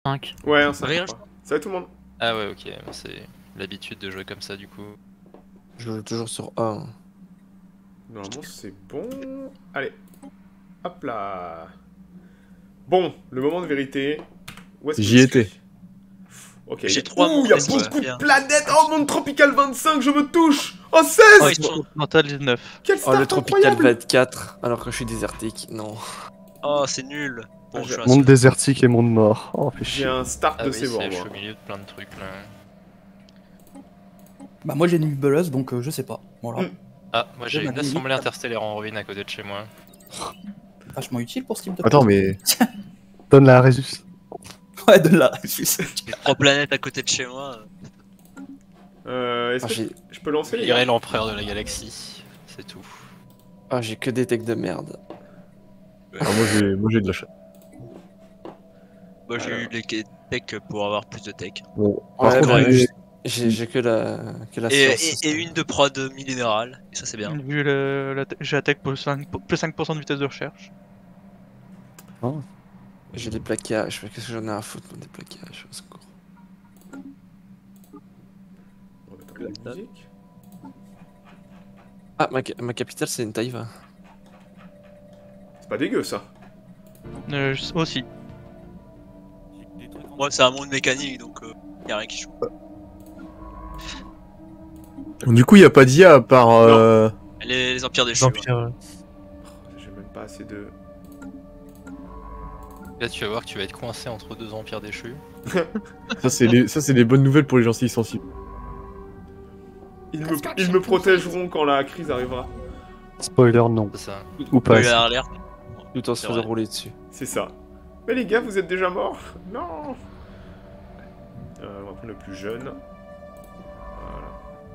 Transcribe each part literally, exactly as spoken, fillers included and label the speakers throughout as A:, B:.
A: cinq.
B: Ouais, un cinq. Ça va tout le monde?
C: Ah ouais, ok, c'est l'habitude de jouer comme ça du coup.
D: Je joue toujours sur A.
B: Normalement c'est bon. Allez. Hop là. Bon, le moment de vérité.
E: J'y étais.
B: Ok.
F: J'ai trois
B: Ouh, il y a beaucoup de planètes. Oh, monde tropical vingt-cinq, je me touche. Oh, seize.
A: Oh, ils sont mental dix-neuf.
B: Quel
D: Oh,
B: start
D: le tropical
B: incroyable.
D: vingt-quatre, alors que je suis désertique. Non.
F: Oh, c'est nul. Bon, je
G: Monde désertique et monde mort. Oh, fait
B: J'ai
G: chier.
B: un start
C: Ah
B: de
C: oui,
B: ces bords.
C: je suis au milieu de plein de trucs là.
H: Bah moi j'ai une bubbleuse donc euh, je sais pas. Voilà.
B: Mm.
C: Ah, moi j'ai
H: J'ai
C: une
H: ma
C: assemblée
H: limite.
C: interstellaire en ruine à côté de chez moi.
H: Vachement utile pour ce type de
E: Attends,
H: truc.
E: mais.
G: Donne la Résus.
H: Ouais, de la Résus.
F: Trois planètes à côté de chez moi.
B: Euh, Est-ce
D: Ah,
B: que
D: j'ai
B: je peux lancer les
C: Je dirais
B: gars?
C: l'empereur de la galaxie, c'est tout.
D: ah, j'ai que des techs de merde.
E: Ah, moi j'ai moi, j'ai de la chatte.
F: Moi j'ai eu les tech pour avoir plus de tech.
E: Bon, par
D: Ouais,
E: contre,
D: bah,
E: j'ai-
D: j'ai j'ai que la, que la
F: Et,
D: science.
F: et, et une de prod millénarale, et ça c'est bien.
A: Vu le, la, j'ai la tech pour cinq, plus cinq pour cent de vitesse de recherche.
D: J'ai des plaquages. Qu'est-ce que j'en ai à foutre, moi, des plaquages? Au secours.
B: On va mettre la musique.
D: Ah, ma, ca- ma capitale, c'est une Taïva.
B: C'est pas dégueu ça.
A: Euh, je- aussi.
F: Moi c'est un monde mécanique donc euh, y a rien qui joue.
E: Du coup, il n'y a pas d'I A à part. Euh...
F: Les, les empires des cheveux.
G: Vampire.
B: J'ai même pas assez de.
C: Là tu vas voir que tu vas être coincé entre deux empires déchus.
E: Ça, c'est les... ça, c'est des bonnes nouvelles pour les gens si sensibles.
B: Ils me, ils me protégeront quand la crise arrivera.
G: Spoiler, non.
C: C'est ça.
G: Ou pas.
F: Spoiler alert.
D: Tout en se
F: C'est
D: faisant
F: vrai.
D: rouler dessus.
B: C'est ça. Mais les gars, vous êtes déjà morts? Non. Euh, on va prendre le plus jeune. Voilà.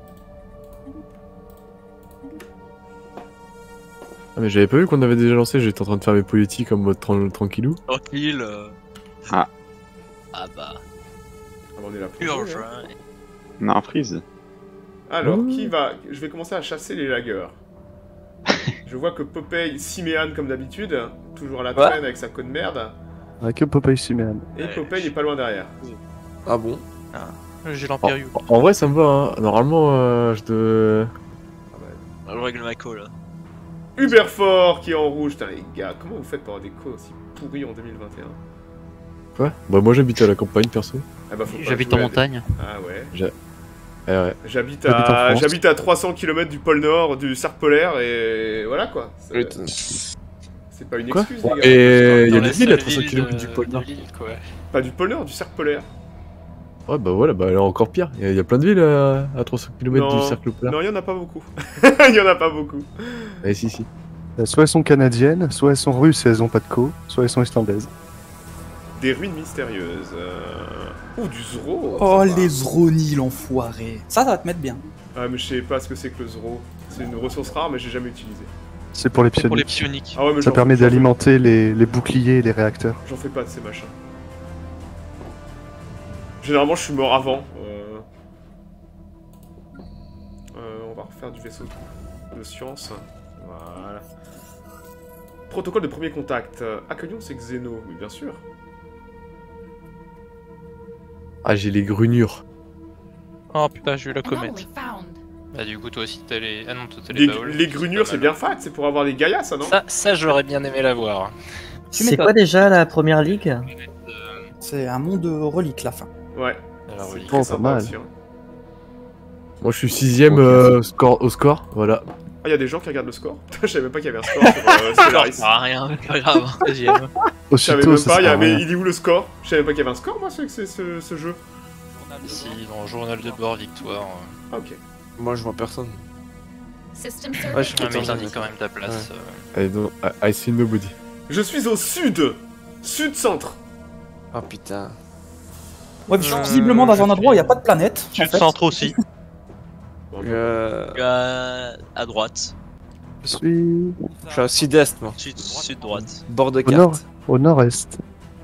E: Ah, mais j'avais pas vu qu'on avait déjà lancé, j'étais en train de faire mes politiques en mode tran- tranquillou.
F: Tranquille. euh.
I: Ah.
F: Ah bah.
B: Ah, on est là pour
F: Purge.
B: jouer, hein.
F: Hein.
I: Non, freeze.
B: Alors,
E: Mmh.
B: qui va... Je vais commencer à chasser les lagueurs. Je vois que Popeye Siméane comme d'habitude, toujours à la
D: Ouais.
B: traîne avec sa côte merde,
G: Ah, que Popeye Siméane.
B: et
F: Ouais.
B: Popeye est pas loin derrière.
D: Ah bon?
A: J'ai
E: En,
A: l'Empire You.
E: en vrai, ça me va, hein. Normalement, euh, je te.
B: Ah bah,
F: Je règle ma call là.
B: Uber fort qui est en rouge, putain les gars, comment vous faites pour avoir des codes aussi pourris en deux mille vingt et un?
E: Quoi? Bah, moi j'habite à la campagne, perso.
B: Ah bah faut pas
A: J'habite
B: jouer
A: en
B: à-
A: montagne.
B: Ah ouais.
E: Eh ouais.
B: J'habite
G: J'habite en
B: à...
G: France.
B: J'habite à trois cents kilomètres du pôle Nord, du cercle polaire, et voilà quoi. Ça-
D: Putain.
B: C'est pas une
E: Quoi?
B: excuse les gars.
E: Et il y a
C: Dans la
E: des villes à
C: seule
E: trois cents
C: ville
E: kilomètres
C: de-
E: du pôle
C: de
E: Nord.
C: l'île, quoi.
B: Pas du pôle Nord, du cercle polaire.
E: Ouais, bah voilà, bah alors encore pire. Il y, a- il y a plein de villes à, à trois cents kilomètres
B: Non.
E: du cercle polaire.
B: Non, il y en a pas beaucoup. Il y en a pas beaucoup.
E: Eh si, si.
G: Euh, Soit elles sont canadiennes, soit elles sont russes et elles ont pas de co, soit elles sont islandaises.
B: Des ruines mystérieuses. Euh... Ouh, du Zro.
H: Oh
B: sympa.
H: les Zroni l'enfoiré. Ça, ça va te mettre bien.
B: Ah, mais je sais pas ce que c'est que le Zro. C'est une ressource rare, mais j'ai jamais utilisé.
G: C'est pour les
A: Pour les
G: psioniques.
A: psioniques.
B: Ah ouais, mais
G: Ça
B: j'en-
G: permet
B: j'en fais-
G: d'alimenter les, les boucliers et les réacteurs.
B: J'en fais pas de ces machins. Généralement, je suis mort avant. Euh... Euh, on va refaire du vaisseau de science. Voilà. Protocole de premier contact. Euh, Accueillons ces Xénos. Oui, bien sûr.
E: Ah, j'ai les grunures.
A: Oh putain, j'ai eu la comète.
C: Bah du coup toi aussi t'as les... Ah non toi t'as les,
B: Les,
C: baols.
B: les grunures,
C: pas
B: c'est
C: mal.
B: bien fat. C'est pour avoir des Gaïas, ça, non?
C: Ça, ça j'aurais bien aimé l'avoir.
J: C'est quoi déjà la première ligue?
C: Euh,
H: C'est un monde relique la fin.
B: Ouais.
C: alors, oui.
G: Oh,
B: Très
G: pas
B: sympa
G: mal.
B: aussi, hein.
E: Moi, je suis sixième
G: Ok.
E: euh, score, au score, voilà.
B: Ah, il y a des gens qui regardent le score. Je savais même pas qu'il y avait un score sur euh, Stellaris.
F: Ça sert à rien, c'est pas grave.
A: Deuxième.
B: Je savais
G: Aussitôt,
B: même
G: ça
B: pas, il y
G: sert à
B: avait...
G: rien.
B: il est où le score? Je savais même pas qu'il y avait un score, moi, c'est ce, ce, ce jeu.
C: Ici dans le journal de bord victoire. euh.
B: Ah, ok.
D: Moi, je vois personne.
J: Ouais,
D: Ouais, je suis
C: Ah mais
D: content.
C: t'indiques quand même ta place. euh.
E: Allez, donc, I I see nobody.
B: Je suis au sud. Sud-centre.
D: Oh putain.
H: Ouais, je suis
A: Euh,
H: visiblement dans
A: je
H: un endroit où il
A: suis-
H: n'y a pas de planète. en
A: Sud
H: fait.
A: centre aussi.
D: Euh,
F: Euh, à droite.
G: Je suis
D: je suis au sud-est, moi.
F: Sud, sud droite.
D: Bord de
G: au nord,
D: carte.
G: au nord-est.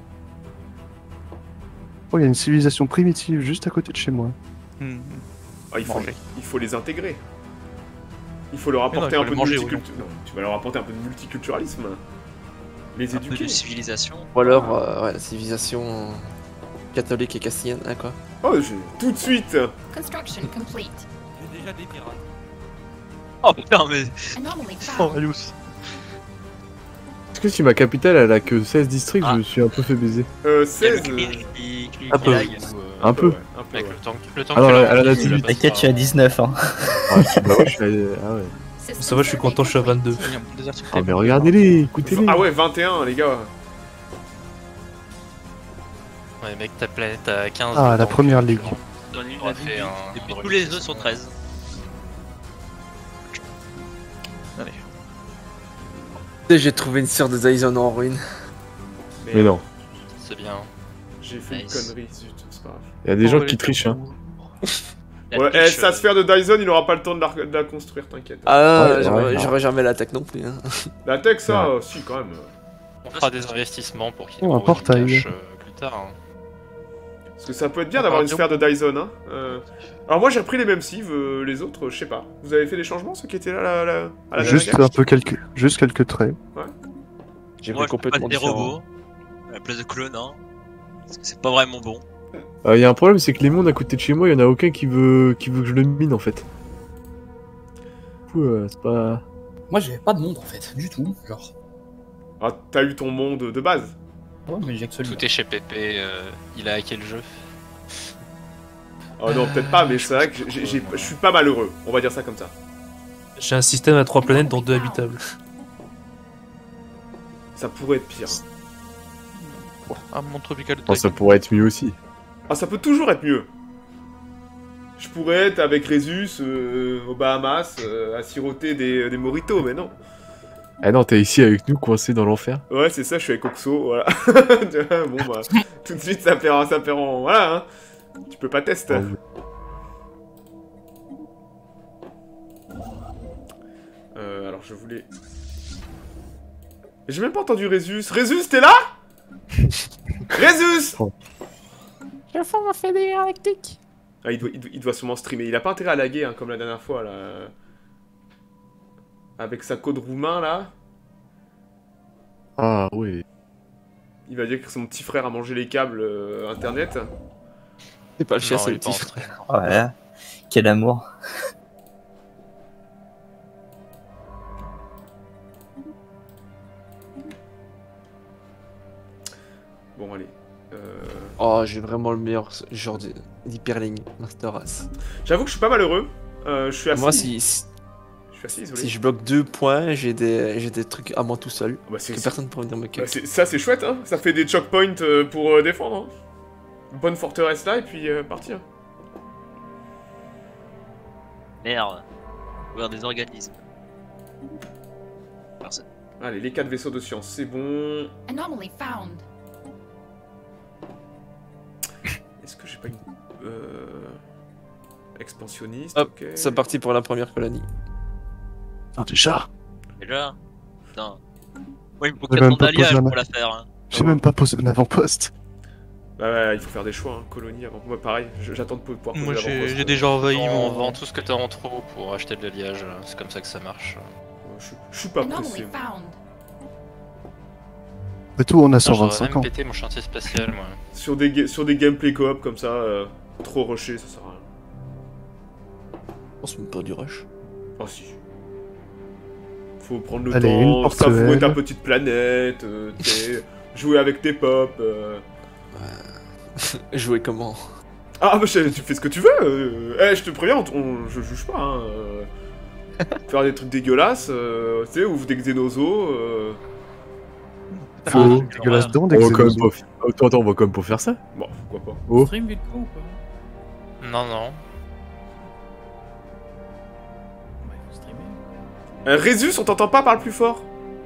G: Oh, il y a une civilisation primitive juste à côté de chez moi.
A: Hmm.
B: Ah, il, faut,
A: Manger.
B: il faut les intégrer. Il faut leur
A: Mais non,
B: apporter
A: il faut
B: un peu
A: les
B: de
A: manger,
B: multiculturalisme. Non, tu vas leur apporter un peu de multiculturalisme. Les
F: Un peu
B: éduquer.
F: de civilisation.
D: Ou alors, euh, ouais, la civilisation. Catholique et castillane, hein, quoi.
B: Oh, je... tout de suite.
J: Construction complete.
C: J'ai déjà des pirates.
F: Oh putain, mais.
J: Anomaly
A: Oh,
J: found.
A: Alius.
E: Est-ce que si ma capitale elle a que seize districts,
F: Ah.
E: je me suis un peu fait baiser.
B: Euh,
F: Il y a le
B: seize.
F: clean
B: euh,
F: qui, qui,
D: Un
F: qui
D: peu.
F: lag.
E: Un peu.
B: ouais, un peu,
C: Avec
B: ouais.
C: le temps, le temps
E: Alors,
C: que
E: elle a
C: la-
E: la dix-huit.
J: T'inquiète, je suis à dix-neuf. Hein.
E: Ah, bah ouais, je suis allé- ah ouais.
K: Ça va, je suis content, je suis à vingt-deux.
A: Il y a un bon désert sur
E: Ah,
A: le
E: mais regardez-les, écoutez-les.
B: Ah ouais, vingt et un, les gars.
C: Ouais, mec, ta planète à quinze.
G: Ah, la
C: donc,
G: première ligue.
F: Dans une
C: On a fait un.
F: Et puis
C: un
F: tous les
C: release.
F: autres sont treize.
D: J'ai trouvé une sœur de Dyson en ruine.
E: Mais non,
C: C'est bien.
B: J'ai fait
F: Nice.
B: une connerie, zut, c'est pas grave.
E: il y a des gens qui trichent, hein.
F: La
B: Ouais,
F: triche,
B: eh, sa
F: euh,
B: sphère de Dyson, il aura pas le temps de la, de la construire, t'inquiète.
D: Ah,
E: Ouais,
D: j'aurais
E: ouais,
D: j'aurais jamais l'attaque non plus. Hein.
B: La tech, ça,
E: Ouais.
B: euh, si, quand même.
C: On fera des investissements pour qu'il
G: Oh, un
C: trouve du
G: portail.
C: cash, euh, plus tard. hein.
B: Parce que ça peut être bien d'avoir une sphère de Dyson, hein. Euh, Alors moi, j'ai repris les mêmes cives, euh, les autres, je sais pas. Vous avez fait des changements, ceux qui étaient là, là, là à la
G: Juste
B: dernière
G: un peu quelques, juste quelques traits.
D: J'ai
F: Moi,
D: fait
F: je peux
D: complètement
F: pas des
D: différent.
F: robots. À la place de clones, hein. Parce que c'est pas vraiment bon.
E: Il euh, y a un problème, c'est que les mondes à côté de chez moi, il y en a aucun qui veut, qui veut que je le mine en fait. Du coup, euh, c'est pas.
H: Moi, j'avais pas de monde en fait, du tout. Genre.
B: Ah, t'as eu ton monde de base.
H: Ouais, mais j'ai que celui-là.
C: Tout est chez Pépé, euh, il a hacké le jeu.
B: Oh non, peut-être pas, mais c'est vrai que j'ai- j'ai- je suis pas malheureux. On va dire ça comme ça.
K: J'ai un système à trois planètes dont deux habitables.
B: Ça pourrait être pire.
A: Un monde tropical de
E: Enfin, ça
A: taille.
E: pourrait être mieux aussi.
B: Ah, ça peut toujours être mieux. Je pourrais être avec Résus euh, aux Bahamas euh, à siroter des, des moritos, mais non.
E: Ah non, t'es ici avec nous, coincé dans l'enfer.
B: Ouais, c'est ça, je suis avec Oxo, voilà. Tu vois, bon, bah, tout de suite, ça perd, ça perd en... Voilà, hein. Tu peux pas tester.
E: Ah oui.
B: Euh, alors, je voulais... J'ai même pas entendu Résus. Résus, t'es là? Résus!
K: Je fais ma fédération électrique.
B: Ah, il doit, il, doit, il doit sûrement streamer. Il a pas intérêt à laguer, hein, comme la dernière fois, là. Avec sa code roumain, là.
E: Ah oui.
B: Il va dire que son petit frère a mangé les câbles euh, internet.
D: C'est pas le chien,
C: Non,
D: c'est
C: il
D: le
C: est pas
D: petit.
C: entré.
J: Voilà. Quel amour.
B: Bon, allez. Euh...
D: Oh, j'ai vraiment le meilleur genre de- d'hyperling, Master Race.
B: J'avoue que je suis pas malheureux. Euh, je suis assez...
D: Moi, si, si,
B: Je suis assez isolé.
D: si je bloque deux points, j'ai des, j'ai des trucs à moi tout seul.
B: Bah, c'est-
D: Que
B: c'est-
D: personne ne pourra venir me
B: Bah,
D: cut.
B: c'est- ça, c'est chouette, hein. Ça fait des choke points euh, pour euh, défendre. Hein. Bonne forteresse là, et puis euh, partir.
F: Merde. Ouvrir des organismes. Personne.
B: Allez, les quatre vaisseaux de science, c'est bon.
J: Anomaly found.
B: Est-ce que j'ai pas une... Euh... Expansionniste,
D: Hop,
B: ok.
D: c'est parti pour la première colonie.
G: Ah, déjà.
F: Déjà Putain. Moi, il me faut
G: J'ai
F: quatre
G: même
F: ans
G: pas
F: d'alliage
G: posé un-
F: pour la faire. Hein.
G: J'ai même pas posé un avant-poste.
B: Bah ouais, il faut faire des choix, hein. Colonie avant. Moi, pareil, je- j'attends de pouvoir poser
A: Moi, j'ai
B: l'avant-poste.
A: j'ai déjà envahi
C: On
A: mon.
C: vend tout ce que t'as en trop pour acheter de l'alliage, c'est comme ça que ça marche.
B: Euh, Je, suis- je suis pas
J: Anomaly
B: pressé.
J: found.
G: Et tout, on a
C: Ah,
G: cent
C: J'aurais
G: vingt-cinq
C: même
G: ans.
C: pété mon chantier spatial, moi.
B: Sur des, ga- sur des gameplay coop comme ça, euh, trop rushé, ça sert à rien.
D: Je pense même pas du rush.
B: Oh si. Faut prendre le
G: Allez, une
B: temps, savourer
G: portuaire.
B: ta petite planète, euh, t'sais, jouer avec tes pops. euh.
D: Jouer comment?
B: Ah bah je- tu fais ce que tu veux. euh. Eh, je te préviens, on, on- je juge pas. Hein. euh. Faire des trucs dégueulasses, euh, tu sais, ouvre des xénosos. Euh...
G: Faut
C: Ah,
G: dégueulasse
C: ouais.
G: donc,
E: On
G: des
E: va quand même
G: xénosos.
E: pas... f- Attends, attends, on va quand même pas faire ça.
B: Bon, pourquoi pas.
E: Oh.
K: Stream vite ou pas?
C: Non, non.
K: Bah, il faut streamer.
B: Euh, Résus, on t'entend pas, parle plus fort.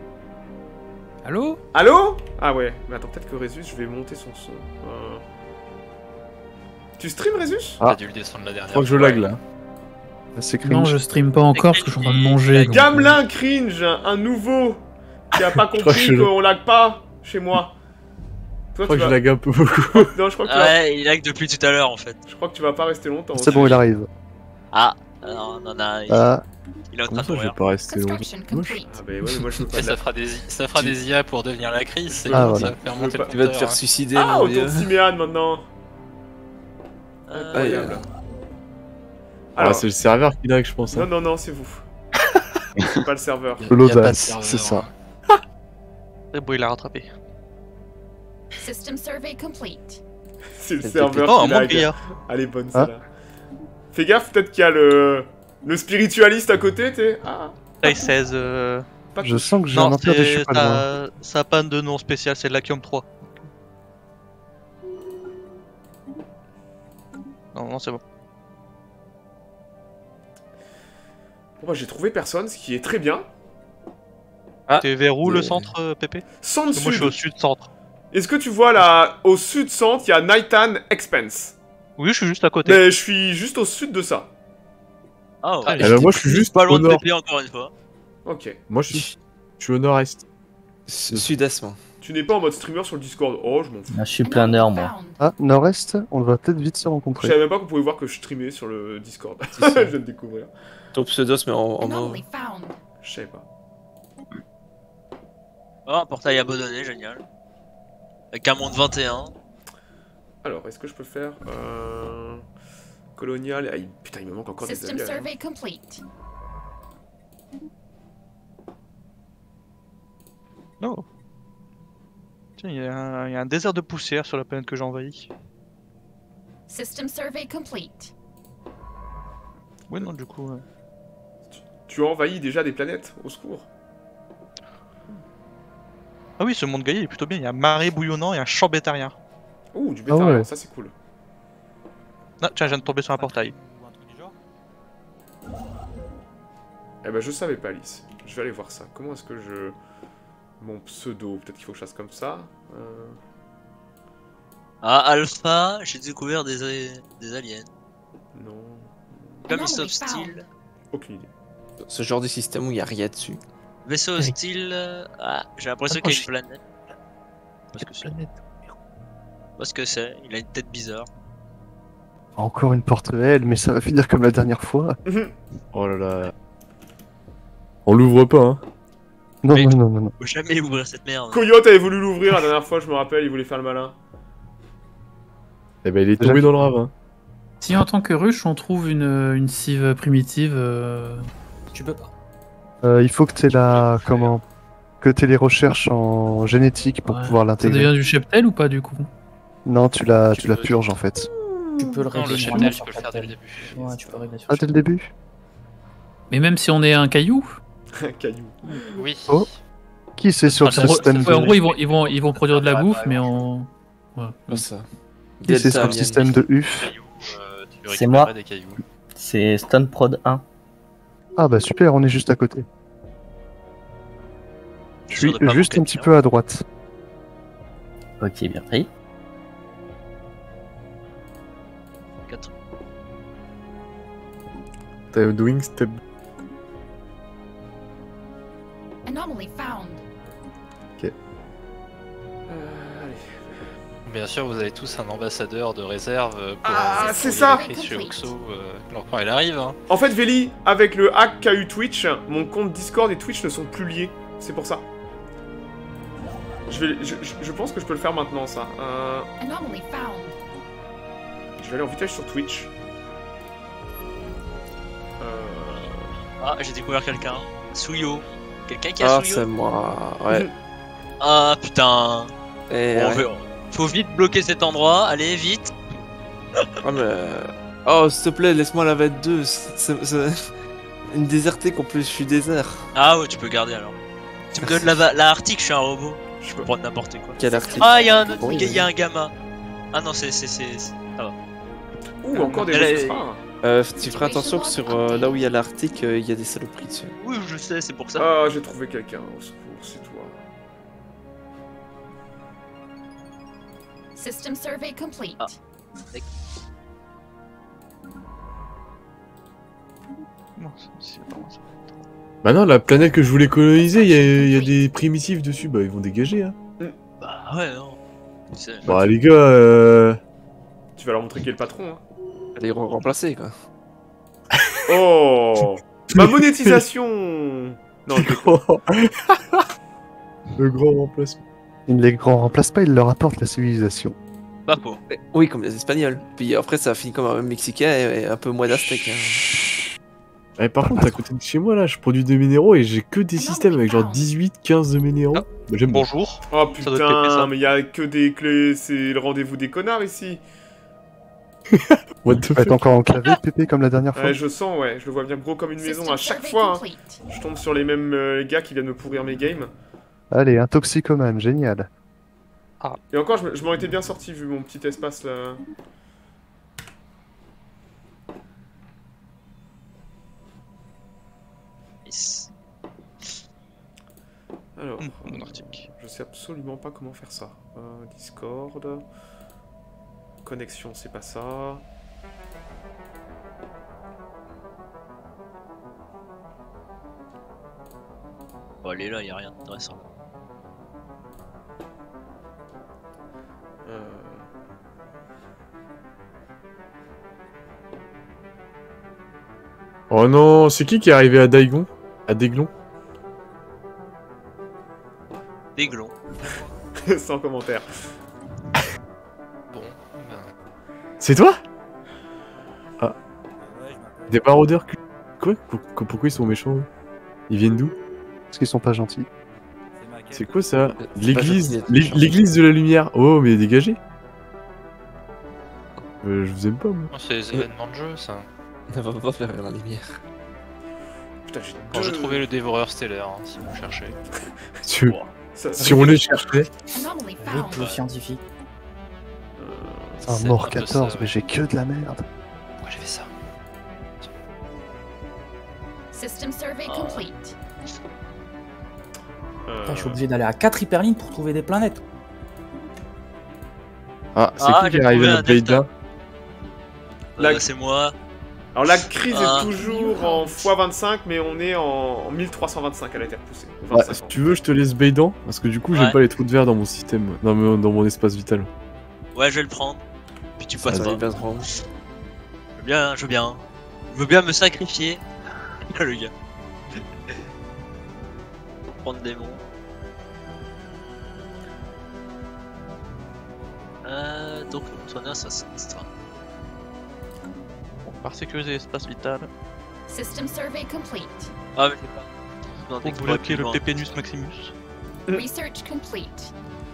K: Allô?
B: Allô? Ah ouais, mais attends, peut-être que Résus, je vais monter son son. Euh. Tu stream Résus?
E: Ah.
C: T'as dû le descendre la dernière
E: Je crois que je
C: fois.
E: lag là.
G: C'est
K: Non,
G: cringe.
K: je stream pas encore parce que je suis en train de manger. donc, euh,
B: Gamelin Cringe, un nouveau qui a pas
E: crois que
B: compris
E: je-
B: qu'on lag pas chez moi. Toi,
E: Je crois
B: tu
E: que je
B: vas...
E: lag un peu beaucoup.
B: Non, je crois que tu vas...
F: Ouais, il lag depuis tout à l'heure en fait.
B: Je crois que tu vas pas rester longtemps.
G: C'est bon, il arrive.
F: Ah, non, non, non, il,
G: Ah,
F: il est en train
E: Comment
F: de
E: ça, je vais
F: mourir.
E: pas rester longtemps?
J: Construction complete.
B: Ah bah ouais, mais moi je veux pas
C: Et
B: de
C: ça
B: la...
C: fera des, I- ça fera des I A pour devenir la crise, c'est
G: Ah,
C: bon,
G: voilà.
C: ça va faire
B: Je veux
C: monter
B: pas-
C: le
D: Tu vas te
C: compteur,
D: faire
C: hein.
D: suicider,
B: Ah,
D: mon
B: autour
D: vieux.
B: de Siméane maintenant. Incroyable.
E: Ah,
B: Alors,
E: c'est le serveur qui lag, je pense.
B: non,
E: Hein.
B: non, non, c'est vous. C'est pas le serveur.
G: L'audace, c'est ça.
A: C'est bon, il l'a rattrapé.
J: System survey complete.
B: C'est le
D: C'est
B: serveur
A: Oh, un
B: qui
A: monde
B: lag.
A: grillard.
B: Elle est bonne
G: Ah.
B: celle-là. Fais gaffe, peut-être qu'il y a le... Le spiritualiste à côté, t'es... Ah,
A: Taille seize. Euh...
B: pas de
G: Je sens que j'ai
A: Non,
G: un empire des
A: c'est-
G: cheveux pas loin.
A: ça, ça a pas de nom spécial, c'est l'Aquium trois. Non, non, c'est bon.
B: Bon, bah, j'ai trouvé personne, ce qui est très bien.
D: Ah,
A: T'es vers où le
D: euh,
A: centre, euh, Pépé?
B: Centre
A: Parce que moi je suis au
B: sud.
A: sud-centre.
B: Est-ce que tu vois là, au sud-centre, il y a Nightan Expense.
A: Oui, je suis juste à côté.
B: Mais je suis juste au sud de ça.
F: Ah, ouais.
A: Ah,
E: Eh ben, moi, je suis juste
F: Pas loin
E: au
F: de
E: nord.
F: Pépé encore une fois.
B: Ok.
E: Moi, je suis, je suis au nord-est.
D: Sud-est, moi.
B: Tu n'es pas en mode streamer sur le Discord. Oh, je m'en fous.
J: Ah, je suis planeur, moi. Found.
G: Ah, Nord-Est, on va peut-être vite se
B: Je
G: rencontrer.
B: savais même pas qu'on pouvait voir que je streamais sur le Discord.
D: Si, si.
B: Je viens de découvrir.
D: Ton pseudo se met en, en mode.
J: Anomaly found.
B: Je savais pas.
F: Oh, un portail abandonné, génial. Avec un monde vingt et un.
B: Alors, est-ce que je peux faire... Euh... Colonial... Ah, il- putain, il me manque encore des
J: System
B: alliés. hein.
J: survey complete.
A: Non. Tiens, il y, a un- il y a un désert de poussière sur la planète que j'ai envahie.
J: System survey complete.
A: Oui, non, du coup. euh,
B: Tu as envahi déjà des planètes, au secours.
A: Ah oui, ce monde gaillé est plutôt bien. Il y a un marais bouillonnant et un champ bétarien.
B: Ouh, du
G: Ah
B: bétarien,
G: ouais.
B: ça c'est cool.
A: Ah, tiens, je viens de tomber sur un portail.
B: Eh ben, je savais pas, Alice. Je vais aller voir ça. Comment est-ce que je... Mon pseudo, peut-être qu'il faut que je fasse comme ça. Euh...
F: Ah, Alpha, j'ai découvert des, a- des aliens.
B: Non...
F: Comme
J: Anomaly
F: vaisseau
J: found.
F: hostile.
B: Aucune idée.
D: Ce genre de système où il n'y a rien dessus.
F: Vaisseau hostile. euh, Ah, j'ai l'impression
K: Ah,
F: qu'il y a
K: moi,
F: une planète. Parce que c'est. Parce que c'est. Il a une tête bizarre.
G: Encore une porte L, mais ça va finir comme la dernière fois.
E: Oh là là. On l'ouvre pas, hein.
G: Non,
F: Mais-
G: non, non, non, non.
F: Faut jamais ouvrir cette merde.
B: Coyote avait voulu l'ouvrir la dernière fois, je me rappelle, il voulait faire le malin.
E: Eh ben, il est
G: Déjà
E: tombé
G: que-
E: dans le ravin.
K: Si en tant que ruche, on trouve une, une cive primitive, euh,
H: Tu peux pas.
G: Euh, il faut que t'aies la... Comment Que t'aies les recherches en génétique pour
K: Ouais.
G: pouvoir
K: ça
G: l'intégrer.
K: devient du cheptel ou pas du coup?
G: Non, tu la, tu
C: Tu
G: la
C: peux-
G: purges en fait.
H: Tu peux le
C: Non,
H: régler.
C: le
H: normalement
C: cheptel, tu
H: sur
C: peux le faire dès le
H: Cheptel.
C: début.
H: Ouais, tu peux régler sur
G: Ah, dès le début
K: Mais même si on est un caillou,
B: Un caillou.
C: Oui.
G: Oh. Qui c'est sur le
K: en gros,
G: système
K: ouais, en
G: de...
K: gros, ils vont, ils vont, ils vont produire de la bouffe, mais en.
D: Comme ça.
G: Qui c'est sur le
D: Delta
G: système de U F
C: Cailloux, euh, tu peux
J: C'est
C: récupérer
J: moi.
C: des cailloux.
J: C'est Stone Prod un.
G: Ah bah super, on est juste à côté. Je suis
F: Sûr de pas
G: juste
F: manquer
G: un
F: de
G: petit
F: bien.
G: peu à droite.
J: Ok, bien pris.
F: quatre.
E: T'as Doing Step.
J: Anomaly found.
B: Euh, allez.
C: Bien sûr, vous avez tous un ambassadeur de réserve euh, pour,
B: Ah,
C: euh,
B: c'est
C: pour
B: ça.
C: vérifier chez Oxo euh, alors quand elle arrive. Hein.
B: En fait, Veli, avec le hack qu'a eu Twitch, mon compte Discord et Twitch ne sont plus liés. C'est pour ça. Je, vais, je, je- je pense que je peux le faire maintenant, ça. Euh,
J: Anomaly found.
B: je vais aller en vitesse sur Twitch. Euh,
F: Ah, j'ai découvert quelqu'un. Souyo. Quelqu'un qui a
D: Ah,
F: Souyo.
D: c'est moi. Ouais.
F: Ah putain.
D: Et
F: Bon,
D: ouais.
F: faut- Faut vite bloquer cet endroit. Allez, vite.
D: Oh, mais... oh, s'il te plaît, laisse-moi la vingt-deux. C'est c'est- c'est une désertée qu'on peut. Je suis désert.
F: Ah ouais, tu peux garder alors. Tu me donnes la, va- la Arctique, je suis un robot. Je peux prendre n'importe quoi.
D: Quel article.
F: Ah, il y a un autre,
D: Oui,
F: il y a
D: vas-y.
F: un gamma. Ah non, c'est. c'est, c'est, c'est- Ça va.
B: Ouh, encore des
F: Elle est-
B: ressources rares.
D: Euh, tu feras attention que sur euh, là où il y a l'Arctique, euh, il y a des saloperies dessus.
F: Oui, je sais, c'est pour ça.
B: Ah, j'ai trouvé quelqu'un. Au secours, c'est toi.
J: System survey complete.
F: Ah.
A: Non, c'est- c'est pas moi, ça.
E: Bah non, la planète que je voulais coloniser, il y, a- il y a des primitifs dessus, bah ils vont dégager, hein.
F: Bah ouais, non. C'est-
E: Bah les gars, euh...
B: Tu vas leur montrer qui est le patron, hein.
D: Les re- remplacer quoi.
B: Oh, ma monétisation. Non, je déconne.
E: Le grand remplacement.
G: Les grands remplacent pas, ils leur apportent la civilisation.
F: Pas faux.
D: Oui, comme les Espagnols. Puis après, ça finit comme un Mexicain et un peu moins d'Aztèque. Hein.
E: Ouais, par contre, à côté de chez moi, là, je produis des minéraux et j'ai que des systèmes avec genre dix-huit, quinze de minéraux.
A: Ah.
E: Bah, j'aime bien.
A: Bonjour.
B: Oh
A: Ça doit être pépé,
B: putain,
A: ça.
B: mais il y a que des clés, c'est le rendez-vous des connards ici.
E: What the
G: Tu vas être
E: fuck.
G: encore enclavé, Pépé, comme la dernière fois.
B: Ouais, je sens, ouais, je le vois bien gros comme une maison à chaque fois. Hein. Je tombe sur les mêmes euh, gars qui viennent me pourrir mes games.
G: Allez, un toxicomane, génial.
B: Et encore, je, m- je m'en étais bien sorti vu mon petit espace là.
F: Nice.
B: Alors,
A: Hum,
B: euh,
A: mon article.
B: je sais absolument pas comment faire ça. Euh, Discord. Connexion, c'est pas ça.
F: Bon, allez là, y a rien d'intéressant.
B: Euh...
E: Oh non, c'est qui qui est arrivé à Daigon? À Daiglon?
F: Déglon.
B: Sans commentaire.
C: Bon, ben,
E: C'est toi? Ah. Des maraudeurs cul... Quoi? Pour- Pourquoi ils sont méchants? eux Ils viennent d'où?
G: Parce qu'ils sont pas gentils.
E: C'est quoi ça?
D: C'est pas
E: L'église
D: gentil d'être
E: l'é-
D: méchant.
E: l'église de la lumière. Oh, mais dégagez. Euh, je vous aime pas, moi.
C: oh, c'est les événements de jeu, ça.
D: On va pas faire la lumière.
B: Putain, j'ai
C: Quand j'ai
B: deux-
C: trouvé le dévoreur stellaire, hein, si vous cherchez.
E: Si,
B: Ça-
E: si on les cherchait.
J: Anomaly
H: Avec le
J: found.
H: scientifique.
G: C'est un
C: C'est
G: mort
C: un peu
G: quatorze,
C: ça,
G: mais
C: ouais.
G: j'ai que de la merde.
C: Pourquoi j'ai fait ça?
J: System survey
F: Ah.
J: complete.
B: Euh,
H: Après, je suis obligé d'aller à quatre hyperlignes pour trouver des planètes.
E: Ah, c'est
F: Ah,
E: qui qui
F: j'ai
E: est arrivé
F: trouvé
E: à
F: un delta.
E: Beida?
B: La-
F: Euh, c'est moi.
B: Alors la crise
F: Ah.
B: est toujours en fois vingt-cinq, mais on est en, en mille trois cent vingt-cinq, elle a été repoussée.
E: Ouais,
B: vingt-cinq
E: si
B: ans.
E: tu veux, je te laisse Beidan, parce que du coup, j'aime
F: Ouais.
E: pas les trous de verre dans mon système, dans mon, dans mon espace vital.
F: Ouais, je vais le prendre. Puis tu passes
D: Ça
F: pas.
D: va bien trop.
F: Je veux bien, je veux bien. Je veux bien me sacrifier. Le gars. Prendre des monts. Euh, donc, on est ça, c'est ça.
A: Bon, par sécuriser l'espace vital.
J: System survey complete.
F: Ah, mais je sais pas. Non,
A: Pour
F: t'exploites
A: bloquer
F: plus
A: le
F: loin.
A: Pépénus Maximus.
J: Research complete.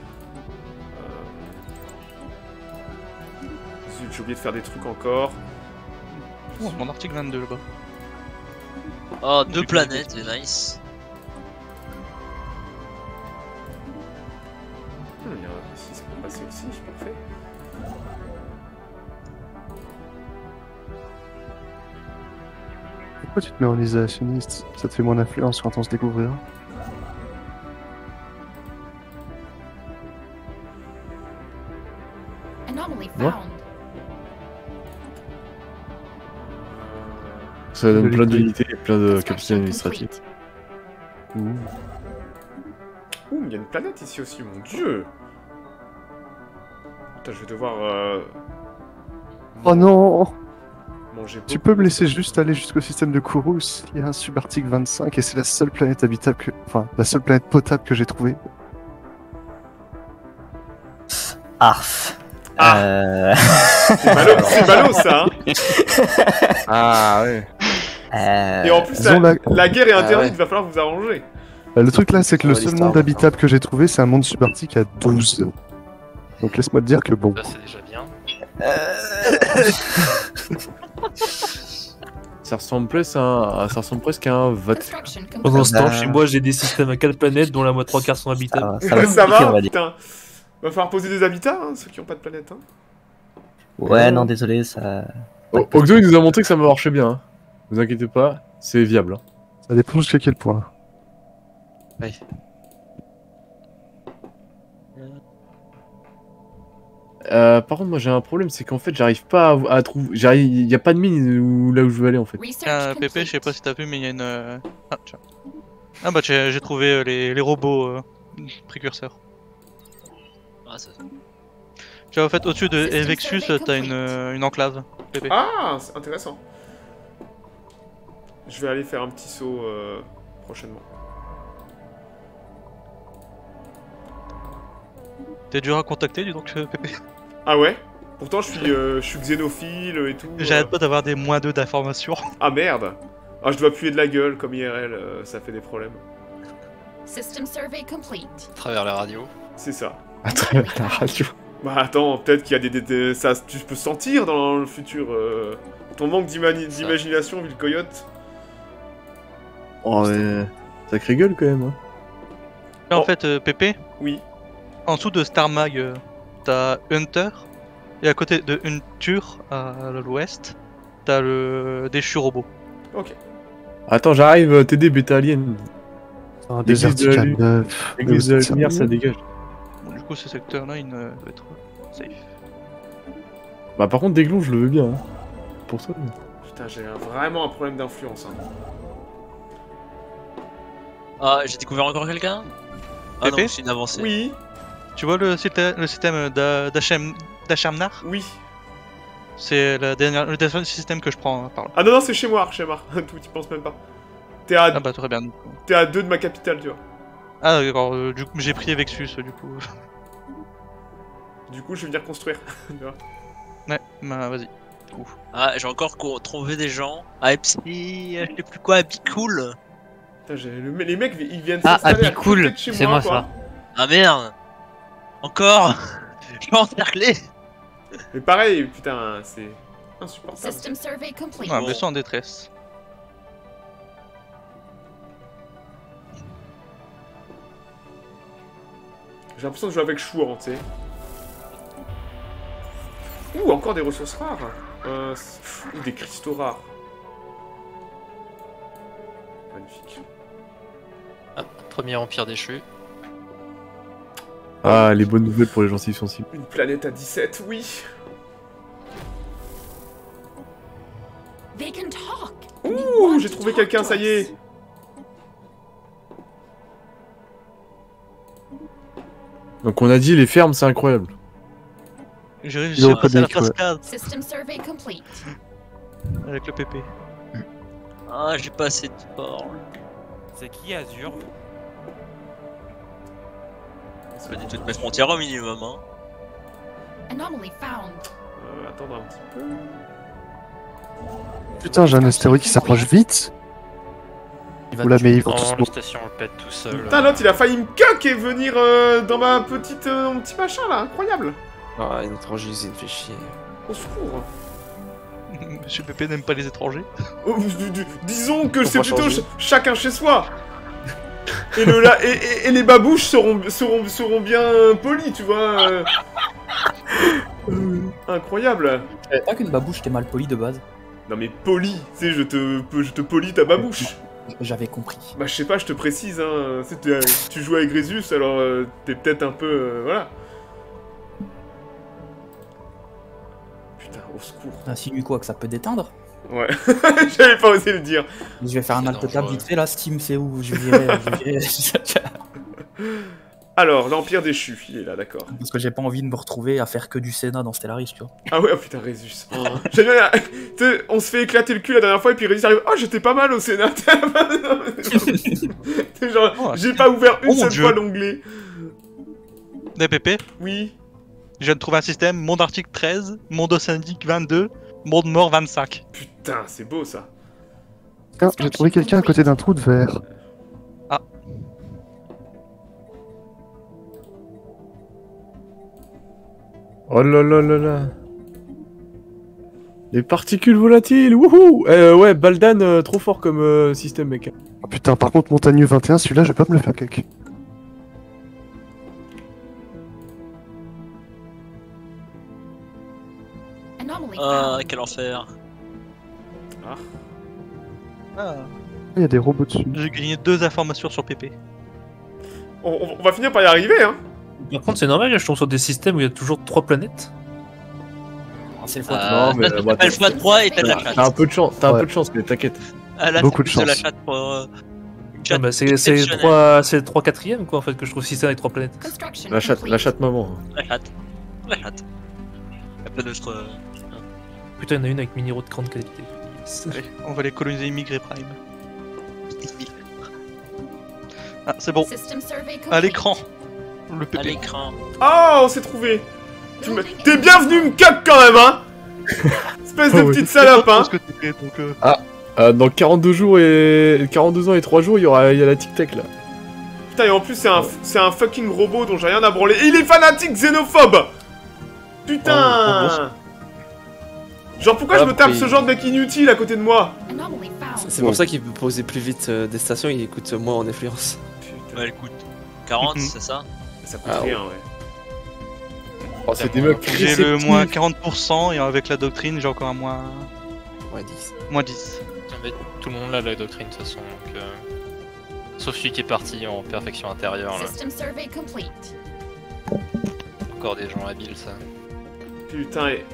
B: Zut, j'ai oublié de faire des trucs encore.
A: Oh, mon article vingt-deux là-bas.
F: Oh, deux
A: J'ai
F: planètes,
A: plus
F: c'est nice.
B: Hmm, il y a ici, ça peut passer ici, parfait.
G: Pourquoi tu te mets en isolationniste? Ça te fait moins d'influence quand on se découvrira.
J: Anomaly
E: What?
J: found.
E: Ça donne
G: De
E: plein
G: l'été.
E: d'unités et plein de
J: Construction
E: capacités administratives.
J: complete.
G: Ouh.
B: Ouh, il y a une planète ici aussi, mon dieu. Putain, je vais devoir euh,
G: Oh non!
B: manger
G: Tu
B: beaucoup.
G: peux me laisser juste aller jusqu'au système de Kourous. Il y a un subarctique vingt-cinq et c'est la seule planète habitable que... Enfin, la seule planète potable que j'ai trouvée.
J: Arf.
B: Ah.
J: Euh...
B: C'est ballot, c'est ballot ça hein.
E: Ah ouais.
J: euh,
B: Et en plus,
G: disons
B: la,
G: la-
B: la guerre est interdite,
D: ouais.
B: il va falloir vous arranger.
G: Euh, Le truc là, c'est que le
D: Ouais,
G: seul
D: l'histoire,
G: monde habitable que j'ai trouvé, c'est un monde subarctique à douze. Donc laisse-moi te dire que bon.
C: Ça, c'est déjà bien.
E: Ça ressemble presque à un, ça ressemble presque à un Vat.
J: Construction complete.
K: Pendant ce temps,
J: Euh,
K: chez moi, j'ai des systèmes à quatre planètes dont la moitié trois quarts sont habitables.
J: Ça va,
B: Ça
J: compliquer, on
B: va,
J: va dire.
B: putain. Va falloir poser des habitats, hein, ceux qui ont pas de planète. Hein.
J: Ouais, non, désolé, ça.
E: Oh, Ogdo, il nous a montré que ça marchait bien. Hein. Vous inquiétez pas, c'est viable. Hein.
G: Ça dépend jusqu'à quel point.
D: Ouais.
E: Euh, par contre, moi j'ai un problème, c'est qu'en fait, j'arrive pas à, à trouver. j'arrive- Il y a pas de mine où, là où je veux aller en fait.
J: Research
A: Ah,
J: complete.
A: Pépé, je sais pas si t'as vu, mais il y a une. euh, Ah, tiens. Ah, bah, j'ai j'ai trouvé euh, les, les robots euh, précurseurs.
F: Ah, ça...
A: Tu vois, en fait, au-dessus de
J: System
A: Evexus,
J: survey
A: t'as une,
J: complete.
A: euh, une enclave. Pépé.
B: Ah, c'est intéressant. Je vais aller faire un petit saut euh, prochainement.
A: T'es dur à contacter, dis donc, euh, Pépé.
B: Ah ouais? Pourtant, je suis, euh, je suis xénophile et tout.
A: J'arrête
B: euh.
A: pas d'avoir des moins deux d'informations.
B: Ah merde! Ah, je dois appuyer de la gueule comme I R L, euh, ça fait des problèmes.
J: System survey complete.
C: À travers la radio.
B: C'est ça.
E: À travers la radio.
B: Bah attends, peut-être qu'il y a des, des, des- ça, tu peux sentir dans le futur euh, ton manque d'imani- d'imagination, ville coyote.
E: Oh, ouais. Sacré gueule quand même. Hein.
A: Là, en
B: Oh.
A: fait, euh, Pépé,
B: Oui.
A: en dessous de Star Mag, euh, t'as Hunter, et à côté de Hunter, à l'ouest, t'as le déchu robot.
B: Ok.
E: Attends, j'arrive euh, t'aider, Beta Alien.
G: Un
E: L'église de la
G: Desertica
E: lu-
G: neuf.
E: L'église de la lumière, ça dégage.
A: Bon, du coup, ce secteur-là, il ne doit être safe.
E: Bah, par contre, Déglon, je le veux bien. Hein. Pour ça. mais-
B: Putain, j'ai un- vraiment un problème d'influence. Hein.
F: Ah, j'ai découvert encore quelqu'un? Ah non,
A: Pépé
F: c'est une avancée.
B: Oui,
A: Tu vois le, système- le système d'A- d'Hachem- d'Achamnar?
B: oui.
A: C'est la dernière- le dernier système que je prends par là.
B: Ah non, non, c'est chez moi, chez moi. Tout, tu penses même pas. T'es à,
A: Ah bah très bien.
B: t'es à deux de ma capitale, tu vois.
A: Ah d'accord, euh, du coup j'ai pris Vexus du coup.
B: Du coup, je vais venir construire. Tu vois.
A: Ouais, bah vas-y.
F: Ah, j'ai encore co- trouvé des gens. À Epsi, je sais plus quoi, à Bicool.
B: Putain, j'ai- le- les mecs, ils viennent
L: Ah,
B: s'installer à
L: Abicool,
B: côté de chez
L: c'est moi,
B: quoi.
L: ça.
F: Ah merde. Encore. Je suis encerclé.
B: Mais pareil, putain, c'est insupportable.
J: System survey complete.
A: Ouais,
F: Bon.
A: vaisseau en détresse.
B: J'ai l'impression de jouer avec Chouan, tu sais. Ouh, encore des ressources rares. Euh, c- Ouh, des cristaux rares. Magnifique.
C: Ah, premier empire déchu.
E: Ah, les bonnes nouvelles pour les gencives sensibles.
B: Une planète à dix-sept, oui.
J: They can talk.
B: Ouh, j'ai trouvé quelqu'un, ça y est.
E: Donc, on a dit, les fermes, c'est incroyable.
A: J'ai
G: Ils
A: réussi
G: ont
A: à passer à la
G: pas dit, ouais.
A: cascade
J: System survey complete.
A: avec le P P.
F: Ah, j'ai pas assez de sport.
L: C'est qui Azure?
F: C'est pas du tout de mes frontières au minimum, hein.
J: Anomaly found.
B: Euh, attendre un petit peu.
G: Putain, j'ai un astéroïde qui s'approche vite. Oula, mais ils vont tous
C: Oh, la
G: mourir.
C: station le pète tout seul.
B: Putain, l'autre, il a failli me cuck et venir euh, dans ma petite, euh, mon petit machin, là. Incroyable.
D: Ah, une étrange usine fait chier.
B: Au secours.
A: Monsieur Pépé n'aime pas les étrangers.
B: Oh, du- du- disons que
D: Faut
B: c'est
D: pas
B: plutôt
D: changer.
B: ch- chacun chez soi. Et, le, la, et, et- et les babouches seront, seront, seront bien polis, tu vois. euh. Incroyable.
H: Je savais pas qu'une babouche était mal polie de base.
B: Non mais poli, tu sais, je te, je te polis ta babouche.
H: J'avais compris.
B: Bah je sais pas, je te précise, hein. Tu sais, tu, tu joues avec Grésus, alors euh, t'es peut-être un peu... euh, voilà. Putain, au secours.
H: Insinue quoi, que ça peut déteindre?
B: Ouais, j'avais pas osé le dire.
H: Je vais faire un
C: C'est
H: alt tab
C: dangereux.
H: vite fait là, Steam c'est où? Je virais, je virais-
B: Alors, l'Empire déchu, il est là, d'accord.
H: Parce que j'ai pas envie de me retrouver à faire que du Sénat dans Stellaris, tu vois.
B: Ah ouais, oh putain, Grésus. J'aime bien, tu sais, on se fait éclater le cul la dernière fois et puis Grésus arrive. Oh, j'étais pas mal au Sénat. C'est genre,
A: Oh,
B: j'ai pas ouvert une
A: oh mon
B: seule
A: Dieu.
B: fois l'onglet.
A: Des P P,
B: Oui.
A: je viens de trouver un système monde arctique treize, monde océanique vingt-deux, monde mort vingt-cinq.
B: Putain, c'est beau ça.
G: Tiens, j'ai trouvé quelqu'un à côté d'un trou de verre.
E: Oh là là là là. Les particules volatiles, wouhou. Euh, ouais, Baldan, euh, trop fort comme euh, système, mec.
G: Oh putain, par contre, Montagneux vingt et un, celui-là, je vais pas me le faire cake.
J: Anomaly
F: Ah,
J: found.
F: quel enfer.
B: Ah.
A: Ah,
G: Il y a des robots dessus.
A: j'ai gagné deux informations sur P P.
B: On, on- on va finir par y arriver, hein.
L: Par contre, c'est normal, je tombe sur des systèmes où il y a toujours trois planètes.
H: Ah, c'est le fois.
F: Ah,
E: Non, mais,
F: ça,
E: euh,
F: ça
E: bah,
F: s'appelle fois trois et t'as de la
E: T'as
F: chatte.
E: un peu de chance, t'as un
G: Ouais.
E: peu de chance, mais t'inquiète.
F: Ah, là,
G: Beaucoup
F: c'est
G: de
F: de la
G: chance.
F: chatte pour. euh, une
L: Ah
F: chatte
L: bah, c'est c'est
F: exceptionnelle.
L: trois, c'est trois quatrièmes quoi en fait que je trouve système avec trois planètes.
J: Construction
E: La chatte,
J: complete.
E: la chatte maman.
F: La chatte. La chatte. Y'a pas d'autre. euh,
L: Putain, il y en a une avec minéraux de grande qualité.
A: Allez, on va les coloniser immigrés prime. Ah, c'est bon.
J: System survey complete.
A: À l'écran. Le P
F: À
A: P.
F: l'écran.
B: Oh, on s'est trouvé. Tu me- T'es bienvenu me cuck quand même, hein. Espèce de
E: Oh, oui.
B: petite salope, hein.
A: Ce que t'es, donc, euh,
E: Ah, euh, dans quarante-deux jours et quarante-deux ans et trois jours, il y aura il y a la tic-tac là.
B: Putain, et en plus, c'est un, c'est un fucking robot dont j'ai rien à branler. Et il est fanatique xénophobe. Putain. Genre, pourquoi je me tape ce genre de mec inutile à côté de moi?
J: Anomaly found.
D: C'est pour ça qu'il peut poser plus vite euh, des stations, il écoute moins en influence.
F: Ouais, elle coûte quarante, c'est ça?
B: Ça coûte
D: Ah,
B: rien,
D: ouais.
B: ouais.
E: Oh, c'est des mecs
A: j'ai le
E: réceptifs.
A: moins quarante pour cent et avec la doctrine, j'ai encore un moins,
D: Ouais, dix.
A: moins dix.
C: Mais tout le monde là la doctrine de toute façon. Donc, euh... Sauf celui qui est parti en perfection intérieure là.
J: System survey complete.
C: Encore des gens habiles ça.
B: Putain, et...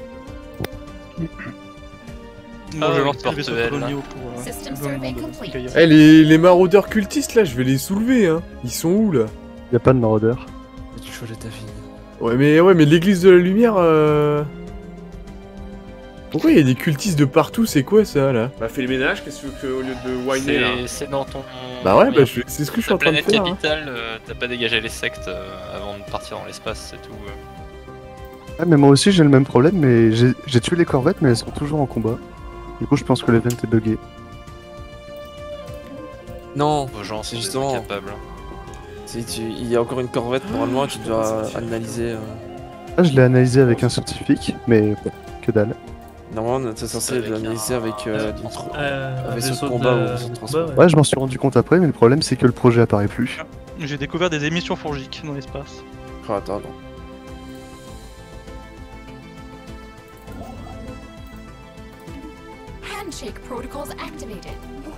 A: Moi,
C: Ah,
A: je
C: oui,
A: lance le vaisseau
C: porte-aile,
A: colonial
C: là.
A: pour. euh,
J: System
A: le
J: survey
A: monde
J: complete.
A: Gaïa.
E: Eh, les, les maraudeurs cultistes là, je vais les soulever hein. Ils sont où là?
G: Y a pas de maraudeur.
D: Tu choisis ta fille.
E: Ouais, mais ouais, mais l'église de la lumière. Euh... Pourquoi il y a des cultistes de partout? C'est quoi ça là?
B: Bah, fais le ménage, qu'est-ce que tu veux qu'au lieu de whiner là?
C: C'est c'est dans ton.
E: Bah ouais, bah
C: Merde.
E: je- c'est ce que je suis
C: Ta
E: en train de
C: planète
E: faire. hein.
C: capitale, euh, t'as pas dégagé les sectes euh, avant de partir dans l'espace, c'est tout. euh.
G: Ah, mais moi aussi j'ai le même problème, mais j'ai j'ai tué les corvettes, mais elles sont toujours en combat. Du coup, je pense que l'event est buggé.
D: Non,
C: Vos gens
D: c'est
C: sont
D: justement.
C: justement capables.
D: Si tu... Il y a encore une corvette normalement, tu dois analyser. euh,
G: Ah, je l'ai analysé avec un scientifique, mais bon, que dalle.
D: Normalement, t'es censé
C: Avec
D: l'analyser avec euh, du tro-
L: Euh,
D: un vaisseau de
L: vaisseau
D: combat
L: de-
D: ou vaisseau de
L: de
D: transport.
L: combat, ouais.
G: Ouais, je m'en suis rendu compte après, mais le problème c'est que le projet apparaît plus.
A: J'ai découvert des émissions fourgiques dans l'espace.
D: Oh, attends, non.
J: Handshake protocols activated.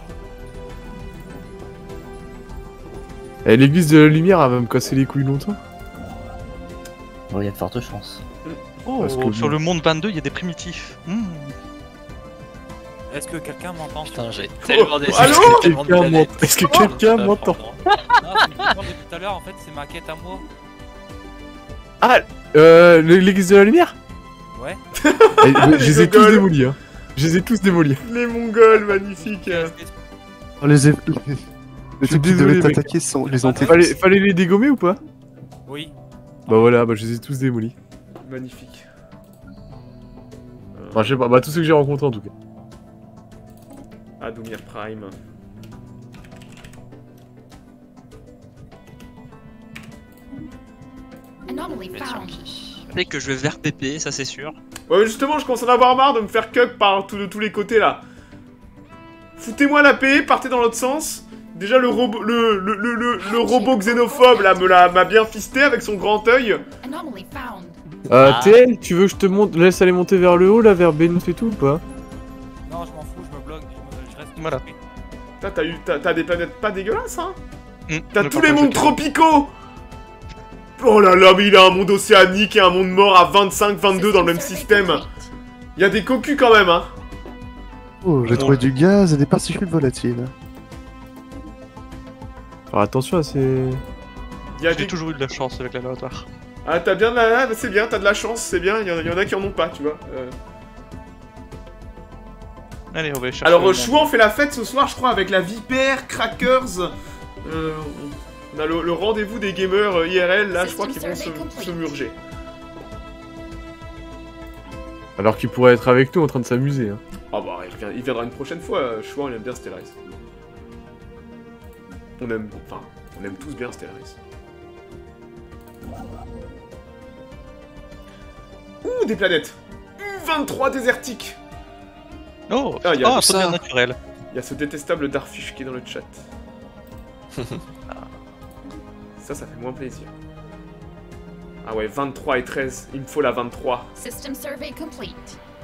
E: Eh, l'église de la lumière, elle va me casser les couilles longtemps.
H: Il y a de fortes chances.
A: Oh,
E: Parce que-
A: sur le monde vingt-deux, il y a des primitifs. Hmm.
M: Est-ce que quelqu'un m'entend?
C: Putain, j'ai tellement des.
B: Allô
C: tellement de
E: Quelqu'un
C: planètes.
E: m'entend- Est-ce que quelqu'un
C: Ah,
E: m'entend?
C: pardon.
M: Non, ce que je demandais tout à l'heure, en fait, c'est ma quête à moi.
E: Ah, euh, l'église de la lumière?
M: Ouais.
E: Eh, Je les ai tous
B: Mongols.
E: démolis, hein. Je les ai tous démolis.
B: Les Mongols, magnifique.
G: Oh, les, é- les, les
E: Je suis
G: trucs qui
E: désolé,
G: devaient
E: mec.
G: t'attaquer sont les ont
E: Fallait, fallait les dégommer ou pas?
M: Oui.
E: Bah voilà, bah je les ai tous démolis.
B: Magnifique.
E: Enfin, je sais pas, bah tous ceux que j'ai rencontrés en tout cas.
B: Adoumir Prime.
J: Anomaly
C: Mais sur
J: found.
C: qui
F: Tu sais que je vais vers P P, ça c'est sûr.
B: Ouais, mais justement, je commence à en avoir marre de me faire cuck par tout- de tous les côtés là. Foutez-moi la paix, partez dans l'autre sens. Déjà, le robot, le, le, le, le, le robot xénophobe là me l'a m'a bien fisté avec son grand œil.
J: Anomaly found.
E: Euh,
F: Ah.
E: T L, tu veux que je te monte, laisse aller monter vers le haut là, vers Benus et tout ou pas?
M: Non, je m'en fous, je me bloque, je, me- je reste.
A: Voilà.
B: Putain, t'as eu, t'as t'as des planètes pas dégueulasses, hein.
A: Hmm,
B: T'as
A: ne
B: tous
A: pas
B: les
A: penser
B: mondes
A: que-
B: tropicaux. Oh là là, mais il a un monde océanique et un monde mort à vingt-cinq vingt-deux dans le même
J: System
B: système.
J: survey complete.
B: Il y a des cocus quand même, hein.
G: Oh, j'ai trouvé du gaz et des particules volatiles.
E: Alors attention, c'est...
B: Il y a
A: J'ai
B: des...
A: toujours eu de la chance avec la laboratoire.
B: Ah, t'as bien de la... ah, c'est bien, t'as de la chance, c'est bien. Il y, en a- il y en a qui en ont pas, tu vois. Euh,
A: Allez, on va aller chercher.
B: Alors,
A: le
B: euh,
A: monde.
B: Chouan fait la fête ce soir, je crois, avec la Vipère, Crackers. Euh, on a le, le rendez-vous des gamers euh, I R L, là, je crois qu'ils vont se, se murger.
E: Alors qu'il pourrait être avec nous en train de s'amuser. Hein.
B: Ah bah, il, vient- il viendra une prochaine fois, euh, Chouan, il aime bien Stellaris. On aime... Enfin, on aime tous bien Stellaris. Ouh, des planètes. U vingt-trois désertiques.
A: Oh,
B: Ah, il y a
A: ah,
B: ça.
A: ça naturel.
B: Il y a ce détestable Darfish qui est dans le chat. Ça, ça fait moins plaisir. Ah ouais, vingt-trois et treize. Il me faut la vingt-trois.
J: System survey complete.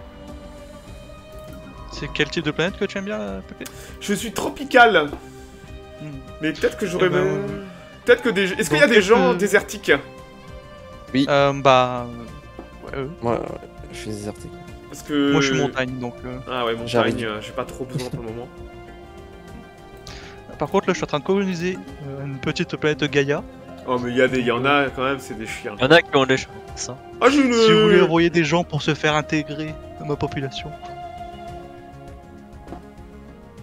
A: C'est quel type de planète que tu aimes bien, euh, Pépé?
B: Je suis tropical.
A: Hmm.
B: Mais peut-être que j'aurais...
A: Eh ben,
B: même- Peut-être que des... Est-ce qu'il y a
A: donc,
B: des gens
A: euh,
B: désertiques?
A: Euh, bah... Ouais, euh,
D: Ouais, ouais, je suis déserté.
B: Parce que...
A: Moi, je suis montagne, donc... euh,
B: Ah ouais,
D: J'arrive.
B: montagne, euh, j'ai pas trop besoin pour le moment.
A: Par contre, là, je suis en train de coloniser euh, une petite planète Gaïa.
B: Oh, mais il y, a des... y en a quand même, c'est des chiens.
F: Il y en a qui ont des choses. Ça.
B: Ah, j'ai une...
A: Si vous voulez envoyer des gens pour se faire intégrer à ma population.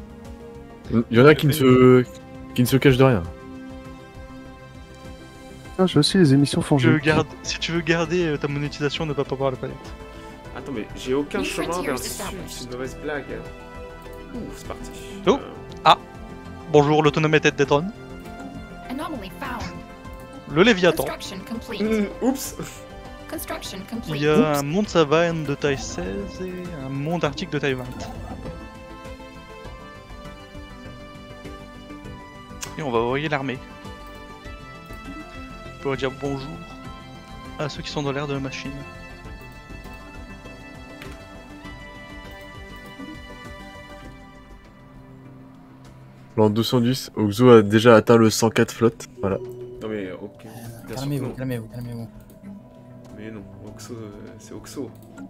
E: Il y en a qui ne se... qui ne se cachent de rien.
G: Ah, j'ai aussi les émissions
A: Si tu veux,
G: fongiques.
A: garder, si tu veux garder euh, ta monétisation, ne va pas voir la planète.
B: Attends, mais j'ai aucun
J: New
B: chemin vers le
J: frontiers
B: sud,
J: established.
B: c'est une mauvaise blague. Ouh, c'est parti.
A: Oh.
B: Euh,
A: Ah Bonjour, l'autonomie est détrône.
J: Anomaly found.
A: Le Léviathan.
J: Construction complete.
B: hmm, oups.
J: Construction
A: Il
J: complete.
A: y a un monde savane de taille seize et un monde arctique de taille vingt. Et on va envoyer l'armée. Pour dire bonjour à ceux qui sont dans l'air de la machine.
E: L'an deux cent dix, Oxo a déjà atteint le cent quatre flotte. Voilà.
B: Non mais ok. Bien sûr que
N: Calmez-vous,
B: non.
N: calmez-vous, calmez-vous.
B: Mais non, Oxo, euh, c'est Oxo.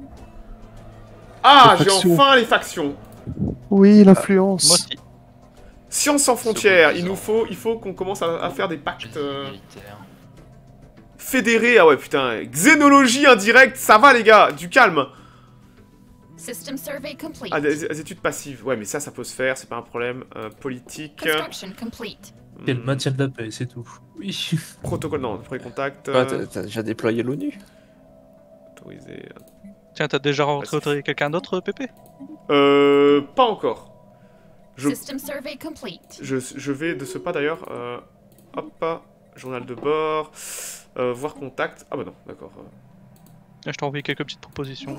B: Ah,
G: Les
B: j'ai
G: factions.
B: enfin les factions.
G: Oui, l'influence.
A: Moi aussi.
B: Science sans frontières,
C: C'est
B: il
C: bon,
B: nous faut, il faut qu'on commence à, à faire des pactes euh,
C: Militaire.
B: fédérés. Ah ouais, putain, xénologie indirecte, ça va les gars, du calme.
J: System survey complete.
B: Ah, des, des études passives, ouais, mais ça, ça peut se faire, c'est pas un problème. Euh, politique,
J: Construction complete.
L: Et le
B: hmm,
L: maintien de la paix, c'est tout. Oui.
B: protocole, non, premier contact,
D: Ouais,
B: euh,
D: t'as- t'as déjà déployé l'ONU.
B: autorisé.
A: Tiens, t'as déjà rencontré quelqu'un d'autre, Pépé?
B: Euh, pas encore. Je,
J: System survey complete.
B: je, je vais de ce pas d'ailleurs, euh, hop, journal de bord, euh, voir contact. Ah bah non, d'accord. euh.
A: Je t'ai envoyé quelques petites propositions.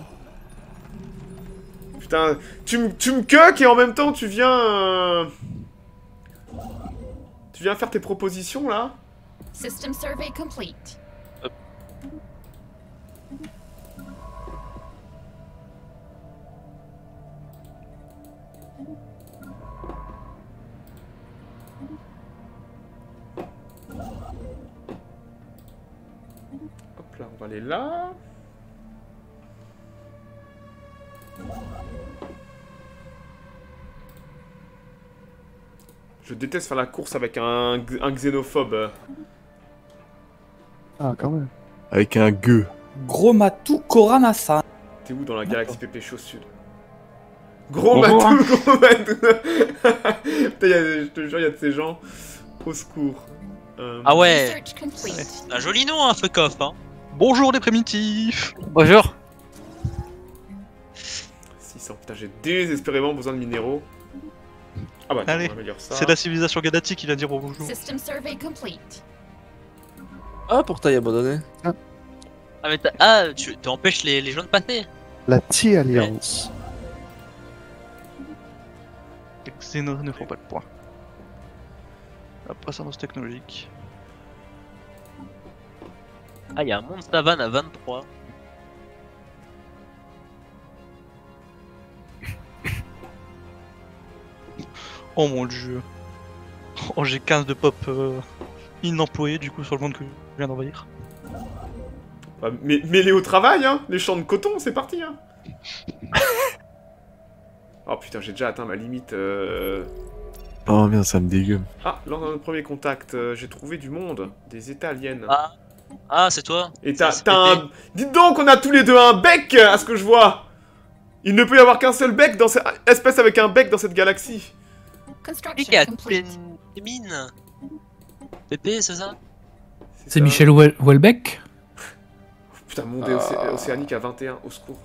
B: Putain, tu me tu me cuck et en même temps tu viens... euh, Tu viens faire tes propositions là.
J: System survey complete.
B: Hop là, on va aller là. Je déteste faire la course avec un, un xénophobe.
G: Ah, quand même.
E: Avec un gueux.
N: Gros Matou Koranasa.
B: T'es où dans la galaxie Pépé au sud? Gros
N: Bonjour,
B: Matou, gros Matou. Putain, y a- je te jure, il y a de ces gens. Au secours. Euh,
F: Ah ouais,
J: Research complete.
F: c'est un joli nom, hein, fuck off, hein.
A: Bonjour les primitifs!
C: Bonjour.
B: six cents. Putain, j'ai désespérément besoin de minéraux. Ah bah, attends,
A: Allez,
B: on améliore ça.
A: c'est la civilisation galactique qui vient dire bonjour.
J: System survey complete.
D: Ah, portail abandonné.
F: Ah, mais t'as- ah, tu t'empêches les, les gens de passer.
G: La T-Alliance.
A: Les xénos ne font pas de points. La présence technologique.
F: Ah, il y a un monde savane à vingt-trois.
A: Oh mon dieu. Oh, j'ai quinze de pop euh, inemployés du coup sur le monde que je viens d'envahir.
B: Bah, mais, mêlé au travail, hein. Les champs de coton, c'est parti, hein. Oh putain, j'ai déjà atteint ma limite. Euh...
E: Oh merde, ça me dégueule.
B: Ah, lors de notre premier contact, euh, j'ai trouvé du monde. Des états aliens.
F: Ah, ah c'est toi.
B: Et t'as
F: C'est-
B: t'as un... Dites donc, on a tous les deux un bec, à ce que je vois. Il ne peut y avoir qu'un seul bec dans cette espèce avec un bec dans cette galaxie.
F: Qui
J: Construction
F: a
J: complete.
F: les mines. Pépé, c'est ça?
K: C'est Michel Wel- Houellebecq.
B: Putain, monde océ- océanique à vingt et un, au secours.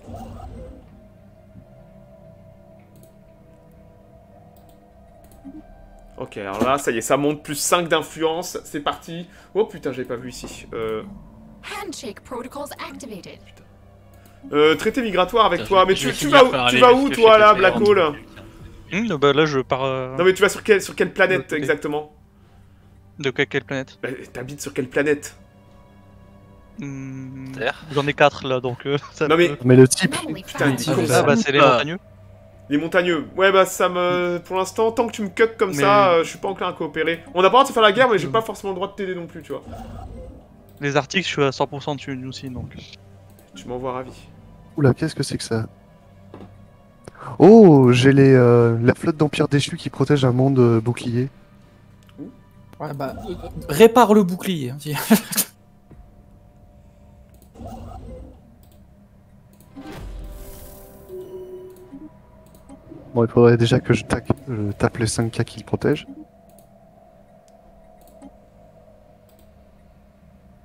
B: Ok, alors là, ça y est, ça monte plus cinq d'influence, c'est parti. Oh putain, j'avais pas vu ici. Euh,
J: Handshake protocols activated.
B: euh, traité migratoire avec
C: Putain,
B: toi,
C: je-
B: mais
C: je
B: tu,
C: vais
B: tu
C: finir
B: vas où,
C: par
B: tu
C: aller
B: vas où
C: jusque
B: toi
C: chez
B: là,
C: Pépé,
B: Black
C: hein.
B: Hole?
A: Hum, bah là je pars. euh,
B: Non mais tu vas sur, quelle sur quelle planète
A: côté.
B: exactement?
A: De quelle, quelle planète?
B: Bah, t'habites sur quelle planète?
A: Hum,
C: Terre.
A: J'en ai quatre là donc. euh, ça
B: Non mais,
A: peut-
G: Mais le type.
J: Anomaly
B: putain, il dit
J: found.
B: comme
A: Ah
B: ça.
A: bah c'est les
F: Ah.
A: montagneux.
B: Les montagneux. Ouais bah ça me... Pour l'instant, tant que tu me cuck comme
A: Mais-
B: ça, euh, je suis pas enclin à coopérer. On a pas le droit de se faire la guerre, mais j'ai pas forcément le droit de t'aider non plus, tu vois.
A: Les articles je suis à cent pour cent dessus aussi donc.
B: Tu m'envoies ravi.
G: Oula, qu'est-ce que c'est que ça? Oh, j'ai les euh, la flotte d'Empire déchu qui protège un monde euh, bouclier.
N: Ouais, bah, euh, répare le bouclier. hein, dis.
G: Bon, il faudrait déjà que je, tac- je tape les cinq K qui le protègent.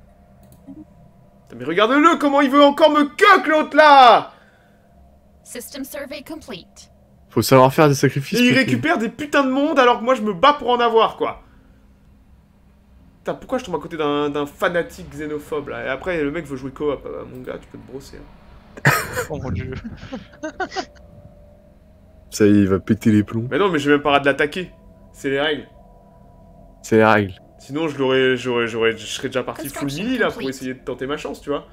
B: regarde-le, comment il veut encore me coque l'autre là.
J: System survey complete.
E: Faut savoir faire des sacrifices.
B: Et il
E: P P.
B: récupère des putains de monde alors que moi je me bats pour en avoir quoi. Putain, pourquoi je tombe à côté d'un d'un fanatique xénophobe là? Et après le mec veut jouer coop, euh, mon gars, tu peux te brosser. Hein.
A: Oh mon dieu.
E: Ça y est, il va péter les plombs.
B: Mais non, mais j'ai même pas le droit de l'attaquer. C'est les règles.
E: C'est les règles.
B: Sinon je l'aurais, j'aurais, j'aurais, je serais déjà parti full melee là pour essayer de tenter ma chance, tu vois.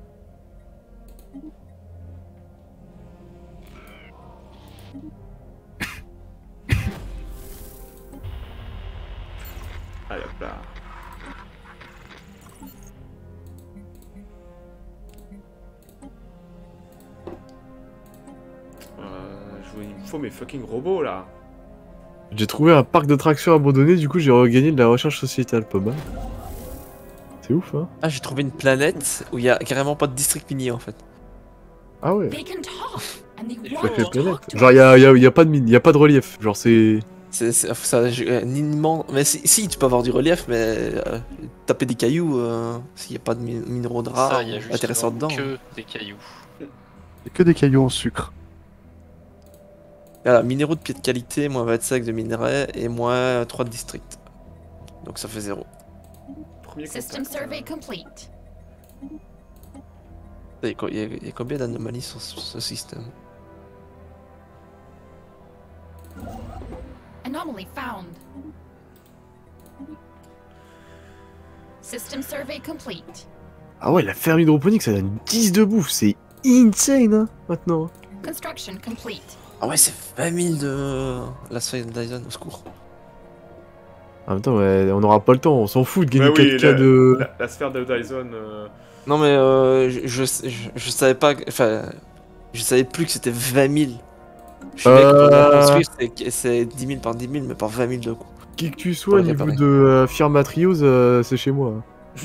B: Allez hop là. Euh, je- il me faut mes fucking robots là.
E: J'ai trouvé un parc d'attractions abandonné, du coup j'ai regagné de la recherche sociétale, pas mal. C'est ouf, hein.
D: Ah, j'ai trouvé une planète où il y a carrément pas de district mini en fait.
E: Ah ouais.
J: They can talk, and they
E: Ça
J: want
E: fait
J: to
E: planète.
J: talk to
E: Genre y a, y, a, y a pas de mine, y a pas de relief. Genre c'est...
D: C'est c'est- ça, j'ai un immense. Mais si, si, tu peux avoir du relief, mais euh, taper des cailloux, euh, s'il n'y a pas de mi- minéraux de
C: Ça,
D: rares
C: il y a
D: intéressants dedans.
C: justement que des cailloux.
G: Et que des cailloux en sucre.
D: Voilà, minéraux de pied de qualité, moins vingt-cinq de minerais et moins trois de district. Donc ça fait zéro.
B: Premier
J: System
B: contact.
J: survey complete.
D: Il y a co- il y a, il y a combien d'anomalies sur ce, ce système?
J: Anomaly found. System survey complete.
E: Ah ouais, la ferme hydroponique ça donne dix de bouffe, c'est insane, hein, maintenant.
J: Construction complete.
D: Ah ouais, c'est vingt mille de la Sphère Dyson, au secours.
E: En même temps, ouais, on aura pas le temps, on s'en fout de gagner
B: Bah oui,
E: quatre K
B: la,
E: de...
B: la, la sphère de Dyson. Euh...
D: Non mais euh, je, je, je, je savais pas, que- enfin, je savais plus que c'était vingt mille. Je savais que pour la
E: Euh.
D: construire c'est- c'est dix mille par dix mille, mais par vingt mille de coup.
E: Qui que tu sois, au
D: Pour le
E: niveau
D: réparer.
E: de euh, Firma Trios, euh, c'est chez moi.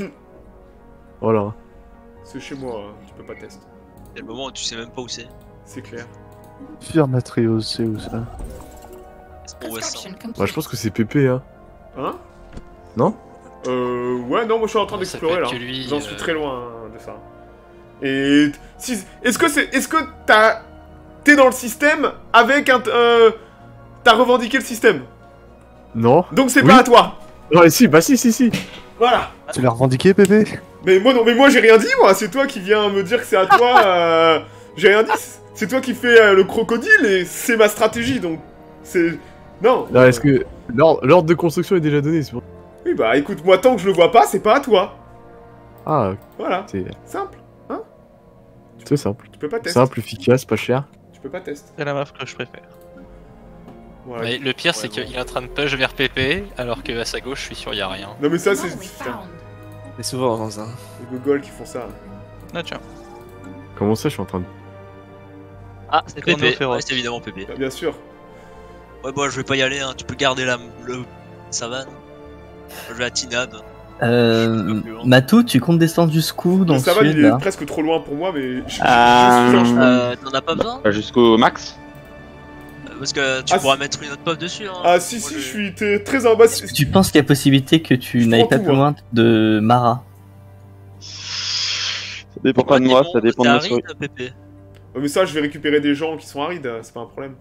E: Voilà.
B: C'est chez moi, hein, tu peux pas tester.
F: Il y a le moment où tu sais même pas où c'est.
B: C'est clair.
G: Firma Trios, c'est où ça?
F: C'est pour West.
J: Construction
E: Bah,
J: complete.
E: je pense que c'est P P, hein.
B: Hein?
E: Non?
B: Euh. Ouais, non, moi je suis en train
C: Non, ça
B: d'explorer
C: peut
B: là.
C: être que lui,
B: J'en suis
C: euh.
B: très loin hein, de ça. Et. Si, est-ce que c'est. Est-ce que t'as. T'es dans le système avec un. Euh. T'as revendiqué le système.
E: Non?
B: Donc c'est
E: Oui.
B: pas à toi.
E: Ouais, si, bah si, si, si.
B: Voilà.
G: Tu l'as revendiqué, Pépé?
B: Mais moi non, mais moi j'ai rien dit moi, c'est toi qui viens me dire que c'est à toi. euh, J'ai rien dit. C'est toi qui fais euh, le crocodile et c'est ma stratégie donc. C'est. Non.
E: Non, est-ce que l'ordre l'ordre de construction est déjà donné, c'est pour...
B: Oui bah écoute, moi tant que je le vois pas, c'est pas à toi.
E: Ah,
B: Voilà.
E: c'est
B: Simple. Hein?
E: c'est simple.
B: Tu peux pas tester.
E: Simple, efficace, pas cher.
B: Tu peux pas tester.
A: C'est la map que je préfère.
B: Voilà.
C: Mais le pire, c'est
B: Ouais,
C: qu'il est en train de push vers P P, alors que à sa gauche, je suis sûr, y a rien.
B: Non mais ça c'est.
J: Anomaly
B: Putain,
J: found.
D: C'est souvent comme ça.
B: les gogoles qui font ça.
A: Ah tiens.
E: Comment ça, je suis en train de...
F: Ah, c'est
A: Chrono
F: Pépé.
A: féroce.
F: Ouais, c'est évidemment Pépé.
B: Bah, bien sûr.
F: Ouais, bon, je vais pas y aller, hein. Tu peux garder la le savane. Je vais à Tinade.
H: Euh, Matou, tu comptes descendre jusqu'où dans
B: Le
H: le
B: savane
H: sud
B: il est
H: là
B: presque trop loin pour moi mais. Je, je-
I: Ah.
B: je suis franchement-
F: Euh, t'en as pas besoin?
I: Bah, jusqu'au max.
F: Euh, Parce que tu
B: Ah,
F: pourras
B: si-
F: mettre une autre pop dessus, hein.
B: Ah si
F: Moi,
B: si,
F: je-
B: je suis t- très en bas.
H: Est-ce que tu penses qu'il y a possibilité que tu
B: Je
H: n'ailles
B: prends
H: pas
B: tout,
H: plus
B: moi.
H: loin de Mara?
I: Ça dépend pas de moi, ça dépend de
F: ma
I: ma souris.
F: aride, Pépé.
B: Oh, mais ça je vais récupérer des gens qui sont arides, c'est pas un problème.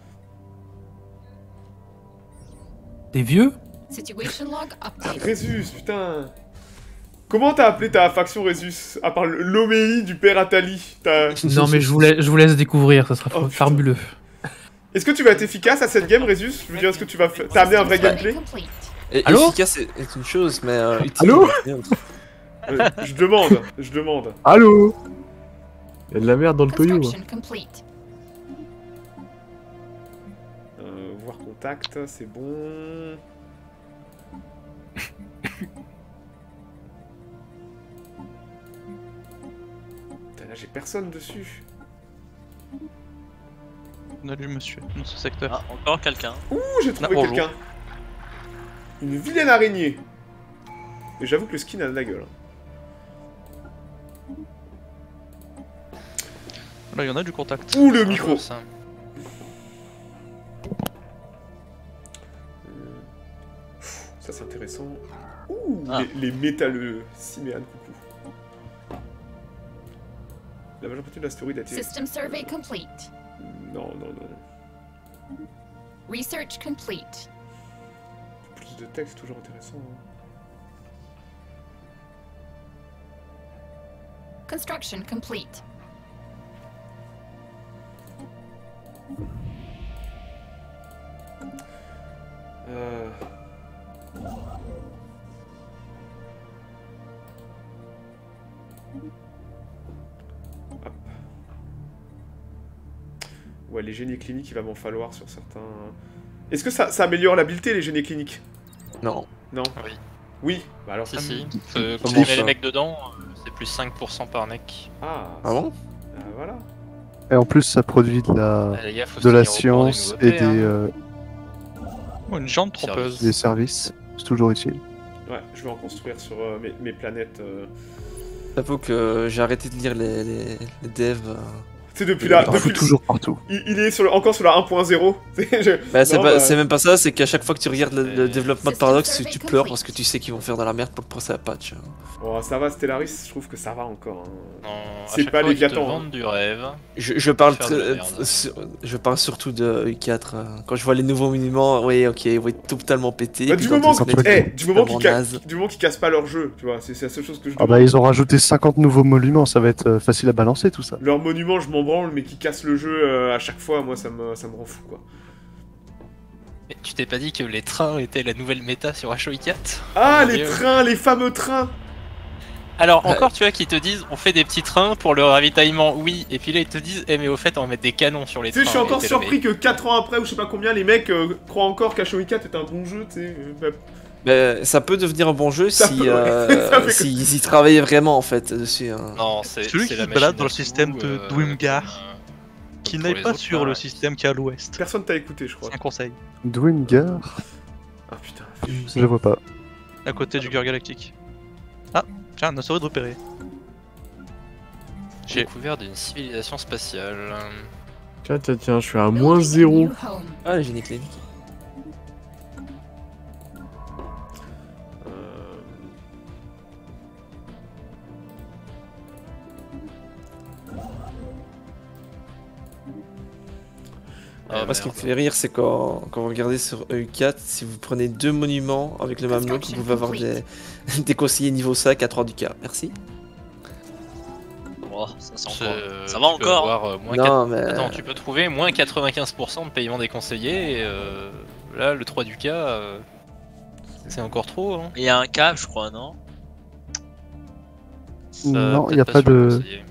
K: Des vieux?
J: Situation log updated.
B: Résus, putain. Comment t'as appelé ta faction Résus? À part le- l'homélie du père Atali. T'as-
K: Non, mais je vous, laisse, je vous laisse découvrir, ça sera
B: Oh, putain.
K: fabuleux.
B: Est-ce que tu vas être efficace à cette game, Résus? Je veux dire, est-ce que tu vas fa- t'as amené un vrai
J: System
B: gameplay?
J: survey complete.
D: Et
K: Allô
D: efficace est, est une chose, mais euh, utile.
E: Allô
D: est une autre.
B: Euh, Je demande, je demande.
E: Allô? Y'a de la merde dans le toyo. hein.
J: Construction complete.
B: Euh, voir contact, c'est bon. Putain, là j'ai personne dessus.
A: Salut monsieur, dans ce secteur.
F: Ah, encore quelqu'un.
B: Ouh, j'ai trouvé
A: Ah, bonjour.
B: quelqu'un. Une vilaine araignée. Et j'avoue que le skin a de la gueule.
A: Là, il y en a du contact.
B: Ouh, le micro.
C: Ça.
B: Ça c'est intéressant. Ouh,
F: Ah.
B: les, les métalleux. Siméane, coucou. La majeure partie de l'astéroïde a été...
J: System survey complete.
B: Non, non, non.
J: Research complete.
B: Plus de texte, toujours intéressant. Hein.
J: Construction complete.
B: Euh... Hop. Ouais, les génies cliniques, il va m'en falloir sur certains... Est-ce que ça, ça améliore l'habileté, les génies cliniques?
D: Non.
B: Non.
C: Oui.
B: Oui, bah alors...
C: Si, si. Euh,
D: Comment
C: quand on met
D: ça
C: les mecs dedans, euh, c'est plus cinq pour cent par mec.
B: Ah,
D: Ah bon?
B: ah, voilà.
G: Et en plus, ça produit de la,
C: Ah, les gars, faut
G: de
C: se
G: la
C: tenir au courant des
G: science
C: nouveautés,
G: et des,
C: hein.
G: euh,
A: Oh, une jante trompeuse.
G: des services. C'est toujours utile.
B: Ouais, je vais en construire sur euh, mes, mes planètes. Euh...
D: J'avoue que j'ai arrêté de lire les, les, les devs. euh.
B: C'est depuis là.
G: Il en fout toujours partout.
B: Il, il est sur le, encore sur la un point zéro.
D: Bah, c'est
B: Non,
D: pas-
B: bah,
D: c'est même pas ça, c'est qu'à chaque fois que tu regardes le, le
C: Euh,
D: développement de
J: System
D: Paradox, tu,
J: survey
D: tu
J: complete.
D: pleures parce que tu sais qu'ils vont faire de la merde pour passer à patch.
B: Oh, ça va, Stellaris, je trouve que ça va encore. hein.
C: Non, à
B: C'est
C: chaque
B: pas
C: fois, ils te
B: Léviathan, hein.
C: vendent du rêve.
D: Je, je parle
C: Faire de la
D: très-
C: merde.
D: sur- je parle surtout de U quatre. euh, Quand je vois les nouveaux monuments, oui, ok, oui, totalement pété.
B: Bah,
D: puis
B: du,
D: dans
B: moment
D: tes
B: que-
D: planètes,
B: eh, du, moment qu'ils
D: totalement
B: ca-
D: naze.
B: du moment qu'ils cassent pas leur jeu, tu vois, c'est c'est la seule chose que je
G: Ah
B: demande.
G: bah ils ont rajouté cinquante nouveaux monuments, ça va être euh, facile à balancer tout ça.
B: Leur monument, je m'en branle, mais qu'ils cassent le jeu euh, à chaque fois, moi, ça me, ça me rend fou, quoi.
C: Mais tu t'es pas dit que les trains étaient la nouvelle méta sur H O I quatre?
B: Ah,
C: Oh mon
B: les
C: Dieu.
B: trains, les fameux trains.
C: Alors encore, tu vois, qui te disent on fait des petits trains pour le ravitaillement, oui, et puis là ils te disent eh mais au fait on va mettre des canons sur les
B: Tu sais,
C: trains.
B: je suis encore
C: Et t'es là,
B: surpris que quatre ans après, ou je sais pas combien, les mecs euh, croient encore qu'H O I quatre est un bon jeu, tu sais. euh, bah,
D: Mais ça peut devenir un bon jeu
B: Ça
D: si
B: peut, ouais.
D: euh,
B: Ça fait
D: s'ils y travaillaient vraiment en fait dessus. hein.
C: mais- Non, c'est
A: Celui
C: c'est
A: qui
C: la
A: se balade
C: machine
A: dans le
C: à
A: système
C: sous,
A: de
C: euh,
A: Dwimgar,
C: comme,
A: qui
C: euh,
A: n'est
C: pour les
A: pas
C: autres,
A: sur
C: là.
A: le système qui est à l'ouest.
B: Personne t'a écouté, je crois.
A: C'est un conseil.
G: Dwingar,
B: Ah putain.
G: je le vois pas.
A: À côté du cœur galactique. Ah, tiens, un astéroïde repéré.
C: J'ai découvert d'une civilisation spatiale.
E: Tiens, tiens, tiens, je suis à moins zéro.
J: New home.
D: Ah, les génies cliniques.
B: Euh,
C: Ah,
D: Moi, ce qui me
C: merde.
D: fait rire, c'est quand, quand vous regardez sur E U quatre, si vous prenez deux monuments avec le même nom, vous pouvez avoir des, des conseillers niveau cinq à trois du cas. Merci.
F: Oh, ça, c'est
C: C'est-
F: encore...
C: euh,
F: ça va
C: tu peux
F: encore.
C: avoir, euh, moins
D: Non,
C: quatre-
D: mais-
C: Attends, tu peux trouver moins quatre-vingt-quinze pour cent de paiement des conseillers, et euh, là, le trois du cas, euh, c'est encore trop. Hein.
F: Il y a un cap, je crois, non?
C: Ça,
G: Non, il
C: peut-être
G: n'y a pas
C: sur le
G: de...
C: conseiller.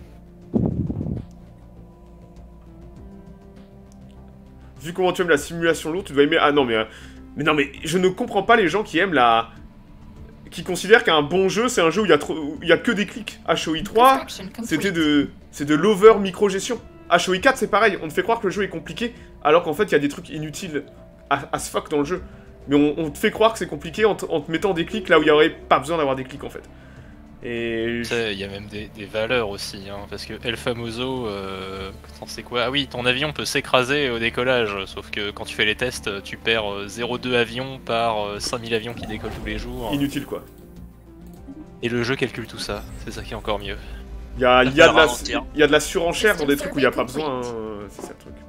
B: Vu comment tu aimes la simulation lourde, tu dois aimer. Ah non, mais. euh, Mais non, mais je ne comprends pas les gens qui aiment la. Qui considèrent qu'un bon jeu, c'est un jeu où il y a, trop... où il y a que des clics. H O I trois,
J: Construction
B: c'était
J: complete.
B: de. C'est de l'over micro-gestion. H O I quatre, c'est pareil. On te fait croire que le jeu est compliqué, alors qu'en fait, il y a des trucs inutiles à, à ce fuck dans le jeu. Mais on, on te fait croire que c'est compliqué en, te- en te mettant des clics là où il n'y aurait pas besoin d'avoir des clics en fait. Et.
C: Tu sais, il y a même des, des valeurs aussi, hein, parce que El Famoso, euh, attends, c'est quoi? Ah oui, ton avion peut s'écraser au décollage, sauf que quand tu fais les tests, tu perds euh, zéro virgule deux avions par euh, cinq mille avions qui décollent tous les jours.
B: Inutile quoi.
C: Et le jeu calcule tout ça, c'est ça qui est encore mieux.
B: Il y a, il y a de la,
F: ralentir.
B: il y a de la surenchère dans des trucs où il n'y a pas besoin. hein, C'est ça le truc.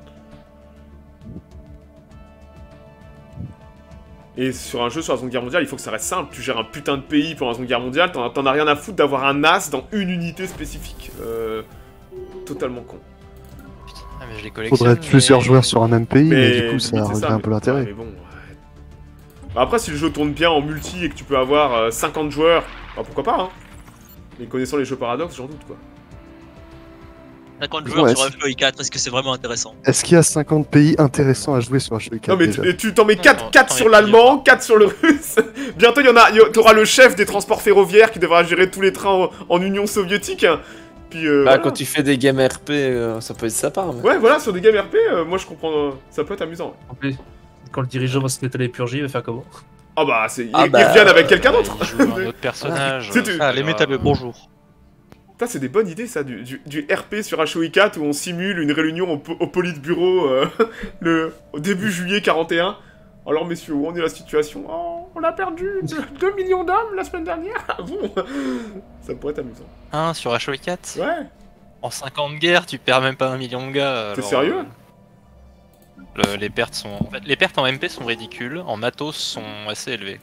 B: Et sur un jeu sur la Seconde Guerre mondiale, il faut que ça reste simple. Tu gères un putain de pays pour la Seconde Guerre mondiale, t'en t'en as rien à foutre d'avoir un as dans une unité spécifique. Euh, totalement con.
C: Ah, mais je les collectionne.
G: Faudrait être plusieurs
C: mais-
G: joueurs sur un même pays, mais, du coup
B: limite,
G: ça
B: c'est
G: revient
B: ça,
G: un
B: mais-
G: peu l'intérêt.
B: ouais, mais bon, ouais. Bah après, si le jeu tourne bien en multi et que tu peux avoir euh, cinquante joueurs, bah pourquoi pas, hein. Mais connaissant les jeux Paradox, j'en doute quoi.
F: cinquante joueurs
G: Ouais,
F: sur
G: c'est-
F: H O I quatre, est-ce que c'est vraiment intéressant?
G: Est-ce qu'il y a cinquante pays intéressants à jouer sur H O I quatre
B: Non mais
G: déjà
B: tu- et tu t'en mets
C: Non,
B: quatre,
C: non,
B: quatre
C: t'en
B: sur
C: mets
B: l'allemand, quatre sur le russe. Bientôt il y en a, y- t'auras le chef des transports ferroviaires qui devra gérer tous les trains en, en Union soviétique. Puis euh,
D: Bah,
B: voilà.
D: quand tu fais des games R P, euh, ça peut être sympa. Mais...
B: Ouais voilà, sur des games R P, euh, moi je comprends, euh, ça peut être amusant.
L: En plus, quand le dirigeant va se mettre à les purger, il va faire comment?
B: Ah bah c'est,
D: Ah
B: ils,
D: bah,
B: ils reviennent avec quelqu'un d'autre.
C: Il joue un autre personnage.
B: C'est du-
C: c'est
A: Ah,
C: pas
A: les
C: grave.
A: métalleux, bonjour.
B: Ça c'est des bonnes idées ça, du, du, du R P sur H O I quatre où on simule une réunion au, po- au Politburo euh, le, au début juillet quarante et un. Alors messieurs, où en est la situation? Oh, on a perdu deux millions d'hommes la semaine dernière. Ah bon. Ça pourrait être amusant.
C: Un sur H O I quatre?
B: Ouais.
C: En cinq ans de guerre, tu perds même pas un million de gars.
B: T'es
C: alors,
B: sérieux?
C: euh, le- Les pertes sont. En fait, les pertes en M P sont ridicules, en matos sont assez élevées.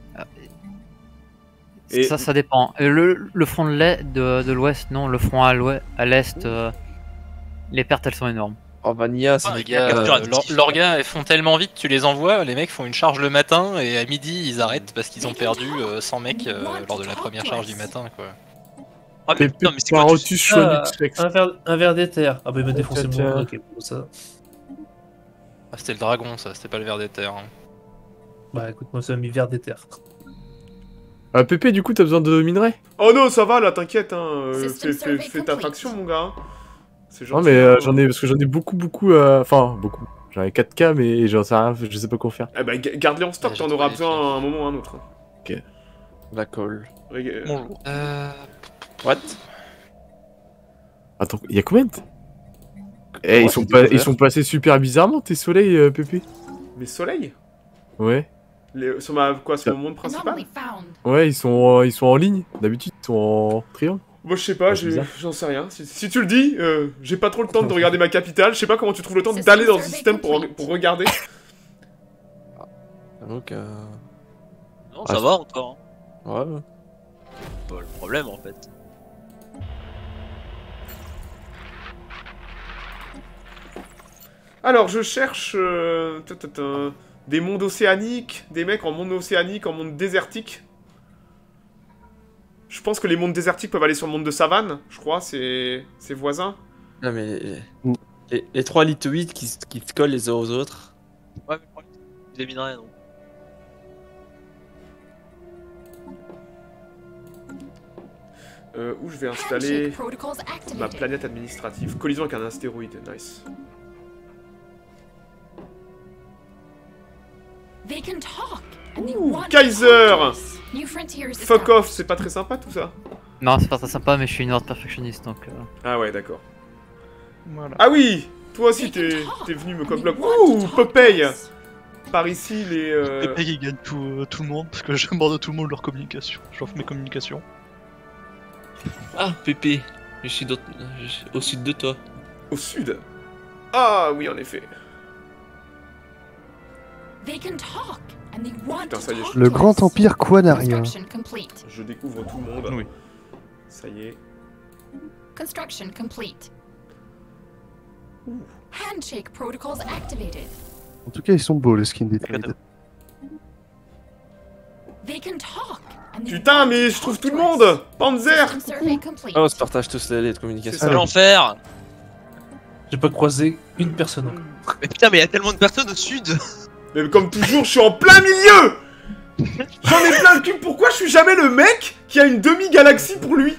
B: Et-
O: Ça, ça dépend. Euh, Le, le front de l'est- de, de l'ouest, non. Le front à l'ouest, à l'est, euh, les pertes elles sont énormes.
D: Oh, Vanilla, c'est
C: Ah, les
D: des
C: gars,
F: capture
C: euh,
F: actif.
C: leurs leurs gars elles font tellement vite, tu les envoies, les mecs font une charge le matin et à midi ils arrêtent parce qu'ils ont perdu euh, cent mecs euh, lors de la première charge du matin quoi.
F: Ah, mais putain, mais c'est quoi tu-
E: Parotus
L: Ah,
E: Chouanix Rex.
L: un, verre, un verre d'éther. Ah bah il m'a défoncé
E: Tiens,
L: mon
E: tiens.
L: ok pour ça.
C: Ah, c'était le dragon ça, c'était pas le ver d'éther. Hein.
L: Bah écoute, moi ça m'a mis verre d'éther.
E: Ah, Pépé, du coup, t'as besoin de minerais?
B: Oh non, ça va là, t'inquiète, hein. euh,
J: System
B: Fais, fais,
J: survey
B: fais ta
J: complete.
B: faction, mon gars. C'est
E: Non,
B: gentil.
E: mais euh,
B: hein.
E: j'en ai, parce que j'en ai beaucoup, beaucoup, euh, enfin, beaucoup. J'en ai quatre K, mais j'en sais rien, je sais pas quoi faire.
B: Eh bah, ga- garde-les en stock,
C: Ouais,
B: t'en
C: j'ai
B: auras
C: trouvé
B: besoin
C: les
B: à un moment ou à un autre.
D: La colle.
B: Rég-
A: Bonjour.
C: Euh...
D: What?
E: Attends, il y a combien de... Eh, ils,
D: Ouais,
E: sont
D: c'est
E: pas,
D: découvert.
E: ils sont passés super bizarrement, tes soleils, euh, Pépé.
B: Mes soleils
E: Ouais.
B: Les- Sur ma, quoi, sur mon monde principal
J: Anomaly found.
E: Ouais, ils sont, euh, ils sont en ligne. D'habitude, ils sont en triangle.
B: Moi, je sais pas,
E: Ouais, c'est
B: j'ai-
E: bizarre.
B: j'en sais rien. Si, si tu le dis, euh, j'ai pas trop le temps de regarder ma capitale. Je sais pas comment tu trouves le temps d'aller dans le système pour, pour regarder.
D: Donc, euh...
F: Non,
D: Ah,
F: ça
D: c'est-
F: va encore. hein.
D: Ouais, ouais.
F: Pas le problème en fait.
B: Alors, je cherche euh, ta, ta, ta, des mondes océaniques, des mecs en monde océanique, en monde désertique. Je pense que les mondes désertiques peuvent aller sur le monde de savane, je crois, c'est c'est voisin.
D: Non, mais les, les, les trois litoïdes qui, se- qui se collent les uns aux autres.
F: Ouais, mais le problème, c'est des minerais non.
B: Euh, où je vais installer
J: Handshake protocols
B: ma
J: activated.
B: planète administrative. Collision avec un astéroïde, nice.
J: They can talk. And they
B: Ouh,
J: want to
B: Kaiser!
J: talk to us. New frontiers
B: Fuck
J: established.
B: off, c'est pas très sympa tout ça.
O: Non, c'est pas très sympa, mais je suis une ordre perfectionniste donc. euh,
B: Ah ouais, d'accord.
A: Voilà.
B: Ah oui, toi aussi t'es t'es venu me cockblock. Ouh, Popeye! Par ici, les... euh,
A: Pépé qui gagne tout, euh, tout le monde parce que j'aborde tout le monde leur communication. Je fais mes communications.
D: Ah, Pépé, je suis, d'autre- je suis au sud de toi.
B: Au sud? Ah oui, en effet.
J: They can talk. And they want
B: Putain,
J: to
B: ça y est,
J: talk
B: je-
G: Le
J: to
G: grand
J: us.
G: empire Quanaria.
J: Construction complete.
B: Je découvre tout le monde.
A: Oui.
B: Ça y est.
J: Construction complete. Handshake protocols activated.
G: En tout cas, ils sont beaux, le skin des druides.
J: They can talk. And they
B: Putain,
J: want
B: mais
J: to
B: je trouve
J: talk
B: tout le
J: to us.
B: monde! Panzer!
J: System survey complete.
D: Ah, on se partage tous les lettres de communication.
B: C'est ça.
F: L'enfer.
L: J'ai pas croisé une personne encore.
F: Mais putain, mais il y a tellement de personnes au sud.
B: Mais comme toujours, je suis en plein milieu! J'en ai plein le cul, pourquoi je suis jamais le mec qui a une demi-galaxie pour lui?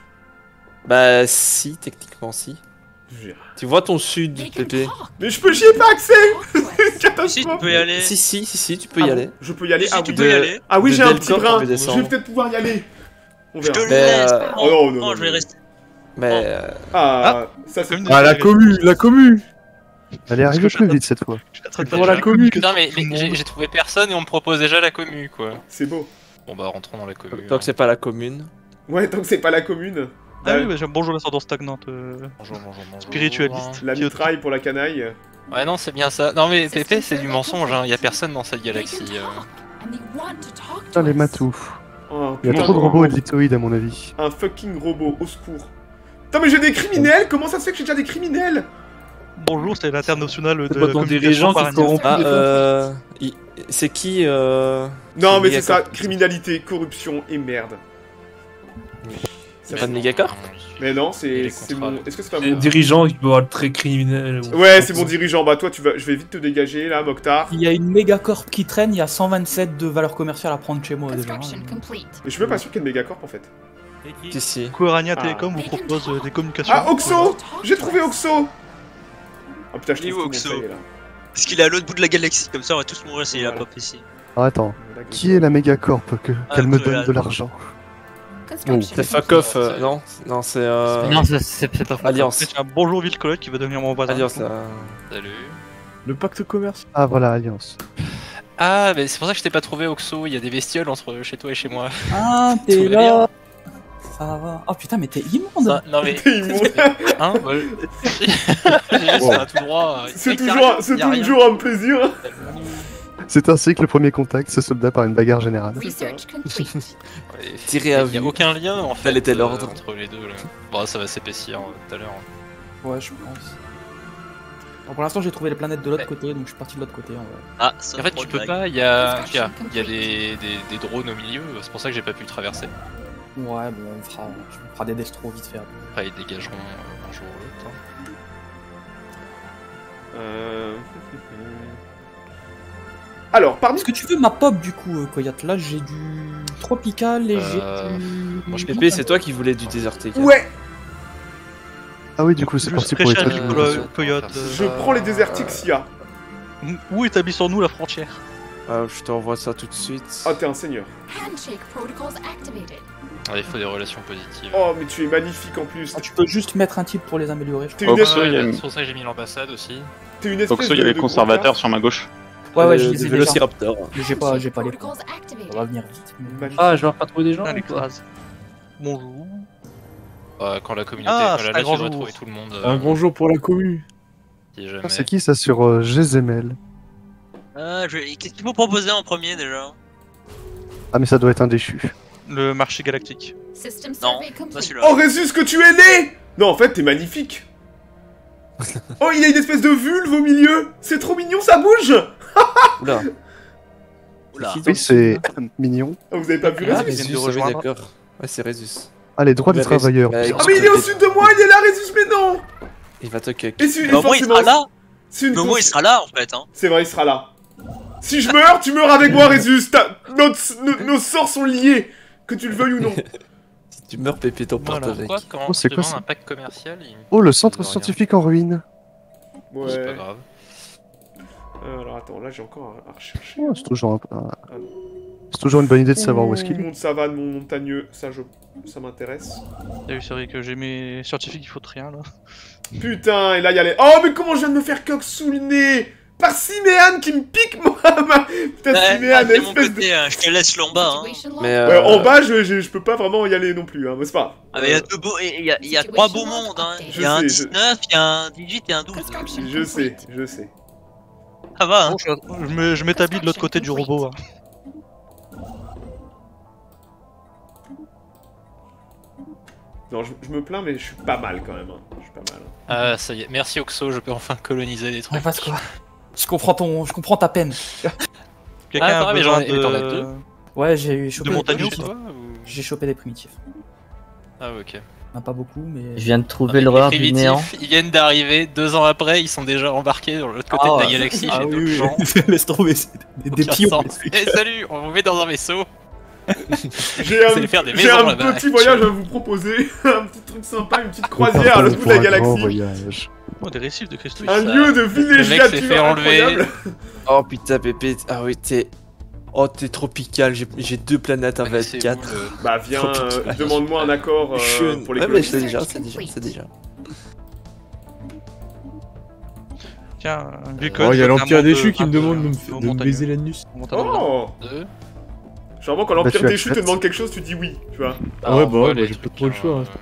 D: Bah, si, techniquement, si. Tu vois ton sud,
J: They can
D: Pépé.
J: talk.
B: Mais je peux, j'y ai pas accès!
J: Talk to us.
F: Si, tu
B: Catastrophe!
F: peux y aller.
D: Si, si, si, si, tu peux y
B: Ah
D: aller.
B: bon, je peux y aller?
F: Si,
B: Ah
F: tu
B: oui,
F: peux y
B: de-
F: aller.
B: Ah oui,
D: De
B: j'ai un
D: Delcor,
B: petit
D: on
B: brin.
D: peut
B: Je vais
D: descendre.
B: peut-être pouvoir y aller. On
F: Je te
B: verra.
F: le
D: Mais,
F: laisse.
D: euh,
F: Oh,
B: oh non, non,
F: non, je vais
B: non.
F: rester.
D: Mais, euh,
B: Ah, ça c'est...
A: Comme
E: Ah, la commu, la commu.
G: Elle est arrivée plus vite cette fois.
E: Pour la commu.
C: Putain, mais les- j'ai j'ai trouvé personne et on me propose déjà la commu quoi.
B: C'est beau.
C: Bon bah rentrons dans la commu.
D: tant que c'est pas la commune.
B: Ouais, tant que c'est pas la commune.
A: Ah
B: La-
A: oui, bah, j'aime bonjour l'ascendance stagnante. euh,
C: Bonjour, bonjour, bonjour.
A: Spiritualiste.
B: La
A: Qui-
B: mitraille pour la canaille.
C: Ouais non c'est bien ça. Non mais Pépé c'est du mensonge, hein. Y a personne dans cette
J: They can
C: galaxie. euh.
J: talk. And they want to talk
G: Putain,
J: to
G: les
J: us.
G: matous.
B: Oh,
G: Il y a
B: putain,
G: trop de
B: oh,
G: robots et de litoïdes à mon avis.
B: Un fucking robot, au secours. Putain, mais j'ai des criminels? Comment ça se fait que j'ai déjà des criminels?
A: Bonjour, c'est l'international de
L: C'est pas ton
A: communication
L: dirigeant
A: par
L: qui
A: Agnès.
L: corrompt
D: Ah,
L: les
D: euh... il- C'est qui, euh...
B: Non, mais
D: Mégacorp.
B: c'est ça, criminalité, corruption et merde.
D: C'est pas de Mégacorp?
B: Mais non,
C: Il
B: c'est
C: est
B: c'est
C: contrat.
B: mon... Est-ce que c'est pas
L: Les
B: mon...
L: dirigeants qui peuvent être très criminels. ou-
B: Ouais, c'est mon dirigeant. Bah toi, tu vas... je vais vite te dégager, là, Mokhtar.
N: Il y a une mégacorp qui traîne, il y a cent vingt-sept de valeur commerciale à prendre chez moi déjà.
J: Construction complete.
B: Mais je suis même pas sûr qu'il y ait une mégacorp, en fait.
M: C'est qui?
D: Si, si.
A: Coerania
B: Ah.
A: Telecom vous propose euh, des communications.
B: Ah, Oxo! J'ai trouvé Oxo! Ah putain, je
F: Il est
B: trouve
F: où,
B: tout
F: Oxo
B: mon taille, là.
F: Parce qu'il est à l'autre bout de la galaxie, comme ça on va tous mourir s'il a
B: Voilà.
F: pas ici.
G: Alors attends,
B: Là,
G: qui est la mégacorp que
F: Ah,
G: qu'elle me
F: que
G: donne
F: la-
G: de l'argent?
J: Construction
D: C'est fuck off, euh, non Non, c'est, euh...
O: Non, c'est c'est- c'est pas faux.
D: Alliance.
A: C'est un bonjour Villecollette qui va devenir mon voisin.
D: Alliance, euh...
C: Salut.
E: Le pacte commercial.
G: Ah voilà, Alliance.
C: Ah mais c'est pour ça que je t'ai pas trouvé Oxo, il y a des bestioles entre chez toi et chez moi.
N: Ah,
C: Tout
N: t'es
C: va bien.
N: là. Ça va. Oh putain, mais t'es immonde.
C: Ça- non mais.
B: T'es immonde.
C: Hein ouais. J'ai juste
G: Wow.
C: un tout droit.
B: C'est
C: Y a
B: toujours,
C: rien,
B: c'est
C: y a rien.
B: toujours un plaisir.
G: C'est ainsi que le premier contact se solda par une bagarre générale.
J: Research complete.
C: Ouais,
D: Tiré à
C: y a
D: vue.
C: aucun lien en fait
D: Tel était
C: euh,
D: l'ordre.
C: entre les deux là. Bon, ça va s'épaissir euh, tout à l'heure.
N: Ouais, je pense. Bon, pour l'instant, j'ai trouvé les planètes de l'autre côté, donc je suis parti de l'autre côté en vrai.
F: Ah,
C: En fait, tu peux pas, il y a, il y a, il y a des, des, des drones au milieu, c'est pour ça que j'ai pas pu traverser.
N: Ouais, bon, on fera, on fera des destros vite fait.
C: Après, ils dégageront euh, un jour ou l'autre. hein.
B: Euh... Alors, parmi...
N: Est-ce que tu veux ma pop du coup, euh, Koyat? Là, j'ai du tropical et
C: Euh,
N: j'ai du...
C: moi, je
D: Pépé, c'est toi qui voulais du Desert Eagle.
B: Ouais.
G: Ah oui, du coup, c'est
A: Juste
G: parti pour les
A: Créchage,
G: trucs.
A: Nicolas, Coyote.
B: Je prends les Désertiques s'il y a.
A: euh, Où établissons-nous la frontière?
D: Ah, je t'envoie ça tout de suite.
B: Ah, t'es un seigneur.
J: Handshake protocols activated.
C: Ah, il faut des relations positives.
B: Oh, mais tu es magnifique en plus.
N: Ah, tu peux juste mettre un type pour les améliorer, je
B: T'es
N: crois.
B: une,
I: Oxo,
B: espèce...
I: il y a une-
C: C'est pour ça que j'ai mis l'ambassade aussi.
B: T'es une espèce
I: Oxo, il y
B: de-
I: avait
B: de
I: le
B: gros
I: conservateur
B: gars.
I: sur ma gauche.
N: Ouais, ouais, je
D: Euh,
N: les ai
D: des
N: déjà.
D: vélociraptors.
N: Mais j'ai pas, j'ai pas les points.
J: Protocols activated.
N: Ça va venir vite. mais-
B: Magnifique.
L: Ah, je vais pas trouver des gens.
A: Ah,
L: ou pas
A: l'écrase. Bonjour.
C: Euh, quand la communauté,
A: Ah,
C: euh,
A: c'est
C: là,
A: un
C: là,
A: grand
C: tu devrais
A: jour.
C: trouver tout le monde.
E: Un
C: euh,
E: grand jour pour la commu.
C: si jamais.
G: Ah, c'est qui ça sur euh, Jezemel?
F: Ah, je... Qu'est-ce qu'il faut proposer en premier déjà?
G: Ah, mais ça doit être un déchu.
A: Le marché galactique.
J: System
F: Non,
J: survey
F: pas
J: complete.
F: celui-là.
B: Oh, Résus, que tu es né! Non, en fait, t'es magnifique. Oh, il a une espèce de vulve au milieu. C'est trop mignon, ça bouge.
D: Oula.
F: Oula.
G: Oui, c'est mignon.
B: Ah, vous avez pas vu
D: Ah,
B: Résus?
A: viennent de
D: Résus, oui,
A: rejoindre.
D: d'accord. Ouais, c'est Résus.
G: Ah, les droits des
D: Mais Résus-
G: travailleurs.
D: bah,
G: putain.
B: Ah, mais il est au sud de moi, il est là, Résus, mais non.
D: Il va te cuck.
B: Et c'est
F: Mais au moins il
B: forcément-
F: sera là.
B: c'est une
F: Mais au moins il
B: cons-
F: sera là en fait. Hein.
B: C'est vrai, il sera là. Si je meurs, tu meurs avec moi, Résus. T'as- Notre... Nos... nos sorts sont liés, que tu le veuilles ou non.
D: Si tu meurs, Pépé, t'en portes
C: Voilà.
D: avec.
C: Pourquoi quand
G: Oh, c'est
C: tu
G: quoi
C: demandes
G: ça
C: un pack commercial, il...
G: Oh, le centre
C: de rien.
G: scientifique en ruine.
C: c'est pas
B: Ouais.
C: grave.
B: Euh, alors attends, là j'ai encore à, à rechercher.
G: Oh, c'est toujours, un- un- c'est toujours une bonne idée de savoir où est-ce qu'il est.
B: Mon de savane, mon montagneux, ça je... ça m'intéresse.
A: T'as vu, c'est vrai que j'ai mes scientifiques, il faut rien là.
B: Putain, et là il y a les... Oh, mais comment je viens de me faire coque sous le nez par Siméane qui me pique, moi. ma- Putain,
F: Ouais,
B: Siméane,
F: ah, de mon
B: espèce de...
F: côté, hein, je te laisse là en bas. Hein.
J: Situation
D: Mais
J: log.
D: euh...
B: Ouais, en bas, je, je, je peux pas vraiment y aller non plus, hein, mais c'est pas.
F: Ah, mais il y a deux beaux, il y a, il y a trois beaux mondes. Hein. Il y a un
B: Je sais, je-
F: dix-neuf, il y a un dix-huit et un douze.
J: Construction
B: Je sais,
J: complete.
B: je sais.
F: Ça va. Hein.
A: Bon, je je me- je m'établis de l'autre côté du robot. hein.
B: Non, je, je me plains, mais je suis pas mal quand même. Hein. Je suis pas mal.
C: Ah, ça y est. Merci Oxo, je peux enfin coloniser des trucs.
N: Ouais, parce que je comprends ton, je comprends ta peine.
A: Quelqu'un
C: Ah,
A: a
C: pareil, mais
A: besoin
C: j'en ai- t'en as deux
A: de...
N: Ouais, j'ai chopé
A: De
N: des
A: montagneux,
N: primitifs.
C: Chez toi ou...
N: J'ai chopé des primitifs.
C: Ah, ok.
N: On a pas beaucoup, mais.
H: Je viens de
C: Ah,
H: trouver
C: mais
H: l'horreur
C: les
H: du
C: primitifs,
H: néant.
C: Ils viennent d'arriver, deux ans après, ils sont déjà embarqués sur l'autre côté
N: Ah,
C: de la galaxie
N: ah
C: chez
N: oui,
C: d'autres
N: oui.
C: gens.
N: Laisse tomber, c'est des, des
C: Aucun
N: pions.
C: sens. Eh, salut, on vous met dans un vaisseau.
B: J'ai
C: Vous
B: un,
C: allez faire des
B: j'ai
C: maisons
B: un
C: là-bas.
B: petit voyage à vous proposer. Un petit truc sympa, une petite
G: Nous
B: croisière à
G: partons
B: l'autre bout
G: pour
B: de la
G: un grand
B: galaxie.
G: voyage.
A: Oh, des récifs de cristaux.
B: Un
C: ça.
B: lieu de
C: Le mec s'est fait
B: villégiature
C: enlever.
B: incroyable.
D: Oh putain, Pépé. Ah oui, t'es. Oh, t'es tropical. J'ai j'ai deux planètes à
C: Mais c'est où,
D: vingt-quatre.
C: le-
B: Bah viens,
D: Tropical.
B: euh, demande-moi un accord euh,
D: Je-
B: pour les
D: Ouais, mais
B: colonies.
D: c'est déjà, c'est déjà, c'est déjà.
A: Tiens, un
E: Oh,
A: glucose.
E: il y a l'Empire
A: un
E: déchu
A: monde
E: qui me
A: de-
E: demande de me,
A: de
E: f- de me
A: montagneux.
E: baiser l'anus.
A: Montagneux.
B: Oh
C: Deux.
B: Généralement quand
G: Bah,
B: l'Empire
G: tu
B: déchu te
G: acceptes.
B: demande quelque chose, tu dis oui, tu vois.
E: Ah ouais,
C: on
E: bah
C: voit
E: ouais,
C: les
E: bah, j'ai
C: trucs,
E: pas trop le choix,
C: hein.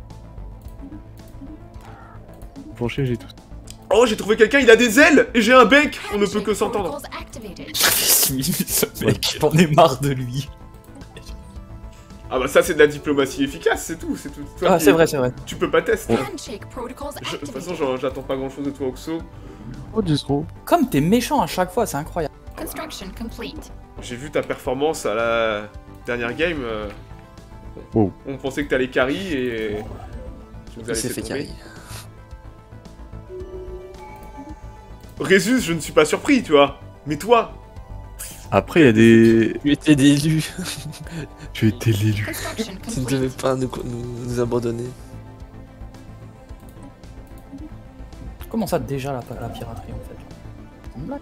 E: Franchement, j'ai tout.
B: Oh, j'ai trouvé quelqu'un, il a des ailes et j'ai un bec. On ne peut que s'entendre.
J: Protocols activated.
N: Ce mec, j'en ai marre de lui.
B: Ah bah ça c'est de la diplomatie efficace, c'est tout, c'est tout. Toi
N: Ah,
B: qui-
N: c'est vrai, c'est vrai.
B: Tu peux pas tester.
J: Handshake protocols
B: Je- De toute façon,
J: activated.
B: j'en- j'attends pas grand chose de toi, Oxo.
G: Oh, Distro.
N: Comme t'es méchant à chaque fois, c'est incroyable.
J: Construction complete.
B: J'ai vu ta performance à la dernière game. euh,
G: Oh.
B: On pensait que t'allais carry et. Tu nous as
D: Il s'est
B: laissé
D: fait
B: tomber.
D: carry.
B: Résus, je ne suis pas surpris, tu vois. Mais toi,
E: Après, il y a des.
D: Tu étais d'élu.
E: Tu étais l'élu.
J: Construction
D: Tu ne devais
J: complete.
D: pas nous, nous, nous abandonner.
N: Comment ça déjà la, la piraterie en fait? C'est une blague.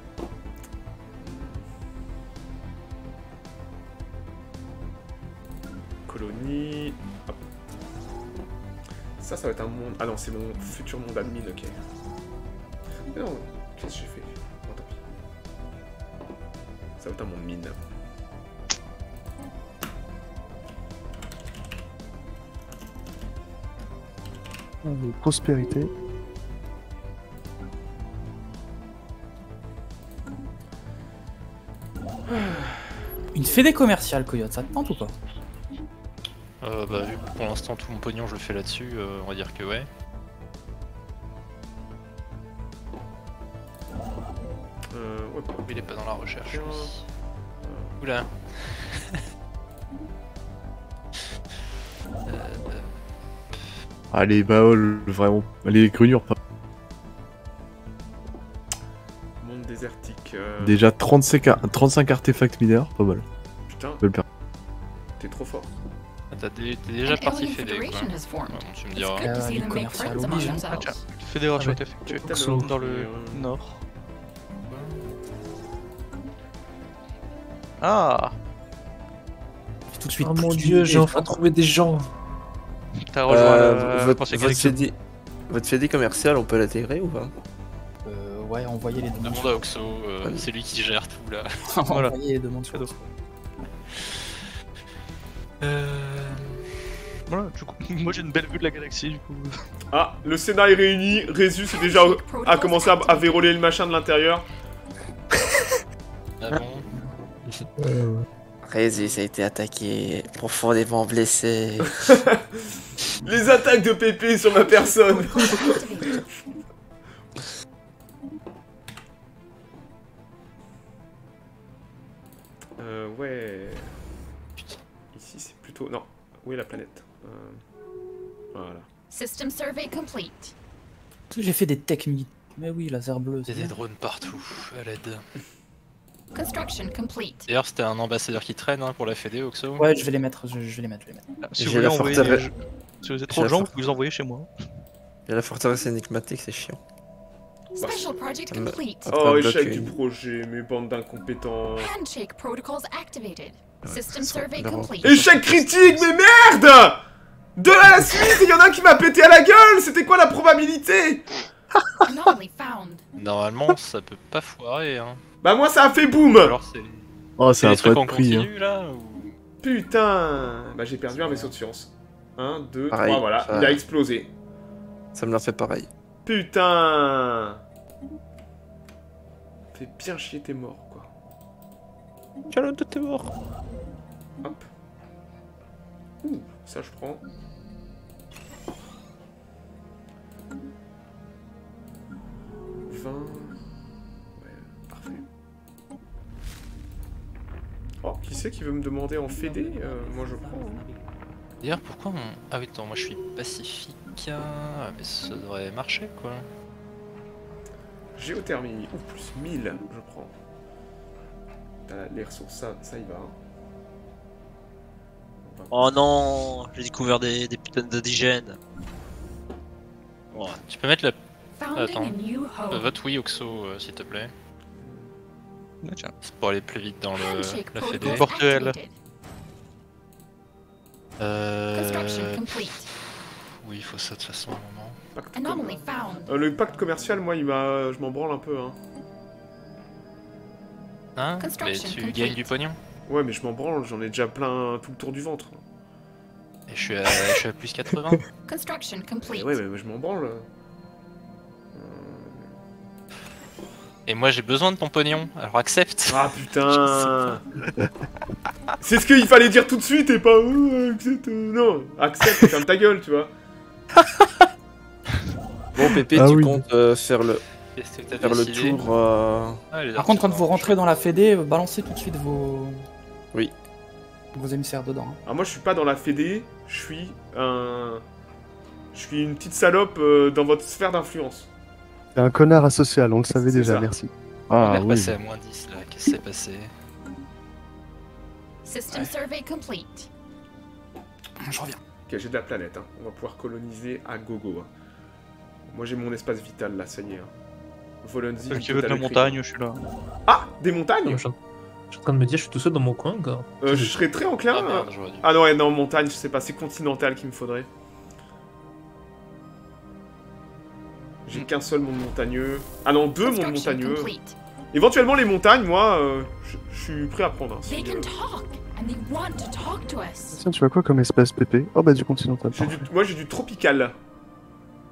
B: colonie. Hop. Ça, ça va être un monde. Ah non, c'est mon futur monde admin, ok. Mais non, qu'est-ce que j'ai fait? Bon, tant pis. Ça va être un monde mine.
G: Prospérité.
N: Une fédé commerciale, Coyote, ça te tente ou pas?
C: Euh, bah, vu que pour l'instant tout mon pognon je le fais là-dessus, euh, on va dire que ouais.
B: Euh, ouais, bah,
C: il est pas dans la recherche. Oula.
E: Ah, les baols, vraiment. Les grunures, pas.
B: Monde désertique. Euh...
E: Déjà trente-cinq, ar- trente-cinq artefacts mineurs, pas mal.
B: Putain.
E: Je vais le perdre.
B: T'es trop fort.
C: Ah, t'es dé déjà parti fédé quoi. Ouais, tu me diras.
N: Euh, les commerciales obligent.
A: Ah, tiens, fédération
L: Ah ouais.
A: est effectuée
B: Tout à l'heure.
A: dans le
B: Euh,
A: nord. Ah,
N: Tout de suite.
L: Oh mon
N: plus
L: dieu,
N: de-
L: j'ai enfin trouvé des gens.
A: t'as rejoint
D: Euh,
A: la
D: votre,
A: pensée
D: votre,
A: Galaxy.
D: fédé... votre fédé commercial, on peut l'intégrer ou pas?
N: Euh, ouais, envoyer les demandes.
C: Demande à Oxo, euh, c'est lui qui gère tout là.
A: Voilà.
N: Envoyer les demandes sur
C: Euh...
A: Voilà, du coup, moi j'ai une belle vue de la galaxie du coup.
B: Ah, le Sénat est réuni. Résus est déjà a commencé à, à verrouiller le machin de l'intérieur.
C: Ah bon?
D: Résus a été attaqué, profondément blessé.
B: Les attaques de Pépé sur ma personne. euh, ouais. Putain. Ici c'est plutôt... Non. Où est la planète euh... Voilà.
J: System survey complete.
N: J'ai fait des tech meet. Mais oui, laser bleu.
C: Il y a des drones partout, à l'aide.
J: Construction complete.
C: D'ailleurs, c'était un ambassadeur qui traîne hein, pour la Fédé, Oxo.
N: Ouais, je vais les mettre, je, je vais les mettre, je vais les mettre.
A: Si
D: J'ai
A: vous voulez
D: la
A: envoyer
D: forteresse-
A: des... Si vous êtes
D: J'ai
A: trop de
D: la
A: gens,
D: fort-
A: vous les envoyez chez moi.
D: Il y a la forteresse énigmatique, c'est chiant.
J: Special project
D: Ça me-
J: complete.
D: Après,
B: Oh,
D: bloc
B: échec
D: une-
B: du projet, mes bandes d'incompétents.
J: Handshake protocols activated. System
D: ça-
J: survey
D: leur-
J: complete.
B: Échec critique, mais merde! Deux à la suite, il y en a un qui m'a pété à la gueule. C'était quoi la probabilité?
J: Anomaly found.
C: Normalement, ça peut pas foirer. Hein.
B: Bah moi ça a fait boum.
C: Alors, c'est
E: Oh,
C: c'est
E: ça
C: des
E: va
C: trucs
E: pas
C: en
E: de prix. Hein.
C: continu là ou...
B: Putain. Bah j'ai perdu un vaisseau de science. Un, deux,
D: Pareil,
B: trois, voilà.
D: ça-
B: Il a explosé.
D: Ça me l'a fait pareil.
B: Putain. Fais bien chier, t'es mort quoi.
D: Calotte, t'es mort.
B: Hop. Ouh, ça je prends. vingt. Ouais, parfait. Oh, qui c'est qui veut me demander en fédé euh, Moi je prends. hein.
C: D'ailleurs, pourquoi on... Ah oui, attends, moi je suis pacifique. Ah, mais ça devrait marcher quoi.
B: Géothermie. Ouh, plus mille, je prends. T'as les ressources, ça, ça y va. On va-
F: Oh non, j'ai découvert des, des putains d'indigènes.
C: Ouais. Tu peux mettre la...
J: Founding
C: Attends.
J: a new
C: Euh,
J: home.
C: vote oui, Oxo, euh, s'il te plaît.
A: Ah, tiens.
C: C'est pour aller plus vite dans le...
J: Handshake
C: la Fédé.
J: protocols
A: Portuel.
J: activated. Construction
C: Euh...
J: complete.
C: Oui, il faut ça de toute façon à un moment.
B: Pacte com-
J: Anomaly found.
B: Euh, le pacte commercial, moi, il m'a, je m'en branle un peu. Hein.
C: Hein? Mais
J: Construction
C: tu
J: complete.
C: gagnes du pognon.
B: Ouais, mais je m'en branle, j'en ai déjà plein tout le tour du ventre.
C: Et je suis à, je suis à plus quatre-vingts.
J: Construction complete.
B: Et ouais, mais je m'en branle.
C: Et moi j'ai besoin de ton pognon, alors accepte.
B: Ah putain. C'est ce qu'il fallait dire tout de suite et pas oh, accepte. euh, Non, accepte, ferme ta gueule, tu vois.
D: Bon, Pépé,
E: Ah
D: tu
E: oui.
D: comptes euh, faire le,
C: Qu'est-ce que t'as
D: faire le
C: décidé?
D: tour. euh,
C: Ah, les
N: Par contre, quand
C: artistes,
N: vous rentrez dans la fédé, euh, balancez tout de suite vos...
D: Oui.
N: Vos émissaires dedans. hein.
B: Alors moi, je suis pas dans la fédé, je suis un. Je suis une petite salope euh, dans votre sphère d'influence.
G: T'es un connard asocial, on le savait
B: C'est
G: déjà,
B: ça.
G: merci.
C: On
E: Ah
C: est
E: oui.
C: repassé à moins dix là, qu'est-ce qui s'est passé?
J: System survey complete.
N: Je reviens.
B: Ok, j'ai de la planète, hein. On va pouvoir coloniser à gogo. hein. Moi, j'ai mon espace vital là, ça y est. Hein. Volonzi.
A: Ceux qui veulent de
B: total
A: la
B: écrit.
A: montagne, je suis là.
B: Ah, des
L: Non,
B: montagnes
L: je, suis en... je suis en train de me dire, je suis tout seul dans mon coin, gars.
B: euh, Je serais très enclin.
C: Ah
B: hein.
C: merde, j'aurais dû.
B: Ah non, ouais, non, montagne, je sais pas, c'est continental qu'il me faudrait. J'ai qu'un seul monde montagneux. Ah non, deux mondes
J: Construction
B: montagneux.
J: complete.
B: Éventuellement, les montagnes, moi, euh, je je suis prêt à prendre. hein, si,
J: They
B: euh,
J: can talk, and they want to talk to us.
G: Tiens, tu as quoi comme espace P P? Oh bah du continental.
B: j'ai du- Moi, j'ai du tropical.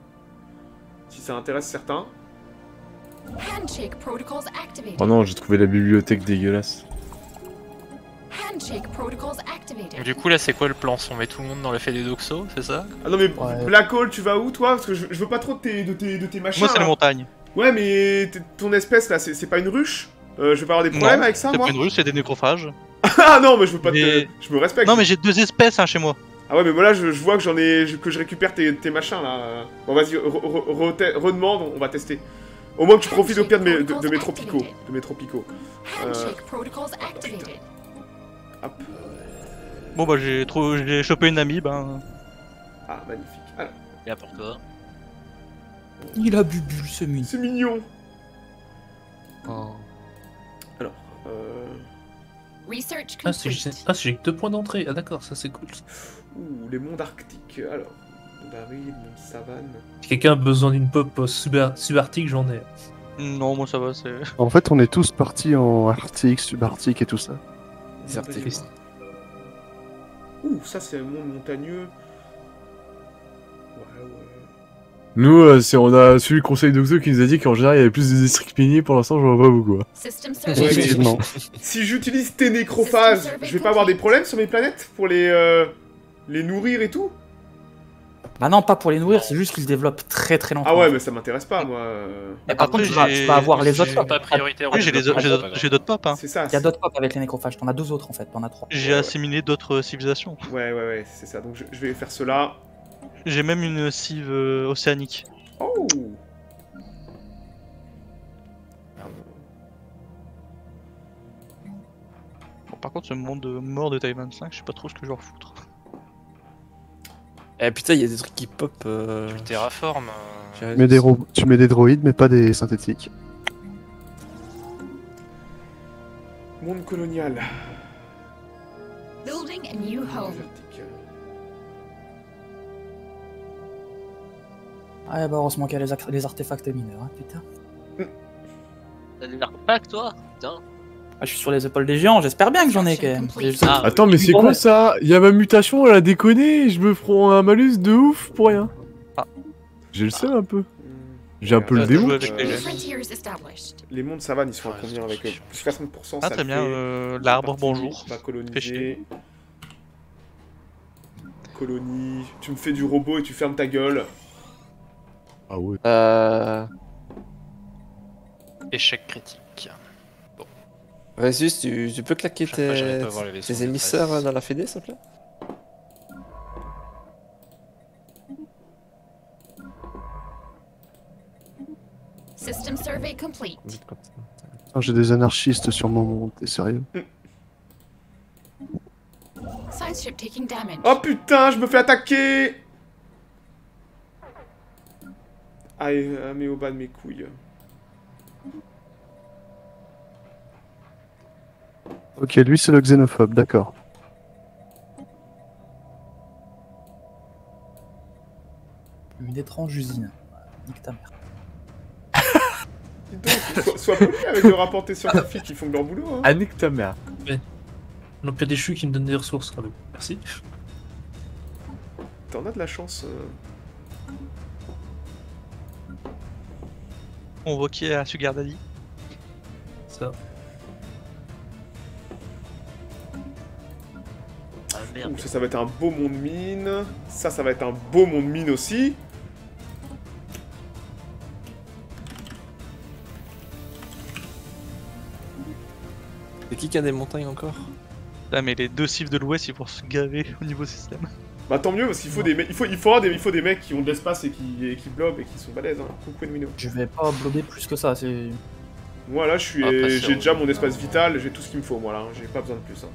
B: si ça intéresse certains.
J: Handshake protocols activated.
E: Oh non, j'ai trouvé la bibliothèque dégueulasse.
J: Handshake protocols activated.
C: Donc, du coup, là, c'est quoi le plan? On met tout le monde dans la fée des Doxos, c'est ça?
B: Ah non, mais Black Hole, tu vas où toi? Parce que je, je veux pas trop de tes, de tes, de tes machins.
A: Moi, c'est
B: là.
A: la montagne.
B: Ouais, mais t- ton espèce là, c'est c'est pas une ruche? euh, Je vais pas avoir des problèmes
A: Non,
B: avec ça,
A: c'est
B: moi?
A: pas une ruche, c'est des nécrophages.
B: Ah non, mais je veux pas
A: Mais-
B: te. Je me respecte.
A: Non, mais j'ai deux espèces hein, chez moi.
B: Ah ouais, mais moi là, je, je vois que j'en ai. que je récupère tes, tes machins là. Bon, vas-y, re- re- re- redemande, on va tester. Au moins que tu profites au pire de mes, de, de mes tropicaux. De mes tropicaux. Euh,
J: Handshake protocols activated.
B: hop.
A: Bon, bah, j'ai trop... j'ai chopé une amie, ben.
B: Ah, magnifique. Alors,
F: Bien pour toi.
N: Il a bubu, c'est mignon.
B: c'est mignon.
F: Oh.
B: Alors, euh.
J: Research
L: Ah, c'est
J: complete.
L: juste- ah, j'ai que deux points d'entrée. Ah, d'accord, ça c'est cool.
B: Ouh, les mondes arctiques. Alors, monde aride, monde savane.
L: Si quelqu'un a besoin d'une pop euh, subar- subarctique, j'en ai.
A: Non, moi ça va, c'est.
G: En fait, on est tous partis en Arctique, subarctique et tout ça.
D: Les artifices.
B: Ouh, ça c'est un monde montagneux. Ouais, ouais.
E: Nous, euh, c'est- on a suivi le conseil d'Oxo qui nous a dit qu'en général il y avait plus de districts miniers. Pour l'instant, je vois pas beaucoup. hein.
J: System
B: Ouais,
J: service.
B: mais
G: Effectivement.
B: si j'utilise tes nécrophages, je vais pas avoir des problèmes sur mes planètes pour les, euh, les nourrir et tout?
N: Bah non, pas pour les nourrir, c'est juste qu'ils se développent très très lentement.
B: Ah ouais, mais ça m'intéresse pas, moi. euh.
N: Mais par
A: Après,
N: contre, tu vas,
A: j'ai-
N: tu vas avoir les autres
A: j'ai-
N: pop.
C: Pas prioritaire. au
A: Oui, j'ai les-
C: développement,
A: j'ai
C: c'est
A: d'autres
C: pas
A: j'ai d'autres pop, hein.
B: C'est ça.
N: Il y a d'autres pop avec les nécrophages, t'en as deux autres en fait, t'en as trois.
A: J'ai
B: Ouais,
A: assimilé d'autres euh, civilisations.
B: Ouais, ouais, ouais, c'est ça. Donc je, je vais faire cela.
A: J'ai même une cive euh, océanique.
B: Oh!
A: Bon, par contre, ce monde euh, mort de taille vingt-cinq, je sais pas trop ce que je vais en foutre.
D: Eh putain, il y a des trucs qui pop. Euh...
C: Tu terraformes.
G: Tu mets, des ro- tu mets des droïdes, mais pas des synthétiques.
B: Monde colonial.
J: Building a new home.
B: Vertical.
N: Ah bah heureusement qu'il y a les, ac- les artefacts mineurs, hein, putain.
F: T'as des artefacts toi? Putain.
N: Ah, je suis sur les épaules des géants, j'espère bien que j'en ai quand même. Je sais-
F: Ah,
E: Attends, mais c'est quoi ça? Il y a ma mutation, elle a déconné. Je me prends un malus de ouf pour rien.
A: Ah.
E: J'ai le seum un peu.
B: Hmm.
E: J'ai un peu le
B: Euh,
E: démon.
A: jouer avec les
B: euh,
A: gènes.
J: Frontiers established.
B: Les mondes savanes, ils sont à combien avec eux? Plus soixante pour cent,
A: Ah,
B: ça
A: très
B: le
A: bien,
B: fait.
A: euh,
B: C'est
A: l'arbre,
B: parti,
A: bonjour.
B: Va
A: Fais
B: coloniser.
A: chier.
B: Colonie. Tu me fais du robot et tu fermes ta gueule.
E: Ah ouais.
D: Euh...
C: Échec critique.
D: Résus, tu, tu peux claquer
C: Chaque fois, j'arrive
D: tes,
C: pas à voir les vaisseaux
D: tes
C: de
D: émissaires
C: presse.
D: dans la fédé, s'il te plaît?
J: System survey complete.
G: Putain, j'ai des anarchistes sur mon monde, t'es sérieux?
J: Science ship taking damage.
B: Oh putain, je me fais attaquer! Ah, euh, mais au bas de mes couilles.
G: Ok, lui c'est le xénophobe, d'accord.
N: Une étrange usine. Nique ta mère.
B: Dis donc, sois, sois poli avec le rapporté scientifique, ils font de leur boulot, hein.
E: Annick ta mère.
L: L'Empire des Chus qui me donne des ressources quand même. Merci.
B: T'en as de la chance. euh.
A: Convoqué à Sugar Daddy.
L: Ça.
F: Ah merde.
B: Ouh, ça, ça va être un beau monde mine. Ça, ça va être un beau monde mine aussi.
D: C'est qui qui a des montagnes encore?
A: Ah, mais les deux cives de l'ouest, ils vont se gaver au niveau système.
B: Bah tant mieux, parce qu'il faut des mecs, il faut, il faudra des, il faut des mecs qui ont de l'espace et qui, et qui blobent et qui sont balèzes. Hein. Coucou Edwino.
N: Je vais pas blober plus que ça, c'est...
B: Moi là, je suis,
C: Après, c'est
B: j'ai déjà
C: horrible.
B: mon espace vital, j'ai tout ce qu'il me faut, moi là. hein. J'ai pas besoin de plus. Hein.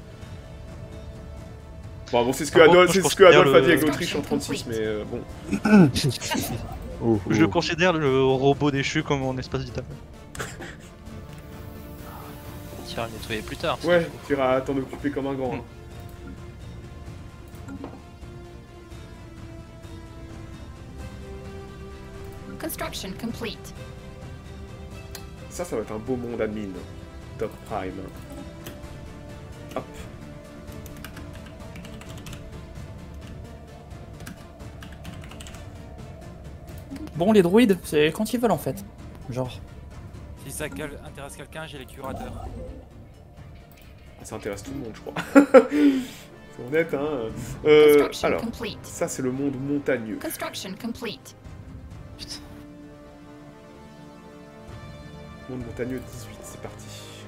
B: Bon, bon c'est ce que
A: Par contre,
B: Adolphe,
A: moi,
B: c'est
A: je
B: ce que
A: considère
B: Adolphe a dit
A: le-
B: avec l'Autriche en trente-six, mais euh, bon.
E: Oh,
A: Je
E: oh.
A: considère le robot déchu comme mon espace vital.
C: Tu iras le nettoyer plus tard.
B: Ouais, tu iras t'en occuper comme un grand. hein.
J: Construction complete.
B: Ça, ça va être un beau monde admin. Top Prime. Hop.
N: Bon, les druides, c'est quand ils veulent en fait. Genre.
M: Si ça quel- intéresse quelqu'un, j'ai les curateurs.
B: Ça intéresse tout le monde, je crois. C'est honnête, hein. Euh,
J: Construction
B: alors,
J: complete.
B: ça c'est le monde montagneux.
J: Construction complete.
B: Monde montagneux dix-huit, c'est parti.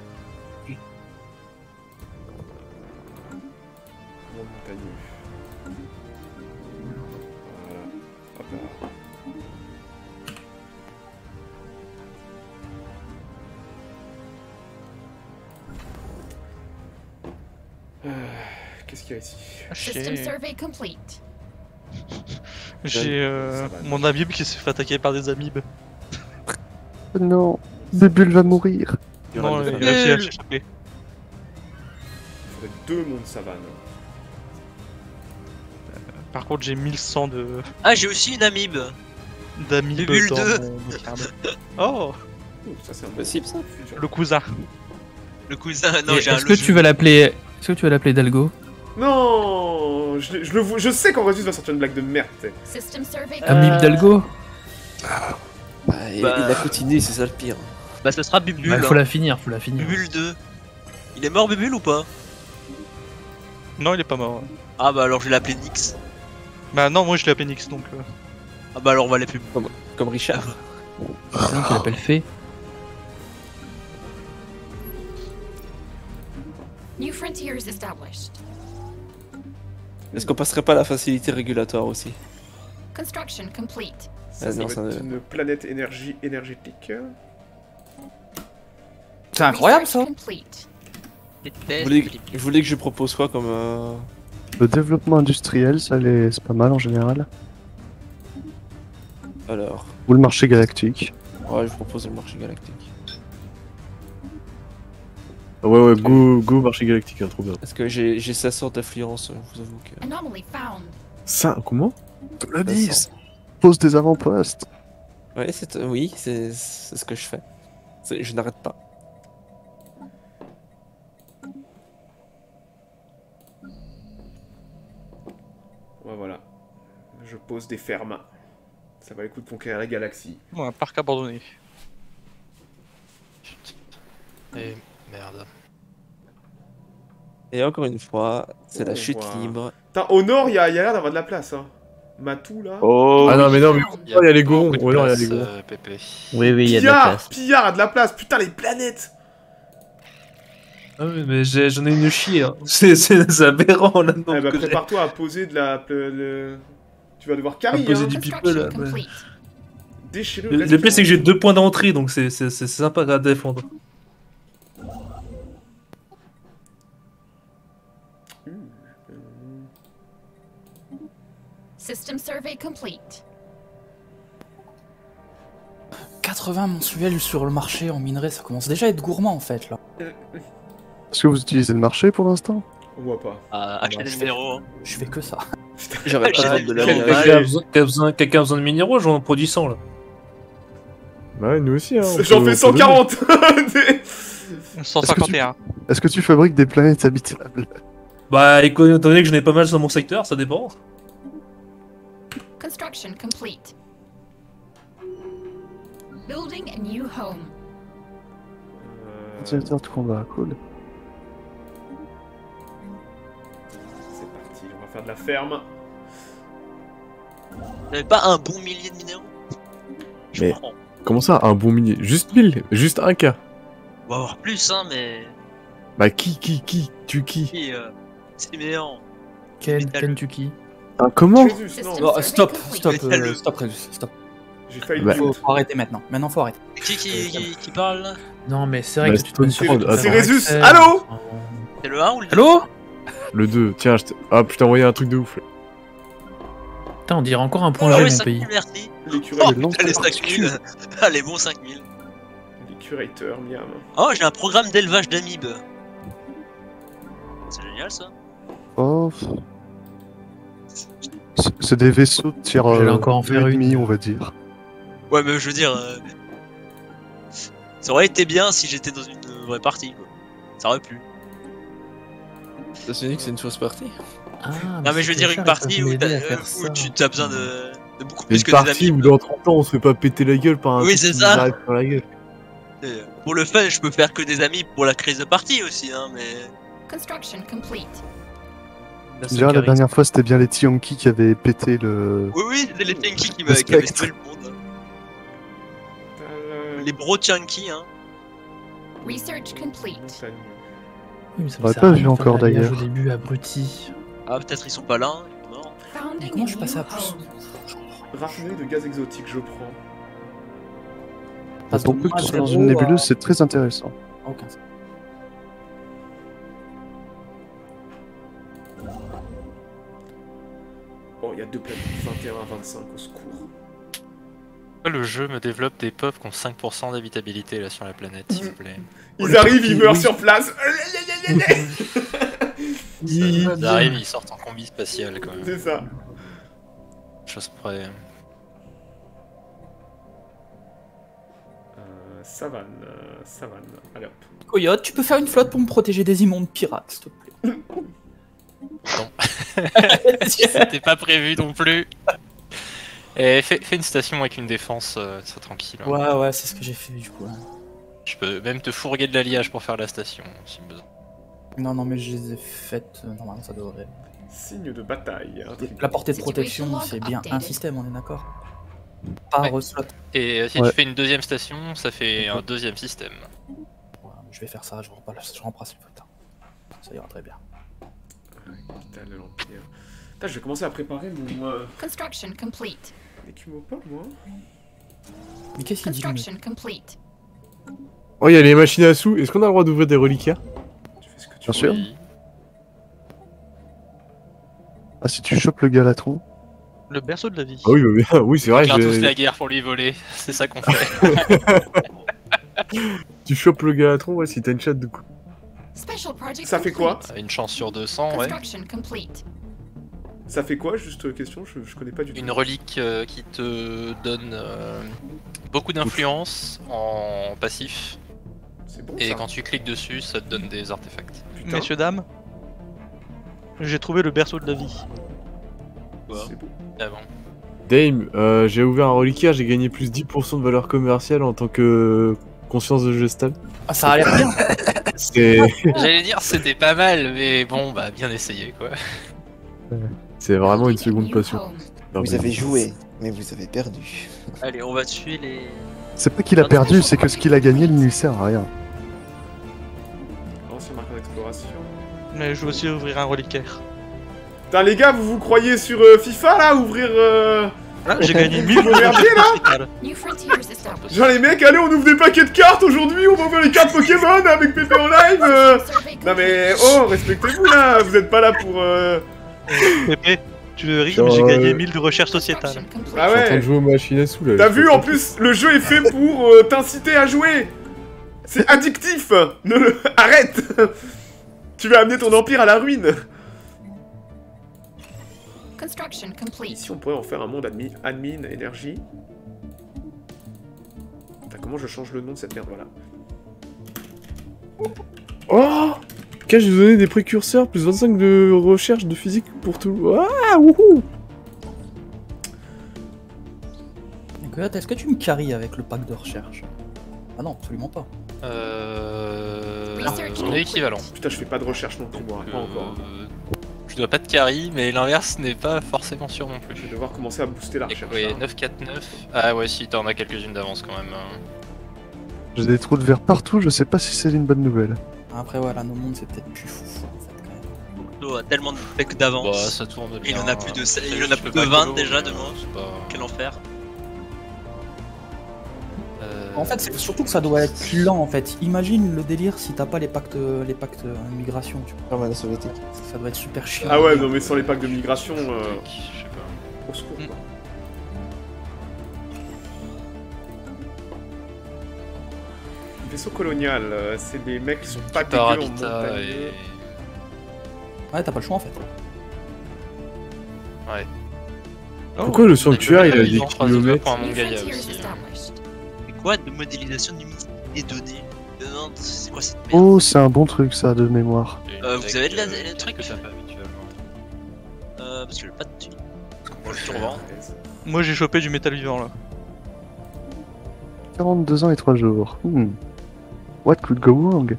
B: Monde montagneux. Voilà. Hop là. Euh, Qu'est-ce qu'il y a ici?
J: System survey complete.
A: J'ai euh, mon amibe qui s'est fait attaquer par des amibes.
G: Non, Bébule va mourir.
A: Non, il a réussi à s'échapper.
B: Il faudrait deux mondes savane.
A: Par contre, j'ai mille cent de.
F: Ah, j'ai aussi une amibe.
A: D'amibes
F: Bébule
A: dans
F: deux.
A: mon carnet. Oh,
B: Oh, ça c'est un
D: Possible ça.
A: le cousin.
F: Le cousin, non,
K: Et
F: j'ai un
K: Est-ce que tu vas l'appeler. Est-ce que tu vas l'appeler Dalgo?
B: Non, je, je, le, vois- je sais qu'en Résus va sortir une blague de merde, t'sais.
J: System survey
K: Amibe
J: complete.
K: Dalgo?
D: Bah, il,
F: Bah.
D: il a continué, c'est ça le pire.
F: Bah, ce sera Bubule.
K: Bah, faut
F: hein.
K: la finir, faut la finir.
F: Bubule deux. Il est mort, Bubule, ou pas?
A: Non, il est pas mort.
F: Ah, bah alors je vais l'appeler Nix.
A: Bah non, moi je l'ai appelé Nix donc. euh.
F: Ah, bah alors on va l'appeler.
D: Comme, comme Richard.
K: Non, tu l'appelles Fée.
J: New frontiers established.
D: Est-ce qu'on passerait pas à la facilité régulatoire aussi?
J: Construction complete.
B: Ça,
D: Ah,
B: ça
D: non,
B: va
D: ça-
B: être une planète énergie énergétique.
N: C'est incroyable ça.
J: Research complete.
D: Vous voulez, vous voulez que je propose quoi comme... Euh...
G: Le développement industriel, ça les- c'est pas mal en général.
D: Alors...
G: Ou le marché galactique.
D: Ouais, je propose le marché galactique.
E: Ah ouais, ouais, go, go marché galactique, hein, trop bien.
D: Parce que j'ai j'ai cinq cents d'influence, je vous avoue que...
J: Anomaly found.
E: Ça, comment?
G: La dix. Pose des avant-postes.
D: Ouais, c'est... Oui, c'est c'est ce que je fais. C'est- Je n'arrête pas.
B: Ouais, voilà. Je pose des fermes. Ça va les coups de conquérir la galaxie.
A: Ouais, un parc abandonné.
C: Et merde.
D: Et encore une fois, c'est la
B: Oh,
D: chute
B: voilà.
D: libre.
B: Putain, au nord, il y a, il y a l'air d'avoir de la place. Hein. Matou, là.
I: Oh,
E: Ah non, mais non, mais
C: Il
E: il y a les gorons.
C: beaucoup de
E: Ouais, non, il y a
C: place,
E: les gorons.
C: euh, Pépé.
H: Oui, oui, il y a de la
B: Pillard
H: place.
B: Pillard a de la place. Putain, les planètes.
L: Ah oui, mais j'ai- j'en ai une chier. Hein. C'est c'est aberrant là.
B: Eh bah, prépare-toi à poser de la... le- le- Tu vas devoir carry,
L: poser
B: hein.
L: du people
J: Construction
L: là. ouais.
J: complete.
B: Déchiré
L: Le, le pire c'est que j'ai deux points d'entrée donc c'est c'est- c'est sympa à défendre.
J: System survey complete.
N: quatre-vingts mensuels sur le marché en minerai, ça commence déjà à être gourmand en fait là.
G: Est-ce que vous utilisez le marché pour l'instant?
B: On voit pas.
F: Ah, acheter des minéraux. Hein.
N: Je fais que ça.
D: J'arrête pas de vendre de la
F: Quel
D: merde.
F: bail.
L: Quelqu'un a besoin- quelqu'un a besoin- quelqu'un a besoin de minéraux, j'en produis cent là.
E: Bah ouais, nous aussi, hein. on
B: J'en
E: peut-
B: fais
E: on peut
B: cent quarante.
A: cent cinquante et un.
G: Est-ce que tu fabriques des planètes habitables?
L: Bah écoute, étant donné que je n'ai pas mal sur mon secteur, ça dépend.
J: Construction complete. Building a new home.
B: Euh,
G: Ventilateur de combat, cool.
B: C'est parti, on va faire de la ferme.
F: Vous n'avez pas un bon millier de minéraux? Je
E: Mais-
F: prends.
E: Comment ça, un bon millier? Juste mille? Juste un cas?
F: On va avoir plus, hein, mais.
E: Bah qui, qui, qui? Tu qui?
F: Qui, euh, Siméon.
K: Ken,
F: Métal.
K: Ken Tuki.
E: Ah, comment?
B: Jésus, non.
N: Non, stop, stop,
F: Métal.
N: euh, stop, Résus, stop.
B: J'ai failli
E: Bah,
B: le
N: Faut,
B: mute.
N: faut arrêter maintenant. Maintenant, faut arrêter.
F: Qui, qui, qui, qui parle là?
K: Non, mais c'est vrai
E: Bah,
K: que tu te mets sur
E: Stone
K: le
E: Fraud,
B: C'est
E: attends.
B: Résus.
K: accès.
B: Allô?
F: C'est le un ou le deux?
K: Allô?
E: Le deux, tiens, je t'ai... Ah, je t'ai envoyé un truc de ouf.
K: Putain, on dirait encore un point
F: Ah
K: G,
F: ouais,
K: mon
F: cinq
K: pays.
F: mille, merci.
B: L'écureuil
F: Oh
B: de
F: putain, les
B: l'enfer.
F: cinq mille. Ah, les bons cinq mille.
B: L'écurateur, miam.
F: Oh, j'ai un programme d'élevage d'amibes. C'est génial ça.
G: Oh. C'est- C'est des vaisseaux de tir
K: J'allais
G: euh,
K: encore en
G: deux
K: faire
G: et
K: une.
G: demi, on va dire.
F: Ouais, mais je veux dire. euh, Ça aurait été bien si j'étais dans une vraie partie quoi. Ça aurait pu.
D: Ça se dit que c'est une fausse partie.
K: Ah,
F: Non, mais je veux dire une
K: Fléchard,
F: partie
K: ils
F: où,
K: peuvent
F: t'as-
K: m'aider à faire
F: où
K: ça.
F: tu as besoin de. De beaucoup
E: Il y a
F: plus
E: une
F: que des
E: partie
F: amis.
E: où dans trente ans on se fait pas péter la gueule par un
F: Oui,
E: truc
F: c'est
E: qui
F: ça.
E: nous arrive sur la gueule.
F: Euh, Pour le fun, je peux faire que des amis pour la crise de partie aussi, hein, mais.
J: Construction complete.
G: Je dirais, la dernière fois, c'était bien les Tianki qui avaient pété le.
F: Oui, oui, c'était les Tianki qui
G: Le
F: m'a- qui avaient
G: spectre.
F: sauvé le monde. Les bros Tianki, hein.
J: Research complete.
N: Oui, mais ça
G: On l'aurait
N: sert
G: pas
N: à
G: vu
N: rien de faire
G: encore,
N: l'alliage
G: d'ailleurs.
N: Au début, abruti.
F: Ah, peut-être ils sont pas là, hein, ils sont morts.
J: Founding
N: Comment
J: a
N: je suis passé
J: new
N: à plus
J: home.
B: Raffinerie de gaz exotique, je prends.
G: Pour peu que tu sois dans une
N: zéro
G: nébuleuse,
N: à-
G: c'est très intéressant.
N: Aucun sens.
B: Bon, il y a deux planètes, vingt et un à vingt-cinq, au secours.
C: Le jeu me développe des puffs qui ont cinq pour cent d'habitabilité là sur la planète, s'il vous plaît.
B: Ils arrivent, ils meurent sur place.
C: Ils arrivent, ils sortent en combi spatial quand même.
B: C'est ça.
C: Chose près.
B: Euh, savane, euh, savane. Allez hop.
N: Coyote, tu peux faire une flotte pour me protéger des immondes pirates, s'il te plaît.
C: Non. C'était pas prévu non plus. Et fais, fais une station avec une défense, euh, ça tranquille. hein.
N: Ouais, ouais, c'est ce que j'ai fait du coup. ouais.
C: Je peux même te fourguer de l'alliage pour faire la station si besoin.
N: Non, non, mais je les ai faites. euh, Normalement, ça devrait.
B: Signe de bataille.
N: La portée de protection, c'est bien un système, on est d'accord. Par
C: Ouais.
N: slot.
C: Et euh, si
N: Ouais.
C: tu fais une deuxième station, ça fait un deuxième système.
N: Ouais, je vais faire ça, je remplace, je remplace le putain. Ça ira très bien.
B: Capitale de l'Empire. Putain, je vais commencer à préparer mon. Euh...
J: Construction complete.
B: Écumopole, moi.
N: Mais qu'est-ce qu'il dit lui
J: Construction complete.
E: Oh, il y a les machines à sous. Est-ce qu'on a le droit d'ouvrir des reliquats?
G: Bien sûr. Ah, si tu chopes le galatron.
A: Le berceau de la vie.
E: Ah oui, bah bien, oui, c'est
C: On
E: vrai.
C: déclare
E: j'ai-
C: tous la guerre pour lui voler, c'est ça qu'on fait.
E: Tu chopes le galatron, ouais, si t'as une chatte de coup.
J: Special project
B: Ça fait quoi?
J: complete.
C: Une chance sur deux cents, ouais.
J: Construction complete.
B: Ça fait quoi, juste euh, question, je, je connais pas du tout.
C: Une relique euh, qui te donne euh, beaucoup d'influence en passif.
B: C'est bon,
C: Et
B: ça.
C: quand tu cliques dessus, ça te donne des artefacts.
B: Putain.
A: Messieurs, dames, j'ai trouvé le berceau de la vie.
B: C'est bon.
C: Ah bon.
E: Dame, euh, j'ai ouvert un reliquaire, j'ai gagné plus dix pour cent de valeur commerciale en tant que conscience de gestal.
N: Ah, ça a l'air bien.
E: C'est
C: J'allais dire c'était pas mal, mais bon, bah bien essayé quoi.
E: c'est vraiment une seconde passion.
P: Vous avez joué, mais vous avez perdu.
F: Allez, on va tuer les.
G: C'est pas qu'il a perdu, c'est que ce qu'il a gagné ne lui sert à rien.
B: Ancien marqueur d'exploration.
A: Mais je veux aussi ouvrir un reliquaire.
B: Putain, les gars, vous vous croyez sur euh, FIFA là, ouvrir. Euh...
A: Ah, j'ai gagné mille
B: Vous merdiez là
J: New frontiers established.
B: Genre, les mecs, allez, on ouvre des paquets de cartes aujourd'hui, on va ouvrir les cartes Pokémon avec Pépé en live. euh. Non mais, oh, respectez-vous là, vous êtes pas là pour. Euh...
A: Pépé, tu veux rire,
E: Genre,
A: mais j'ai gagné
E: euh,
A: mille de recherche sociétale.
B: Ah
E: Je suis en train
B: ouais.
E: de jouer aux machines à sous là.
B: T'as
E: je
B: vu,
E: sais
B: en
E: pas.
B: plus, le jeu est fait pour euh, t'inciter à jouer. C'est addictif. Ne le... Arrête. Tu vas amener ton empire à la ruine.
J: Construction complete.
B: Ici, on pourrait en faire un monde admin, admin énergie. Putain, comment je change le nom de cette merde, voilà.
E: Oh Qu'est-ce que je vous donné des précurseurs, plus vingt-cinq de recherche de physique pour tout. Ah, wouhou.
N: Coyote, est-ce que tu me carries avec le pack de recherche? Ah non, absolument pas.
C: Euh...
J: Research
C: On est équivalent.
B: Putain, je fais pas de recherche non plus, moi, pas encore.
C: Euh, Je dois pas te carry, mais l'inverse n'est pas forcément sûr non plus.
B: Je vais devoir commencer à booster la recherche.
C: Oui,
B: hein.
C: neuf quatre neuf. Ah ouais, si, t'en as quelques-unes d'avance quand même. hein.
G: J'ai des trous de verre partout, je sais pas si c'est une bonne nouvelle.
N: Après, voilà, nos mondes, c'est peut-être plus fou en fait quand même.
F: Clo a tellement de pecs d'avance.
C: Bah, ça tourne
F: Il
C: bien.
F: en a plus de,
C: Après,
F: il en a
C: je
F: plus
C: peux
F: de
C: pas
F: vingt
C: Clo,
F: déjà
C: mais,
F: de moi.
C: euh, c'est pas-
F: Quel enfer.
C: Euh,
N: En fait, c'est surtout que ça doit être lent en fait. Imagine le délire si t'as pas les pactes, les pactes euh, migration, tu vois.
P: Comme la soviétique.
N: Ça doit être super chiant.
B: Ah ouais, non mais sans les packs de migration, euh...
C: Je sais pas.
B: au secours quoi. Vaisseau colonial, euh, c'est des mecs qui sont pas dégueux
C: Par
B: en
C: habitat
B: montagne.
C: et...
N: Ouais, t'as pas le choix en fait.
C: Ouais.
E: Pourquoi le sanctuaire il a des
C: Ils ont croisé deux
E: kilomètres
C: pour un
J: New
C: Mongaya
J: frontiers
C: aussi.
J: established.
F: Mais quoi de modélisation d'humidité des données euh, Non, c'est quoi cette merde
G: Oh, c'est un bon truc ça de mémoire.
F: Euh, vous avez de la, le truc
C: que t'as pas habituellement.
F: Euh, parce que j'ai pas de thunes. Bon, je te revends.
A: Moi j'ai chopé du métal vivant là.
G: quarante-deux ans et trois jours. Hmm. What could go wrong?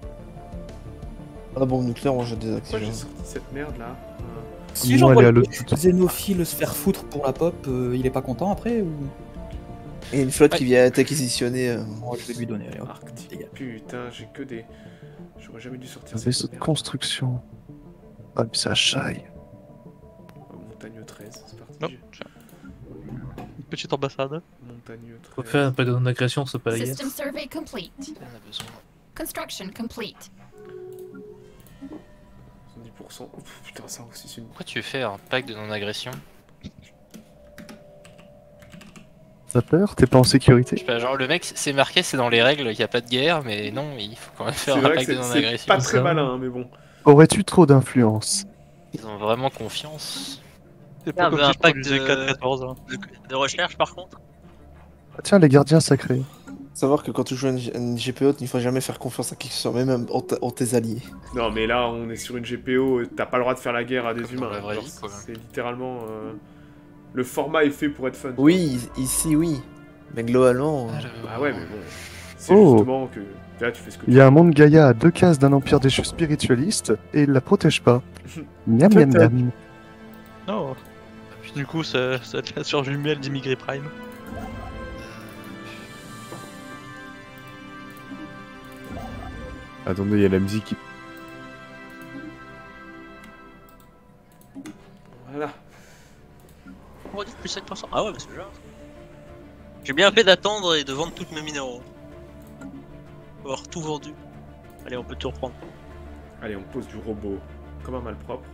P: La bombe nucléaire, on jette des
B: Pourquoi j'ai
P: actions.
B: sorti cette merde là?
N: Si
G: Moi,
N: j'envoie
G: aller à
N: le
G: l'autre-
N: xénophile se faire foutre pour la pop, euh, il est pas content après ou...
P: Et une flotte qui vient t'acquisitionner. Euh...
N: Oh, je vais lui donner, allez hop.
B: Arctique. Putain, j'ai que des. J'aurais jamais dû sortir
G: Un
B: cette
G: vaisseau de
B: merde.
G: construction. Ah, mais ça chaille.
B: Oh, Montagne treize, c'est parti.
A: Non, une petite ambassade.
B: Montagne treize.
L: Faut faire un peu d'agression, c'est pas la guerre.
J: System survey complete.
C: On a besoin.
J: Construction complete.
B: dix pour cent. Oh, putain, ça aussi c'est une.
C: Pourquoi tu veux faire un pack de non-agression?
G: T'as peur? T'es pas en sécurité?
C: Je sais pas, genre le mec, c'est marqué, c'est dans les règles qu'il n'y a pas de guerre, mais non, il faut quand même faire
B: C'est
C: un
B: vrai
C: pack
B: que
C: de
B: c'est-
C: non-agression.
B: c'est pas très malin, hein, mais bon.
G: Aurais-tu trop d'influence?
C: Ils ont vraiment confiance.
A: C'est
F: Ah,
A: pas comme
F: mais
A: si
F: un
A: je
F: pack
A: produisais
F: de-
A: quatre quatorze. Hein.
F: De, de recherche par contre.
G: Ah, tiens, les gardiens sacrés.
P: Savoir que quand tu joues à une, G- une G P O, il ne faut jamais faire confiance à qui que ce soit, même en, ta- en tes alliés.
B: Non, mais là, on est sur une G P O, t'as pas le droit de faire la guerre à des
C: Comme
B: humains.
C: dans la vraie
B: Genre,
C: vie, quoi.
B: c'est littéralement. euh, Le format est fait pour être fun.
P: Oui, ici oui. Mais globalement. euh,
B: Ah ouais, mais bon. C'est
G: Oh.
B: justement que. Là, tu fais ce que tu
G: Il y a un monde Gaïa à deux cases d'un empire déchu spiritualiste et il la protège pas. Miam miam miam.
A: Non. Du coup, ça, ça devient la sœur jumelle d'Immigré Prime.
E: Attendez, il y a la musique qui.
B: Voilà.
F: On va dire plus cinq pour cent. Ah ouais, mais c'est genre. J'ai bien fait d'attendre et de vendre tous mes minéraux. Avoir tout vendu. Allez, on peut tout reprendre.
B: Allez, on pose du robot comme un malpropre.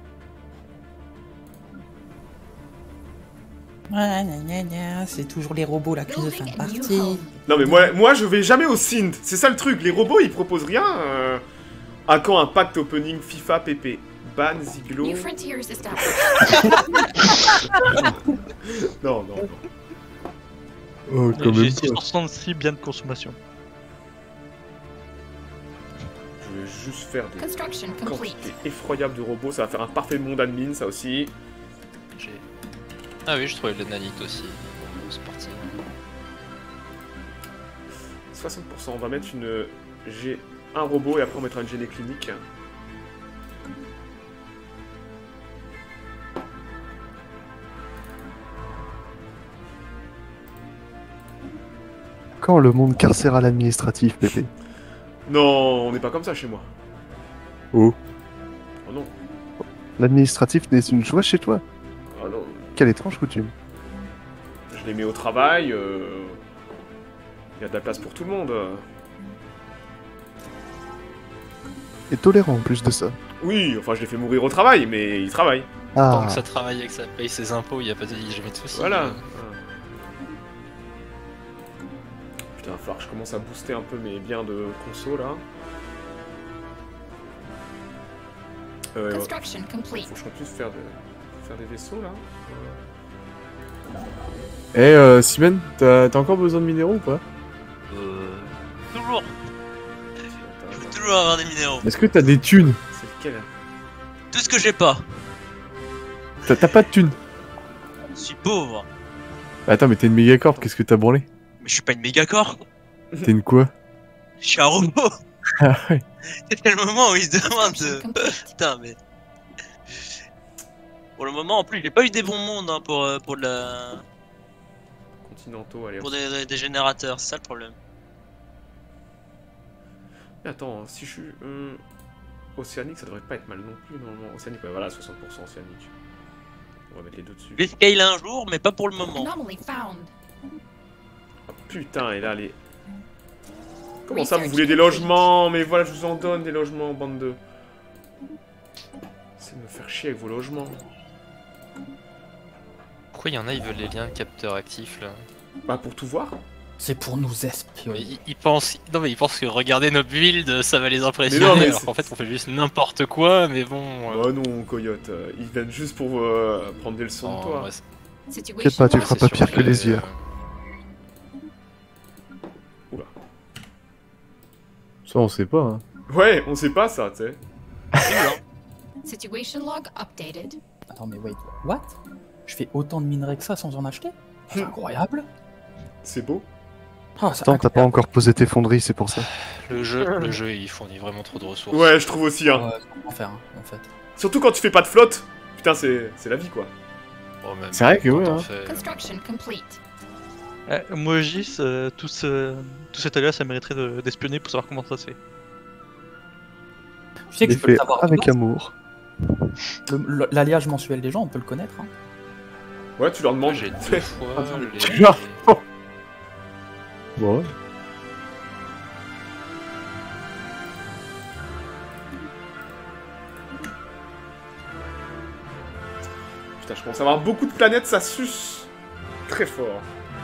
N: Ouais, gna, gna, gna, c'est toujours les robots là qui se font partie.
B: Non, mais moi, moi je vais jamais au Sind. C'est ça le truc. Les robots, ils proposent rien. euh, À quand un pacte opening FIFA P P? Ban, Ziglo.
J: New frontiers established.
B: Non, non, non.
E: Oh, quand
A: J'ai
E: même
A: six
E: pas.
A: cent soixante-six biens de consommation.
B: Je vais juste faire des
J: Construction complete.
B: quantités effroyables de robots. Ça va faire un parfait monde admin, ça aussi.
C: J'ai- Ah oui, je trouvais le nanite aussi. C'est parti.
B: soixante pour cent. On va mettre une. J'ai un robot et après on mettra une gênée clinique.
G: Quand le monde carcéral administratif, Pépé?
B: Non, on n'est pas comme ça chez moi.
G: Oh.
B: Oh non.
G: L'administratif n'est une joie chez toi?
B: Oh non.
G: Quelle étrange coutume.
B: Je les mets au travail. Il euh... y a de la place pour tout le monde.
G: Et tolérant en plus de ça.
B: Oui, enfin je les fais mourir au travail, mais ils travaillent.
C: Tant
G: Ah.
C: que ça travaille et que ça paye ses impôts, il n'y a pas de... y a jamais de soucis.
B: Voilà.
C: Euh,
B: Putain, il va falloir que je commence à booster un peu mes biens de conso là. Euh, ouais.
J: Construction complete.
B: Faut que je continue de faire, de... faire des vaisseaux là.
E: Eh, euh, Simen, t'as t'as encore besoin de minéraux ou pas?
F: Euh... Toujours. Je veux toujours avoir des minéraux.
E: Est-ce que t'as des thunes?
B: C'est lequel?
F: Tout ce que j'ai pas.
E: T'as t'as pas de thunes?
F: Je suis pauvre.
E: Attends, mais t'es une mégacorp, qu'est-ce que t'as branlé?
F: Mais je suis pas une mégacore.
E: T'es une quoi?
F: Je suis un robot.
E: Ah ouais.
F: C'est le moment où il se demande de... Putain, mais... Pour le moment, en plus, j'ai pas eu des bons mondes hein, pour, euh, pour de la...
B: Continentaux, allez.
F: Pour des, des- des générateurs, c'est ça le problème.
B: Mais attends, si je suis... euh, Océanique, ça devrait pas être mal non plus normalement. Océanique, ouais, voilà, soixante pour cent océanique. On va mettre les deux dessus.
F: Je vais scale un jour, mais pas pour le moment.
J: Anomaly found.
B: Oh, putain, et là les... Comment ça, vous voulez des logements? Mais voilà, je vous en donne des logements, bande de... C'est de me faire chier avec vos logements.
C: Pourquoi il y en a, ils veulent les liens de capteurs actifs là?
B: Bah pour tout voir.
N: C'est pour nous espionner.
C: Mais ils, ils pensent... Non mais ils pensent que regarder nos builds, ça va les impressionner,
B: Mais non, mais
C: alors
B: c'est-
C: qu'en fait on fait juste n'importe quoi, mais bon... euh,
B: Bah non, Coyote, euh, ils viennent juste pour euh, prendre des leçons de
C: Oh,
B: toi.
C: ouais, c'est-
G: T'inquiète pas, tu
C: Ouais,
G: feras
C: c'est
G: pas
C: sûr
G: pire que les yeux.
B: Oula.
E: Ça, on sait pas, hein.
B: Ouais, on sait pas ça, tu sais.
J: Situation log updated.
N: Attends, mais wait, what? Je fais autant de minerais que ça sans en acheter. C'est incroyable.
B: C'est beau.
N: Ah, c'est
G: Attends, t'as pas encore posé tes fonderies, c'est pour ça.
C: Le jeu, le jeu, il fournit vraiment trop de ressources.
B: Ouais, je trouve aussi, hein.
N: Ouais, c'est un enfer, hein, en fait.
B: Surtout quand tu fais pas de flotte. Putain, c'est c'est la vie, quoi.
C: Oh, même
E: C'est vrai que
C: quand
E: ouais,
C: t'en
E: hein.
C: fais-
J: Construction complete.
A: Euh, moi, Gis, euh, tout, ce... tout cet alias, ça mériterait de- d'espionner pour savoir comment ça se fait.
N: Tu sais que
G: Il
N: je peux le
G: fait
N: savoir.
G: avec amour.
N: Le- le- L'alliage mensuel des gens, on peut le connaître. Hein.
B: Ouais, tu leur demandes.
C: J'ai deux fois les...
E: Genre. Bon.
B: Putain, je pense avoir beaucoup de planètes, ça suce très fort.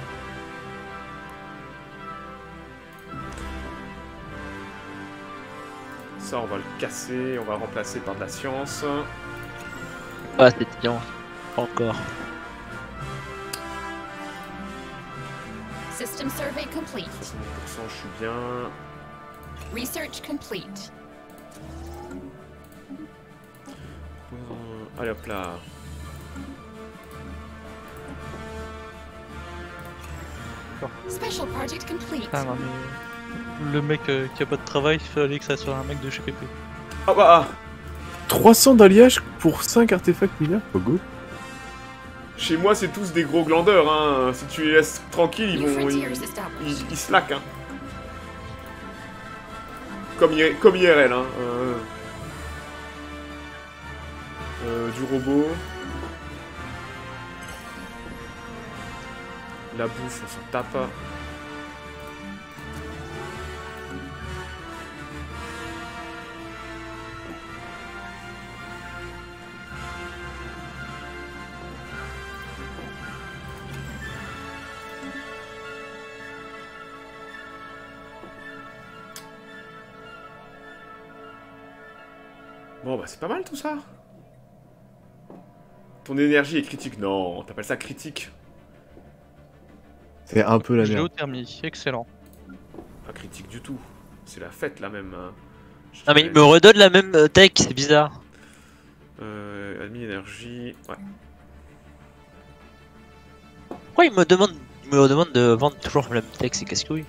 B: Ça, on va le casser, on va le remplacer par de la science.
F: Ah, c'est tiens. Encore.
J: System survey complete.
B: soixante-dix pour cent, je suis bien.
J: Research complete.
B: Euh, allez hop là.
J: Special project complete.
A: Ah non, mais... Le mec euh, qui a pas de travail, il fallait que ça soit un mec de chez P P.
B: Ah bah
E: trois cents d'alliage pour cinq artefacts mineurs, pas go.
B: Chez moi, c'est tous des gros glandeurs, hein. Si tu les laisses tranquilles, ils
J: New
B: vont... Ils,
J: frontiers established.
B: ils, ils slackent, hein. Comme, I- comme I R L, hein. Euh... Euh, du robot. La bouffe, on s'en tape. Bon, bah c'est pas mal tout ça. Ton énergie est critique. Non, t'appelles ça critique?
E: C'est un peu la merde.
A: Géothermie, excellent.
B: Pas critique du tout. C'est la fête là même. Hein.
F: Ah, mais il me redonne la même euh, tech, c'est bizarre.
B: Euh, admin énergie. Ouais.
F: Pourquoi il me demande, il me demande de vendre toujours la même tech, c'est casse-couille.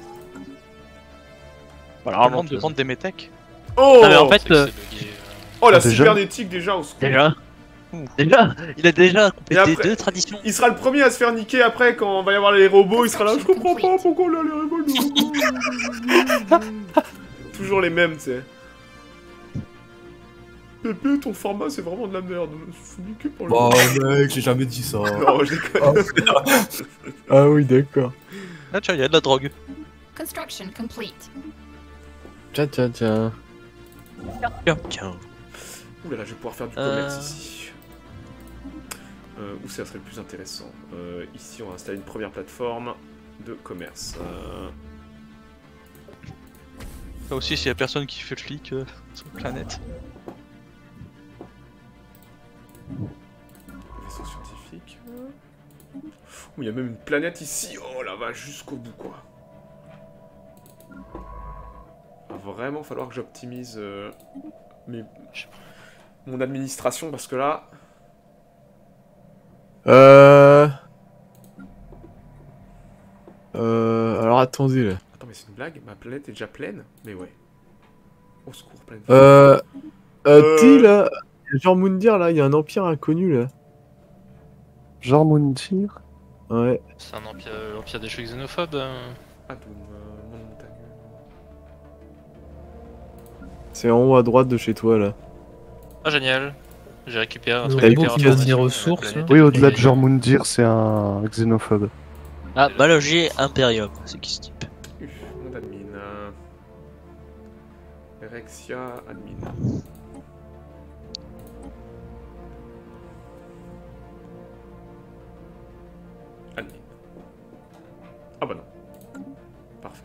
F: Voilà,
A: On
F: alors,
A: demande de vendre des métèques.
B: Oh
F: Non, mais en fait, euh,
B: Oh la
G: Ah, déjà
B: cybernétique déjà au secours.
F: déjà, déjà, il a déjà
B: Et
F: complété
B: après-
F: deux traditions.
B: Il sera le premier à se faire niquer après quand on va y avoir les robots, il sera là, je comprends pas pourquoi on a les robots. Toujours les mêmes, tu sais. Pépé, ton format c'est vraiment de la merde. Faut niquer pour le.
N: Bah mec, j'ai jamais dit ça.
B: Non, je déconne.
E: Ah oui, d'accord.
A: Là, tiens, il y a de la drogue.
J: Construction complete.
E: Tiens, tiens, tiens.
F: Tiens, tiens.
B: Ouh là là, je vais pouvoir faire du
F: Euh.
B: commerce ici. Euh, où ça serait le plus intéressant? euh, Ici, on va installer une première plateforme de commerce. Euh...
A: Là aussi, s'il y a personne qui fait le flic euh, sur la planète.
B: Vaisseau scientifique. Ouh, il y a même une planète ici. Oh la vache, jusqu'au bout quoi. Va vraiment falloir que j'optimise euh, mes... mon administration parce que là.
E: Euh... Euh... Alors attendez là.
B: Attends, mais c'est une blague? Ma planète est déjà pleine? Mais ouais. Au secours, pleine.
E: Euh... Euh...
B: Euh.
E: T'es là... Genre Moundir là, il y a un empire inconnu là.
G: Genre Moundir?
E: Ouais.
C: C'est un empire, empire des chocs xénophobes. euh.
B: Ah, Doom, euh, monde montagneux.
E: C'est en haut à droite de chez toi là.
C: Ah, génial. J'ai récupéré un
L: Le
C: truc.
L: robot
C: hyper
L: qui donne
C: information
L: des
C: de la
L: ressources,
C: planète.
G: Oui, au-delà de
C: Et-
G: genre Moundir, c'est un xénophobe.
F: Ah, Malogier Imperium, c'est qui ce type?
B: Uf, monde admin. euh. Erexia, admin. Admin. Ah bah non. Parfait.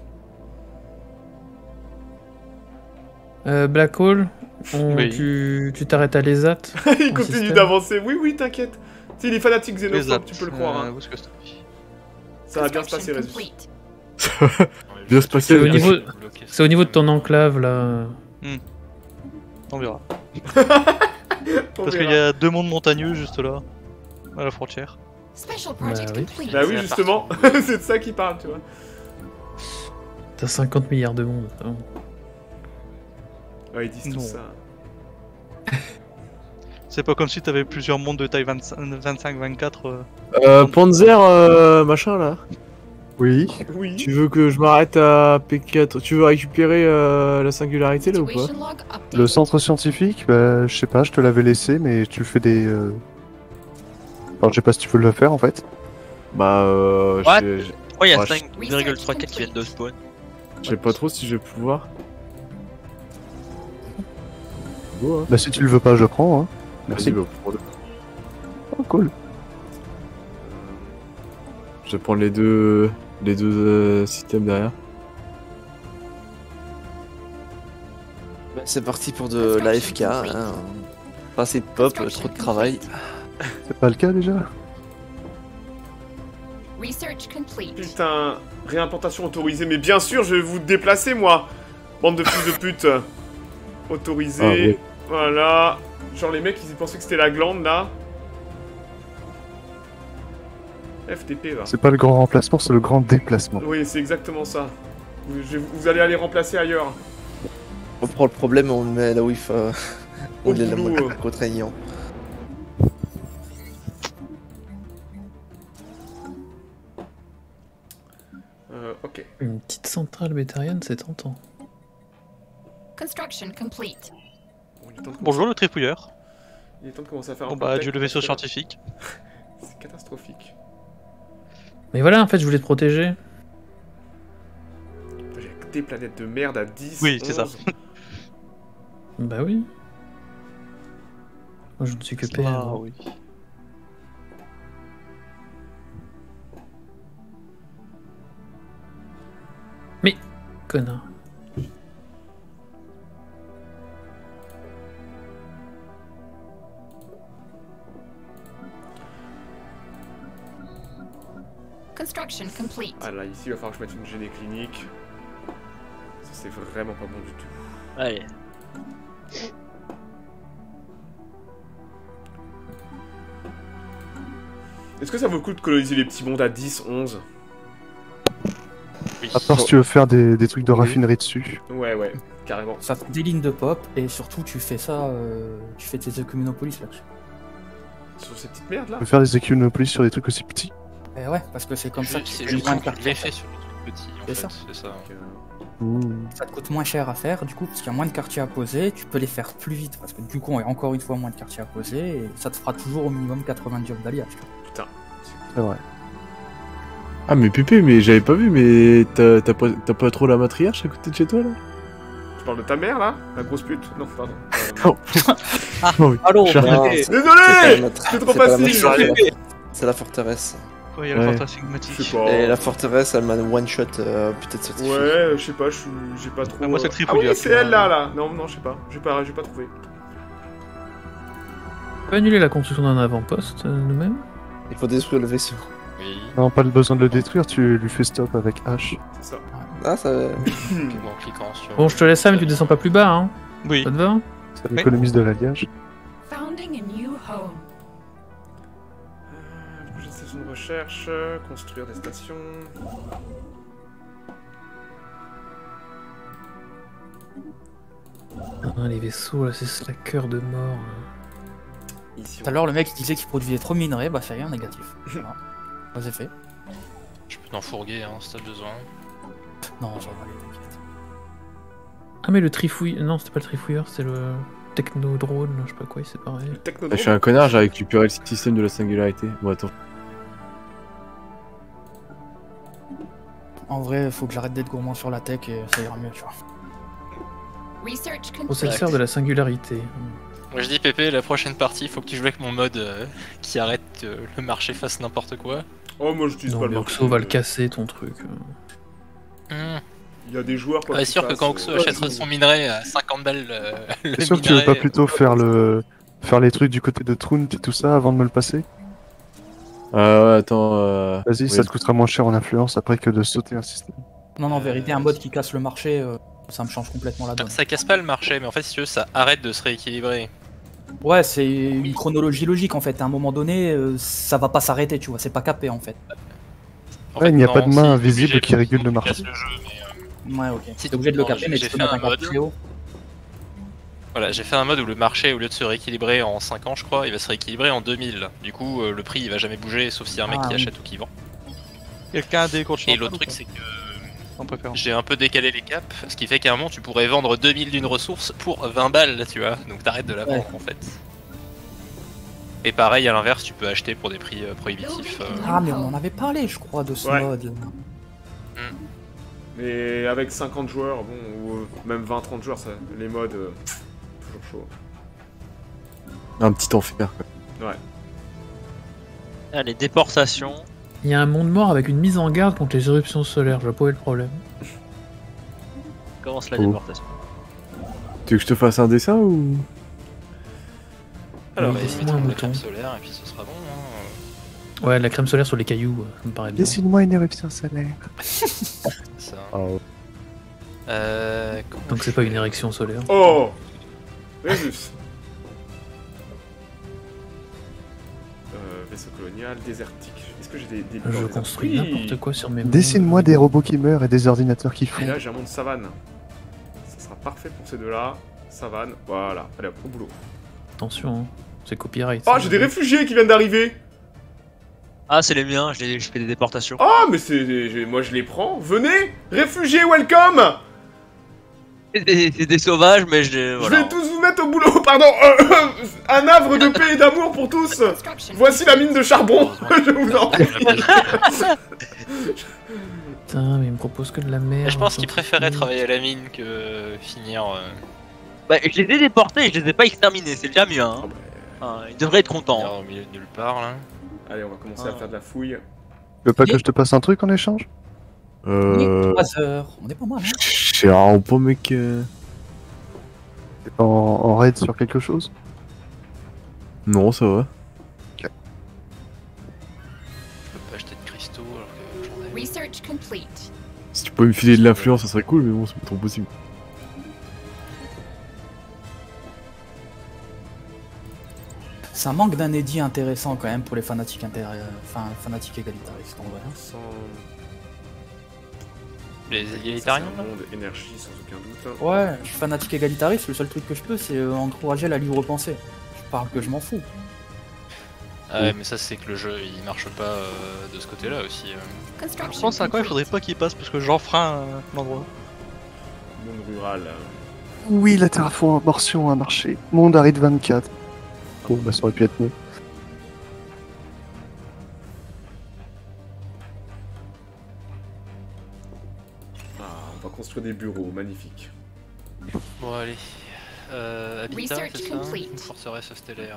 K: Euh, Black Hole, on-
A: Oui.
K: tu tu t'arrêtes à l'E S A T.
B: Il
K: en
B: continue
K: système.
B: d'avancer. Oui, oui, t'inquiète. Tu sais, il est fanatique
A: Les
B: xénophobe,
A: apps,
B: tu peux le croire.
A: euh,
B: Hein.
A: où est-ce que c'est?
B: Ça va bien se passer,
J: Construction
B: Résus.
J: complete.
E: Bien se passer.
K: C'est au
E: avec-
K: niveau, c'est au niveau de ton enclave là.
A: On verra.
B: On
A: Parce qu'il
B: verra.
A: y a deux mondes montagneux juste là. à la frontière.
J: Special
K: Bah
J: project
K: oui.
J: complete.
B: Bah oui, justement, c'est de ça qu'il parle, tu vois.
K: T'as cinquante milliards de monde. hein.
B: Ouais, ils disent tout
A: Non.
B: ça.
A: C'est pas comme si t'avais plusieurs mondes de taille vingt-cinq vingt-quatre. Euh...
E: Euh, Panzer, euh, machin là.
G: Oui.
B: Oui.
E: Tu veux que je m'arrête à P quatre? Tu veux récupérer euh, la singularité là ou pas?
G: Le centre scientifique, bah, je sais pas, je te l'avais laissé, mais tu fais des. Euh... Alors, je sais pas si tu veux le faire en fait.
E: Bah, euh.
F: What
E: j'ai- j'ai-
F: Pourquoi il y a
E: ouais, je-
F: cinq virgule trois quatre qui viennent de spawn?
E: Je sais pas trop si je vais pouvoir. Go, hein.
G: Bah, si tu le veux pas, je prends, hein. Merci.
E: Vas-y, bah, prends-le.
G: Oh, cool.
E: Je vais prendre les deux, les deux euh, systèmes derrière.
D: Bah, c'est parti pour de l'A F K. Hein. Pas assez de pop, trop de travail.
G: C'est pas le cas déjà?
J: Research complete.
B: Putain, réimplantation autorisée, mais bien sûr, je vais vous déplacer, moi. Bande de fils de pute. Autorisé.
E: Ah, oui.
B: Voilà. Genre, les mecs, ils pensaient que c'était la glande, là. F T P, va.
G: C'est pas le grand remplacement, c'est le grand déplacement.
B: Oui, c'est exactement ça. Vous, je- vous allez aller remplacer ailleurs.
D: On prend le problème et on le met là où il faut.
B: Au
D: On est
B: boulot,
D: la
B: euh.
D: contraignant.
B: Euh, ok.
K: Une petite centrale bétarienne, c'est tentant.
J: Construction complete.
B: Bon, il est temps de commencer-
A: Bonjour le tripouilleur.
B: Il est temps de commencer à faire un
A: Bon
B: peu
A: bah,
B: de
A: adieu
B: tech,
A: le vaisseau
B: parce que là,
A: scientifique.
B: C'est catastrophique.
K: Mais voilà, en fait, je voulais te protéger.
B: Putain, J'ai des planètes de merde à dix.
A: Oui, c'est ça.
B: onze.
K: Bah oui. Moi, je ne suis que P M.
A: Ah oui.
K: Mais, connard.
J: Construction complete.
B: Ah là, ici, il va falloir que je mette une gênée clinique. Ça, c'est vraiment pas bon du tout.
F: Allez.
B: Est-ce que ça vaut le coup de coloniser les petits mondes à dix, onze?
C: Oui.
G: À part si tu veux faire des, des trucs de raffinerie dessus.
B: Ouais, ouais, carrément.
N: Ça fait des lignes de pop et surtout tu fais ça, euh, tu fais tes Ecumenopolis là-dessus.
B: Sur ces petites merdes là?
G: Tu peux faire des Equinopolis sur des trucs aussi petits.
N: Et ouais, parce que c'est comme ça que tu
C: C'est
N: fais
C: juste
N: moins de cartes.
C: l'effet sur les trucs petits, en
N: C'est
C: fait,
N: ça.
C: c'est ça.
N: Ça te coûte moins cher à faire du coup parce qu'il y a moins de quartiers à poser, tu peux les faire plus vite parce que du coup il y a encore une fois moins de quartiers à poser et ça te fera toujours au minimum quatre-vingts jobs d'alliage.
B: Putain.
G: C'est vrai.
E: Ah, mais Pépé, mais j'avais pas vu, mais t'as t'as pas, t'as pas trop la matriarche à côté de chez toi là?
B: Tu parles de ta mère là? La grosse pute? Non, pardon.
E: Oh.
F: Ah,
E: Oh, oui.
F: allô,
E: Je-
F: bah,
D: Non,
B: Désolé!
D: c'est pas la matra-
B: C'est trop
D: c'est pas la
B: facile!
D: matriarche, c'est la- C'est la forteresse.
A: Ouais, il y a le
E: Ouais.
A: portail
B: Je
A: sigmatique.
B: sais pas.
D: Et la forteresse, elle m'a one shot euh, peut-être certifié.
B: Ouais, je sais pas, je suis- j'ai pas trop.
A: Ah, moi, c'est
B: euh,
A: Tripouilleur
B: Ah oui,
A: qui
B: c'est
A: m'a-
B: elle là, là. Non, non, je sais pas. J'ai pas, j'ai pas trouvé.
K: On peut annuler la construction d'un avant-poste euh, nous-mêmes.
D: Il faut détruire le vaisseau.
C: Oui.
G: Non, pas le besoin de le détruire, tu lui fais stop avec H.
B: C'est ça.
D: Ah, ça.
C: En cliquant sur.
K: Bon, je te laisse ça, mais tu descends pas plus bas, hein.
A: Oui.
K: Ça te va?
G: Ça économise de l'alliage.
J: Founding a new home.
B: Euh, prochaine station de recherche, euh, construire des stations.
K: Ah, les vaisseaux, là, c'est slacker de mort.
B: Ici.
N: Tout à l'heure le mec il disait qu'il produisait trop de minerais, bah ça y est, un négatif. Voilà. Bah, c'est fait.
C: Je peux t'en fourguer hein, si t'as besoin.
N: Non, ça va aller, t'inquiète.
K: Ah, mais le trifouille. Non, c'était pas le trifouilleur, c'était le techno-drone, je sais pas quoi, c'est pareil.
B: Techno
E: Ah, je suis un connard, j'ai récupéré le système de la singularité. Bon, attends.
N: En vrai, faut que j'arrête d'être gourmand sur la tech et ça ira mieux, tu vois.
J: Research complete.
K: Processeur de la singularité.
C: Moi je dis Pépé, la prochaine partie, faut que tu joues avec mon mode euh, qui arrête que le marché fasse n'importe quoi.
B: Oh, moi j'utilise
K: Non,
B: pas le
K: mais
B: mot.
K: Oxo va le casser ton truc.
C: Hum.
B: Il y a des joueurs quoi.
C: Ah,
B: qui
C: sûr que
B: passent,
C: quand Oxo
B: euh,
C: achètera son minerai à cinquante balles euh, le
G: T'es sûr que tu veux
C: minerai,
G: pas plutôt faire le faire les trucs du côté de Trunt et tout ça avant de me le passer?
E: Ah ouais, attends. Euh...
G: Vas-y,
E: oui.
G: ça te coûtera moins cher en influence après que de sauter un système.
N: Non, non, en vérité, un mode qui casse le marché, euh, ça me change complètement la donne.
C: Ça casse pas le marché, mais en fait si tu veux ça arrête de se rééquilibrer.
N: Ouais, c'est une chronologie logique en fait. À un moment donné, euh, ça va pas s'arrêter, tu vois. C'est pas capé en fait.
C: En
G: Ouais,
C: fait,
G: il n'y a
C: non,
G: pas de
C: si,
G: main
C: t'es
G: invisible
C: obligé
G: qui
C: de-
G: régule le
C: tu
G: marché.
C: casses le jeu, mais, euh,
N: Ouais, ok.
C: Si
N: T'es obligé de le
C: non,
N: capter,
C: j'ai-
N: mais
C: j'ai
N: tu peux
C: fait
N: mettre
C: un
N: un cap
C: mode.
N: très haut.
C: Voilà, j'ai fait un mode où le marché, au lieu de se rééquilibrer en cinq ans, je crois, il va se rééquilibrer en deux mille. Du coup, euh, le prix il va jamais bouger, sauf s'il y a un mec
N: Ah,
C: qui
N: oui.
C: achète ou qui vend.
A: Quelqu'un a des comptes
C: Et l'autre truc, c'est que
A: en préférence.
C: j'ai un peu décalé les caps, ce qui fait qu'à un moment, tu pourrais vendre deux mille d'une ressource pour vingt balles, tu vois. Donc t'arrêtes de la
N: Ouais.
C: vendre en fait. Et pareil, à l'inverse, tu peux acheter pour des prix euh, prohibitifs. euh.
N: Ah, mais on en avait parlé, je crois, de ce
B: Ouais.
N: mode.
B: Mais avec cinquante joueurs, bon, ou euh, même vingt trente joueurs, ça, les modes, euh, toujours chaud.
E: Un petit enfer, quoi.
B: Ouais.
F: Allez, déportation.
K: Il y a un monde mort avec une mise en garde contre les éruptions solaires, je vois pas où est le problème.
F: Commence la
E: Oh.
F: déportation.
E: Tu veux que je te fasse un dessin ou...
C: Alors,
K: Oui,
C: bah,
K: dessine-moi un
C: mettons la
K: mouton.
C: crème solaire et puis ce sera bon. Hein.
K: Ouais, la crème solaire sur les cailloux, euh, ça me paraît bien.
G: Dessine-moi une éruption solaire.
C: C'est ça.
G: Oh.
C: Euh, comment
K: Donc c'est pas une érection solaire.
B: Oh Résus. Euh, vaisseau colonial, désertique. Est-ce que j'ai des, des
K: Je
B: des-
K: construis
B: Oui.
K: n'importe quoi sur mes
G: Dessine-moi des robots qui meurent et des ordinateurs qui
B: Et
G: font.
B: là, j'ai un monde savane. Ça sera parfait pour ces deux-là. Savane, voilà. Allez hop, au boulot.
K: Attention, hein. C'est copyright.
B: Oh,
K: ça.
B: j'ai des réfugiés qui viennent d'arriver.
F: Ah, c'est les miens, je, les- je fais des déportations.
B: Oh, mais c'est, j'ai- moi je les prends. Venez, réfugiés, welcome.
F: C'est des, c'est des sauvages, mais je.
B: Je
F: Voilà.
B: vais tous vous mettre au boulot. Pardon. euh, un havre de paix et d'amour pour tous. Voici la mine de charbon. Je vous en prie.
K: Putain, mais il me propose que de la merde.
C: Et je pense qu'il
K: encore.
C: préférait travailler à la mine que finir. euh,
F: Bah, je les ai déportés et je les ai pas exterminés, c'est déjà mieux. Hein. Ah, ils devraient être contents.
C: finir au milieu de nulle part là.
B: Allez, on va commencer à faire de la fouille.
G: Tu veux pas que je te passe un truc en échange?
E: Euh...
N: trois heures, on est pas mal. Hein.
E: Je sais vraiment pas, mec. euh.
G: En, en raid sur quelque chose?
E: Non, ça va.
C: Je peux pas acheter de cristaux alors que j'en ai.
J: Research complete.
E: Si tu peux me filer de l'influence, ça serait cool, mais bon, c'est pas trop possible.
N: Ça manque d'un édit intéressant quand même pour les fanatiques inter... enfin, fanatiques égalitaristes en vrai.
B: Sans...
C: Les
B: Ça,
C: égalitariens
B: c'est un
C: là
B: monde énergie sans aucun doute.
N: Ouais, je suis fanatique égalitariste, le seul truc que je peux c'est euh, encourager la libre pensée. Je parle que je m'en fous.
C: Ah ouais, mais ça c'est que le jeu il marche pas euh, de ce côté là aussi. euh.
A: Je pense à quoi il faudrait pas qu'il passe parce que j'enfreins euh, l'endroit.
B: Monde rural.
G: Oui, la terraformation a marché. Monde aride vingt-quatre. Bon, bah ça aurait pu être mieux.
B: Ah, on va construire des bureaux, magnifique.
C: Bon allez. Euh, Habitat,
J: Research
C: c'est ça?
J: complete.
C: Une forteresse stellaire.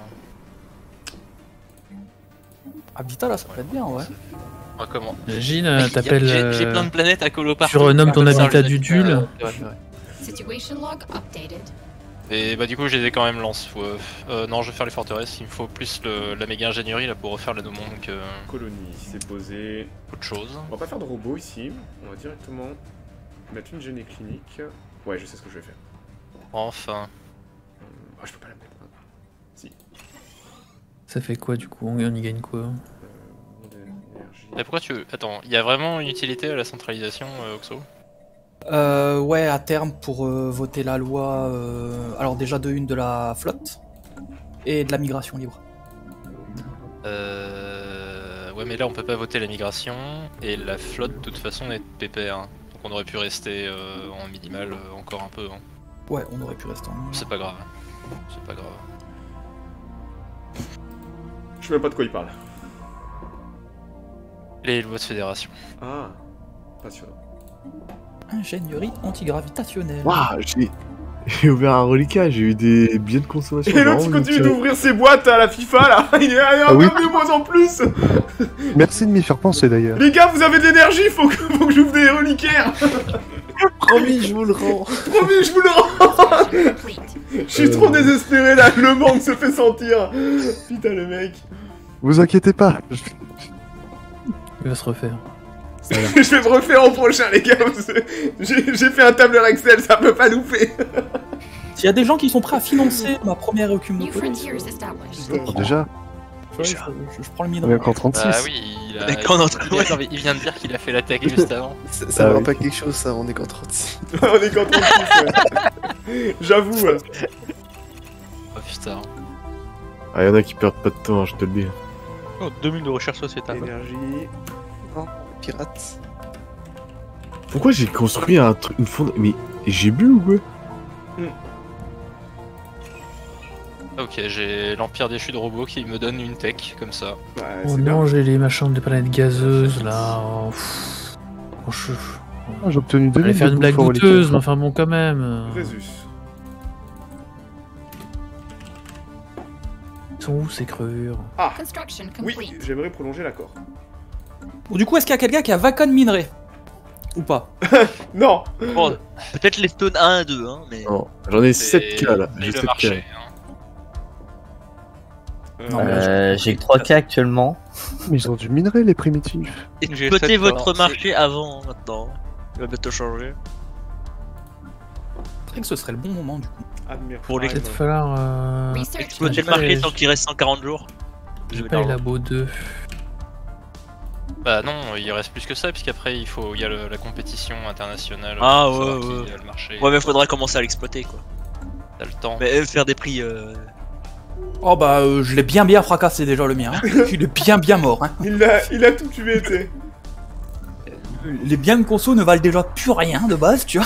N: Habitat là, ça peut être bien, ouais.
C: Ah, comment
K: J'imagine,
C: Mec,
K: euh,
C: y a-
K: t'appelles.
C: J'ai j'ai
K: euh,
C: plein de planètes à colo partout.
K: Tu renommes ton
C: Ah, ça,
K: habitat
C: les
K: du
C: habitats,
K: Dul.
C: euh, ouais, ouais.
J: Situation log updated.
C: Et bah du coup j'ai des quand même lance. Faut, euh, euh, non je vais faire les forteresses, il me faut plus le, la méga ingénierie là pour refaire le monde que
B: Colonie, c'est posé.
C: autre chose.
B: On va pas faire de robots ici. On va directement mettre une génie clinique. Ouais, je sais ce que je vais faire.
C: Enfin.
B: Ah, je peux pas la mettre. hein. Si.
K: Ça fait quoi du coup? On on y gagne quoi?
B: Monde énergie.
C: Et pourquoi tu veux... Attends, il y a vraiment une utilité à la centralisation euh, Oxo?
N: Euh, ouais, à terme pour euh, voter la loi, euh, alors déjà de une de la flotte et de la migration libre.
C: Euh... Ouais mais là on peut pas voter la migration et la flotte de toute façon est pépère. Donc on aurait pu rester euh, en minimal euh, encore un peu. Hein.
N: Ouais, on aurait pu rester en minimal.
C: C'est pas grave. C'est pas grave.
B: Je sais même pas de quoi il parle.
C: Les lois de fédération.
B: Ah, passionnant.
N: Ingénierie antigravitationnelle.
E: Waouh, j'ai... j'ai ouvert un reliquat, j'ai eu des biens de consommation.
B: Et l'autre,
E: vraiment
B: il continue
E: nickel.
B: d'ouvrir ses boîtes à la FIFA là. Il est allé
G: Ah oui.
B: de moins en plus.
G: Merci de m'y faire penser d'ailleurs.
B: Les gars, vous avez de l'énergie, faut que, faut que j'ouvre des reliquaires.
P: Promis, je vous le rends.
B: Promis, je vous le rends. Je suis trop désespéré là, le manque se fait sentir. Putain, le mec.
G: Vous inquiétez pas. je-
K: Il va se refaire.
B: Je vais me refaire au prochain, les gars. J'ai j'ai fait un tableur Excel, ça peut pas louper.
N: S'il y a des gens qui sont prêts à financer ma première
J: New
N: Ocumopolis,
J: frontiers established.
G: Oh, déjà
N: je, je, je prends le
G: On est
N: minerai.
G: encore trente-six.
C: Bah oui, il, a,
F: On est qu'en
C: il,
F: entre-
C: vient- il vient de dire qu'il a fait l'attaque juste avant.
P: Ça, ça
G: Ah
P: me
G: oui.
P: rappelle quelque chose, ça, on est qu'en trente-six.
B: On est qu'en trente-six, ouais. J'avoue. ouais.
C: Oh putain.
E: Ah, y'en a qui perdent pas de temps, hein, je te le dis.
A: Oh, deux mille de recherche sociétale.
B: Énergie.
P: Non, pirate.
E: Pourquoi j'ai construit un truc, une fond... Mais j'ai bu ou quoi?
C: Ok, j'ai l'Empire déchu de robots qui me donne une tech, comme ça.
B: Ouais,
K: Oh
B: c'est bien.
K: non, j'ai les machins des planètes gazeuses là. Oh, pff. Oh, je-
G: Ah, j'ai obtenu deux
K: J'allais
G: mille
K: faire
G: de
K: une blague
G: bouffe reliquaire.
K: douteuse, mais enfin bon, quand même.
B: Résus.
K: Ils sont où ces crevures?
B: Ah,
J: Construction
B: oui,
J: complete.
B: j'aimerais prolonger l'accord.
N: Bon, du coup, est-ce qu'il y a quelqu'un qui a Vacon minerai? Ou pas?
B: Non.
F: Bon, peut-être les stones un à deux, hein, mais.
E: Non, j'en ai
C: C'est-
E: sept K là.
C: c'est
E: J'ai
C: le
E: sept K.
C: marché. hein.
N: Non,
B: Euh,
N: mais
H: Euh, j'ai que trois K actuellement.
G: Mais ils ont du minerai, les primitifs.
A: J'ai
F: Exploitez
A: sept,
F: votre
A: alors,
F: marché avant, maintenant. Il va bientôt changer.
N: je que ce serait le bon moment, du coup.
B: Admire
F: Pour les-
B: Prime.
K: Peut-être falloir. Euh...
J: Research
F: Exploitez
K: j'ai
F: le
K: pas
F: marché
K: les-
F: tant qu'il reste cent quarante jours.
K: J'ai pas les labos deux.
C: Bah non, il reste plus que ça, puisqu'après il faut, il y a le- la compétition internationale.
F: Ah,
C: faut savoir
F: ouais,
C: qui
F: ouais.
C: a le marché.
F: Ouais, mais faudra commencer à l'exploiter, quoi.
C: T'as le temps.
F: Mais euh, faire des prix. Euh...
N: Oh bah, euh, je l'ai bien bien fracassé déjà le mien. hein. Il est bien bien mort. Hein.
B: Il a, il a tout tué, tu sais.
N: Les biens de conso ne valent déjà plus rien de base, tu vois.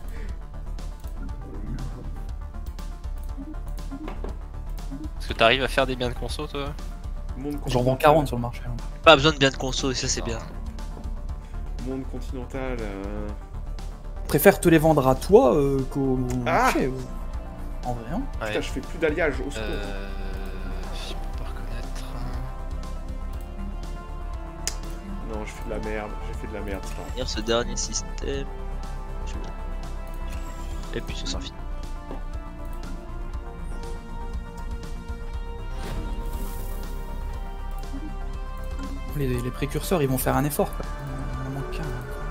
C: Est-ce que t'arrives à faire des biens de conso, toi?
B: Monde
N: J'en vends quarante sur le marché. hein.
F: Pas besoin de biens de conso, et ça c'est bien.
B: Monde continental. euh,
N: Je préfère te les vendre à toi euh, qu'au
B: Ah
N: marché. euh. En vrai, hein.
C: Ouais.
B: Putain, je fais plus d'alliage, au secours.
C: Euh... Je peux pas reconnaître.
B: Non, je fais de la merde, j'ai fait de la merde, c'est pas grave.
F: Finir ce dernier système. Et puis ça s'en finit.
N: Les, les précurseurs, ils vont faire un effort. Quoi. Il en manque qu'un.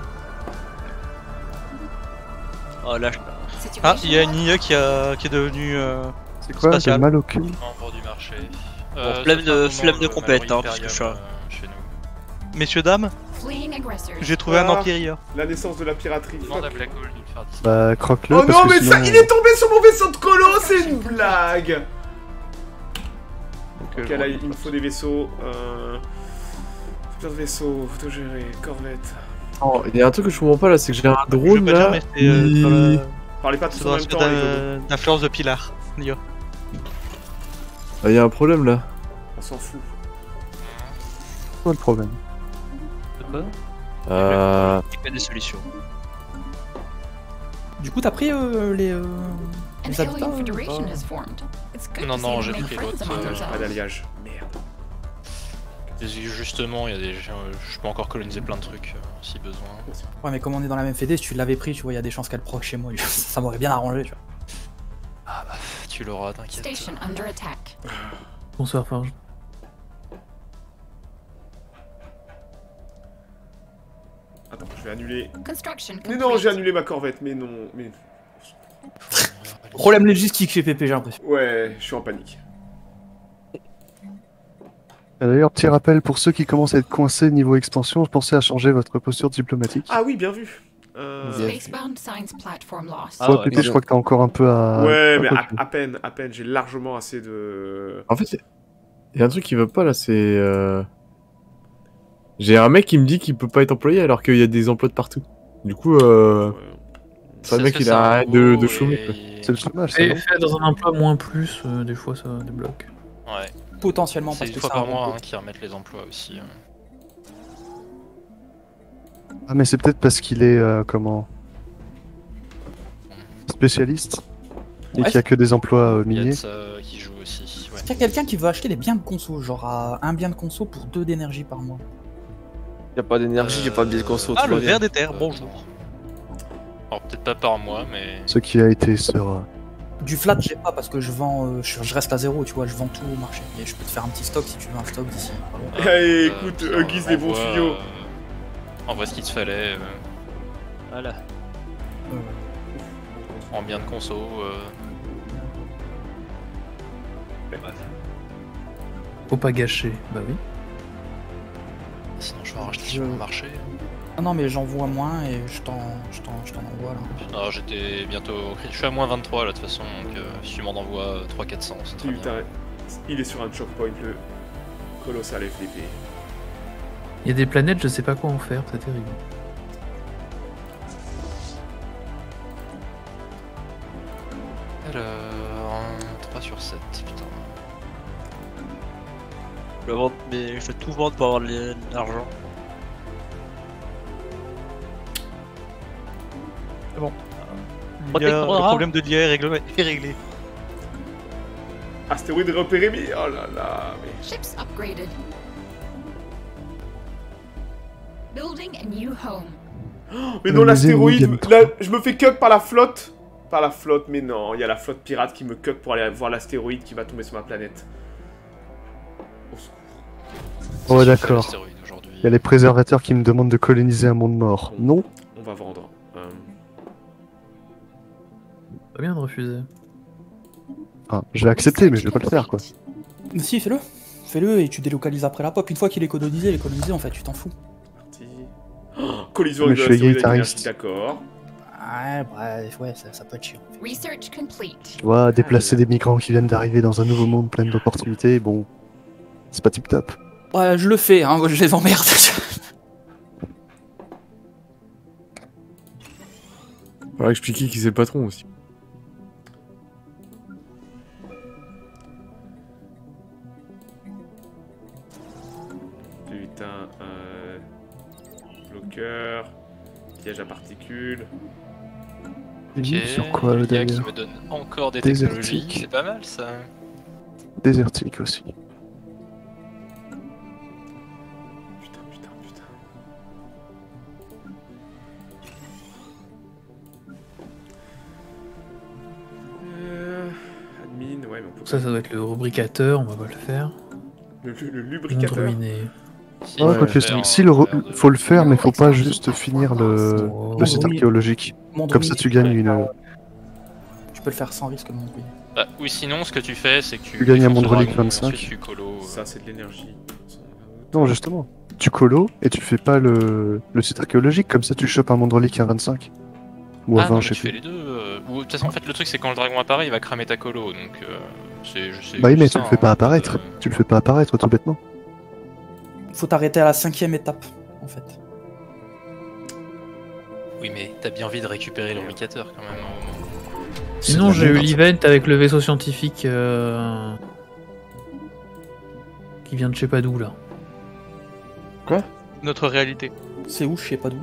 F: Oh là, je...
A: Ah, il y a une I A qui, a... qui est devenue. Euh...
G: C'est quoi? J'ai
A: spatiale.
G: mal au cul.
C: Membre du marché.
F: Bon,
C: Euh,
F: flemme
C: ça
F: de-
C: fait un moment,
F: flemme de
C: le
F: compète,
C: Mallory
F: hein, parce que je suis
C: Imperium,
F: un-
C: euh, chez nous.
A: Messieurs, dames,
J: Fleeing aggressors.
A: j'ai trouvé un
B: Ah.
A: empirieur.
B: La naissance de la piraterie.
C: Demande à
B: fuck.
C: Black Hole de le faire disparaître.
G: Bah, croque-le.
B: Oh
G: parce
B: non,
G: que
B: mais
G: sinon...
B: ça, il est tombé sur mon vaisseau de colo, c'est une blague.
A: Donc,
B: Ok,
A: euh,
B: là, il me faut des vaisseaux. Euh... Plein de vaisseaux, faut tout gérer, corvette.
E: Oh, il y a un truc que je comprends pas là, c'est que j'ai un
A: je veux
E: drone
A: pas dire,
E: là.
A: mais c'est euh,
E: il-
A: dans la-
B: Parlez pas tous
A: c'est
B: en
A: dans la
B: même
A: suite
B: temps, les colo.
A: d'un- d'influence de Pilar. Nio.
E: Ah, il y a un problème là.
B: On s'en fout.
G: C'est quoi le problème?
E: Euh...
F: Il y a des solutions.
N: Du coup, t'as pris euh, les, euh,
J: An
N: les habitats
J: alien
N: euh,
J: federation
N: pas
J: has formed. It's good
C: Non,
J: to
C: non,
J: see
C: j'ai
J: them make
C: pris
J: friends
C: l'autre,
J: among
C: euh,
B: Pas
J: themselves.
B: d'alliage. Merde.
C: Et justement, il y a des, gens- je peux encore coloniser plein de trucs euh, si besoin.
N: Ouais, mais comme on est dans la même fédé, si tu l'avais pris, tu vois, il y a des chances qu'elle proc chez moi. Ça m'aurait bien arrangé, tu vois.
C: Ah bah, tu l'auras, t'inquiète.
J: Station under attack.
K: Bonsoir, Farge.
B: Attends, je vais annuler.
J: Construction
B: Mais
J: complete.
B: non, j'ai annulé ma corvette, mais non. Mais...
N: Problème logistique chez P P, j'ai l'impression.
B: Ouais, je suis en panique.
G: Et D'ailleurs, petit rappel pour ceux qui commencent à être coincés niveau expansion, pensez à changer votre posture diplomatique.
B: Ah oui, bien vu. Euh...
J: Spacebound science platform lost.
G: Toi, Pépé, je crois que t'as encore un peu à...
B: Ouais,
G: un
B: mais
G: peu
B: à,
G: plus.
B: à peine, à peine. J'ai largement assez de.
E: En fait, il y a un truc qui va pas là, c'est. Euh... J'ai un mec qui me dit qu'il peut pas être employé alors qu'il y a des emplois de partout. Du coup, euh. C'est le mec, il a arrêté de, de chômer. quoi.
G: C'est le chômage, ça,
K: Et
G: non
K: fait dans un emploi moins plus, euh, des fois ça débloque.
C: Ouais.
N: Potentiellement,
C: C'est
N: parce
C: une
N: que
C: fois
N: ça
C: par
N: a un
C: mois
N: bon
C: hein, qui remettent les emplois aussi. hein.
G: Ah, mais c'est peut-être parce qu'il est, euh, comment... spécialiste et
N: Ouais,
G: qu'il y a que des emplois euh,
C: Il y a de
G: miniers.
C: ça qui joue aussi. Ouais.
N: Est-ce qu'il y a quelqu'un qui veut acheter des biens de conso, genre à un bien de conso pour deux d'énergie par mois?
D: Y'a pas d'énergie, j'ai pas de billet de conso.
A: Ah,
D: tout
A: le
D: va bien.
A: ver des terres, bonjour.
C: Alors peut-être pas par mois, mais.
G: Ce qui a été sur... euh,
N: Du flat, j'ai pas parce que je vends, euh, je, je reste à zéro, tu vois, je vends tout au marché. Et je peux te faire un petit stock si tu veux un stock d'ici.
B: Eh, écoute,
C: Euh,
B: aiguise les bons
C: envoie,
B: tuyaux.
C: euh, Envoie ce qu'il te fallait. euh,
F: Voilà.
N: Euh,
C: en bien de conso. euh,
K: Faut pas gâcher, bah oui.
C: Sinon, je vais en racheter sur le marché.
N: Ah non, mais j'en vois moins et je t'en je t'en je t'en envoie là.
C: Non, j'étais bientôt au crit. Je suis à moins vingt-trois là de toute façon, donc euh, si tu m'en envoies trois quatre cents, c'est très bien.
B: Putain, il est sur un choke point, le colossal F D P.
K: Il y a des planètes, je sais pas quoi en faire, c'est terrible.
C: Alors, trois sur sept, putain.
F: Je vais, vendre, mais je vais tout vendre pour avoir de l'argent.
A: C'est bon. Il y a le problème de l'I A est réglé. est réglé.
B: Astéroïde repéré, mais oh là là, mais...
J: Ships upgraded. Building a new home.
B: Oh, mais non, l'astéroïde, là, je me fais cuck par la flotte. Par la flotte, mais non, il y a la flotte pirate qui me cuck pour aller voir l'astéroïde qui va tomber sur ma planète. Au secours.
G: Ouais, d'accord. Il y a les préservateurs qui me demandent de coloniser un monde mort. Non.
B: On va vendre. Euh...
K: Pas bien de refuser.
G: Ah, je vais accepter, mais je vais pas le faire, quoi.
N: Mais si, fais-le. Fais-le et tu délocalises après la pop. Une fois qu'il est colonisé, il est colonisé en fait, tu t'en fous.
B: Oh, collision
G: mais
B: avec
G: je
B: de
G: suis
B: l'astéroïde
G: égalitariste.
B: d'accord.
N: Ouais, bref, ouais, ça, ça peut être chiant.
J: Research complete.
G: Tu vois, déplacer des migrants qui viennent d'arriver dans un nouveau monde plein d'opportunités, bon, c'est pas tip top.
N: Ouais, je le fais, hein, je les emmerde.
E: On va expliquer qui c'est le patron aussi.
B: Putain, euh... bloqueur, piège à particules.
C: Ok,
G: sur quoi,
C: il y a qui
G: d'ailleurs
C: me donne encore des
G: Désertique.
C: technologies, c'est pas mal ça.
G: Désertique aussi.
B: Putain, putain, putain. Euh... Admin, ouais, mais on peut
K: Ça, ça doit être le rubricateur, on va pas le faire.
B: Le, le, le lubricateur.
K: Monde ruiné.
C: Si,
G: Ouais,
C: faut
G: quoi que
C: le
G: si,
C: faire,
G: si
C: euh,
G: le, re-
C: faire de-
G: faut le faire, mais faut pas juste finir le, le site
N: oui.
G: archéologique.
N: Monde
G: Comme
N: ruiné,
G: ça, tu gagnes une.
N: Tu peux le faire sans risque, le monde ruiné.
C: Bah, oui, sinon, ce que tu fais, c'est que tu.
G: Tu gagnes un
C: défonces
G: monde
C: le
G: relique
C: dragon,
G: vingt-cinq.
C: ensuite tu colo. euh,
B: Ça, c'est de l'énergie.
G: Non, justement. Tu colo et tu fais pas le, le site archéologique, comme ça tu chopes un monde relique à vingt-cinq. Ou à
C: Ah
G: vingt,
C: non,
G: je
C: mais
G: sais
C: tu fais
G: plus.
C: les deux. euh, Ou de toute façon, en fait, le truc, c'est quand le dragon apparaît, il va cramer ta colo, donc euh, c'est. je sais
G: Bah oui, mais
C: juste
G: tu
C: ça,
G: le fais pas
C: hein,
G: apparaître.
C: euh,
G: Tu le fais pas apparaître tout bêtement.
N: Faut t'arrêter à la cinquième étape, en fait.
C: Oui, mais t'as bien envie de récupérer le rubricateur quand même. euh.
K: Sinon, j'ai eu l'event avec le vaisseau scientifique euh... qui vient de je sais pas d'où là.
E: Quoi?
A: Notre réalité.
N: C'est où, je sais pas d'où.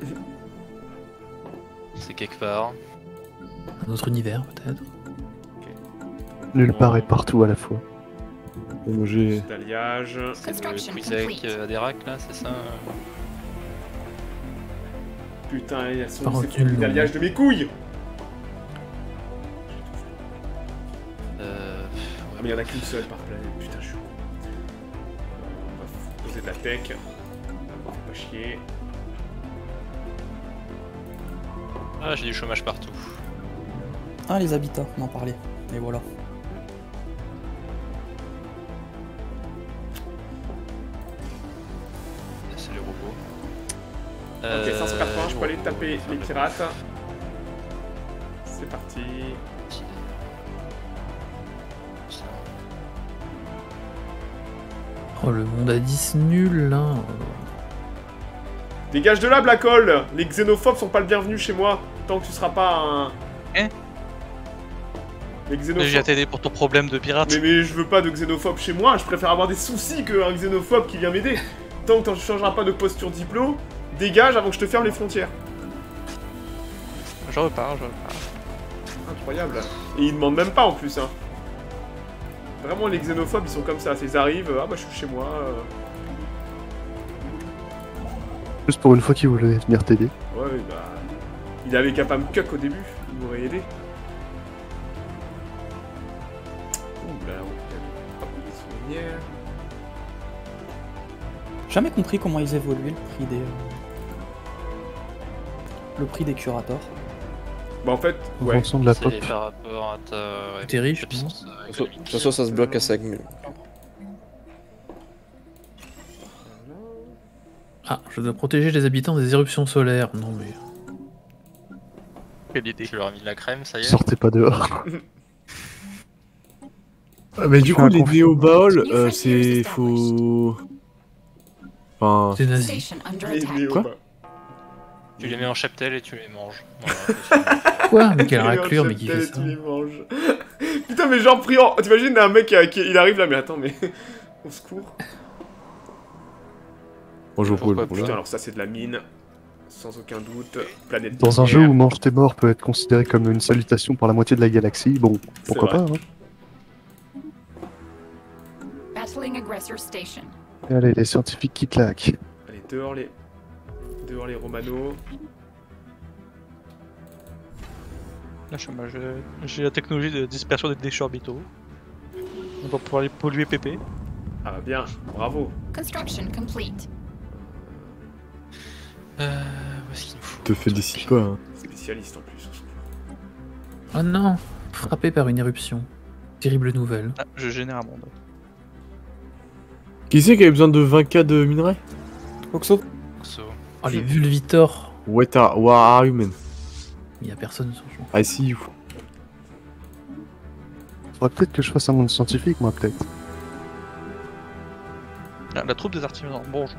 C: C'est quelque part.
K: Un autre univers peut-être.
G: Nulle part et partout à la fois.
E: Moi, j'ai...
B: D'alliage.
C: C'est le
J: Construction
C: Quizek
J: complete.
C: euh, Adérac là, c'est ça?
B: Putain, elles sont
K: Pas
B: ces
K: retenu le
B: trucs
K: nom.
B: d'alliage de mes couilles.
C: Euh...
B: Ah, mais il y en a qu'une seule par planète. Putain, je suis con. Euh, on va poser de la tech. Pas chier.
C: Ah, j'ai du chômage partout.
N: Ah, les habitats, on en parlait. Et voilà.
C: Là, c'est les robots.
B: Ok, cinq cent quatre-vingts, je peux aller
C: les
B: taper
C: robots,
B: les
C: enfin,
B: pirates. C'est parti.
K: Oh, le monde à dix nul là.
B: Dégage de là, Black Hole. Les xénophobes sont pas le bienvenu chez moi. Tant que tu seras pas un...
A: Hein?
B: Les
A: J'ai
B: xénophobes...
A: déjà t'aider pour ton problème de pirate.
B: Mais, mais je veux pas de xénophobes chez moi. Je préfère avoir des soucis qu'un xénophobe qui vient m'aider. Tant que tu changeras pas de posture diplo, dégage avant que je te ferme les frontières.
A: Je repars, je repars.
B: Incroyable. Et ils demandent même pas en plus, hein. Vraiment, les xénophobes, ils sont comme ça. Ils arrivent, ah bah je suis chez moi. euh.
G: Juste pour une fois qu'il voulait venir t'aider.
B: Ouais, bah... Il avait qu'à pas me cuck au début. Il m'aurait aidé. Ouh là, on hop, les souvenirs.
N: Jamais compris comment ils évoluaient le prix des. Le prix des curators.
B: Bah en fait,
G: En
B: ouais.
G: fonction de la
C: C'est
G: pop.
C: par rapport à ta. ouais,
K: T'es riche,
C: ta puissance, euh,
D: De toute
C: économique.
D: façon, ça se bloque à cinq mille.
K: Ah, je dois protéger les habitants des éruptions solaires. Non mais...
A: Quelle idée.
C: Tu leur as mis de la crème, ça y est.
G: Sortez pas dehors.
E: Ah, mais du
G: Je
E: coup,
G: fais un
E: les
G: conf-
E: néo-baols, euh, c'est... faut... Enfin...
K: C'est nazi.
J: Station under
B: Les
J: attack.
B: néo,
E: Quoi
B: bah.
C: Tu les mets en cheptel et tu les manges. Voilà.
K: Quoi? Mais quelle
B: Les
K: raclure, mais
B: mélanges
K: qui
B: de
K: fait
B: tête,
K: ça?
B: tu les manges. Putain, mais genre pris en... T'imagines un mec qui, qui- il arrive là, mais attends, mais... Au secours.
E: Bonjour Paul.
C: Pourquoi
B: Putain,
C: pas.
B: alors ça c'est de la mine. Sans aucun doute. Planète
G: Dans un
B: minière.
G: jeu où mange tes morts peut être considéré comme une salutation pour la moitié de la galaxie, bon, pourquoi
B: vrai.
G: pas, hein.
J: Battling aggressor station.
G: Et allez, les scientifiques qui claquent.
B: Allez, dehors les... Dehors les Romano.
A: Là, je- moi, je- J'ai la technologie de dispersion des déchets orbitaux. On va pouvoir les polluer P P.
B: Ah bah bien, bravo.
J: Construction complete.
C: Euh, où est-ce qu'il nous faut
E: Te félicite pas, hein.
B: Spécialiste en plus. au secours.
K: Oh non! Frappé par une éruption. Terrible nouvelle.
A: Ah, je génère un monde.
E: Qui c'est qui avait besoin de vingt K de minerais?
N: Oxo.
C: So.
K: Oh les Vulvitors!
E: What are, what are you, man?
K: Il y a personne sur le champ.
E: I see you.
G: Faudrait peut-être que je fasse un monde scientifique, moi, peut-être.
A: Ah, la troupe des artisans, bonjour.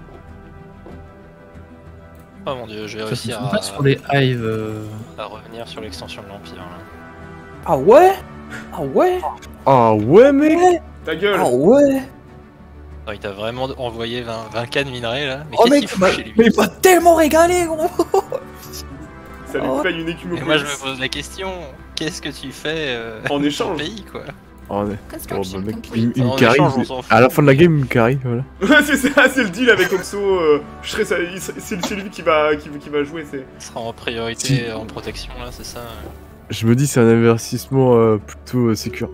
C: Oh mon dieu, je vais
K: Ça
C: réussir
K: fonctionne
C: à,
K: pas sur les hives. euh,
C: à revenir sur l'extension de l'Empire. là.
N: Ah ouais? Ah ouais?
E: Ah ouais, mec!
B: Ta gueule.
N: Ah ouais?
C: Non, il t'a vraiment envoyé vingt, vingt K de minerais là. Mais
N: Oh
C: qu'est-ce
N: mec,
C: qu'il fout
N: bah-
C: chez lui?
N: mais il m'a tellement régalé, gros!
B: Ça lui
N: Oh.
B: paye une écume au
C: Et moi je
B: plus.
C: me pose la question, qu'est-ce que tu fais euh,
B: En
C: dans le
B: échange.
C: pays quoi?
E: Oh, ouais. Oh,
J: Construction
E: bah, mec,
J: complete.
E: il, il
C: En
E: me carry.
C: échange, on s'en fout.
E: À la fin de la game, il me carry, voilà.
B: Ouais, c'est ça, c'est le deal avec Oxo. euh, je serais, ça- il serait- c'est c'est lui qui va, qui, qui va jouer. C'est.
C: Ce sera en priorité
E: Si.
C: en protection là, c'est ça?
E: Je me dis, c'est un investissement euh, plutôt euh, sécure.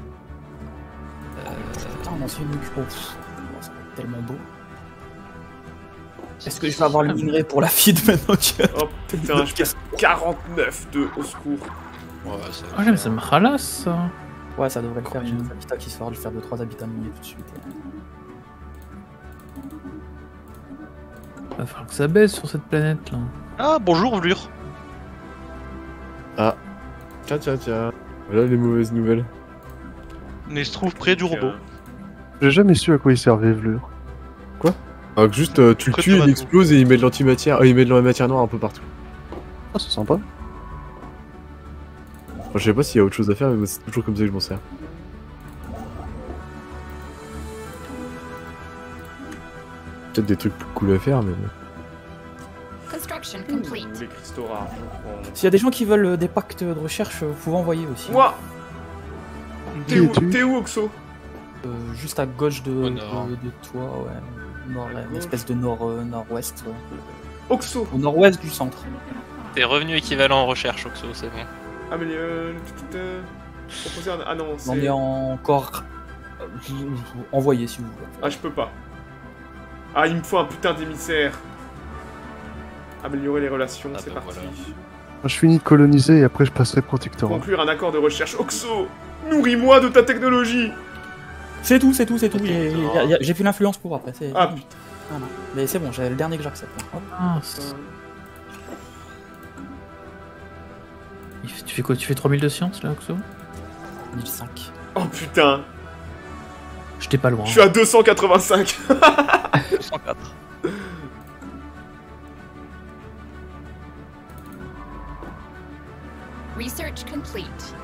N: Putain, mon ancien nuque. Oh, pff, oh, ça va être tellement beau. Est-ce que je vais avoir le minerai pour la feed maintenant? tiens
B: Oh putain, je casse quarante-neuf de au secours.
C: Ouais, ça
K: Ah, j'aime, ça me ralasse ça.
N: Ouais, ça devrait le faire. J'ai des habitats qui se fera de faire deux trois habitats miniers tout de suite.
K: Va falloir que ça baisse sur cette planète là.
A: Ah, bonjour Vlur.
E: Ah. Tiens, tiens, tiens. Voilà les mauvaises nouvelles.
A: Mais il se trouve près du robot.
G: J'ai jamais su à quoi il servait, Vlur.
E: Alors que juste, euh, tu le
A: Près
E: tues,
A: de
E: il
A: Rato.
E: explose et il met de l'antimatière. Euh, il met de la matière noire un peu partout.
G: Ah, c'est sympa.
E: Enfin, je sais pas s'il y a autre chose à faire, mais moi, c'est toujours comme ça que je m'en sers. Peut-être des trucs plus cool à faire, mais.
J: Construction complete.
B: Les cristaux rares, je prends.
N: S'il y a des gens qui veulent euh, des pactes de recherche, euh, vous pouvez envoyer aussi.
B: Moi. T'es
G: Qui
B: où,
G: es-tu
B: t'es où, Oxo?
N: Euh, juste à gauche de,
C: Au
N: de,
C: nord.
N: de toi, ouais. Nord,
B: À
N: une
B: gauche.
N: espèce de nord, euh, nord-ouest. Ouais.
B: Oxo.
N: Au nord-ouest du centre.
C: T'es revenu équivalent en recherche, Oxo, c'est bon.
B: Ah mais euh, le petit, euh, proposer un- Ah non,
N: On est
B: c'est.
N: encore. euh, Envoyé si vous voulez.
B: Ah je peux pas. Ah il me faut un putain d'émissaire. Améliorer les relations,
C: Ah
B: c'est
C: bah
B: parti.
C: voilà.
G: Moi, je finis de coloniser et après je passerai protectorat.
B: Conclure un accord de recherche. Oxo, nourris-moi de ta technologie.
N: C'est tout, c'est tout, c'est tout.
C: Ok,
N: J'ai
C: ça va.
N: y a- y a- j'ai plus l'influence pour après. c'est-
B: Ah putain.
N: Voilà. Mais c'est bon, j'ai le dernier que j'accepte. Hop.
K: Ah, c'est- Il fait- tu fais quoi? Tu fais trois mille de science là, Oxo?
N: mille cinq.
B: Oh putain.
K: J'étais pas loin.
B: Je suis à deux cent quatre-vingt-cinq.
A: deux cent quatre.
J: Research complete.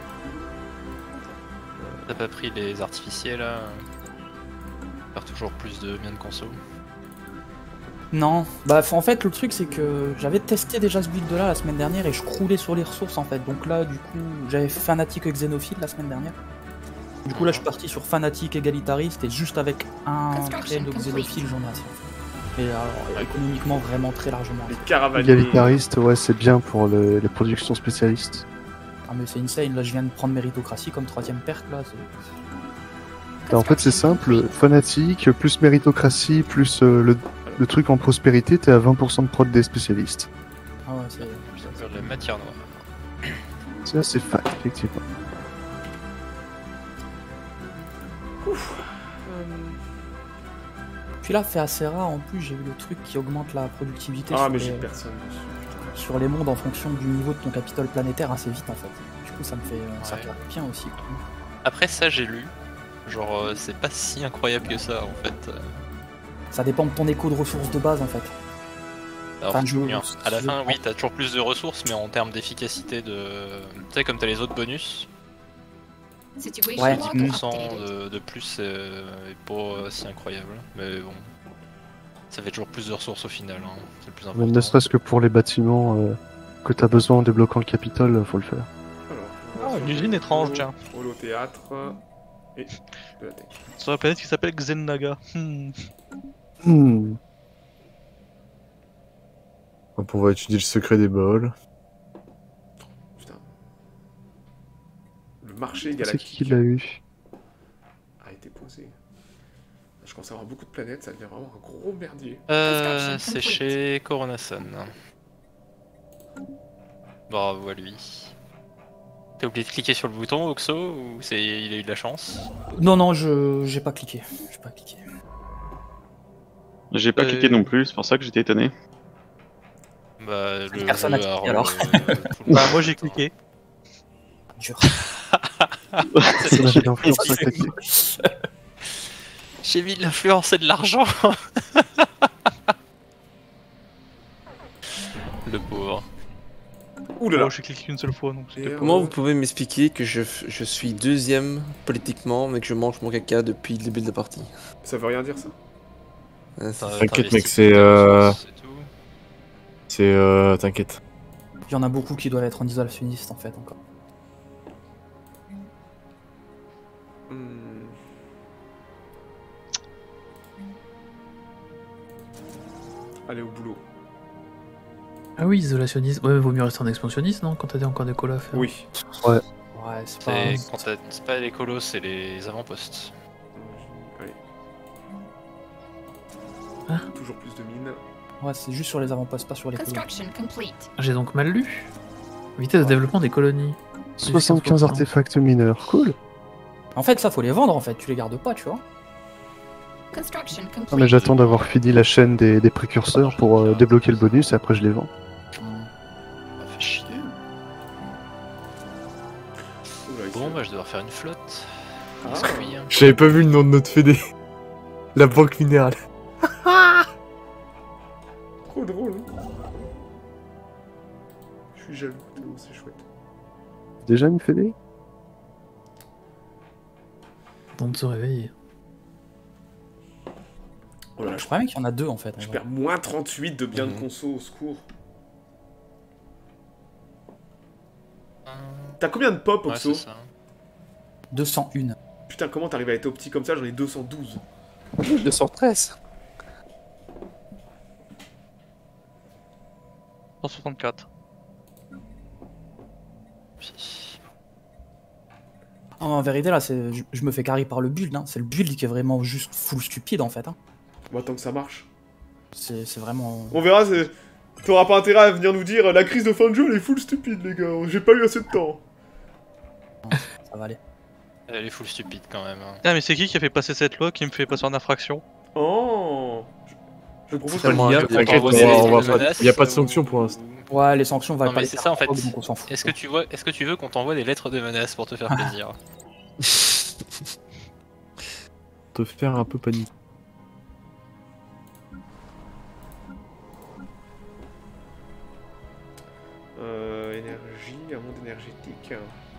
C: T'as pas pris les artificiels là? Faire toujours plus de biens de conso.
N: Non, bah en fait le truc c'est que j'avais testé déjà ce build là la semaine dernière et je croulais sur les ressources en fait. Donc là du coup j'avais fait fanatique et xénophile la semaine dernière. Du coup là je suis parti sur fanatique égalitariste et juste avec un trait de xénophile j'en ai assez. Et alors économiquement vraiment très largement.
B: Les caravaniers.
G: Égalitariste, ouais, c'est bien pour le- les productions spécialistes.
N: Ah mais c'est insane, là je viens de prendre méritocratie comme troisième perk là. c'est-
G: Bah, en fait, c'est simple, fanatique, plus méritocratie, plus euh, le, le truc en prospérité, t'es à vingt pour cent de prod des spécialistes.
N: Ah ouais c'est...
C: Ça s'appelle la matière noire.
G: C'est assez fat, effectivement.
B: Ouf. Euh,
N: Puis là, fait assez rare, en plus, j'ai vu le truc qui augmente la productivité
B: Ah,
N: sur,
B: mais
N: les...
B: j'ai personne dessus.
N: sur les mondes en fonction du niveau de ton capitole planétaire assez vite, en fait. Du coup, ça me fait euh, ça
C: Ouais.
N: regarde bien aussi. quoi.
C: Après ça j'ai lu, genre euh, c'est pas si incroyable que ça en fait. Euh,
N: Ça dépend de ton écho de ressources de base, en fait.
C: Alors,
N: Enfin, je-
C: bien, à la
N: je-
C: fin oui t'as toujours plus de ressources mais en termes d'efficacité de... Tu sais comme t'as les autres bonus,
J: Situation
N: Ouais.
C: dix
J: log
C: pour cent
J: updated.
C: de, de plus euh, est pas euh, si incroyable. Mais bon, ça fait toujours plus de ressources au final, hein. C'est le plus
G: Mais
C: important.
G: ne serait-ce que pour les bâtiments euh, que t'as besoin en débloquant le Capitole, faut le faire.
B: Alors,
A: Ah, une usine étrange, tiens.
B: Holothéâtre et de la tech.
A: Sur la planète qui s'appelle Xennaga. Hmm.
G: Hmm.
E: On pourra étudier le secret des bols.
B: Putain. Le marché
G: C'est
B: galactique
G: qui qui l'a eu?
B: a été posé. Je commence à avoir beaucoup de planètes, ça devient vraiment un gros merdier.
C: Euh, c'est chez Coronason. Bravo à lui. T'as oublié de cliquer sur le bouton, Oxo, ou c'est il a eu de la chance?
N: Non, non, je j'ai pas cliqué. J'ai pas cliqué.
I: J'ai pas
A: Euh,
I: cliqué non plus, c'est pour ça que j'étais étonné.
C: Bah, le
N: Personne n'a
C: jeu a
N: cliqué,
C: re-
N: alors.
C: tout le
A: Bah,
C: monde-
A: moi j'ai cliqué.
N: Dur.
G: C'est la d'influence attaquée.
C: J'ai mis de l'influence et de l'argent. Le pauvre.
B: Ouh là là.
A: Oh, j'ai cliqué qu'une seule fois donc c'était
B: Et,
A: pas-
D: Comment vous pouvez m'expliquer que je, f- je suis deuxième politiquement, mais que je mange mon caca depuis le début de la partie?
B: Ça veut rien dire ça.
D: Euh, ça-
C: T'as-
E: T'inquiète,
C: t'investis
E: mec,
C: plus
E: c'est,
C: tes
E: euh,
C: ressources et tout.
E: C'est euh... T'inquiète.
N: Il y en a beaucoup qui doivent être en isolationniste, en fait, encore.
B: Hmm. Allez au boulot.
K: Ah oui, isolationniste. Ouais, mais vaut mieux rester en expansionniste, non? Quand t'as encore des colas à faire.
B: Oui.
G: Ouais.
N: Ouais, c'est pas...
C: C'est quand t'as- c'est pas les colos, c'est les avant-postes.
B: Allez.
K: Hein?
B: Toujours plus de mines.
N: Ouais, c'est juste sur les avant-postes, pas sur les colons.
J: Construction complete.
K: J'ai donc mal lu. Vitesse de développement des colonies.
G: soixante-quinze artefacts mineurs, cool.
N: En fait, ça, faut les vendre, en fait. Tu les gardes pas, tu vois.
J: Construction
G: Non, mais
J: complete.
G: j'attends d'avoir fini la chaîne des, des précurseurs pour euh, débloquer le bonus et après je les vends.
C: Ça fait chier.
B: Oula, il
C: Bon,
B: se-
C: bah je vais devoir faire une flotte.
B: Ah.
C: Oui, hein.
E: J'avais pas vu le nom de notre fédé. La banque minérale.
B: Trop drôle. Hein. Je suis jaloux, tellement c'est chouette.
G: Déjà une fédé?
K: Temps de se réveiller.
B: Oh là là,
N: Je
B: je,
N: crois même qu'il y en a deux, en fait. en
B: je
N: vrai.
B: perds moins trente-huit de biens
C: Mhm.
B: de conso, au secours. T'as combien de pop,
C: Ouais,
B: Oxo?
C: c'est ça.
N: deux cent un.
B: Putain, comment t'arrives à être au petit comme ça? J'en ai deux cent douze.
D: deux cent treize.
A: cent soixante-quatre.
N: Ah, en vérité, là, c'est... Je, je me fais carry par le build. Hein. C'est le build qui est vraiment juste full stupide, en fait. Hein.
B: Bon, tant que ça marche.
N: C'est c'est vraiment...
B: On verra, c'est... T'auras pas intérêt à venir nous dire la crise de fin de jeu elle est full stupide, les gars. J'ai pas eu assez de temps.
N: Ça va aller.
C: Elle est full stupide quand même. hein.
A: Ah mais c'est qui qui a fait passer cette loi qui me fait passer en infraction?
B: Oh. Je, je propose
D: Tellement
B: pas
D: un
B: de-
D: jeu
E: T'inquiète, on
C: envoyer
E: va,
C: les
E: on va pas...
C: menaces,
E: Y a pas de
C: euh,
E: sanction
C: ou-
E: pour l'instant.
N: Ouais, les sanctions valent
C: Non
N: pas
C: mais
N: les
C: c'est ça en fait.
N: donc on s'en fout.
C: Est-ce que tu vois, est-ce que tu veux qu'on t'envoie des lettres de menaces pour te faire plaisir?
E: Te faire un peu paniquer.
B: Euh, énergie, un monde énergétique.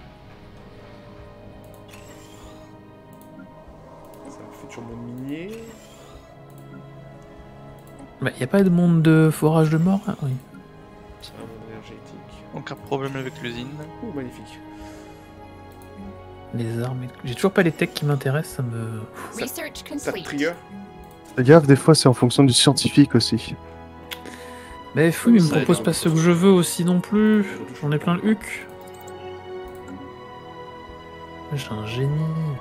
B: C'est un futur monde minier.
K: Bah, y a pas de monde de forage de mort là? Oui.
B: C'est un monde énergétique.
A: Aucun problème avec l'usine.
B: Oh, magnifique.
K: Les armes. et- J'ai toujours pas les techs qui m'intéressent, ça me.
J: Research
B: Ça te
J: complete.
B: trigger?
G: Fais gaffe, des fois c'est en fonction du scientifique aussi.
K: Mais fou, il me
B: Ça
K: propose
B: aide,
K: pas
B: hein.
K: ce que je veux aussi non plus. J'en ai plein le huc. J'ai un génie.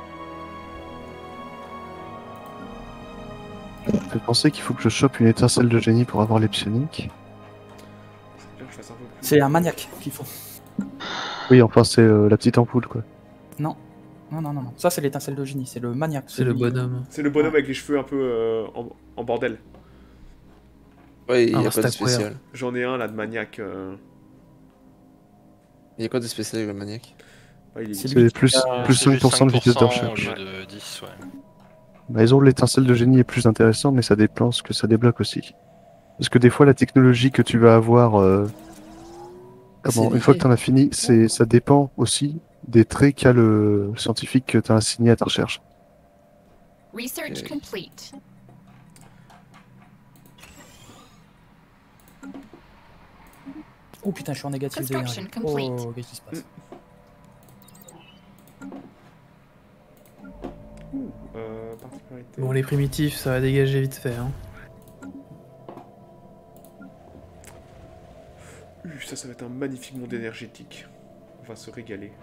G: Ça me fait penser qu'il faut que je chope une étincelle de génie pour avoir les psioniques.
B: C'est bien que je fasse un peu plus.
N: C'est un maniaque qu'il faut.
G: Oui, enfin, c'est euh, la petite ampoule, quoi.
N: Non. Non, non, non, non. Ça, c'est l'étincelle de génie, c'est le maniaque.
K: C'est le bonhomme.
B: C'est le bonhomme avec les cheveux un peu euh, en, en bordel.
D: Ouais, il y
K: Ah,
D: a quoi de
K: c'est incroyable.
D: spécial?
B: J'en ai un là de maniaque. euh.
D: Il y a quoi de spécial avec le maniaque?
B: Ouais, il est-
N: C'est
G: C'est
N: lui qui
G: plus,
N: a-
G: plus
C: C'est
G: cinq
C: juste
G: pour cent de vitesse de
C: cinq
G: recherche.
C: pour cent au lieu de dix, ouais.
G: Bah, ils ont l'étincelle de génie est plus intéressant, mais ça dépend ce que ça débloque aussi. Parce que des fois, la technologie que tu vas avoir, euh, comment,
N: C'est
G: une fois que
N: lié.
G: tu en as fini, c'est, ça dépend aussi des traits qu'a le scientifique que tu as assigné à ta recherche.
J: Research complete.
N: Oh putain, je suis en négatif d'énergie.
J: Construction
N: Oh,
J: complete.
N: qu'est-ce qui se passe?
B: Euh, particularité.
K: Bon, les primitifs, ça va dégager vite fait. Hein.
B: Uh, ça, ça va être un magnifique monde énergétique. On va se régaler.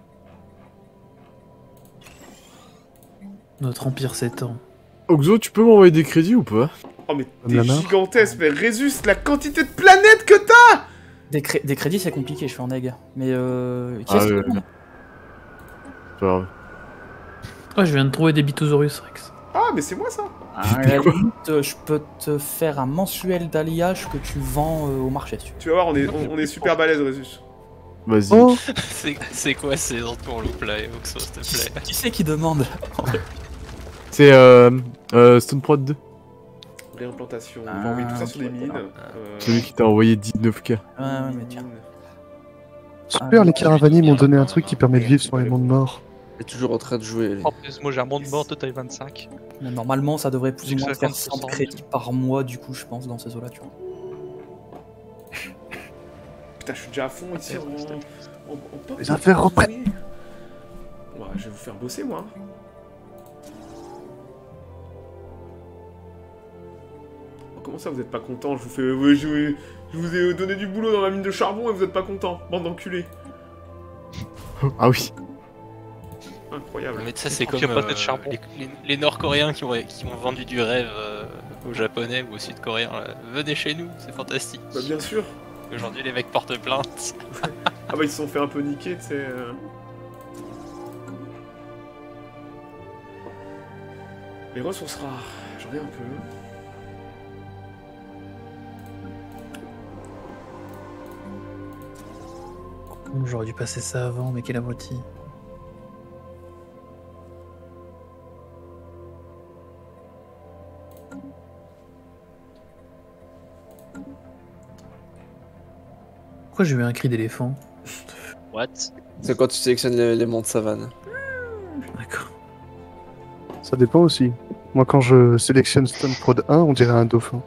K: Notre empire s'étend.
E: Oxo, tu peux m'envoyer des crédits ou pas?
B: Oh mais
G: Comme la
B: t'es
G: mer.
B: gigantesque, mais Résus, la quantité de planètes que t'as!
N: Des, cré- des crédits, c'est compliqué, je suis en neg. Mais euh. Qui
E: Ah,
N: est-ce qui
E: ouais.
N: demande
E: C'est pas grave.
K: Ouais, je viens de trouver des Bitosaurus Rex.
B: Ah, mais c'est moi ça!
N: À la limite, euh, je peux te faire un mensuel d'alliage que tu vends euh, au marché. si tu veux.
B: Tu vas voir, on est, on, on est super balèze, Résus.
E: Vas-y.
G: Oh,
C: C'est c'est quoi ces entourloupes là, Oxo, s'il te plaît?
N: Qui c'est qui demande
E: C'est euh, euh, Stone Prod deux.
B: Réimplantation, on
N: Ah,
B: va envoyer tout ça sur des
N: ok.
B: mines. Euh,
E: Celui qui t'a envoyé dix-neuf K.
N: Ouais, ouais, mais tiens.
G: super, les caravaniers m'ont donné un truc qui permet de vivre sur les mondes morts.
D: Il est toujours en train de jouer. lui.
A: En plus, moi j'ai un monde mort de taille vingt-cinq.
N: Mais normalement, ça devrait plus ou moins faire
A: cinquante pour cent.
N: cent crédits par mois, du coup, je pense, dans ces eaux-là, tu vois.
B: Putain, je suis déjà à fond ici en. en, en pop.
G: Les affaires reprennent.
B: Ouais, je vais vous faire bosser, moi. Oh, comment ça, vous êtes pas content? Je vous fais. ouais, je, je vous ai donné du boulot dans la mine de charbon et vous êtes pas content. Bande d'enculés.
E: Ah oui.
B: Incroyable.
C: Mais tu sais, c'est
A: Donc,
C: comme
A: y a pas
C: euh,
A: de charbon.
C: les, les- les Nord-Coréens qui ont, qui ont vendu du rêve euh, aux Japonais ou aux Sud-Coréens. là. Venez chez nous, c'est fantastique.
B: Bah, bien sûr.
C: Aujourd'hui, les mecs portent plainte.
B: Ah bah ils se sont fait un peu niquer, tu sais. euh. Les ressources rares, j'en ai un peu.
K: Bon, j'aurais dû passer ça avant, mais quelle abruti. Pourquoi j'ai eu un cri d'éléphant?
F: What?
D: C'est quand tu sélectionnes les éléments de savane.
K: D'accord.
G: Ça dépend aussi. Moi, quand je sélectionne Stone Prod un, on dirait un dauphin.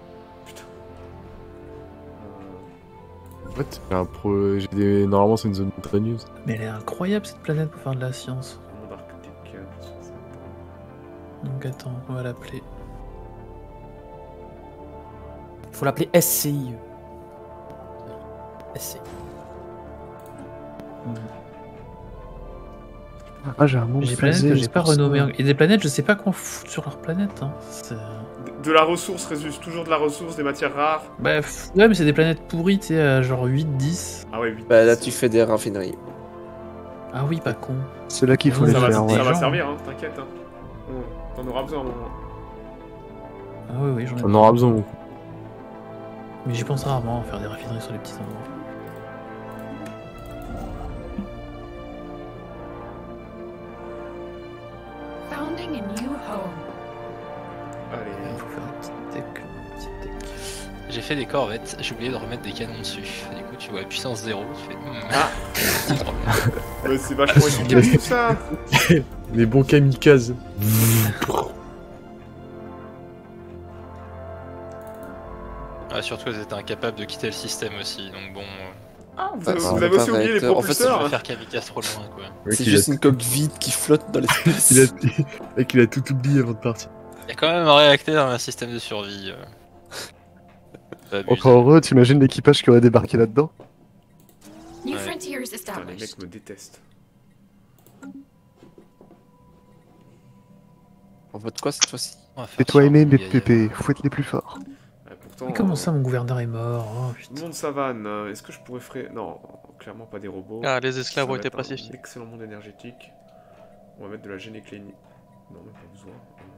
E: What? J'ai un pro... j'ai des... Normalement, c'est une zone montagneuse.
K: Mais elle est incroyable cette planète pour faire de la science.
B: Monde arctique, soixante.
K: Donc attends, on va l'appeler.
N: Faut l'appeler S C I. S C I.
G: Ah, j'ai un monde
K: J'ai des planètes
G: phasé,
K: que j'ai
G: c'est
K: pas
G: pour ça.
K: renommées. Il y a des planètes, je sais pas quoi foutre sur leur planète. Hein. C'est-
B: De la ressource, Résus, toujours de la ressource, des matières rares.
K: Bah, pff, ouais, mais c'est des planètes pourries, tu sais, à genre huit dix.
B: Ah ouais, huit.
D: Bah là, tu fais des raffineries.
K: Ah oui, pas con.
G: C'est là qu'il faut
K: Ça
G: les
B: Ça va,
G: faire,
B: ça
G: ouais.
B: va
K: gens,
B: servir, hein, t'inquiète. Hein. On- T'en auras besoin à un moment.
K: Ah oui, oui, j'en ai
E: On aura besoin. beaucoup.
K: Mais j'y pense rarement à faire des raffineries sur les petits endroits.
J: Founding a new home.
B: Allez.
K: Il faut faire un petit tech, un petit tech.
C: J'ai fait des corvettes, j'ai oublié de remettre des canons dessus. Du coup, tu vois, puissance zéro, tu fais. hmm,
B: Ah.
C: c'est trop bien.
B: Ouais, c'est vachement efficace tout ça.
E: Les bons kamikazes.
C: Ah, surtout, elles étaient incapables de quitter le système aussi, donc bon. euh,
B: Ah, vous
D: Ah,
B: avez,
D: c'est
B: vous
D: un
B: avez aussi oublié les
D: réacteur. En fait,
C: On
B: propulseurs.
C: va faire kamikaze trop loin, quoi.
E: Mec,
D: C'est
E: il
D: juste
E: a...
D: une coque vide qui flotte dans l'espace.
E: il a... Mec, il a tout oublié avant de partir.
C: Il y a quand même un réacteur, un système de survie. euh. Pas abusé.
G: Encore heureux, t'imagines l'équipage qui aurait débarqué là-dedans?
J: New
C: Ouais.
J: frontiers
B: Putain, les
J: established.
B: mecs me détestent.
D: On vote quoi cette fois-ci?
C: On va faire
G: Fais-toi
C: sur
G: aimer,
C: un
G: mes
C: gaillard.
G: pépés, fouette les plus forts.
B: Ouais, pourtant,
K: Mais comment
B: euh,
K: ça, mon gouverneur est mort? Oh putain.
B: Monde savane, euh, est-ce que je pourrais faire... Non, clairement pas des robots.
A: Ah, les esclaves
B: Ça
A: ont
B: va
A: été
B: être un
A: pacifiés.
B: excellent monde énergétique. On va mettre de la généclénie. Non, même pas besoin.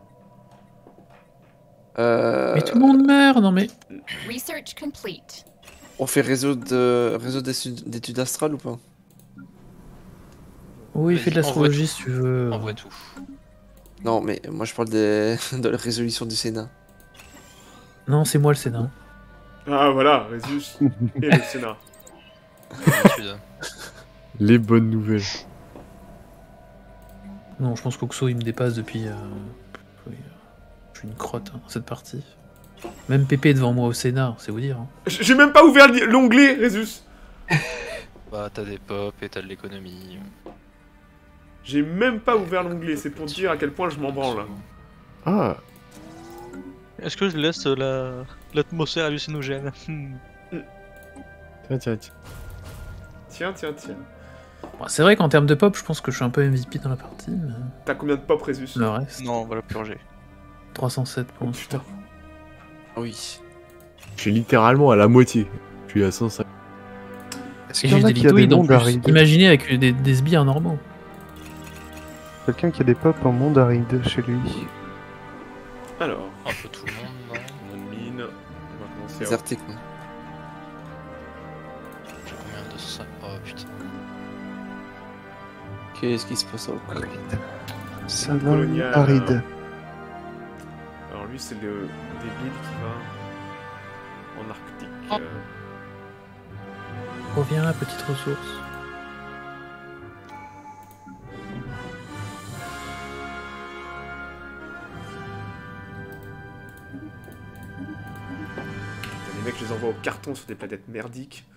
D: Euh...
K: Mais tout le monde meurt, non mais.
J: Research complete.
D: On fait réseau de réseau d'études d'études astrales ou pas?
K: Oui, fais de
C: Vas-y, envoie
K: l'astrologie
C: tout.
K: si tu veux.
C: Envoie tout.
D: Non, mais moi je parle des... de la résolution du Sénat.
K: Non, c'est moi le Sénat.
B: Ah voilà, Résus et le Sénat.
E: Les bonnes nouvelles.
K: Non, je pense qu'Oxo il me dépasse depuis. Euh... oui, euh, je suis une crotte hein, cette partie. Même Pépé devant moi au Sénat, c'est vous dire. Hein.
B: J'ai même pas ouvert l'onglet, Résus.
C: Bah, t'as des pop et t'as de l'économie.
B: J'ai même pas ouvert l'onglet, c'est pour dire à quel point je m'en branle.
E: Ah.
A: Est-ce que je laisse la l'atmosphère hallucinogène? Hmm.
E: Tiens, tiens, tiens.
B: Tiens, tiens, tiens.
K: Bon, c'est vrai qu'en termes de pop, je pense que je suis un peu M V P dans la partie. Mais...
B: T'as combien de pop, Résus?
K: Le reste.
A: Non, on va la purger.
K: trois cent sept pour
B: Oh,
K: l'instant.
B: putain.
D: Oui.
E: Je suis littéralement à la moitié. Je suis à cent cinq.
G: Est-ce
K: Et
G: qu'il y
K: j'ai
G: en a
K: des
G: qui a des
K: liquides en
G: mondes
K: plus.
G: arides?
K: Imaginez avec des, des sbires normaux.
G: Quelqu'un qui a des pop en monde aride chez lui.
B: Alors.
C: Un peu tout le monde, non?
B: Bonne mine. On va commencer à...
D: Désertique, non?
C: J'ai combien de ça? Oh putain.
D: Qu'est-ce qui se passe au
G: Aride. Salon
B: colonial,
G: aride.
B: Alors lui, c'est le débile qui va en Arctique.
K: Oh.
B: euh.
K: Reviens, petite ressource.
B: Les mecs, je les envoie au carton sur des planètes merdiques.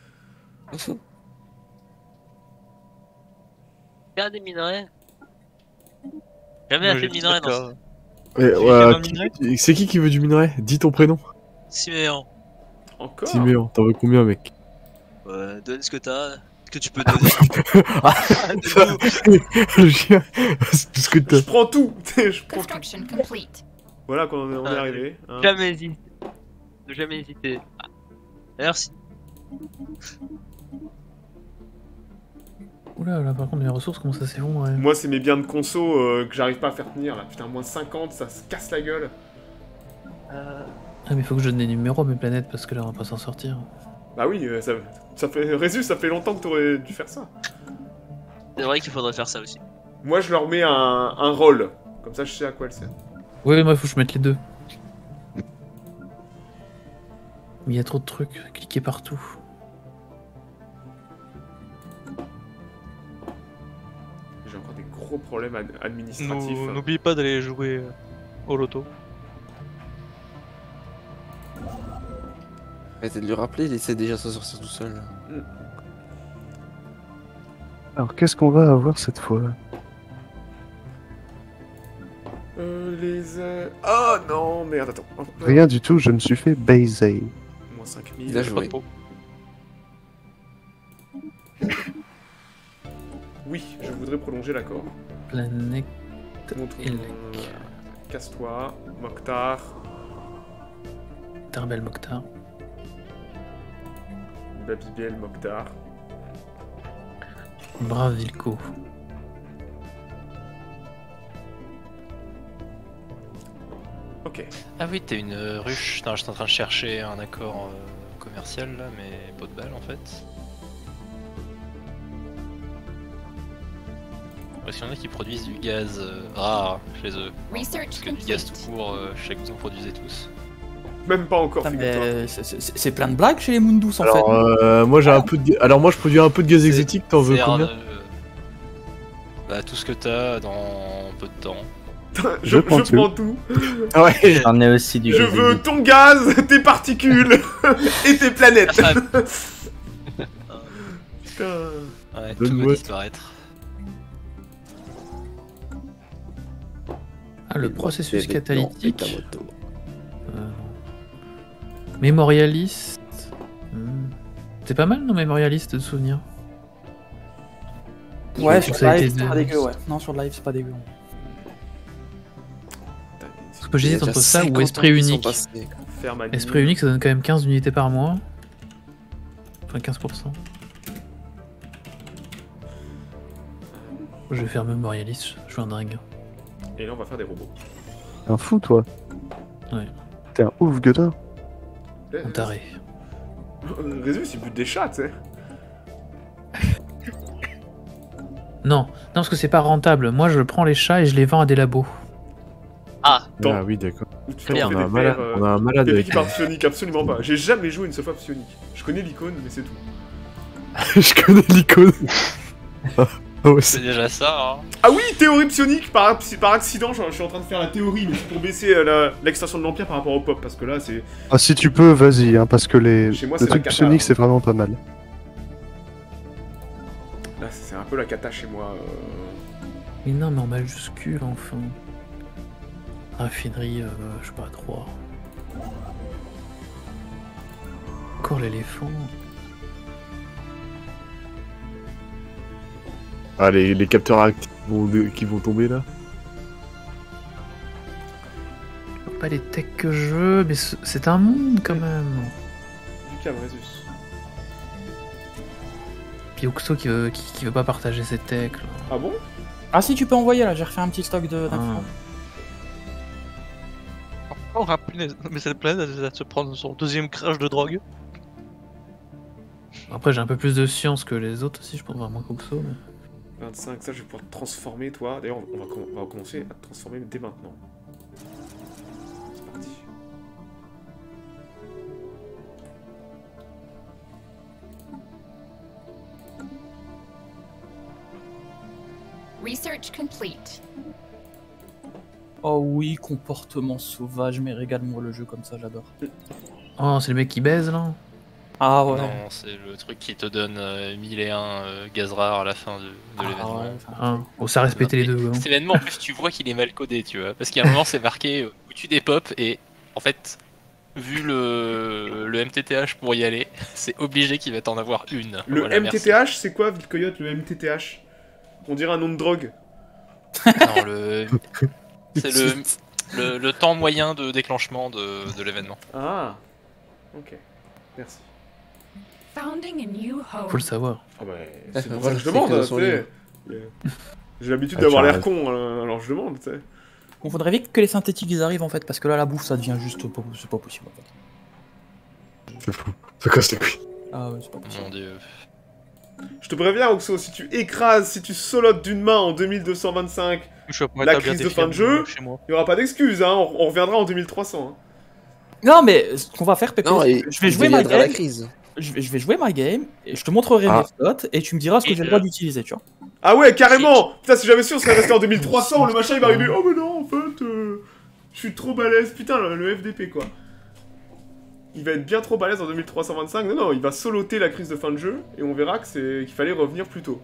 F: Regarde des minerais. Jamais assez de minerais dans ce...
E: Ouais,
A: Tu
E: ouais,
A: veux un
E: qui-
A: minerai
E: c'est qui qui veut du minerai? Dis ton prénom.
F: Siméon.
B: Encore?
E: Timéon, t'en veux combien, mec?
F: Ouais, donne ce que t'as, ce que tu peux donner.
E: Le chien, c'est tout ce que
B: Je
E: t'as.
B: prends tout. Je prends tout.
J: Construction complete.
B: Voilà, quand on est, on est
F: Ah,
B: arrivé. hein.
F: Jamais hésiter. Ne jamais hésiter. Ah. Merci.
K: Oula, là par contre, mes ressources commencent à s'effondrer.
B: Moi, c'est mes biens de conso euh, que j'arrive pas à faire tenir là. Putain, moins cinquante, ça se casse la gueule.
F: Euh...
K: Ah, mais faut que je donne des numéros à mes planètes parce que là on va pas s'en sortir.
B: Bah oui, euh, ça, ça fait. Résus, ça fait longtemps que t'aurais dû faire ça.
F: C'est vrai qu'il faudrait faire ça aussi.
B: Moi, je leur mets un, un rôle. Comme ça, je sais à quoi elle sert.
K: Ouais, moi il faut que je mette les deux. Mais il y a trop de trucs, cliquez partout.
B: J'ai encore des gros problèmes ad- administratifs.
A: Nous- N'oublie pas d'aller jouer euh, au loto.
D: Arrêtez de lui rappeler, il essaie déjà de s'en sortir tout seul.
G: Alors qu'est-ce qu'on va avoir cette fois?
B: Euh, les. Euh... Oh non, merde, attends. Hop, hop.
G: Rien du tout, je me suis fait baiser.
B: Moins cinq mille.
D: Bien joué.
B: Oui, je voudrais prolonger l'accord.
K: Planète.
B: Montre
K: Elec.
B: ton- Casse-toi, Mokhtar.
K: Tarbel Mokhtar.
B: Babybel, Mokhtar.
K: Brave Vilco.
B: Ok.
C: Ah oui, t'es une euh, ruche. Putain, j'étais en train de chercher un accord euh, commercial là, mais pas de balle en fait. Parce qu'il y en a qui produisent du gaz euh, rare chez eux.
J: Research
C: Parce que du gaz tout court, euh, je sais que vous en produisez tous.
B: Même pas encore,
N: Putain,
B: figure-toi.
N: mais c'est- c'est c'est plein de blagues chez les Mundus en
E: Alors,
N: fait.
E: euh, moi j'ai un peu de... Alors moi je produis un peu de gaz exotique, t'en veux
C: C'est
E: combien?
C: un, euh, Bah tout ce que t'as dans peu de temps.
B: je, je prends, tout.
E: Ah ouais.
H: J'en ai aussi du
B: Je
H: gaz
B: veux
H: exotique.
B: ton gaz, tes particules et tes planètes. Putain.
C: Ouais, tout
E: Donne-moi.
C: va disparaître.
K: Ah, le processus
D: Bébé, non,
K: catalytique.
D: et ta moto.
K: Euh, Mémorialiste. Hmm. C'est pas mal, non, mémorialiste de souvenirs.
N: Ouais,
K: Je
N: sur
K: trouve que ça a
N: live,
K: été
N: c'est pas
K: de-
N: dégueu, ouais. Non, sur live, c'est pas dégueu.
K: Parce que
D: Il y a
K: j'hésite
D: déjà
K: entre ça ou
D: cinquante
K: esprit
D: ans qui sont
K: unique.
D: passés.
B: Ferme à
K: Esprit unique, ça donne quand même quinze unités par mois. Enfin, quinze pour cent. Je vais faire Memorialist, je suis un dingue.
B: Et là, on va faire des robots.
G: T'es un fou, toi.
K: Ouais.
G: T'es un ouf, Godin.
K: Un taré.
B: Résus, il bute des chats, tu sais.
K: Non, non, parce que c'est pas rentable. Moi, je prends les chats et je les vends à des labos.
F: Ah,
E: Ah oui, d'accord.
B: Tu
E: On,
B: t'en fais
E: a un
B: des
E: malade-
B: paires, euh,
E: on a un malade
B: Pépé
E: avec
B: qui part psionique, absolument pas. J'ai jamais joué une seule fois psionique. Je connais l'icône, mais c'est tout.
E: Je connais l'icône. Ah ouais,
C: C'est déjà ça, hein.
B: Ah oui, théorie psionique, par, par accident, je, je suis en train de faire la théorie, mais c'est pour baisser euh, la- l'extension de l'Empire par rapport au pop, parce que là, c'est...
G: Ah, si tu peux, vas-y, hein, parce que les...
B: Chez moi,
G: le
B: c'est
G: truc
B: la cata,
G: psionique,
B: hein.
G: c'est vraiment pas mal.
B: Là, c'est un peu la cata chez moi. euh.
K: Mais non, mais en majuscule, enfin. Raffinerie, euh, je sais pas, trois. Encore l'éléphant.
E: Ah, les, les capteurs actifs vont- qui vont tomber là.
K: Pas les techs que je veux, mais c- c'est un monde quand même.
B: Du calme, Résus.
K: Puis Oxo qui veut, qui, qui veut pas partager ses techs. là.
B: Ah bon?
N: Ah si, tu peux envoyer là, j'ai refait un petit stock de- d'infos.
A: Oh, rapide, mais cette planète, elle va se prendre son deuxième crash de drogue.
K: Après, j'ai un peu plus de science que les autres aussi, je pense, vraiment qu'Oxo. Mais...
B: vingt-cinq, ça, je vais pouvoir te transformer, toi. D'ailleurs, on va, com- on va commencer à te transformer dès maintenant. C'est parti.
J: Research complete.
N: Oh oui, comportement sauvage, mais régale-moi le jeu comme ça, j'adore.
K: Oh, c'est le mec qui baise là.
N: Ah ouais.
C: Non, c'est le truc qui te donne euh, mille et un euh, gaz rares à la fin de, de l'événement.
N: ouais,
K: Ah, oh, ça respectait les deux. Hein.
C: Cet événement, en plus, tu vois qu'il est mal codé, tu vois. Parce qu'à un moment, c'est marqué euh, où tu dépopes et en fait, vu le, le M T T H pour y aller, c'est obligé qu'il va t'en avoir une.
B: Le
C: Voilà,
B: M T T H, c'est quoi, Ville Coyote, le M T T H? On dirait un nom de drogue.
C: merci. Non, le. C'est le, le, le temps moyen de déclenchement de, de l'événement.
B: Ah, ok. Merci.
J: Founding a new home.
K: Faut le savoir.
B: Ah bah,
P: Ah,
B: c'est pour ça
P: voilà,
B: que je
P: c'est
B: demande,
P: que dans
B: tu
P: son
B: sais.
P: livre.
B: Euh, J'ai l'habitude
E: Ah,
B: d'avoir
E: tu as
B: l'air
E: raison.
B: con, euh, alors je demande, tu sais.
N: On faudrait vite que les synthétiques ils arrivent en fait, parce que là la bouffe ça devient juste pas, c'est pas possible en fait.
E: C'est fou. Ça casse les couilles.
N: Ah ouais, c'est pas possible.
C: Mon dieu.
B: Je te préviens, Oxo, si tu écrases, si tu solotes d'une main en deux mille deux cent vingt-cinq
A: Je vais
B: la crise de fin de jeu,
A: chez moi.
B: il n'y aura pas d'excuse, hein, on, on reviendra en deux mille trois cents. Hein.
N: Non mais ce qu'on va faire, Pépé,
P: Non,
N: c'est
P: et
N: que je vais
P: il
N: jouer ma
P: deviendra la
N: game.
P: crise.
N: Je vais, je vais jouer ma game et je te montrerai
E: Ah.
N: mes slots et tu me diras ce que
C: Et
N: j'ai le
C: de-
N: droit d'utiliser, tu vois.
B: Ah ouais, carrément. Putain, si j'avais su, on serait resté en deux mille trois cents, le machin il va arriver, oh mais non, en fait, euh, je suis trop balèze, putain, le, le F D P quoi. Il va être bien trop balèze en deux mille trois cent vingt-cinq, non, non, il va soloter la crise de fin de jeu, et on verra que c'est qu'il fallait revenir plus tôt.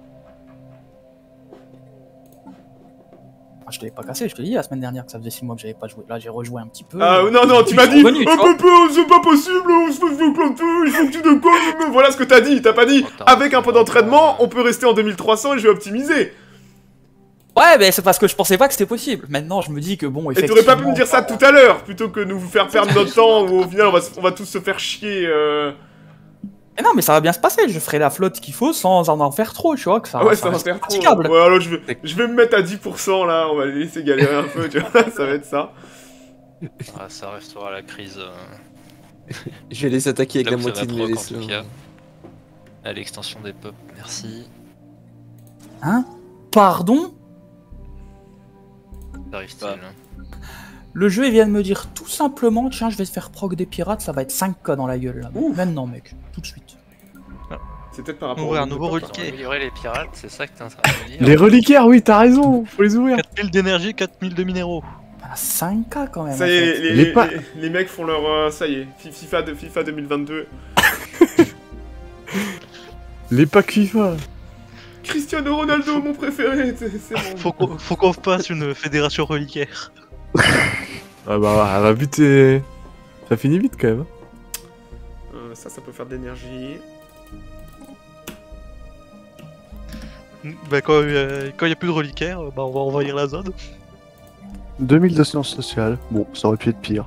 N: Ah, je t'avais pas cassé, je te dis la semaine dernière que ça faisait six mois que j'avais pas joué. Là j'ai rejoué un petit peu.
B: Ah
N: euh,
B: non, non, tu
N: ils
B: m'as
N: sont
B: dit,
N: revenus, tu
B: oh
N: vois.
B: papa, c'est pas possible, on se fait planter, il faut que tu déconnes, voilà ce que t'as dit, t'as pas dit,
C: Attends,
B: avec un peu
C: attends,
B: d'entraînement,
C: attends.
B: on peut rester en deux mille trois cents et je vais optimiser.
N: Ouais, mais c'est parce que je pensais pas que c'était possible. Maintenant je me dis que bon,
B: Et
N: effectivement.
B: t'aurais pas pu me dire ça tout à l'heure, plutôt que nous faire perdre notre temps, où au final on va, se- on va tous se faire chier. Euh...
N: Mais non, mais ça va bien se passer. Je ferai la flotte qu'il faut sans en en faire trop, tu vois. Que ça,
B: Ah ouais,
N: ça
B: ça va
N: reste
B: faire trop.
N: praticable.
B: Ouais, alors je vais, je vais me mettre à dix pour cent là, on va les laisser galérer un peu, tu vois, ça va être ça.
C: Ah, ça restera la crise. euh,
P: Je vais les attaquer avec
C: là
P: la
C: où ça
P: moitié de
C: va
P: mes
C: proc, en tout
P: vaisseaux.
C: cas. À l'extension des pop, merci.
N: Hein? Pardon?
C: Arrive-t-il?
N: Le jeu il vient de me dire tout simplement, tiens, je vais te faire proc des pirates, ça va être cinq K dans la gueule là. Maintenant, mec, tout de suite.
B: C'est peut-être par rapport
A: Ouvrir
B: au
A: un
B: nombre
A: nouveau
B: de pop,
A: reliquaire.
C: Améliorer les pirates, c'est ça que t'es en train de me dire?
E: Les reliquaires, oui, t'as raison. Faut les ouvrir.
A: quatre mille d'énergie, quatre mille de minéraux.
N: Ah, cinq K quand même.
B: Ça
N: en
B: y est,
N: fait.
B: les,
E: Les
B: les,
E: pa-
B: les- les mecs font leur... euh, ça y est, FIFA, de, FIFA deux mille vingt-deux.
E: Les packs FIFA.
B: Cristiano Ronaldo, mon préféré, c'est c'est bon.
A: Faut qu'on faut qu'on fasse une fédération reliquaire.
E: Ah bah, elle va vite et... Ça finit vite quand même.
B: Euh, ça, ça peut faire de l'énergie.
A: Bah quand il euh, quand y a plus de reliquaires, bah on va envahir la zone.
G: deux mille de sciences sociales. Bon, ça aurait pu être pire.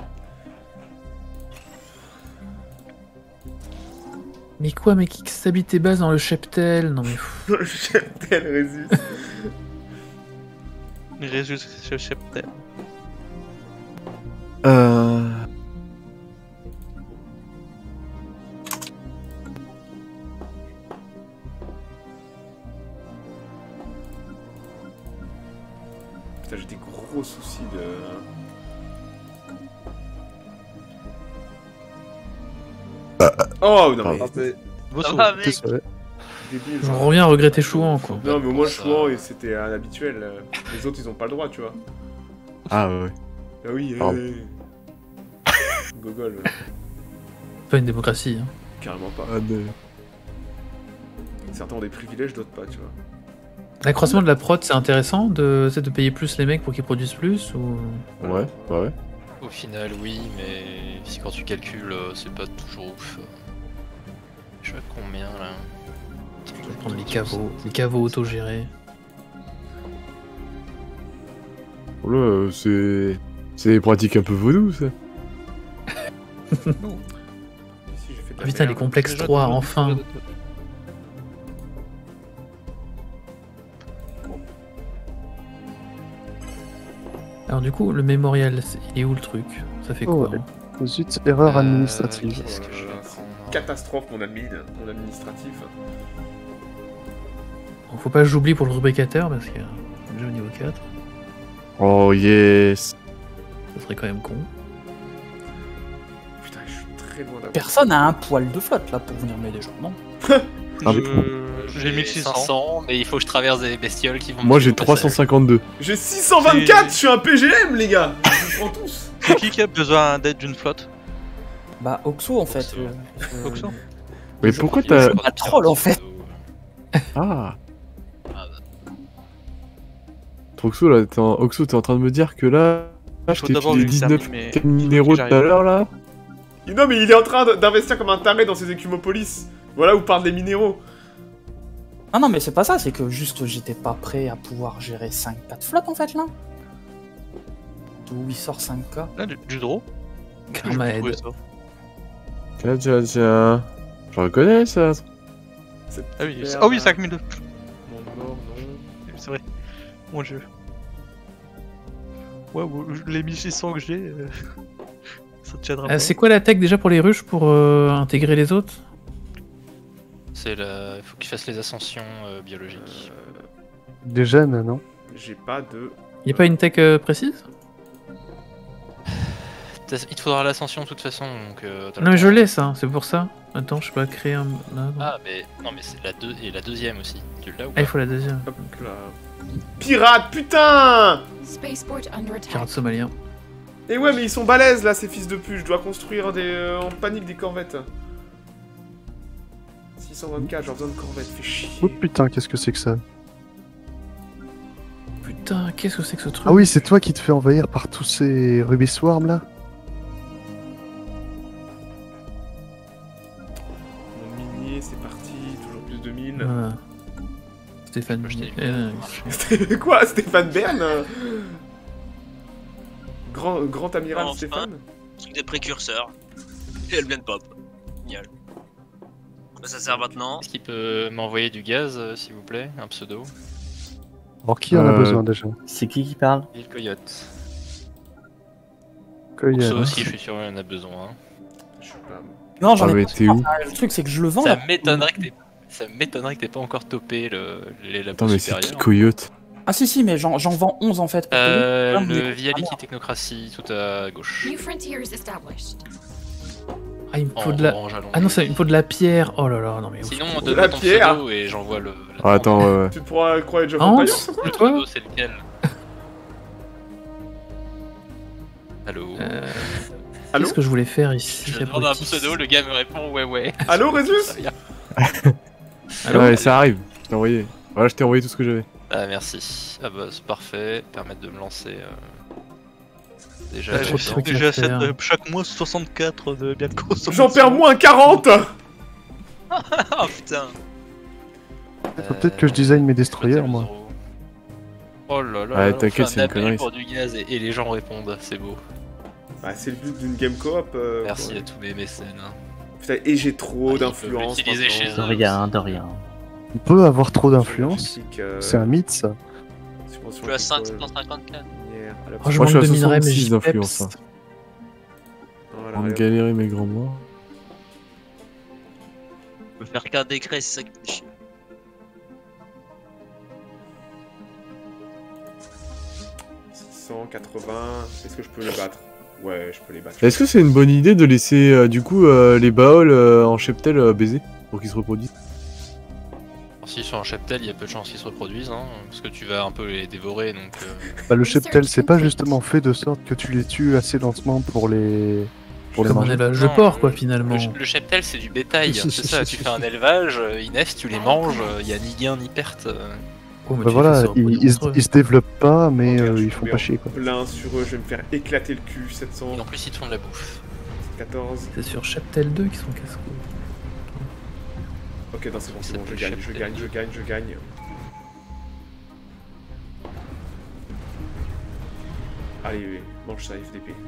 K: Mais quoi, mec, qui s'habite tes bases dans le cheptel? Non mais. pff.
B: Cheptel Résus.
A: Resuscepter.
E: Euh...
B: Putain, j'ai des gros soucis de... Oh non mais...
F: Ça va, mec.
B: Débile,
K: J'en
B: ça.
K: reviens à regretter Chouan, quoi.
B: Non mais au moins Chouan, et c'était un habituel. euh, Les autres ils ont pas le droit, tu vois.
E: Ah ouais.
B: Ah oui,
E: Pardon.
B: euh... Gogol. euh,
K: Pas une démocratie, hein.
B: Carrément pas.
E: Ah, de...
B: Certains ont des privilèges, d'autres pas, tu vois.
K: L'accroissement de la prod, c'est intéressant de, c'est de payer plus les mecs pour qu'ils produisent plus ou...
E: Ouais, bah ouais.
C: Au final, oui, mais si quand tu calcules, euh, c'est pas toujours ouf. Je sais pas combien là.
K: Je vais prendre les caveaux, les caveaux autogérés.
E: Oh là, euh, c'est... C'est des pratiques un peu vaudou, ça.
B: Ici, j'ai fait de la
K: Ah putain, les
B: merde.
K: complexes trois, enfin. Alors du coup, le mémorial, c'est- il est où le truc? Ça fait
G: Oh,
K: quoi hein
G: ouais. Zut, erreur
C: Euh,
G: administrative.
C: qu'est-ce que je vais
B: Voilà, c'est
C: prendre
B: une catastrophe mon admin, mon administratif.
K: Donc, faut pas que j'oublie pour le rubricateur parce qu'il y a déjà au niveau quatre.
E: Oh yes.
K: Ça serait quand même con.
B: Putain, je suis très loin d'avoir.
N: Personne a un poil de flotte là pour venir m'aider, genre, non?
A: Je- J'ai mille six cents.
C: mais il faut que je traverse des bestioles qui vont.
E: Moi
C: me
E: j'ai
C: tuer au
E: trois cent
C: passage.
E: cinquante-deux.
B: J'ai six cent vingt-quatre, je suis un P G M les gars. Je vous prends tous.
A: C'est qui qui a besoin d'aide d'une flotte?
N: Bah, Oxo en fait.
C: Oxo.
N: euh, euh,
A: Oxo.
E: Mais pourquoi t'as...
N: Un troll en fait.
E: Ah. Troxo là, t'es en... Oxo, t'es en train de me dire que là... là je
A: Faut
E: t'ai
A: d'abord
E: filé
A: une
E: dix-neuf
A: examine, mais-
E: quels minéraux tout à l'heure là.
B: Non mais il est en train de- d'investir comme un taré dans ses écumopolis. Voilà où parlent des minéraux.
N: Non, non, mais c'est pas ça, c'est que juste j'étais pas prêt à pouvoir gérer cinq quatre flottes en fait là. D'où il sort cinq K.
A: Ah, du, du draw.
K: Karma
A: Je peux
K: aide.
A: trouver ça.
E: Tiens, tiens, tiens. Je reconnais ça.
B: C'est
A: Ah oui,
B: super,
A: ah oui,
B: là.
A: cinq mille deux.
B: Non, non, non.
A: C'est vrai. Mon jeu. Ouais, bon, les mille six cents que j'ai, euh, ça tiendra
K: Euh,
A: pas.
K: c'est quoi la tech déjà pour les ruches pour euh, intégrer les autres?
C: C'est la... Il faut qu'ils fassent les ascensions euh, biologiques.
G: Des gènes, non?
B: J'ai pas de...
K: Y'a pas une tech euh, précise?
C: T'as- Il te faudra l'ascension de toute façon, donc... Euh, t'as le
K: Non mais
C: temps.
K: je l'ai ça, c'est pour ça. Attends, je sais pas créer un... là, non.
C: Ah, mais non, mais c'est la deux et la deuxième aussi. Tu l'as ou
K: Ah,
C: pas?
K: il faut la deuxième.
B: Hop là. Pirate, putain.
J: Spaceport under attack.
K: Pirate somalien.
B: Et ouais, mais ils sont balèzes là, ces fils de pute. Je dois construire des, euh, en panique des corvettes. six cent vingt-quatre, j'ai besoin de corvettes, fais chier.
G: Oh putain, qu'est-ce que c'est que ça?
K: Putain, qu'est-ce que c'est que ce truc?
G: Ah oui, c'est toi qui te fais envahir par tous ces Ruby Swarm là?
B: Mon minier, c'est parti, toujours plus de mines.
K: Voilà. Stéphane.
C: Je t'ai-
K: Euh,
B: C'était quoi, Stéphane Bern? Grand, grand amiral
F: Enfin.
B: Stéphane?
F: Truc des précurseurs. Et elle vient de pop. Génial. Bah, ça sert maintenant.
C: Est-ce qu'il peut m'envoyer du gaz, euh, s'il vous plaît? Un pseudo?
G: Alors qui en a
E: Euh,
G: besoin déjà?
H: C'est qui qui parle?
C: Et le coyote.
G: Coyote.
C: Ça aussi, je suis sûr qu'il en a besoin. hein.
B: Je sais pas.
N: Non, j'en
E: Ah,
N: ai
E: mais
N: pas.
E: t'es où?
N: Enfin, le truc, c'est que je le vends
C: Ça
N: là.
C: m'étonnerait que t'aies... Ça m'étonnerait que t'aies pas encore topé le... les labos
E: Attends, mais c'est qui
C: supérieurs.
E: Coyote?
N: Ah, si, si, mais j'en j'en vends onze en fait. pour
C: Euh,
N: payer.
C: le
N: Ah,
C: Vialiki
N: merde.
C: Technocratie, tout à gauche.
J: New frontiers established.
K: Ah, il me faut
C: En
K: de la...
C: orange allongé.
K: Ah non, ça, il me faut de la pierre. Oh là là, non mais...
C: Sinon,
B: De
C: donne
B: la
C: ton
B: pierre.
C: pseudo et j'envoie le...
E: Ah, attends, ouais, ouais.
B: Tu te pourras croire être
K: Hans,
B: Jeff
C: Le
K: toi
C: pseudo, c'est lequel? Allô?
K: Euh,
B: Allô?
K: Qu'est-ce que je voulais faire ici?
C: Je demande un pseudo, le gars me répond ouais ouais.
B: Allô, Résus?
C: Très bien.
K: Allô?
E: Ouais, ça arrive. Je t'ai envoyé. Voilà, je t'ai envoyé tout ce que j'avais.
C: Ah merci. Ah bah c'est parfait. Permettre de me lancer. euh, Déjà.
A: Euh,
K: trop de
C: là-dedans.
K: trucs. à
A: J'achète
K: faire.
A: euh, chaque mois soixante-quatre de biens de consommation.
B: J'en perds moins quarante.
F: Oh putain.
G: Faut peut-être que je design mes destroyers moi.
C: Oh là là.
E: Ouais,
C: là, on
E: t'inquiète,
C: fait
E: c'est
C: un
E: une
C: appel
E: connerie,
C: pour du gaz et, et les gens répondent. C'est beau.
B: Bah, c'est le but d'une game coop. euh,
C: Merci
B: ouais.
C: à tous mes mécènes. hein.
B: Putain, et j'ai trop
C: Ah, ils peuvent
B: d'influence.
C: l'utiliser chez
B: maintenant.
H: De rien, de rien.
G: On peut avoir trop d'influence.
B: Critique, euh,
G: C'est un mythe ça.
B: Subvention
F: Je suis à cinq
B: agricole,
F: cent cinquante-quatre.
B: minière, à la-
K: Oh, je
E: Moi, je
K: manque
E: suis
K: de
E: à
K: minerais, mais
E: soixante-six
K: j'y
E: d'influence.
K: peps.
E: Hein.
B: Voilà,
E: On
B: allez, hop.
E: galérer mes grands mois.
F: Je peux faire qu'un décret, c'est ça qui me chie.
B: six cent quatre-vingts. Est-ce que je peux les battre? Ouais, je peux les battre.
E: Est-ce que c'est une bonne idée de laisser euh, du coup euh, les Baols euh, en cheptel euh, baiser pour qu'ils se reproduisent?
C: Alors, s'ils sont en cheptel, il y a peu de chances qu'ils se reproduisent, hein, parce que tu vas un peu les dévorer, donc... Euh...
G: Bah, le cheptel, c'est pas justement fait de sorte que tu les tues assez lentement pour les... Pour les
K: Comme un
G: manger.
K: élevage de porc, quoi, finalement.
C: Le, le cheptel, c'est du bétail, c'est ça, tu fais un élevage, euh, ils naissent, tu les manges, il y a ni gain ni perte. euh.
K: Oh, mais
G: Bah
K: tu
G: voilà,
K: fais ça
G: ils,
K: reproduire
G: ils,
K: entre eux.
G: ils se développent pas, mais
B: Regarde,
G: euh,
B: je
G: ils font
B: mets
G: pas
B: en
G: chier quoi.
B: plein sur eux, je vais me faire éclater le cul. sept cents.
C: Et en plus, ils te font de la bouffe.
B: quatorze.
K: C'est sur Cheptel deux qui sont casse-couilles.
B: Ok, non, c'est bon, c'est bon, je
C: C'est
B: gagne, je
C: cheptel.
B: gagne, je gagne, je gagne. Allez, mange ça, F D P.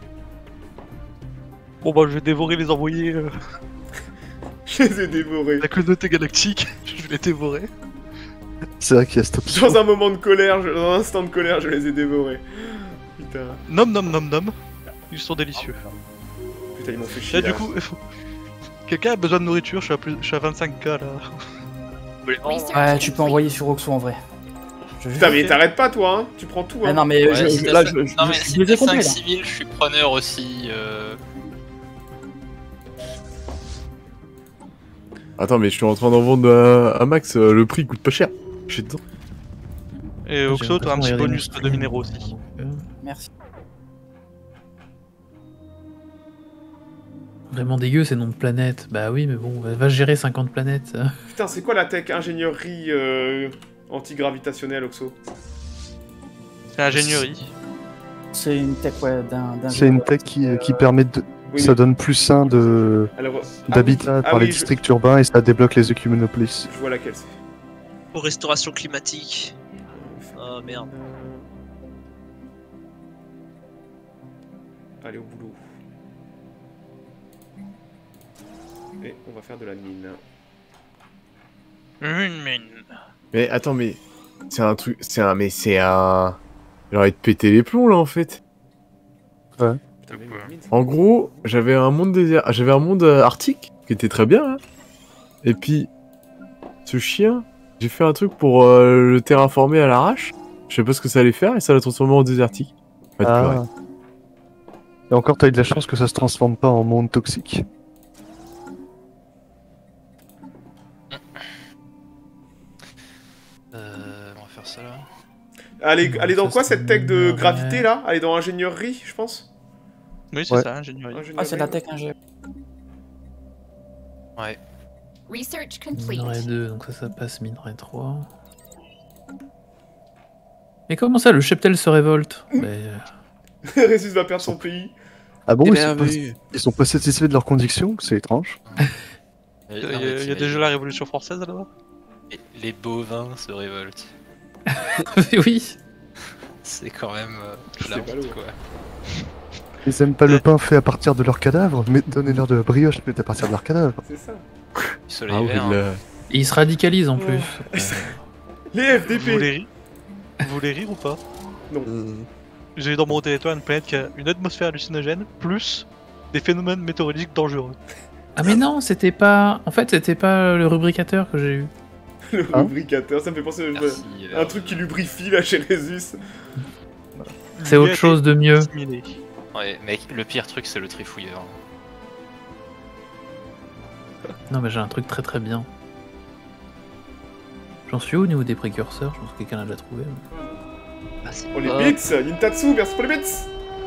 A: Bon bah je vais dévorer les envoyés. Euh...
B: Je les ai dévorés.
A: La communauté galactique, je vais les dévorer.
G: C'est vrai qu'il y a cette option.
B: Dans un moment de colère, je- dans un instant de colère, je les ai dévorés. Putain.
A: Nom nom nom nom. Ils sont délicieux.
B: Putain, ils m'ont fait chier.
A: Là, du
B: là.
A: coup, il faut- quelqu'un a besoin de nourriture, je suis à, plus... je suis à vingt-cinq K là.
N: Ouais, tu peux envoyer sur Oxo en vrai. Je-
B: Putain, mais t'arrêtes pas toi, hein. Tu prends tout, hein.
N: Ah non, mais
C: Ouais,
N: je,
C: si
N: je-
C: t'as
N: là,
C: cin-
N: je, je,
C: non, mais
N: je-
C: si
N: je les
C: t'as
N: ai complets,
C: cinq
N: là.
C: civils, je suis preneur aussi. Euh...
E: Attends, mais je suis en train d'en vendre à, à Max, euh, le prix coûte pas cher. Je suis dedans.
A: Et Oxo, t'as un petit bonus de minéraux aussi.
N: Merci.
K: Vraiment dégueu ces noms de planètes. Bah oui, mais bon, va gérer cinquante planètes.
B: Putain, c'est quoi la tech ingénierie euh, antigravitationnelle, Oxo?
A: C'est ingénierie.
N: C'est une tech, ouais, d'un. d'un
G: C'est
N: jeu.
G: une tech qui, qui permet de...
B: Oui,
G: ça
B: mais-
G: donne plus sain de...
B: Alors,
G: d'habitat
B: ah oui,
G: par
B: ah
G: les
B: oui, je-
G: districts urbains et ça débloque les Ecumenopolis.
B: Je vois laquelle c'est.
F: Pour restauration climatique. Oh merde.
B: Allez au boulot. Et on va faire de la mine.
A: Une mine.
E: Mais attends, mais c'est un truc, c'est un, mais c'est un. J'ai envie de péter les plombs là en fait.
G: Ouais.
B: Putain, mais une mine, c'est-
E: En gros, j'avais un monde désert, j'avais un monde euh, arctique qui était très bien. Hein. Et puis, ce chien, j'ai fait un truc pour euh, le terraformer à l'arrache. Je sais pas ce que ça allait faire et ça l'a transformé en désertique. Pas de pleurer.
G: Ah. Et encore, t'as eu de la chance que ça se transforme pas en monde toxique.
C: Euh, on va faire ça là.
B: Allez,
K: Bon,
B: allez dans
K: ça,
B: quoi
K: c'est
B: cette tech de
K: mine,
B: gravité
K: ouais.
B: là? Allez dans ingénierie, je pense.
A: Oui, c'est
G: Ouais.
A: ça, ingénierie.
N: Ah, c'est de la tech ingé.
C: Ouais.
J: Research complete.
K: Minerai deux, donc ça, ça passe. Minerai trois. Mais comment ça, le cheptel se révolte? Mais, euh,
B: Ressus va perdre son pays.
G: Ah bon,
P: Eh
G: ils
P: bien,
G: sont, pas...
P: oui.
G: ils sont pas satisfaits de leurs conditions? C'est étrange.
C: Et-
A: Il y
C: non,
A: a,
C: mais
A: il y a
C: t'imagines,
A: déjà la révolution française là-bas.
C: les- Les bovins se révoltent.
K: oui.
C: C'est quand même euh,
B: C'est
C: la
B: ballot.
C: honte, quoi.
G: Ils aiment pas le pain fait à partir de leurs cadavres, mais donnez-leur de la brioche faite à partir de leurs cadavres.
B: C'est ça.
C: Du soleil
E: Ah oui,
C: vert. hein.
E: là.
K: Et il se radicalise en plus.
B: Les F D
A: Vous voulez
B: P.
A: rire Vous voulez rire ou pas?
P: Euh,
A: J'ai dans mon territoire une planète qui a une atmosphère hallucinogène, plus des phénomènes météorologiques dangereux.
K: Ah mais non, c'était pas... En fait, c'était pas le rubricateur que j'ai eu.
B: Le
G: Hein
B: lubricateur, ça me fait penser à
C: Merci,
B: un
C: euh,
B: truc qui lubrifie là chez Ressus.
K: C'est autre chose de mieux.
A: Assimilé.
C: Ouais, mec, le pire truc, c'est le trifouilleur.
K: Non mais j'ai un truc très très bien. J'en suis où au niveau des précurseurs? Je pense que quelqu'un l'a déjà trouvé.
F: Ah, c'est
B: Oh les
F: pas-
B: bits, Yintatsu, merci pour les bits.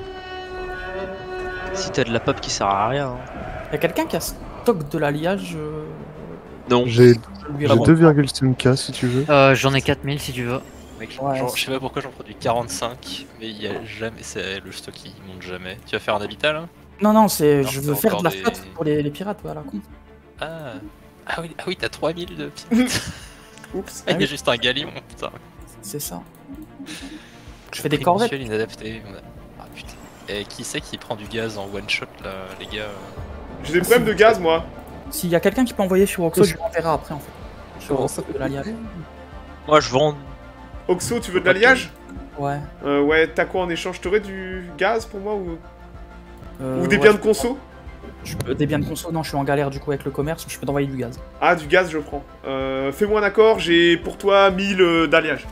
F: Si t'as de la pop qui sert à rien. hein.
N: Y'a quelqu'un qui a stock de l'alliage euh,
F: Non.
G: J'ai
N: je lui
G: j'ai
N: rends.
G: deux virgule cinq K si tu veux.
O: Euh, J'en ai quatre mille si tu veux.
C: Mec,
N: Ouais,
C: genre,
N: c'est-
C: je sais pas pourquoi j'en produis quarante-cinq, mais il y a jamais. C'est le stock qui monte jamais. Tu vas faire un habitat là?
N: Non, non, c'est.
C: Alors,
N: Je
C: t'as
N: veux faire de la
C: encore des-
N: flotte pour les, les pirates, voilà. con.
C: Ah. Ah oui, ah oui t'as trois mille de pirates.
B: Oups.
C: Ah, il y a juste un galion, putain.
N: C'est ça. Je fais des
C: Prix
N: corvettes.
C: mensuel inadapté. on a- Ah putain. Et qui c'est qui prend du gaz en one shot là, les gars?
B: J'ai des problèmes de gaz moi.
N: S'il y a quelqu'un qui peut envoyer sur Oxo, je lui enverrai après en fait. Sur
P: Comment ça
N: de l'alliage.
F: Moi je vends
B: Oxo, tu veux de l'alliage?
N: Ouais.
B: Euh, ouais, t'as quoi en échange? T'aurais du gaz pour moi ou...
N: Euh,
B: Ou des
N: ouais,
B: biens
N: je
B: de
N: peux
B: conso?
N: Je peux- Des biens de conso, non, je suis en galère du coup avec le commerce, je peux t'envoyer du gaz.
B: Ah, du gaz, je prends. Euh, Fais-moi un accord, j'ai pour toi mille euh, d'alliage.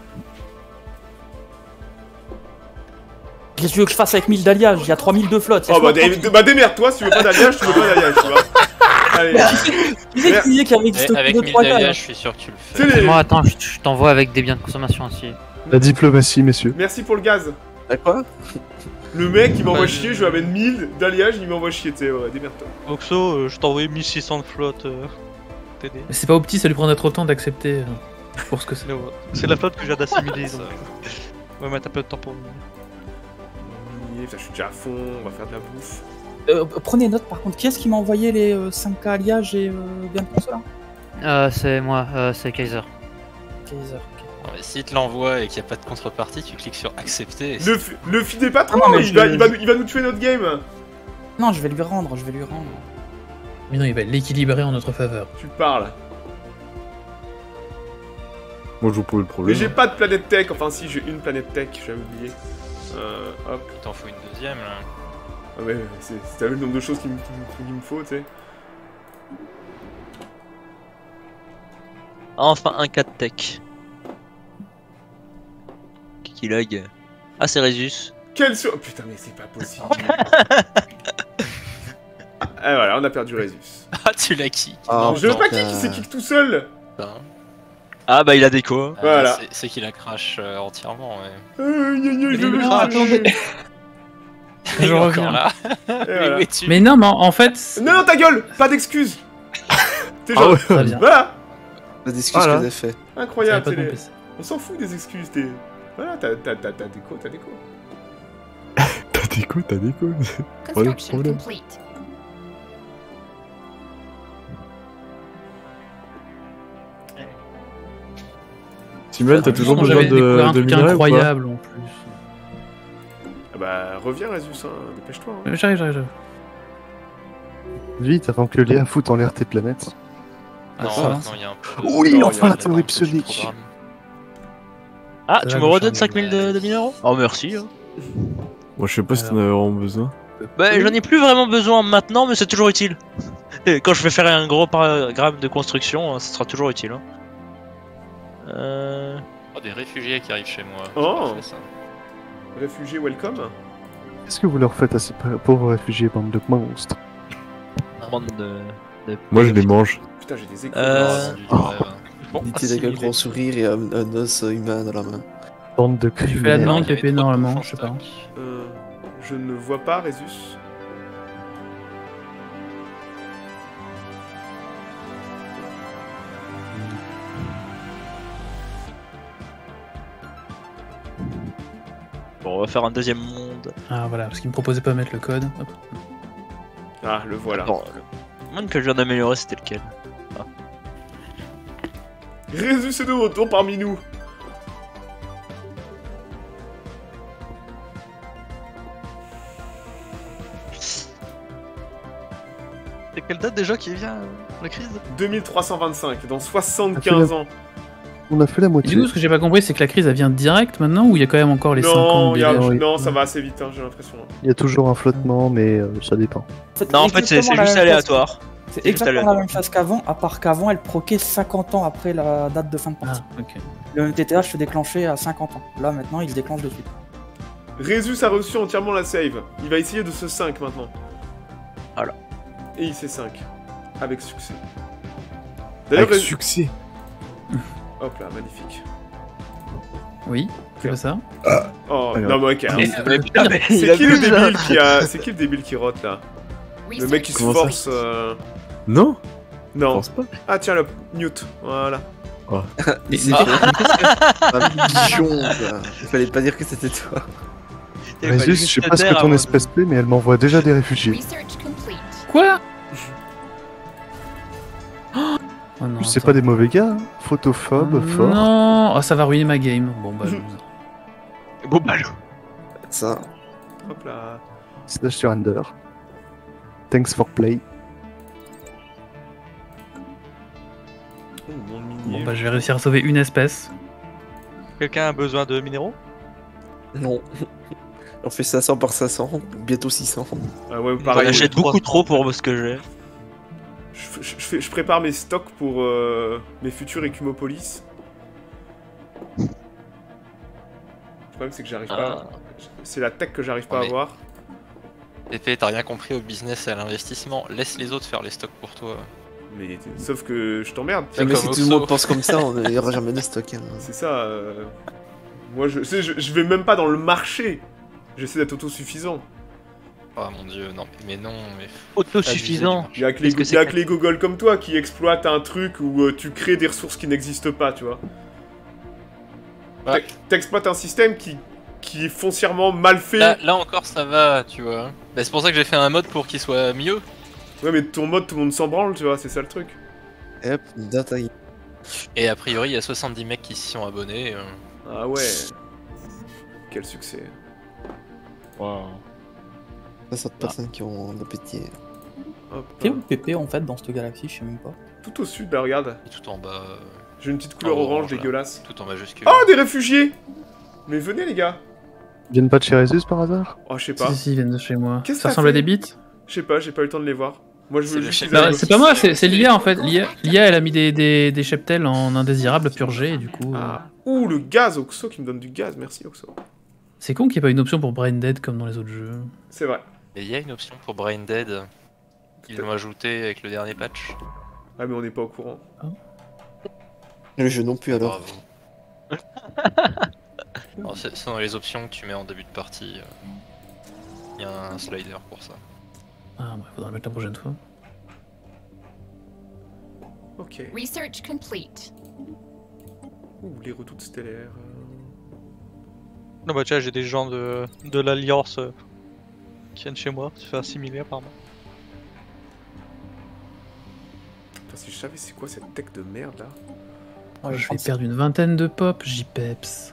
N: Qu'est-ce que tu veux que je fasse avec mille d'alliage? Il y a trois mille de flotte.
B: Oh bah, dé bah démerde-toi, si tu veux pas d'alliage, tu veux pas d'alliage, tu vois. Allez.
N: Qui c'est qui disait qu'il y avait
C: Eh,
N: stocké
C: avec
N: de
C: mille
N: trois gars,
C: d'alliage,
N: là
C: je suis sûr que tu le
B: C'est
C: fais.
B: les-
O: Moi, attends, je, je t'envoie avec des biens de consommation aussi.
G: La diplomatie, messieurs.
B: Merci pour le gaz.
P: À quoi?
B: Le mec, il m'envoie
A: Ouais,
B: chier,
A: je-
B: je lui amène mille d'alliage, il m'envoie chier, tu sais, ouais, démerde-toi.
A: Oxo, euh, je t'ai envoyé mille six cents de flotte. Euh, t'aider.
K: Mais c'est pas au petit, ça lui prendrait trop de temps d'accepter euh, pour ce que c'est.
A: Mais ouais, c'est la flotte que j'ai d'assimiler. donc... On va mettre un peu de temps pour lui.
B: Oui, putain, je suis déjà à fond, on va faire de la bouffe.
N: Euh, prenez note par contre, qui est-ce qui m'a envoyé les euh, cinq K alliage et euh, biens de conso là?
O: Euh, c'est moi, euh, c'est Kaiser.
N: Kaiser.
C: Non, mais s'il te l'envoie et qu'il n'y a pas de contrepartie, tu cliques sur accepter. et
B: Le, fi- le fidèle patron,
N: Ah non, mais
B: il,
N: je-
B: va, il, va, nous- il va nous tuer notre game.
N: Non, je vais lui rendre, je vais lui rendre.
K: Mais non, il va l'équilibrer en notre faveur.
B: Tu parles.
E: Moi, je vous pose le
B: Mais
E: problème.
B: j'ai pas de planète tech, enfin si, j'ai une planète tech, j'avais oublié. Euh, hop.
C: Il t'en faut une deuxième là.
B: Ah ouais, c'est c'est- t'as vu le nombre de choses qu'il me, qu'il me- qu'il me faut, tu sais.
F: Enfin un cas de tech. Qui qui lag? Ah c'est Résus.
B: Quel sur... Putain mais c'est pas possible. Ah voilà, on a perdu Résus.
C: Ah, tu l'as kick.
P: Ah,
B: Je veux pas
P: putain.
B: kick, il s'est kick tout seul.
F: Ah bah il a déco.
C: Ah,
B: Voilà.
C: c'est- C'est qu'il a crash euh, entièrement, ouais.
B: Euh, gna, gna, je
K: Mais
B: le
K: non,
B: sais.
K: attendez.
C: Il
K: Je
C: est
K: reviens.
C: encore là.
B: Et voilà.
C: où es-tu?
K: Mais non, mais en en fait.
B: Non, non, ta gueule. Pas d'excuses. T'es
E: Ah
B: genre...
E: ouais.
K: Très bien.
B: Voilà.
P: Pas d'excuses
E: Voilà.
P: que j'ai fait.
B: Incroyable,
K: Ça va
B: c'est
K: pas de
B: les-
K: mon P C.
B: On s'en fout des excuses, t'es... Voilà, t'as t'as- t'as- t'as déco, t'as déco.
E: T'as des coups, t'as des coups. Pas de
J: Construction
E: problème.
J: complete.
E: Timel, t'as toujours
K: Franchement,
E: besoin
K: j'avais découvert
E: de,
K: un
E: de
K: truc
E: minerais ou pas?
K: incroyable en plus.
B: Ah bah, reviens, Résus, hein. Dépêche-toi. Hein.
K: Euh, J'arrive, j'arrive, j'arrive.
G: Vite, avant que Léa foute en l'air tes planètes.
C: Non,
K: ça va.
C: non, il y a un peu de-
G: Oui,
C: non,
G: enfin,
C: il y a
G: la
C: un
G: théorie
C: peu de
G: psionique.
C: programme.
F: Ah
K: Ça
F: tu
K: va,
F: me
K: le
F: redonnes
K: charme.
F: cinq mille de, de mille euros? Oh merci. Hein.
E: Moi, je sais pas si t'en avais vraiment besoin.
F: Bah j'en ai plus vraiment besoin maintenant mais c'est toujours utile. Et quand je vais faire un gros paragraphe de construction, ça sera toujours utile. Hein. Euh...
C: Oh, des réfugiés qui arrivent chez moi.
B: Oh.
C: C'est ça.
B: Réfugié, welcome.
G: Qu'est-ce que vous leur faites à ces pauvres réfugiés, bande de monstres?
F: Bande de... de-
E: Moi, je les mange.
B: Putain, j'ai des échos.
F: Euh...
C: Du
G: Oh.
C: rêve.
F: Bon,
P: Dites avec un gros sourire et un, un os humain dans la main.
G: Bande de
K: Tu fais la
G: criminels.
K: demande,
C: Il y avait
K: Pépé,
C: trop de
K: normalement,
C: bouffons
K: je sais pas.
C: stock.
B: Euh, je ne vois pas, Résus.
F: Bon on va faire un deuxième monde.
K: Ah voilà, parce qu'il me proposait pas de mettre le code. Hop.
B: Ah, le voilà.
F: Attends, le monde que je viens d'améliorer c'était lequel?
B: Résus est de retour parmi nous.
A: C'est quelle date déjà qui vient euh, la crise?
B: deux mille trois cent vingt-cinq, dans soixante-quinze ans.
G: On a fait la
K: Et
G: moitié.
K: du coup, ce que j'ai pas compris, c'est que la crise, elle vient direct maintenant ou il y a quand même encore les cinq ans
B: Non,
K: de
B: y a-
K: délai?
G: oui.
B: non, ça va assez vite, hein, j'ai l'impression.
G: Il y a toujours un flottement, mais euh, ça dépend.
F: Non en fait c'est c'est juste aléatoire.
N: C'est
F: C'est juste
N: exactement la
F: aléatoire.
N: même chose qu'avant, à part qu'avant elle proquait cinquante ans après la date de fin de partie.
K: Ah, ok.
N: Le M T T H se déclenchait à cinquante ans. Là maintenant il se déclenche de suite.
B: Résus a reçu entièrement la save. Il va essayer de se cinq maintenant.
F: Voilà.
B: Et il s'est cinq. Avec succès.
E: Avec
B: Résus-
E: succès.
B: Hop là, magnifique.
K: Oui, c'est pas ça?
B: Oh,
E: Alors.
B: non mais ok. hein.
F: Mais- mais putain, mais il
B: C'est
F: a
B: qui le
F: plus ça.
B: débile qui a... C'est qui le débile qui rote là? Le mec qui se
E: Comment ça
B: force... euh,
E: Non, je
B: Non.
E: pense pas.
B: Ah tiens, le mute. Voilà.
P: Il s'est
F: Ah.
P: fait un pigeon, quoi. Il fallait pas dire que c'était toi.
F: Il fallait
G: Résus,
F: juste
G: je sais
F: se
G: pas ce que
F: taire
G: ton
F: avant
G: espèce plaît, mais elle m'envoie déjà des réfugiés.
J: Research complete.
K: Quoi? Oh non,
G: Puis c'est
K: attends.
G: pas des mauvais gars, hein. Photophobe, fort.
K: Non, oh, ça va ruiner ma game. Bon bah.
F: Bon bah le-
P: Ça.
B: Hop là.
G: Slash surrender. Thanks for play.
B: Oh, mon
K: Bon
B: minier.
K: bah je vais réussir à sauver une espèce.
A: Quelqu'un a besoin de minéraux?
P: Non. On fait cinq cents par cinq cents, bientôt six cents.
B: Ah ouais,
F: On
B: pareil.
F: achète beaucoup trop pour ce que j'ai.
B: Je, je- je fais- je prépare mes stocks pour euh, mes futurs Ecumopolis. Le problème c'est que j'arrive
C: Ah.
B: pas. C'est la tech que j'arrive pas
C: Non,
B: à
C: mais-
B: avoir.
C: Pépé, t'as rien compris au business et à l'investissement. Laisse les autres faire les stocks pour toi.
B: Mais sauf que je t'emmerde.
P: Ah, mais si tout le monde pense comme ça, on- il y aura jamais de stock. Hein.
B: C'est ça. euh, Moi je, sais, je je vais même pas dans le marché. J'essaie d'être autosuffisant.
C: Oh mon dieu, non, mais non, mais.
F: Autosuffisant.
B: Il y a que les,
F: Qu'est-ce que
B: il y
F: c'est
B: a
F: que-
B: que les gogoles comme toi qui exploitent un truc où euh, tu crées des ressources qui n'existent pas, tu vois.
C: Ouais.
B: T'ex- T'exploites un système qui, qui est foncièrement mal fait.
C: Là, là encore, ça va, tu vois. Bah, c'est pour ça que j'ai fait un mode pour qu'il soit mieux.
B: Ouais, mais ton mode, tout le monde s'en branle, tu vois, c'est ça le truc.
P: Et hop, data.
C: Et a priori, il y a soixante-dix mecs qui s'y sont abonnés. euh.
B: Ah ouais. Quel succès.
F: Wow.
P: soixante personnes qui ont l'appétit.
B: Hop.
N: T'es où Pépé en fait dans cette galaxie, je sais même pas.
B: Tout au sud, là, regarde.
C: Et tout en bas. euh,
B: J'ai une petite couleur
C: en
B: orange
C: là.
B: dégueulasse.
C: Tout en majuscule.
B: Oh, des réfugiés! Mais venez, les gars.
G: Ils viennent pas de chez Rezus par hasard?
B: Oh, je sais pas.
K: Si, si, ils viennent de chez moi.
B: Qu'est-ce que
K: Ça
B: t'as
K: ressemble à
B: fait
K: des bites?
B: Je sais pas, j'ai pas eu le temps de les voir. Moi, je veux juste qu'ils
K: Bah,
B: aillent
K: c'est
B: au-
K: pas moi, c'est c'est l'I A en fait. L'I A, l'I A, elle a mis des, des, des cheptels en indésirables à purger et du coup. euh,
B: Ah. Ouh, le gaz, Oxo qui me donne du gaz, merci Oxo.
K: C'est con qu'il n'y ait pas une option pour Brain Dead comme dans les autres jeux.
B: C'est vrai.
C: Et il y a une option pour Brain Dead. Ils l'ont ajouté avec le dernier patch.
B: Ah, mais on n'est pas au courant.
P: Le jeu non plus alors.
C: Alors, c'est c'est dans les options que tu mets en début de partie. euh, Il y a un slider pour ça.
K: Ah, bah, faudra le mettre la prochaine fois.
B: Ok.
J: Research complete.
B: Ouh, les redoutes stellaires.
A: Non bah tiens, j'ai des gens de, de l'Alliance euh, qui viennent chez moi, se faire assimiler apparemment.
B: Putain, si je savais c'est quoi cette tech de merde là.
N: Ouais,
K: je
N: je
K: vais
N: pense-
K: perdre une vingtaine de pop, j'y peps.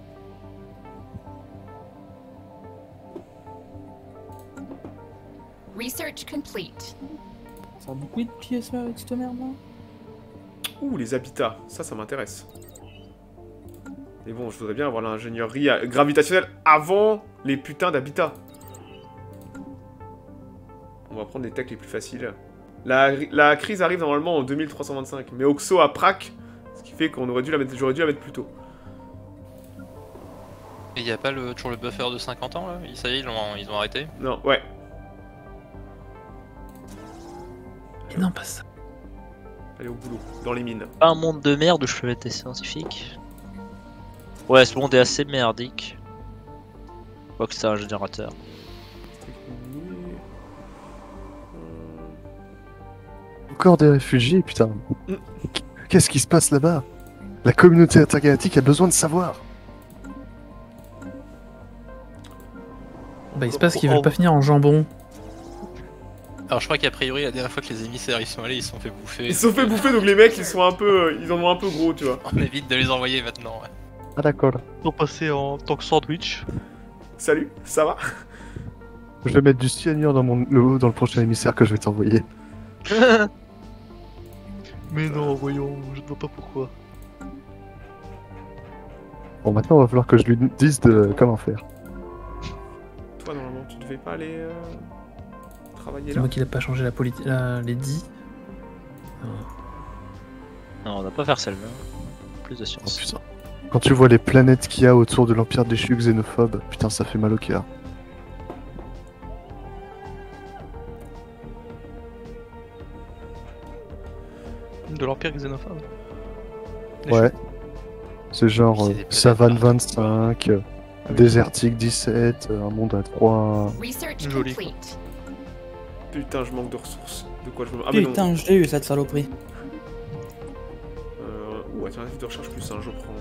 J: Research complete.
N: Ça a beaucoup de pièces là avec cette merde là.
B: Ouh, les habitats, ça, ça m'intéresse. Mais bon, je voudrais bien avoir l'ingénierie euh, gravitationnelle avant les putains d'habitats. On va prendre les techs les plus faciles. La, la crise arrive normalement en deux mille trois cent vingt-cinq, mais Oxo a prac, ce qui fait qu'on aurait dû la mettre, j'aurais dû la mettre plus tôt.
C: Et il y a pas le, toujours le buffer de cinquante ans là? Ils- Ça y est, ils ont, ils ont arrêté?
B: Non, ouais.
K: Et non, pas ça.
B: Allez au boulot, dans les mines.
F: Pas un monde de merde où je peux mettre des scientifiques. Ouais, ce monde est assez merdique. Je crois que c'est un générateur.
G: Encore des réfugiés, putain. Qu'est-ce qui se passe là-bas? La communauté intergalactique a besoin de savoir.
K: Bah, il se passe qu'ils veulent pas finir en jambon.
C: Alors je crois qu'a priori la dernière fois que les émissaires ils sont allés, ils se sont fait bouffer.
B: Ils se sont fait bouffer, donc les mecs, ils sont un peu, euh, ils en ont un peu gros, tu vois.
C: On évite de les envoyer maintenant. Ouais.
G: Ah d'accord.
A: Ils sont passés en tant que sandwich.
B: Salut, ça va?
G: Je vais mettre du cyanure dans mon le, dans le prochain émissaire que je vais t'envoyer.
A: Mais non, voyons, je ne vois pas pourquoi.
G: Bon, maintenant, il va falloir que je lui dise de comment faire.
B: Toi, normalement, tu devais pas aller euh, travailler
K: C'est
B: là.
K: moi qui n'ai pas changé la politique, les dix.
F: Non, on va pas faire celle-là. Plus de science.
G: Oh, putain. Quand tu vois les planètes qu'il y a autour de l'Empire déchu xénophobe, putain, ça fait mal au cœur.
A: De l'Empire xénophobe.
G: Ouais. C'est genre euh, Savane vingt-cinq, euh, Désertique dix-sept, euh, un monde à trois.
J: Research
B: Joli.
J: complete.
B: Putain, je manque de ressources. De quoi je me. Ah, mais non.
N: Putain, je l'ai eu cette saloperie.
B: Euh... Ouh, alternative de recherche plus un, je prends.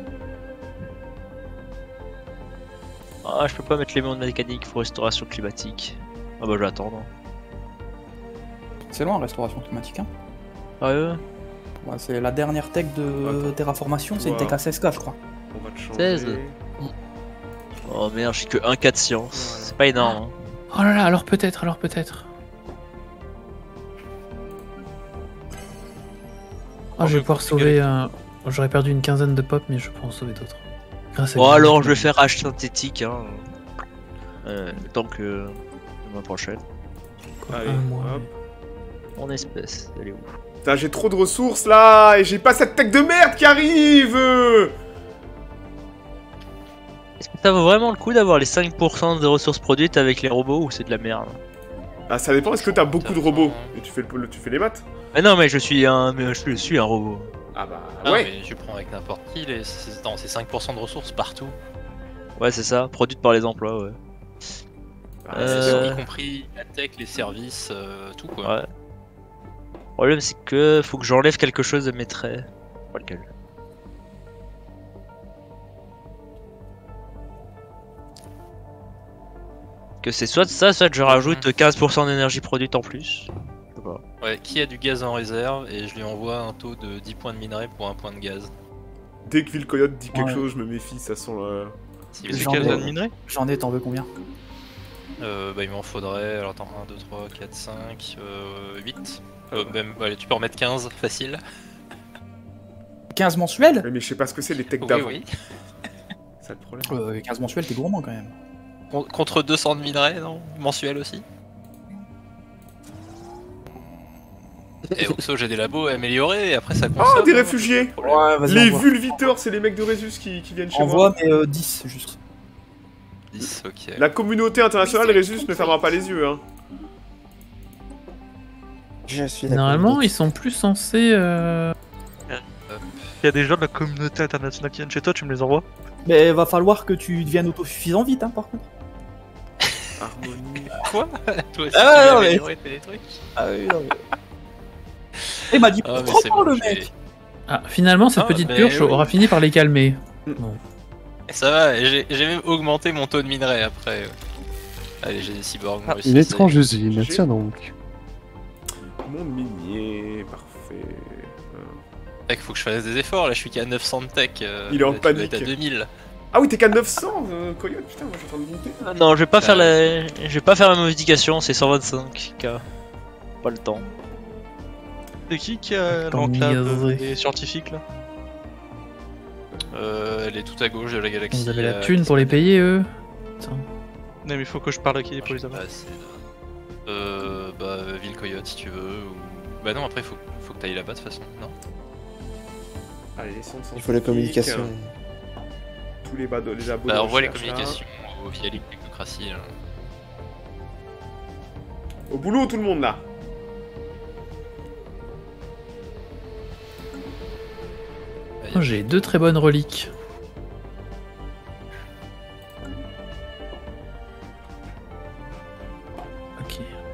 F: Ah, je peux pas mettre les mondes mécaniques pour restauration climatique. Ah bah je vais attendre.
N: C'est loin, restauration climatique. Hein.
F: Ah ouais.
N: Ouais, c'est la dernière tech de terraformation, c'est une
B: Wow.
N: tech à seize K, je crois.
B: On va te changer.
F: seize. Oh merde, j'ai que un cas de science. C'est pas énorme. Hein.
K: Oh là là, alors peut-être, alors peut-être. Oh, je vais pouvoir sauver un. J'aurais perdu une quinzaine de pop, mais je peux en sauver d'autres. Grâce à
F: Bon,
K: lui.
F: alors je vais faire H synthétique, hein. Euh, tant que. Le mois prochain.
B: Allez,
K: Un mois,
B: hop.
F: Mon espèce, elle est où?
B: Putain, j'ai trop de ressources là, et j'ai pas cette tech de merde qui arrive.
F: Est-ce que ça vaut vraiment le coup d'avoir les cinq pour cent de ressources produites avec les robots ou c'est de la merde?
B: Bah ça dépend, est-ce que t'as beaucoup de robots et tu fais, le, tu fais les maths?
F: Mais non, mais je suis un, mais je suis un robot.
B: Ah bah
C: Non,
B: ouais.
C: mais tu prends avec n'importe qui, les... c'est attends, c'est cinq pour cent de ressources partout.
F: Ouais, c'est ça, produites par les emplois, ouais.
B: Bah,
F: Euh,
C: Y compris la tech, les services, euh, tout quoi.
F: Ouais. Le problème c'est que faut que j'enlève quelque chose de mes traits. Pas lequel. Que c'est soit ça, soit je rajoute quinze pour cent d'énergie produite en plus. Je sais pas.
C: Ouais, qui a du gaz en réserve et je lui envoie un taux de dix points de minerai pour un point de gaz.
B: Dès que Villecoyote dit quelque
N: Ouais.
B: chose, je me méfie, ça sent le...
C: Si
F: C'est
N: J'en
F: quel
N: ai-
F: de minerai?
N: J'en ai, t'en veux combien?
C: Euh, bah il m'en faudrait, alors attends, un, deux, trois, quatre, cinq, euh, huit. Euh, même, allez, tu peux en mettre quinze, facile.
N: quinze mensuels?
B: Mais, mais je sais pas ce que c'est les techs
C: Oui,
B: d'avant.
C: oui.
B: C'est ça le problème.
N: Euh, quinze mensuels, t'es gourmand quand même.
C: Con- Contre deux cents de minerai, non? Mensuel aussi. Et Oxo, j'ai des labos améliorés et après ça consomme.
B: Oh, des réfugiés.
N: Ouais, vas-y,
B: Les
N: envoie.
B: vulviteurs, c'est les mecs de Résus qui, qui viennent chez
N: Envoie,
B: moi.
N: mais euh, dix, juste.
C: dix, ok.
B: La communauté internationale Résus ne fermera pas les yeux, hein.
P: Je suis la
K: Normalement,
P: communauté.
K: ils sont plus censés. Euh...
A: Il y a des gens de la communauté internationale qui viennent chez toi, tu me les envoies?
N: Mais va falloir que tu deviennes autosuffisant vite, hein, par contre.
B: Harmonie.
C: Quoi? Toi aussi,
N: Ah,
C: tu veux
N: non, mais-
C: améliorer, fais des trucs.
N: Ah oui, non, mais... Il m'a dit
C: Ah, mais
N: trop
C: c'est
N: fort,
C: bon,
N: le
C: j'ai-
N: mec.
K: Ah, finalement, cette
C: Ah,
K: petite
C: mais
K: purge
C: oui.
K: aura fini par les calmer. Bon.
C: Ça va, j'ai j'ai même augmenté mon taux de minerai après. Allez, j'ai des cyborgs. moi aussi,
G: Une
C: ça y
G: étrange
C: est.
G: usine, tiens donc.
B: Monde minier, parfait.
C: Mec, faut que je fasse des efforts, là je suis qu'à neuf cents de tech. euh,
B: Il est en
C: là, tu dois
B: panique.
C: être à deux mille.
B: Ah oui, t'es qu'à neuf cents, euh, Coyote, putain, moi je suis en train de monter.
F: Ah non, je vais pas
C: Euh,
F: faire la, je vais pas faire la modification, c'est cent vingt-cinq K. Pas le temps.
A: C'est qui qui a
K: Tant
A: l'enclave
K: niaiserie.
A: des scientifiques là?
C: Euh, elle est tout à gauche de la galaxie.
K: Vous avez la
C: euh,
K: thune
C: qui
K: pour les
C: s'appelle-
K: payer, eux? Putain.
A: Non mais il faut que je parle à qui pour les avoir.
C: Ah, c'est- Euh, bah, Ville Coyote si tu veux. Ou... Bah non, après faut, faut que t'ailles là-bas de toute façon, non?
B: Allez, les sondes
P: Il faut la communication.
B: Tous les bas de les abos
C: Bah,
B: de
C: envoie les
B: recherche, là.
C: communications au- via les technocraties. là.
B: Au boulot, tout le monde là.
K: Oh, j'ai deux très bonnes reliques. Ok.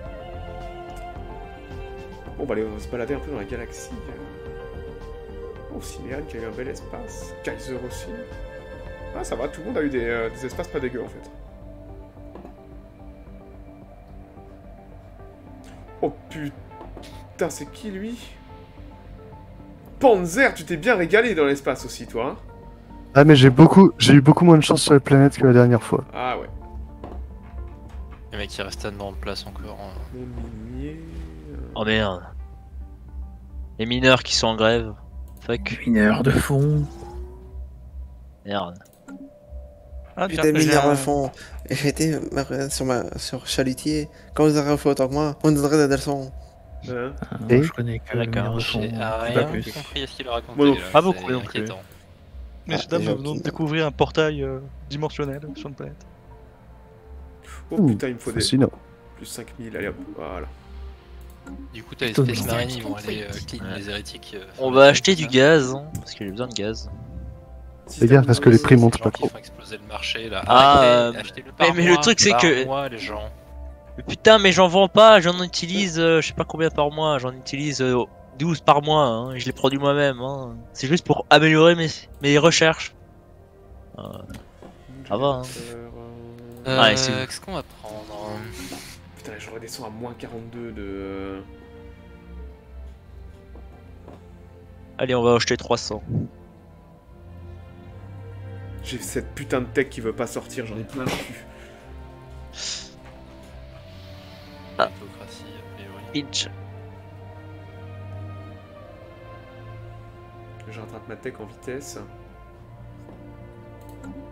B: Bon, bah allez, on va se balader un peu dans la galaxie. Oh, Cinéane qui a eu un bel espace. Kaiser aussi. Ah, ça va, tout le monde a eu des, euh, des espaces pas dégueux en fait. Oh putain, c'est qui lui? Panzer, tu t'es bien régalé dans l'espace aussi, toi. Hein.
G: Ah mais j'ai beaucoup, j'ai eu beaucoup moins de chance sur la planète que la dernière fois.
B: Ah ouais.
C: Les mecs, il reste tellement de place encore. hein.
B: Mon minier.
F: Oh merde. Les mineurs qui sont en grève. Fuck.
K: Mineurs de fond.
F: Merde.
A: Ah,
P: Putain,
A: tiens, j'ai
P: mineurs
A: un-
P: à fond. J'étais ma- sur, ma... sur Chalutier. Quand vous aurez fait autant que moi, on donnerait des leçons.
B: Hein
K: Ah,
G: Et
K: je connais que les
F: D'accord,
K: mineurs de fond.
C: J'ai
K: pas
C: rien
K: plus.
C: compris à ce qu'il a raconté.
B: Moi non
C: là,
F: Pas beaucoup
C: c'est
F: non plus.
C: inquiétant.
A: Messieurs,
P: Ah,
A: dames,
P: déjà,
A: nous venons de
P: qui-
A: découvrir un portail euh, dimensionnel sur une planète.
B: Oh
G: Ouh,
B: putain, il me faut des.
G: fascinant.
B: Plus cinq mille, allez hop, voilà.
C: Du coup, t'as les
K: Étonnant.
C: Space Marines, ils vont aller euh, clean
F: Ouais.
C: les hérétiques. euh,
F: On
C: sur
F: va
C: la
F: acheter
C: planète,
F: du
C: là.
F: gaz, hein, parce que j'ai besoin de gaz.
G: Fais gaffe parce que les prix
C: C'est
G: montent
C: les
G: pas
C: gens qui
G: trop.
C: font exploser le marché là.
F: Ah,
C: Arrêtez,
F: euh,
C: achetez-le par
F: mais- mais le
C: mois,
F: truc, c'est
C: par
F: que-
C: mois, les gens.
F: Mais putain, mais j'en vends pas, j'en utilise, euh, je sais pas combien par mois, j'en utilise euh, douze par mois, hein, et je les produis moi-même. Hein. C'est juste pour améliorer mes, mes recherches. Euh, ça va, hein.
C: Euh,
F: Ouais, c'est où
C: Qu'est-ce qu'on va prendre?
B: Putain, je redescends à moins quarante-deux de.
F: Allez, on va acheter trois cents.
B: J'ai cette putain de tech qui veut pas sortir, j'en ai plein le cul.
F: Ah.
C: Autocratie, a priori.
F: Pinch.
B: Je rattrape ma tech en vitesse.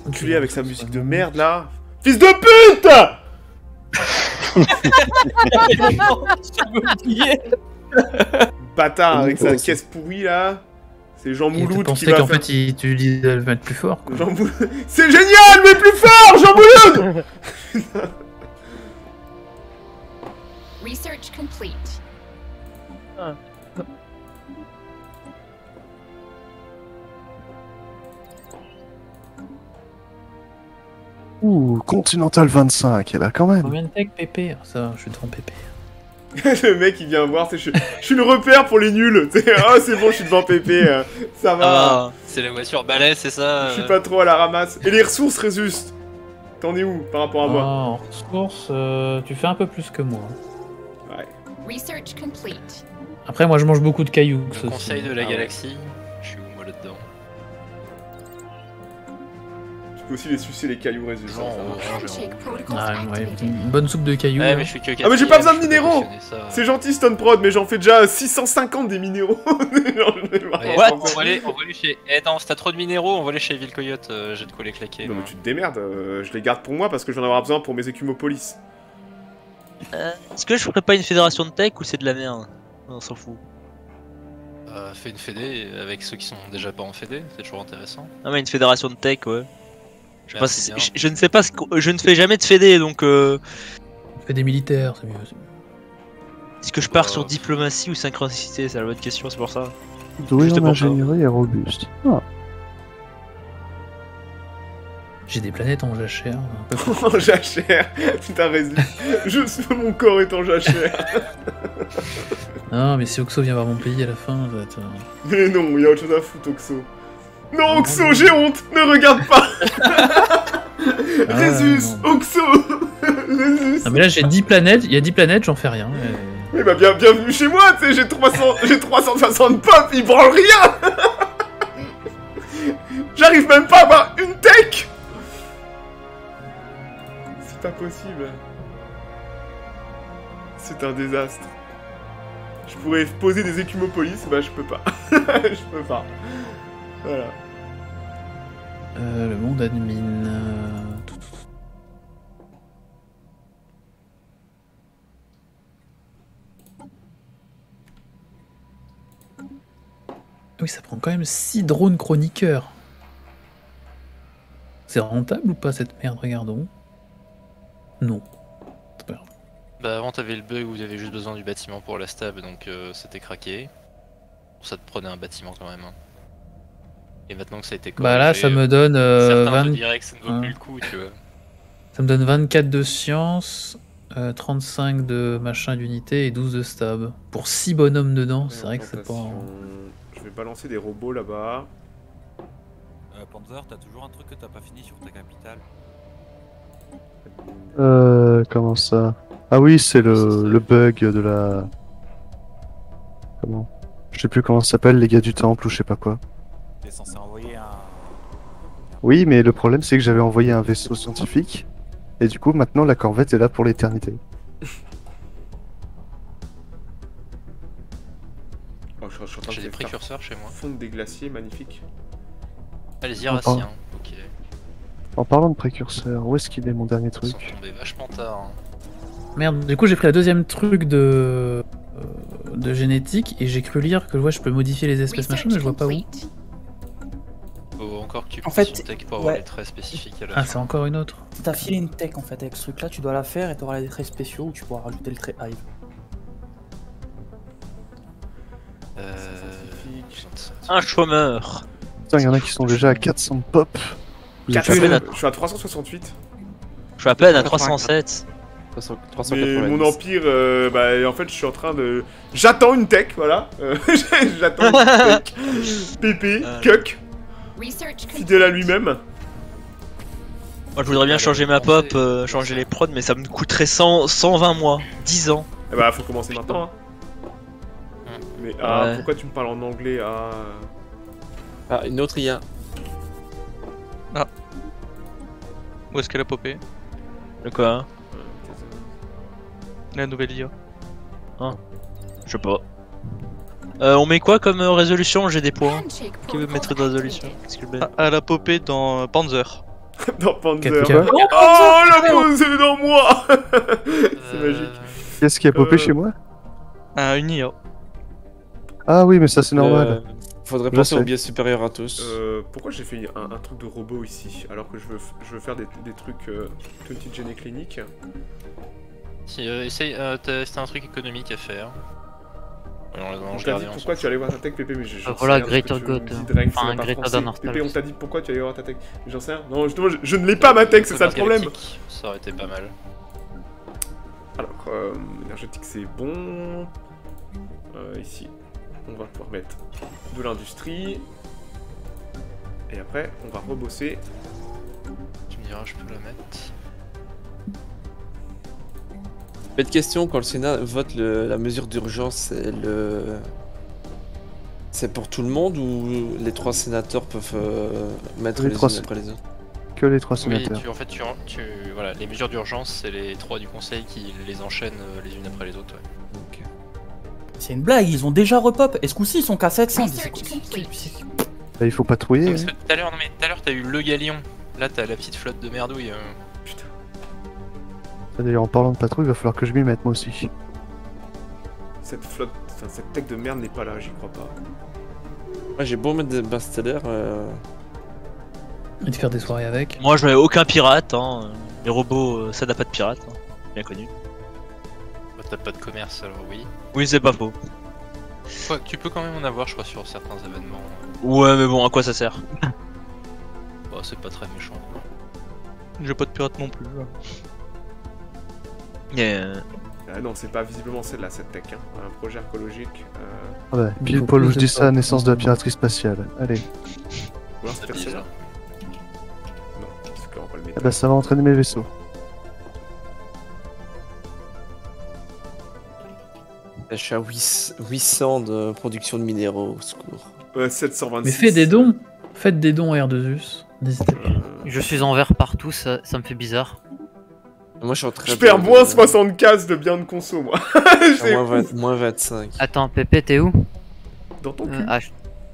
B: Enculé avec sa musique de merde là. Fils de pute! Bâtard avec sa caisse pourrie là. C'est Jean Mouloud qui va
K: qu'en
B: faire...
K: fait il, tu lui dis de le mettre plus fort. Quoi.
B: Jean Mouloud... C'est génial, mais plus fort, Jean Mouloud.
J: Research complete.
F: Ah.
G: Ouh, Continental vingt-cinq, et bah quand même.
K: Combien de tech P P? Ça va, je suis devant P P.
B: Le mec il vient voir, je, je suis le repère pour les nuls. Ah c'est bon, je suis devant Pépé, euh, ça va.
C: Ah, c'est la voiture balai, c'est ça.
B: Je suis pas trop à la ramasse. Et les ressources, Résus, t'en es où par rapport à moi?
K: Ah, en ressources, euh, tu fais un peu plus que moi.
B: Ouais.
J: Research complete.
K: Après, moi je mange beaucoup de cailloux.
C: Le conseil de la ah, galaxie, ouais. Je suis où moi là-dedans?
B: Tu peux aussi les sucer les cailloux, Résus.
C: Non,
K: ah, ouais, une bonne soupe de cailloux.
C: Ouais,
K: hein.
C: mais je suis que
B: ah mais j'ai pas besoin de minéraux. C'est gentil Stone Prod, mais j'en fais déjà six cent cinquante des minéraux.
C: Ouais, What on va aller, on va aller chez... Eh non, si t'as trop de minéraux, on va aller chez Villecoyote, euh, j'ai de quoi les claquer.
B: Non mais tu te démerdes, euh, je les garde pour moi parce que je vais en avoir besoin pour mes écumopolis.
F: Euh, Est-ce que je ferais pas une fédération de tech ou c'est de la merde? On s'en fout.
C: Euh, fais une fédé avec ceux qui sont déjà pas en fédé, c'est toujours intéressant.
F: Ah mais une fédération de tech, ouais. Je, sais
C: Ah,
F: pas
C: c'est
F: si-
C: bien.
F: je, je ne sais pas, ce que- je ne fais jamais de fédé donc. Euh...
K: Fais des militaires, c'est mieux. c'est mieux.
F: Est-ce que je pars sur diplomatie ou synchronicité? C'est la bonne question, c'est pour ça.
G: Doué
F: Juste
G: en
F: pour ça.
G: ingénierie et robuste. Ah.
K: J'ai des planètes en jachère. un peu
B: En jachère, t'as raison. Juste mon corps est en jachère.
K: Non, mais si Oxo vient voir mon pays à la fin, ça va être. euh,
B: Mais non, y a autre chose à foutre, Oxo. Non, Oxo, j'ai honte, ne regarde pas. Résus,
K: non.
B: Oxo. Résus.
K: Non, mais là j'ai dix planètes, il y a dix planètes, j'en fais rien. et-
B: Oui, bah bien, bienvenue chez moi, tu sais, j'ai trois cents, j'ai trois cent soixante pop, ils branlent rien. J'arrive même pas à avoir une tech. C'est pas possible. C'est un désastre. Je pourrais poser des écumopolis, bah je peux pas. Je peux pas. Voilà.
K: Euh, le monde admin. euh, tout, tout, tout. Oui, ça prend quand même six drones chroniqueurs. C'est rentable ou pas cette merde? Regardons. Non. C'est pas grave.
C: Bah avant t'avais le bug où t'avais juste besoin du bâtiment pour la stab, donc euh, c'était craqué. Ça te prenait un bâtiment quand même. hein. Et maintenant que ça a été corrigé,
K: Bah là, ça me donne. euh,
C: certains te
K: vingt
C: diraient que ça ne vaut
K: hein.
C: plus le coup, tu vois.
K: Ça me donne vingt-quatre de science, euh, trente-cinq de machin d'unité et douze de stab. Pour six bonhommes dedans, c'est vrai que c'est pas.
B: Je vais balancer des robots là-bas.
M: Euh, Panzer, t'as toujours un truc que t'as pas fini sur ta capitale.
G: Euh, comment ça? Ah oui, c'est le, le bug de la... Comment? Je sais plus comment ça s'appelle, les gars du temple ou je sais pas quoi.
M: T'es censé envoyer un...
G: Oui, mais le problème c'est que j'avais envoyé un vaisseau scientifique, et du coup maintenant la corvette est là pour l'éternité.
B: Oh, je, je suis en train
C: J'ai
B: de
C: des
B: faire
C: précurseurs chez moi.
B: Fondre des glaciers, magnifique.
C: Ah, les
G: Attends.
C: Iraciens, ok.
G: En parlant de précurseur, où est-ce qu'il est mon dernier
C: Ils sont
G: truc?
C: tombés vachement tard. hein.
K: Merde, du coup j'ai pris la deuxième truc de. euh, de génétique et j'ai cru lire que ouais, je peux modifier les espèces machin, mais je vois pas où.
C: Faut encore que tu
N: En
C: passes
N: fait,
C: sur tech pour avoir
N: ouais.
C: les traits spécifiques à la
K: Ah,
C: fin.
K: c'est encore une autre.
N: T'as filé une tech en fait avec ce truc là, tu dois la faire et t'auras les traits spéciaux où tu pourras rajouter le trait Hive.
C: Euh...
F: Un chômeur.
G: Putain, il y en a qui sont déjà à quatre cents pop. Vous êtes
B: quatre cents,
G: à-
B: je suis à trois cent soixante-huit.
F: Je suis à peine à trois cent sept.
B: Mais mon empire, euh, bah en fait je suis en train de... J'attends une tech, voilà. Euh, J'attends une tech. Pépé, Cuck, fidèle à lui-même.
F: Moi je voudrais bien changer ma pop, euh, changer les prods, mais ça me coûterait cent, cent vingt mois, dix ans.
B: Eh bah faut commencer maintenant. Hein. Mais ah,
F: Ouais.
B: pourquoi tu me parles en anglais? Ah,
D: Ah, une autre I A.
A: Ah. Où est-ce qu'elle a popé?
F: De quoi hein?
A: La nouvelle I A.
F: Hein? Je sais pas. Euh, on met quoi comme euh, résolution? J'ai des points. Qui veut mettre de résolution? Qu'est-ce que le
A: Ah, elle a popé dans euh, Panzer.
B: Dans Panzer.
K: Quatre-
B: Oh, la pause est dans moi. C'est magique.
G: Qu'est-ce qui a popé
B: Euh,
G: chez moi?
A: Euh, une I A.
G: Ah oui, mais ça c'est normal.
D: Euh, faudrait
G: Je
D: passer au
G: sais.
D: biais supérieur à tous.
B: Euh, pourquoi j'ai fait un, un truc de robot ici alors que je veux, f- je veux faire des, des trucs euh, twenty Gene clinique.
C: Si, euh, essaye, euh, t'as- c'était un truc économique à faire. Alors, on
B: On
C: je
B: t'a
C: regardais
B: dit
C: ensemble.
B: pourquoi tu allais voir ta tech, Pépé, mais je, je
O: Euh,
B: sais
O: voilà,
B: rien, parce
O: Greater
B: que tu
O: God,
B: me dis
O: euh,
B: direct,
O: enfin,
B: c'est pas
O: Greater
B: français.
O: Than Our
B: Pépé, on
O: Stars.
B: t'a dit pourquoi tu allais voir ta tech, mais j'en sais rien. Non, justement, je, je ne l'ai pas ma tech, c'est ça le problème.
C: Galactique, ça aurait été pas mal.
B: Alors, euh, énergétique c'est bon. Euh, ici, on va pouvoir mettre de l'industrie. Et après, on va rebosser.
C: Tu me diras, je peux la mettre.
D: Bête question, quand le Sénat vote le- la mesure d'urgence, c'est le... C'est pour tout le monde ou les trois sénateurs peuvent euh, mettre
G: Les
D: les,
G: trois
D: unes
G: sé-
D: après les autres?
G: Que les trois
C: Oui,
G: sénateurs.
C: tu, en fait, tu, tu, voilà, les mesures d'urgence, c'est les trois du conseil qui les enchaînent euh, les unes après les autres. Ouais.
N: C'est une blague, ils ont déjà repop. Et ce coup-ci, ils sont qu'à sept cents.
J: Research complete.
G: Bah, il faut patrouiller.
C: Parce que
G: hein.
C: tout à l'heure, non mais tout à l'heure, t'as eu le galion. Là, t'as la petite flotte de merdouille. euh.
G: D'ailleurs, en parlant de patrouille, il va falloir que je m'y mette moi aussi.
B: Cette flotte, enfin, cette tech de merde n'est pas là, j'y crois pas.
D: Moi j'ai beau mettre des bases stellaires. Euh...
K: Et de faire des soirées avec.
F: Moi, je n'avais aucun pirate. Hein. Les robots, euh, ça n'a pas de pirate. Hein. Bien connu.
C: Bah, t'as pas de commerce, alors oui.
F: Oui, c'est pas faux.
C: Quoi, tu peux quand même en avoir, je crois, sur certains événements.
F: Ouais, mais bon, à quoi ça sert?
C: Bah, c'est pas très méchant. Quoi.
A: J'ai pas de pirate non plus. là.
F: Yeah.
B: Ah non, c'est pas visiblement celle-là, cette tech. Hein. Un projet archéologique. Euh...
G: Ah bah,
K: Il
G: pile
K: faut
G: poil où
K: plus
G: je
K: de
G: dis ça,
K: temps.
G: naissance de la piraterie spatiale. Allez.
B: Ou alors c'est peut-être
C: bizarre.
B: celle-là. Non, c'est clairement pas le
G: Ah
B: métal.
G: bah, ça va entraîner mes vaisseaux.
D: Je suis à huit cents de production de minéraux, au secours.
B: Ouais, sept cent vingt-six.
K: Mais fais des dons. Faites des dons R deux us. N'hésitez pas.
O: Je suis en vert partout, ça, ça me fait bizarre.
D: Moi je suis en train
B: Je
D: de...
B: perds moins soixante cases de biens de conso, moi. C'est
D: moins, vingt,
B: ouf.
D: moins vingt-cinq.
O: Attends, Pépé, t'es où?
B: Dans ton
O: Euh,
B: cul.
O: ah, je...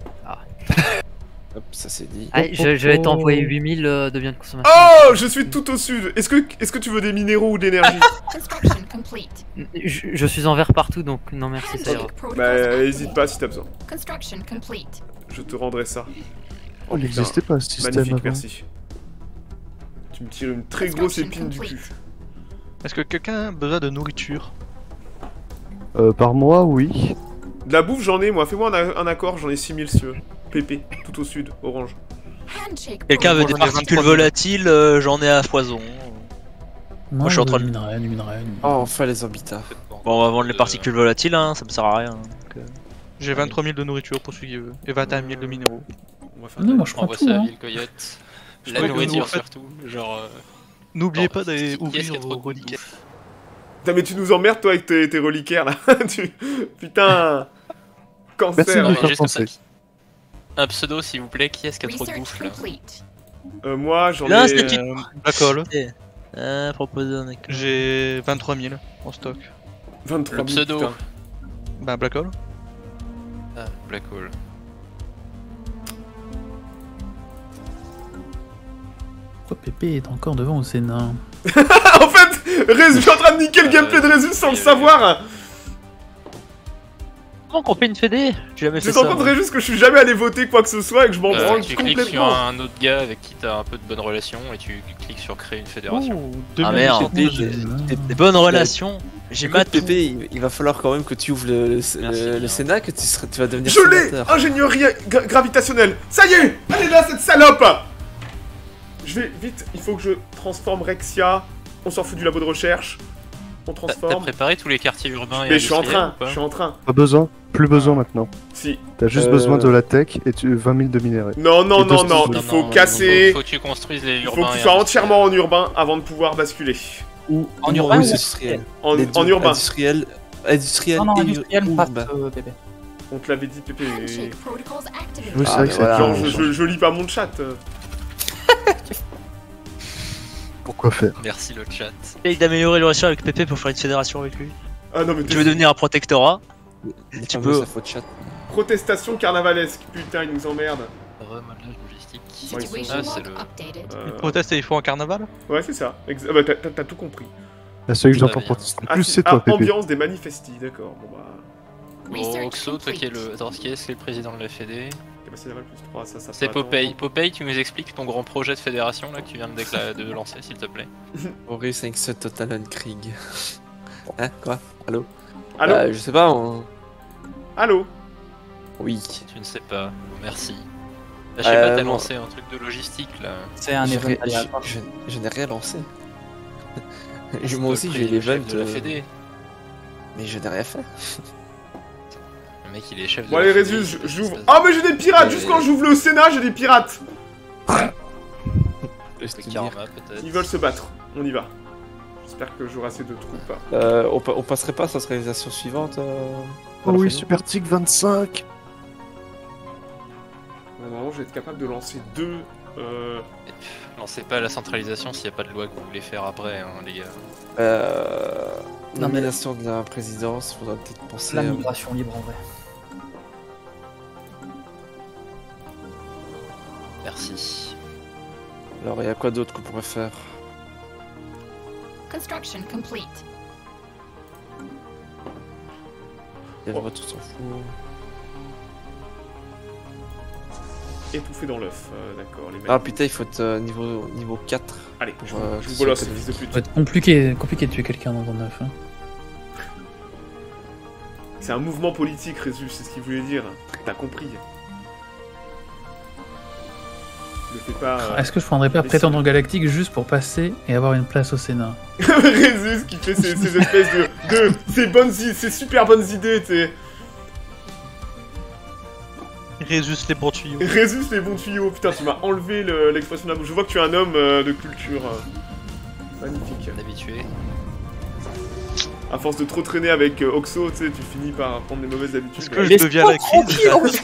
D: Hop, ça c'est dit.
O: ah, je, je vais t'envoyer huit mille euh, de biens de consommation.
B: Oh, je suis tout au sud. Est-ce que, est-ce que tu veux des minéraux ou de l'énergie?
J: Construction complete.
O: Je, je suis en vert partout, donc non merci, ça ira.
J: Handshake protocols
B: Bah,
J: activated.
B: hésite pas si t'as besoin.
J: Construction complete.
B: Je te rendrai ça.
G: Oh, il
B: putain,
G: n'existait pas ce système
B: Magnifique,
G: avant.
B: merci. Tu me tires une très grosse épine du cul.
A: Est-ce que quelqu'un a besoin de nourriture?
G: Euh, par mois, oui.
B: De la bouffe, j'en ai, moi. Fais-moi un, un accord, j'en ai six mille si tu veux. P P, tout au sud, orange.
J: Handshake
F: Quelqu'un veut des
A: J'en ai
F: particules
A: vingt-trois mille.
F: volatiles, euh, j'en ai à foison.
K: Moi,
F: je suis en train de-
K: du minerai, du minerai, du minerai.
D: Oh, enfin les orbitas.
F: Bon, on va vendre les particules volatiles, hein, ça me sert à rien. donc, euh.
A: J'ai vingt-trois mille de nourriture pour celui qui veut. Et vingt et un mille de minéraux.
B: On va faire
K: Non, moi je prends
C: Envoie
K: tout.
C: ça à
K: Hein.
C: Ville Coyote.
A: Je
C: La
A: crois que
C: nourriture
A: vous faites-
C: surtout. Genre. euh,
A: N'oubliez
C: genre,
A: pas d'aller
C: qui- qui est-ce
A: ouvrir
C: qui a trop
A: vos
C: de
A: reliquaires.
C: bouffe
B: Putain, mais tu nous emmerdes, toi, avec tes, tes reliquaires, là. Tu- Putain.
G: Merci
B: Cancer.
G: de
C: Non,
G: me
C: mais
G: faire
C: juste comme
G: penser.
C: ça. Un pseudo, s'il vous plaît, qui est-ce qui a trop de
J: Research
C: bouffe là?
J: complete.
B: Euh, moi, j'en
F: Là,
B: ai...
F: c'est petit.
A: Euh, Black Hole.
F: Euh, proposer un écran.
A: J'ai vingt-trois mille en stock.
B: vingt-trois
C: Le
B: mille,
C: pseudo.
B: putain.
A: Bah, Black Hole.
C: Ah, Black Hole.
K: Pourquoi Pépé est encore devant au Sénat?
B: En fait, Résus, je suis en train de niquer le gameplay de Résus sans le savoir.
F: Comment qu'on fait une fédé? J'ai jamais
B: Tu
F: fait
B: te rends
F: ça.
B: compte,
F: moi.
B: Résus, que je suis jamais allé voter quoi que ce soit et que je m'en
C: Euh,
B: branle
C: tu cliques sur
B: complètement.
C: un autre gars avec qui t'as un peu de bonnes relations et tu cliques sur créer une fédération.
F: Ah merde,
D: Pépé,
K: j'ai-
D: t'es-
F: des bonnes relations. J'ai
D: Écoute,
F: ma tout.
D: Pépé, il, il va falloir quand même que tu ouvres le, le,
C: Merci
D: le- le
C: bien.
D: Sénat, que tu, seras, tu vas devenir
B: Je l'ai.
D: sénateur.
B: Ingénierie gra- gravitationnelle. Ça y est. Allez là, cette salope. Je vais vite, il faut que je transforme Rexia. On s'en fout du labo de recherche. On
C: T'as t'as
B: transforme.
C: préparé tous les quartiers urbains et
B: Mais je suis en
C: industriels
B: train,
C: ou pas
B: je suis en train.
G: Pas besoin. Plus besoin maintenant.
B: Si.
G: T'as juste
D: Euh,
G: besoin de la tech et tu vingt mille de minerais.
B: Non, non,
G: Et deux
B: non, non,
G: studios.
B: il faut
C: non,
B: casser.
C: Faut, faut que tu construises les
B: Il
C: urbains.
B: faut que tu
C: et
B: sois
C: industriels.
B: entièrement en urbain avant de pouvoir basculer.
D: Ou
N: En
D: ou
N: urbain ou
D: industriel.
B: En,
D: Les
B: en
D: deux,
B: urbain.
D: Industriel, industriel
N: Non, non,
D: et
N: industriel,
D: ur-
N: pas
D: urbain.
N: euh, Pépé.
B: On te l'avait dit, Pépé.
J: Handshake protocols activated.
G: Oui, c'est
D: Ah,
G: vrai
D: mais
G: que ça
D: voilà.
B: Genre,
G: change.
B: je, je, je lis pas mon chat. euh.
G: Pourquoi faire?
C: Merci le chat.
F: Essaye d'améliorer le relation avec Pépé pour faire une fédération avec lui.
B: Ah non, mais
F: Tu veux devenir un protectorat?
D: Les
F: Tu
D: fameux
F: peux.
D: infos de chat.
B: Protestation carnavalesque. Putain, il nous emmerde.
C: Remodelage logistique.
B: Ouais,
C: Ah, c'est le.
B: Euh,
A: Les protestes et ils font en carnaval?
B: Ouais, c'est ça. Ex- ah bah, t'as- t'as t'as tout compris.
G: La seule que
C: Tout va
G: j'entends
C: bien.
G: protester
B: Ah,
G: plus,
B: si-
G: c'est
B: ah,
G: toi, Pépé.
B: ambiance des manifestis, d'accord. Bon bah.
C: Bon, Oxo, toi qui es le. Attends, qui est-ce qui est le président de la Fédé?
B: Ok, bah, c'est Laval plus trois, ça, ça
C: C'est
B: peut
C: Popeye.
B: attendre.
C: Popeye, tu nous expliques ton grand projet de fédération là que tu viens de, décla- de lancer, s'il te plaît.
D: Boris cinq Total Krieg. Hein, quoi? Allô?
B: Allô
D: Euh, Je sais pas, on...
B: Allô?
D: Oui.
C: Tu ne sais pas. Merci. Là, je sais
D: Euh,
C: pas, t'as
D: moi-
C: lancé un truc de logistique là.
N: C'est un
D: Je
N: événement
D: ré-
N: aléatoire.
D: je, je, je n'ai rien lancé. Je-
C: C'est
D: Moi
C: toi
D: aussi
C: le
D: j'ai
C: pré- le chef
D: l'event.
C: de la
D: euh,
C: Fédé.
D: Mais je n'ai rien fait.
C: Le mec, il est chef de
B: Bon,
C: la
B: allez,
C: Fédé,
B: Résus,
C: il
B: j'ouvre.
C: se
B: Ah, mais j'ai des pirates!
D: Euh,
B: Juste quand j'ouvre le Sénat, j'ai des pirates!
C: passe le karma peut-être.
B: Ils veulent se battre. On y va. J'espère que j'aurai assez de troupes.
D: Euh, on, pa- on passerait pas à sa réalisation suivante euh,
G: Oh
D: la
G: oui,
D: fin
G: Super Tic vingt-cinq.
B: Normalement, je vais être capable de lancer deux. Euh...
C: Lancez pas la centralisation s'il n'y a pas de loi que vous voulez faire après, hein, les gars.
D: Euh,
N: Non, mais-
D: nomination de la présidence, faudra peut-être penser
N: La
D: à...
N: migration libre en vrai.
C: Merci.
D: Alors, il y a quoi d'autre qu'on pourrait faire?
J: Construction complete.
D: Il y a le retour s'en fout.
B: Étouffé dans l'œuf, euh, d'accord. Les mecs.
D: Ah putain, il faut être euh, niveau, niveau quatre.
B: Allez,
D: pour,
B: je,
D: euh,
B: je
D: que
B: vous
D: ce
B: bolosse,
D: soit
B: ces fils de pute.
K: Ça va être compliqué, compliqué de tuer quelqu'un dans un œuf. Hein.
B: C'est un mouvement politique, Résus, c'est ce qu'il voulait dire. T'as compris. Ne fais pas. euh,
K: Est-ce que je prendrais pas
B: les
K: prétendant galactique juste pour passer et avoir une place au Sénat?
B: Résus qui fait ses, ses espèces de. de ses bonnes i- ses super bonnes idées, tu sais.
A: Résus les bons tuyaux.
B: Résus les bons tuyaux. Putain, tu m'as enlevé le- l'expression de la bouche. Je vois que tu es un homme euh, de culture. euh, Magnifique.
C: Habitué.
B: À force de trop traîner avec euh, Oxo, tu sais, tu finis par prendre des mauvaises habitudes.
A: Est-ce que je deviens la crise?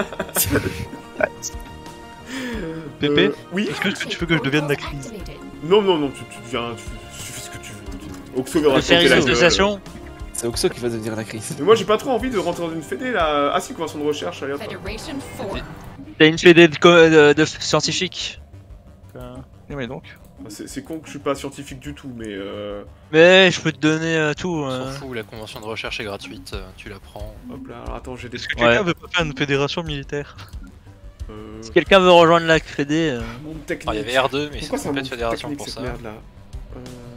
A: Pépé,
B: Euh, oui.
A: est-ce que tu veux que je devienne la crise?
B: Non, non, non, tu, tu deviens. Tu, tu fais ce que tu veux. Oxo viendra
F: De faire
B: te
F: une
B: péter la gueule.
F: association?
D: C'est Oxo qui va devenir la crise.
B: Mais moi, j'ai pas trop envie de rentrer dans une fédé là. Ah, si, convention de recherche, allez hop.
J: Federation four.
F: T'as une fédé de, co- de, de scientifiques.
A: Non mais donc.
B: C'est c'est con que je suis pas scientifique du tout, mais. Euh...
F: Mais je peux te donner euh, tout.
C: On
F: euh.
C: s'en fout, la convention de recherche est gratuite, euh, tu la prends.
B: Hop là, alors attends, j'ai des.
A: Est-ce que
F: Ouais.
A: quelqu'un veut pas faire une fédération militaire?
B: Euh...
F: Si quelqu'un veut rejoindre la fédé, euh,
B: Monde technique.
C: Alors, il y avait R deux, mais
B: Pourquoi
C: c'est
B: ça
C: pas de
B: monte
C: fédération
B: technique,
C: pour
B: cette
C: ça.
B: merde là euh...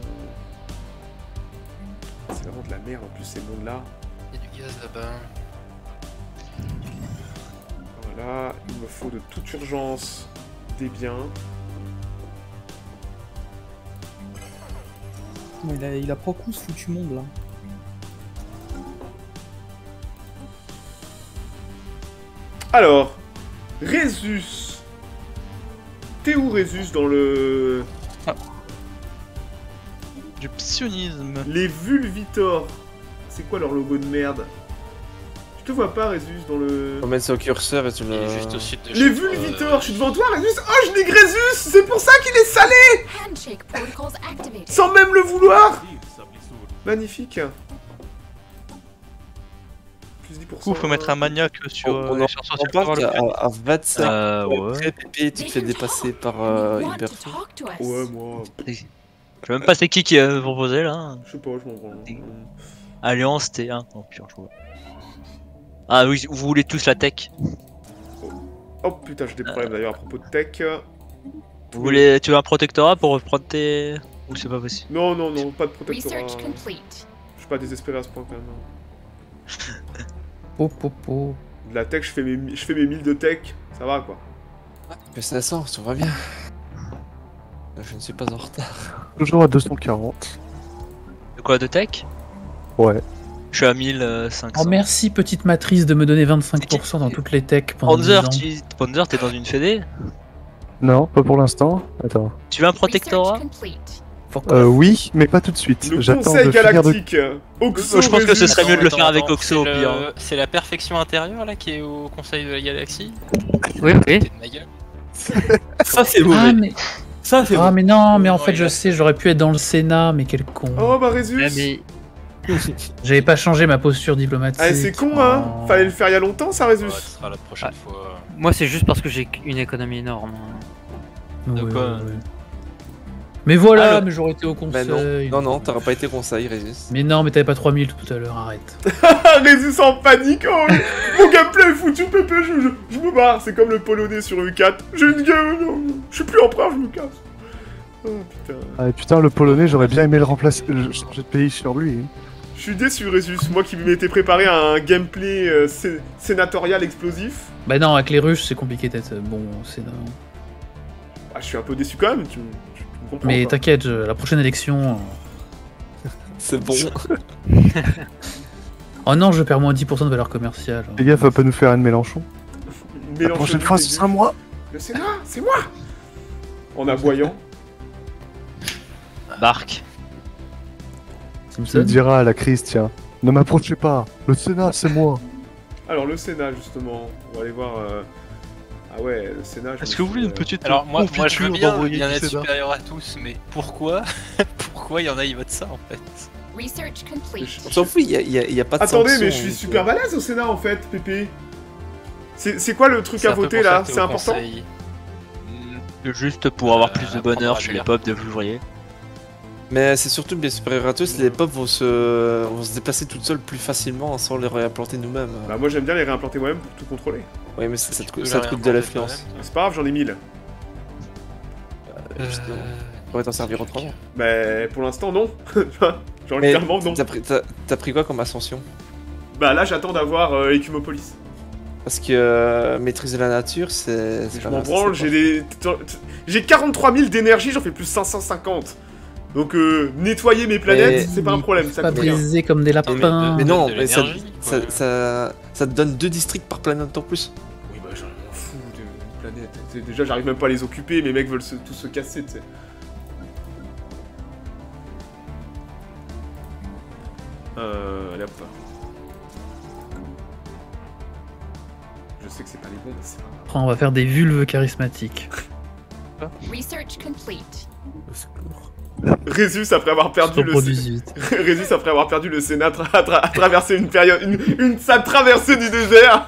B: C'est vraiment de la merde en plus ces mondes là.
C: Il y a du gaz là-bas.
B: Voilà, il me faut de toute urgence des biens.
N: Non, il, a, il a pas coup ce foutu monde là.
B: Alors, Résus. T'es où Résus dans le.
A: Du psionisme.
B: Les Vulvitor. C'est quoi leur logo de merde? Je te vois pas Résus dans le.
D: On met son curseur et tu
C: Il
D: le...
C: est juste au sud de
B: Les
C: chez toi,
B: Vulvitor,
C: euh,
B: je suis devant toi Résus. Oh, je nique Résus. C'est pour ça qu'il est salé.
J: Handshake protocols activated.
B: Sans même le vouloir. Magnifique. Plus dix pour cent.
A: Du coup, faut mettre un maniaque sur
D: On, on
A: euh,
D: en
A: les chercheurs
D: on part
A: sur
D: à, à vingt-cinq.
F: Euh, ouais.
D: Après, Pépé, tu te fais dépasser par euh,
J: Want to
D: Hyperfou.
J: talk to us?
B: Ouais, moi.
F: je sais même pas c'est qui qui a proposé là.
B: Je sais pas, je m'en branle.
F: Alliance T un. Oh pire, je vois. Ah oui, vous voulez tous la tech.
B: Oh putain, j'ai des problèmes d'ailleurs à propos de tech.
F: Vous voulez, tu veux un protectorat pour reprendre tes... Ou c'est pas possible?
B: Non, non, non, pas de protectorat.
J: Research complete.
B: Je suis pas désespéré à ce point quand même.
K: Po, po, po.
B: De la tech, je fais mes, je fais mes mille de tech, ça va quoi.
D: Mais cinq cents, ça va bien. Je ne suis pas en retard.
G: Toujours à deux cent quarante.
F: De quoi, de tech?
G: Ouais.
F: Je suis à mille cinq cents.
K: Oh merci petite matrice de me donner vingt-cinq pour cent dans toutes les techs pendant dix ans.
F: Panzer, tu... Panzer, t'es dans une fédé?
G: Non, pas pour l'instant. Attends.
F: Tu veux un protectorat?
G: Euh, oui, mais pas tout de suite.
B: Le
G: J'attends
B: conseil
G: de finir de...
B: galactique. Oxo,
F: Je pense que ce
B: Résus.
F: serait mieux de le
C: Attends,
F: faire avec
C: attends,
F: Oxo,
C: c'est
F: au pire.
C: le- C'est la perfection intérieure là qui est au conseil de la galaxie?
O: Oui, oui.
C: T'es de ma gueule.
N: Ça c'est
K: Ah
N: mauvais.
K: mais...
N: Ça c'est
K: Ah
N: mauvais.
K: mais non, mais en
C: Non,
K: fait
C: il
K: je
C: a-
K: sais, j'aurais pu être dans le Sénat, mais quel con.
B: Oh bah Résus.
O: Ouais, mais
K: J'avais pas changé ma posture diplomatique.
B: Ah, c'est con, hein.
K: Oh.
B: Fallait le faire il y a longtemps, ça, Résus.
C: Ouais, ce sera la prochaine
O: Ah,
C: fois.
O: Moi, c'est juste parce que j'ai une économie énorme.
K: Oui,
C: De quoi
K: oui, oui. Mais voilà,
D: Ah,
K: mais j'aurais été au
D: Bah
K: conseil.
D: non, non, non, t'auras pas été conseil, Régis.
K: Mais non, mais t'avais pas trois mille tout à l'heure, arrête.
B: Résus en panique. Oh, mon gameplay est foutu, Pépé. Je, je, je me barre. C'est comme le polonais sur U quatre. J'ai une gueule. Je suis plus empereur, je me casse. Oh putain.
G: Ah, et putain, le polonais, j'aurais bien aimé le remplacer, le changer de pays sur lui. hein.
B: Je suis déçu, Résus. Moi qui m'étais préparé à un gameplay euh, sé- sénatorial explosif.
K: Bah non, avec les Russes, c'est compliqué d'être bon Sénat.
B: Ah, je suis un peu déçu quand même. Tu, tu, tu me comprends.
K: Mais
B: quoi.
K: t'inquiète, je- la prochaine élection.
D: C'est bon.
K: Oh non, je perds moins dix pour cent de valeur commerciale.
G: Les gars, faut pas nous faire une Mélenchon. La
B: Mélenchon
G: prochaine
B: du
G: fois, ce
B: début.
G: sera moi.
B: Le Sénat, c'est moi. En aboyant.
F: Bark.
G: Tu me diras à la crise, tiens. Ne m'approchez pas. Le Sénat, c'est moi.
B: Alors le Sénat justement, on va aller voir. euh, Ah ouais, le Sénat. je
A: Est-ce
B: me
A: que vous voulez
B: suis,
A: une
B: euh,
A: petite
C: Alors moi, moi je veux
A: confiture
C: bien,
A: d'envoyer
C: bien
A: du
C: être
A: Sénat
C: supérieur à tous, mais pourquoi Pourquoi il y en a qui votent ça en fait?
J: Research complete.
D: On s'en fout, il y a, y a- y a pas de
B: Attendez,
D: sanction,
B: mais je suis
D: donc,
B: super
D: euh,
B: balèze au Sénat en fait, Pépé. C'est c'est quoi le truc
C: C'est
B: à
C: un peu
B: voter
C: pour ça
B: là
C: que t'es
B: C'est
C: au
B: important
C: conseil.
F: Juste pour avoir
C: Euh,
F: plus de
C: apprendre
F: bonheur
C: à
F: chez
C: lire.
F: les peuples de l'ouvrier.
D: Mais c'est surtout bien supérieur à tous, les peuples vont se... vont se déplacer toutes seules plus facilement sans les réimplanter nous-mêmes.
B: Bah moi j'aime bien les réimplanter moi-même pour tout contrôler.
D: Oui, mais ça, ça te,
C: peux
D: coûte-
C: les
D: ça te coûte de
C: réimplanter
D: l'influence.
B: C'est pas grave, j'en ai mille.
D: Euh, justement. Tu pourrais t'en servir autrement.
B: Mais pour l'instant non. Genre
D: Mais
B: littéralement non.
D: T'as pris, t'as- t'as pris quoi comme ascension?
B: Bah là j'attends d'avoir euh, Ecumopolis.
D: Parce que euh, maîtriser la nature, c'est... c'est
B: Je
D: pas
B: m'en
D: mal, ça,
B: branle,
D: c'est
B: j'ai des... J'ai quarante-trois mille d'énergie, j'en fais plus cinq cent cinquante. Donc euh, nettoyer mes planètes,
D: Mais-
B: c'est pas un problème, ça
K: Pas
B: coûte rien.
K: brisé comme des lapins.
D: Mais non,
C: de
D: mais ça,
C: l'énergie,
D: ça,
C: quoi.
D: ça, ça te donne deux districts par planète en plus.
B: Oui bah j'en m'en fous de planètes. Tu sais, déjà j'arrive même pas à les occuper, mes mecs veulent se- tous se casser, tu sais. Euh... Allez hop. Je sais que c'est pas les bons, mais c'est pas grave.
K: Après, on va faire des vulves charismatiques.
J: Research complete.
B: Résus après avoir perdu le
K: Reproduisent vite.
B: Résus après avoir perdu le Sénat tra- a tra- a traversé une période une, une sale traversée du désert.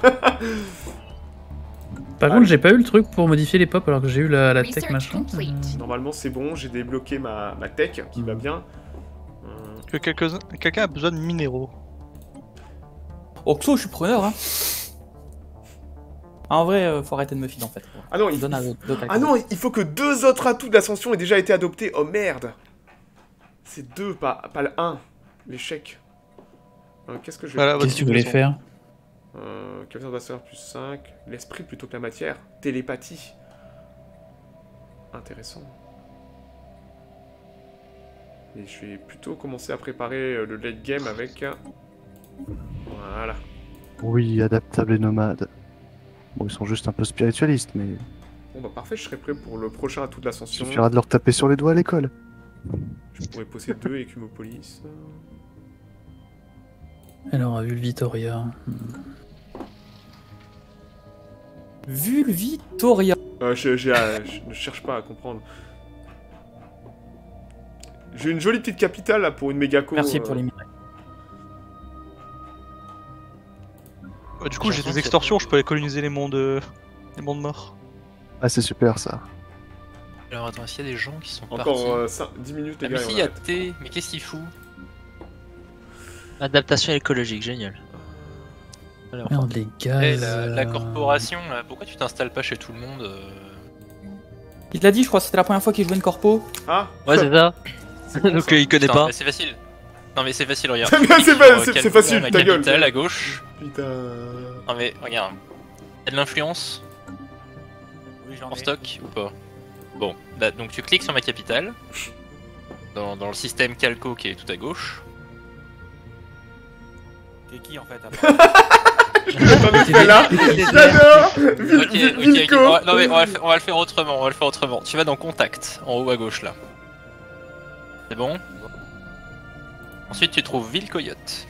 K: Par contre, j'ai pas eu le truc pour modifier les pop alors que j'ai eu la, la tech
J: Research
K: machin.
J: complete.
B: Normalement c'est bon, j'ai débloqué ma, ma tech qui va bien. Euh,
A: Que quelques- quelqu'un a besoin de minéraux.
N: Oxo, je suis preneur, hein. Ah, en vrai, euh, faut arrêter de me filer en fait.
B: Ah non, il...
N: Donne à d'autres- d'autres
B: ah non, il faut que deux autres atouts d'ascension aient déjà été adoptés. Oh merde. C'est deux, pas, pas le un. L'échec. Euh, Qu'est-ce que je vais
A: Voilà,
K: Qu'est-ce que tu voulais faire?
B: Euh, capacité d'ambassadeur plus cinq. L'esprit plutôt que la matière. Télépathie. Intéressant. Et je vais plutôt commencer à préparer euh, le late game avec... euh, Voilà.
G: Oui, adaptable et nomade. Bon, ils sont juste un peu spiritualistes, mais
B: Bon bah parfait, je serai prêt pour le prochain atout
G: il
B: d'ascension.
G: suffira de leur taper sur les doigts à l'école.
B: Je pourrais posséder deux Ecumopolis.
K: Alors, on a vu le Vitoria.
N: Vulvitoria.
B: Euh, je, j'ai- euh, je ne cherche pas à comprendre. J'ai une jolie petite capitale là pour une mégaco.
N: Merci
B: euh,
N: pour les minerais.
A: Bah, du coup, j'ai des extorsions, je peux aller coloniser les mondes, euh, les mondes morts.
G: Ah, c'est super ça.
C: Alors attends, est-ce qu'il y a des gens qui sont
B: Encore
C: partis
B: euh, cinq- dix minutes les
C: Ah
B: gars.
C: mais
B: et
C: si,
B: on
C: il y a
B: arrête.
C: T, mais qu'est-ce qu'il fout?
F: Adaptation écologique, génial. Alors,
K: Merde, les gars.
C: Eh, la, la corporation, là, pourquoi tu t'installes pas chez tout le monde euh
N: Il te l'a dit, je crois que c'était la première fois qu'il jouait une corpo.
B: Ah
F: ouais, c'est ça. Donc, euh, il connaît
C: Putain,
F: pas.
C: mais c'est facile. Non mais c'est facile, regarde.
B: C'est
C: Tu
B: bien,
C: cliques
B: c'est
C: sur,
B: pas-
C: euh,
B: c'est-
C: quelle
B: c'est facile,
C: couleur
B: ta
C: la
B: gueule.
C: capitale à gauche.
B: Putain.
C: Non mais regarde. Y'a de l'influence
M: Oui, j'en
C: en
M: ai.
C: stock ou pas? Bon, bah, donc tu cliques sur ma capitale. Dans, dans le système Calco qui est tout à gauche.
M: T'es qui en fait après?
B: Attendez, celle-là. J'adore. Vil-
C: Ok,
B: Vil-
C: ok, ok.
B: Vilco.
C: On va- non mais on va, le faire, on va le faire autrement, on va le faire autrement. Tu vas dans Contact, en haut à gauche là. C'est bon? Ensuite tu trouves Ville Coyote.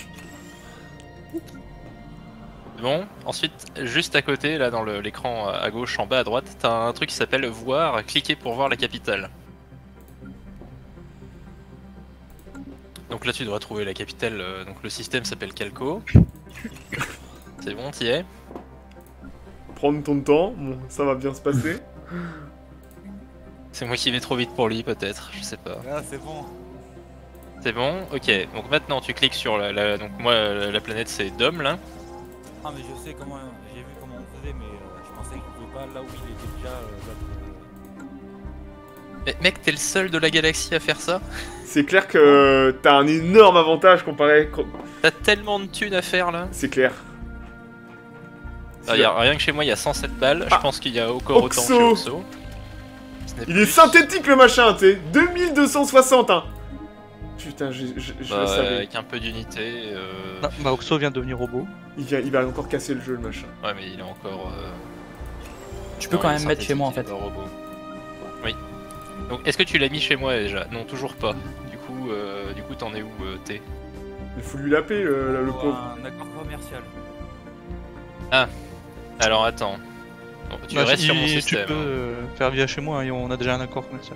C: C'est bon? Ensuite, juste à côté, là dans le- l'écran à gauche, en bas à droite, t'as un truc qui s'appelle Voir, cliquez pour voir la capitale. Donc donc là tu devras trouver la capitale, euh, donc le système s'appelle Calco. C'est bon, t'y es?
B: Prendre ton temps, bon, ça va bien se passer.
C: C'est moi qui vais trop vite pour lui peut-être, je sais pas.
M: Ah, c'est bon.
C: C'est bon, ok. Donc maintenant tu cliques sur la, la- donc moi la, la planète c'est Dom là.
M: Ah, mais je sais comment. J'ai vu comment on faisait, mais euh, je pensais qu'il pouvait pas là où il était déjà. Euh,
C: Mais mec, t'es le seul de la galaxie à faire ça?
B: C'est clair que t'as un énorme avantage comparé.
C: T'as tellement de thunes à faire là.
B: C'est clair.
C: Ah, y a, rien que chez moi il y a cent sept balles, je pense qu'il y a encore autant chez
B: Oxo.
C: Oxo. Ce n'est
B: Il
C: plus-
B: est synthétique le machin, tu sais. deux mille deux cent soixante, hein. Putain, je, je, je
C: Bah,
B: le savais.
C: avec un peu d'unité. Euh...
A: Ah, bah Oxo vient de devenir robot.
B: Il, vient, il va encore casser le jeu, le machin.
C: Ouais, mais il est encore. Euh...
N: Tu peux
C: non,
N: quand
C: il est
N: même mettre chez moi en fait.
C: synthétique, il est pas robot. Oui. Donc, est-ce que tu l'as mis chez moi déjà? Non, toujours pas. Du coup, euh, du coup, t'en es où, euh, T?
B: Il faut lui laper, le, le, le
M: pour
B: pauvre.
M: un accord commercial.
C: Ah. Alors attends. Bon, tu
A: Bah,
C: restes
A: si
C: sur mon
A: tu
C: système.
A: peux euh, faire via chez moi, hein, et on a déjà un accord commercial.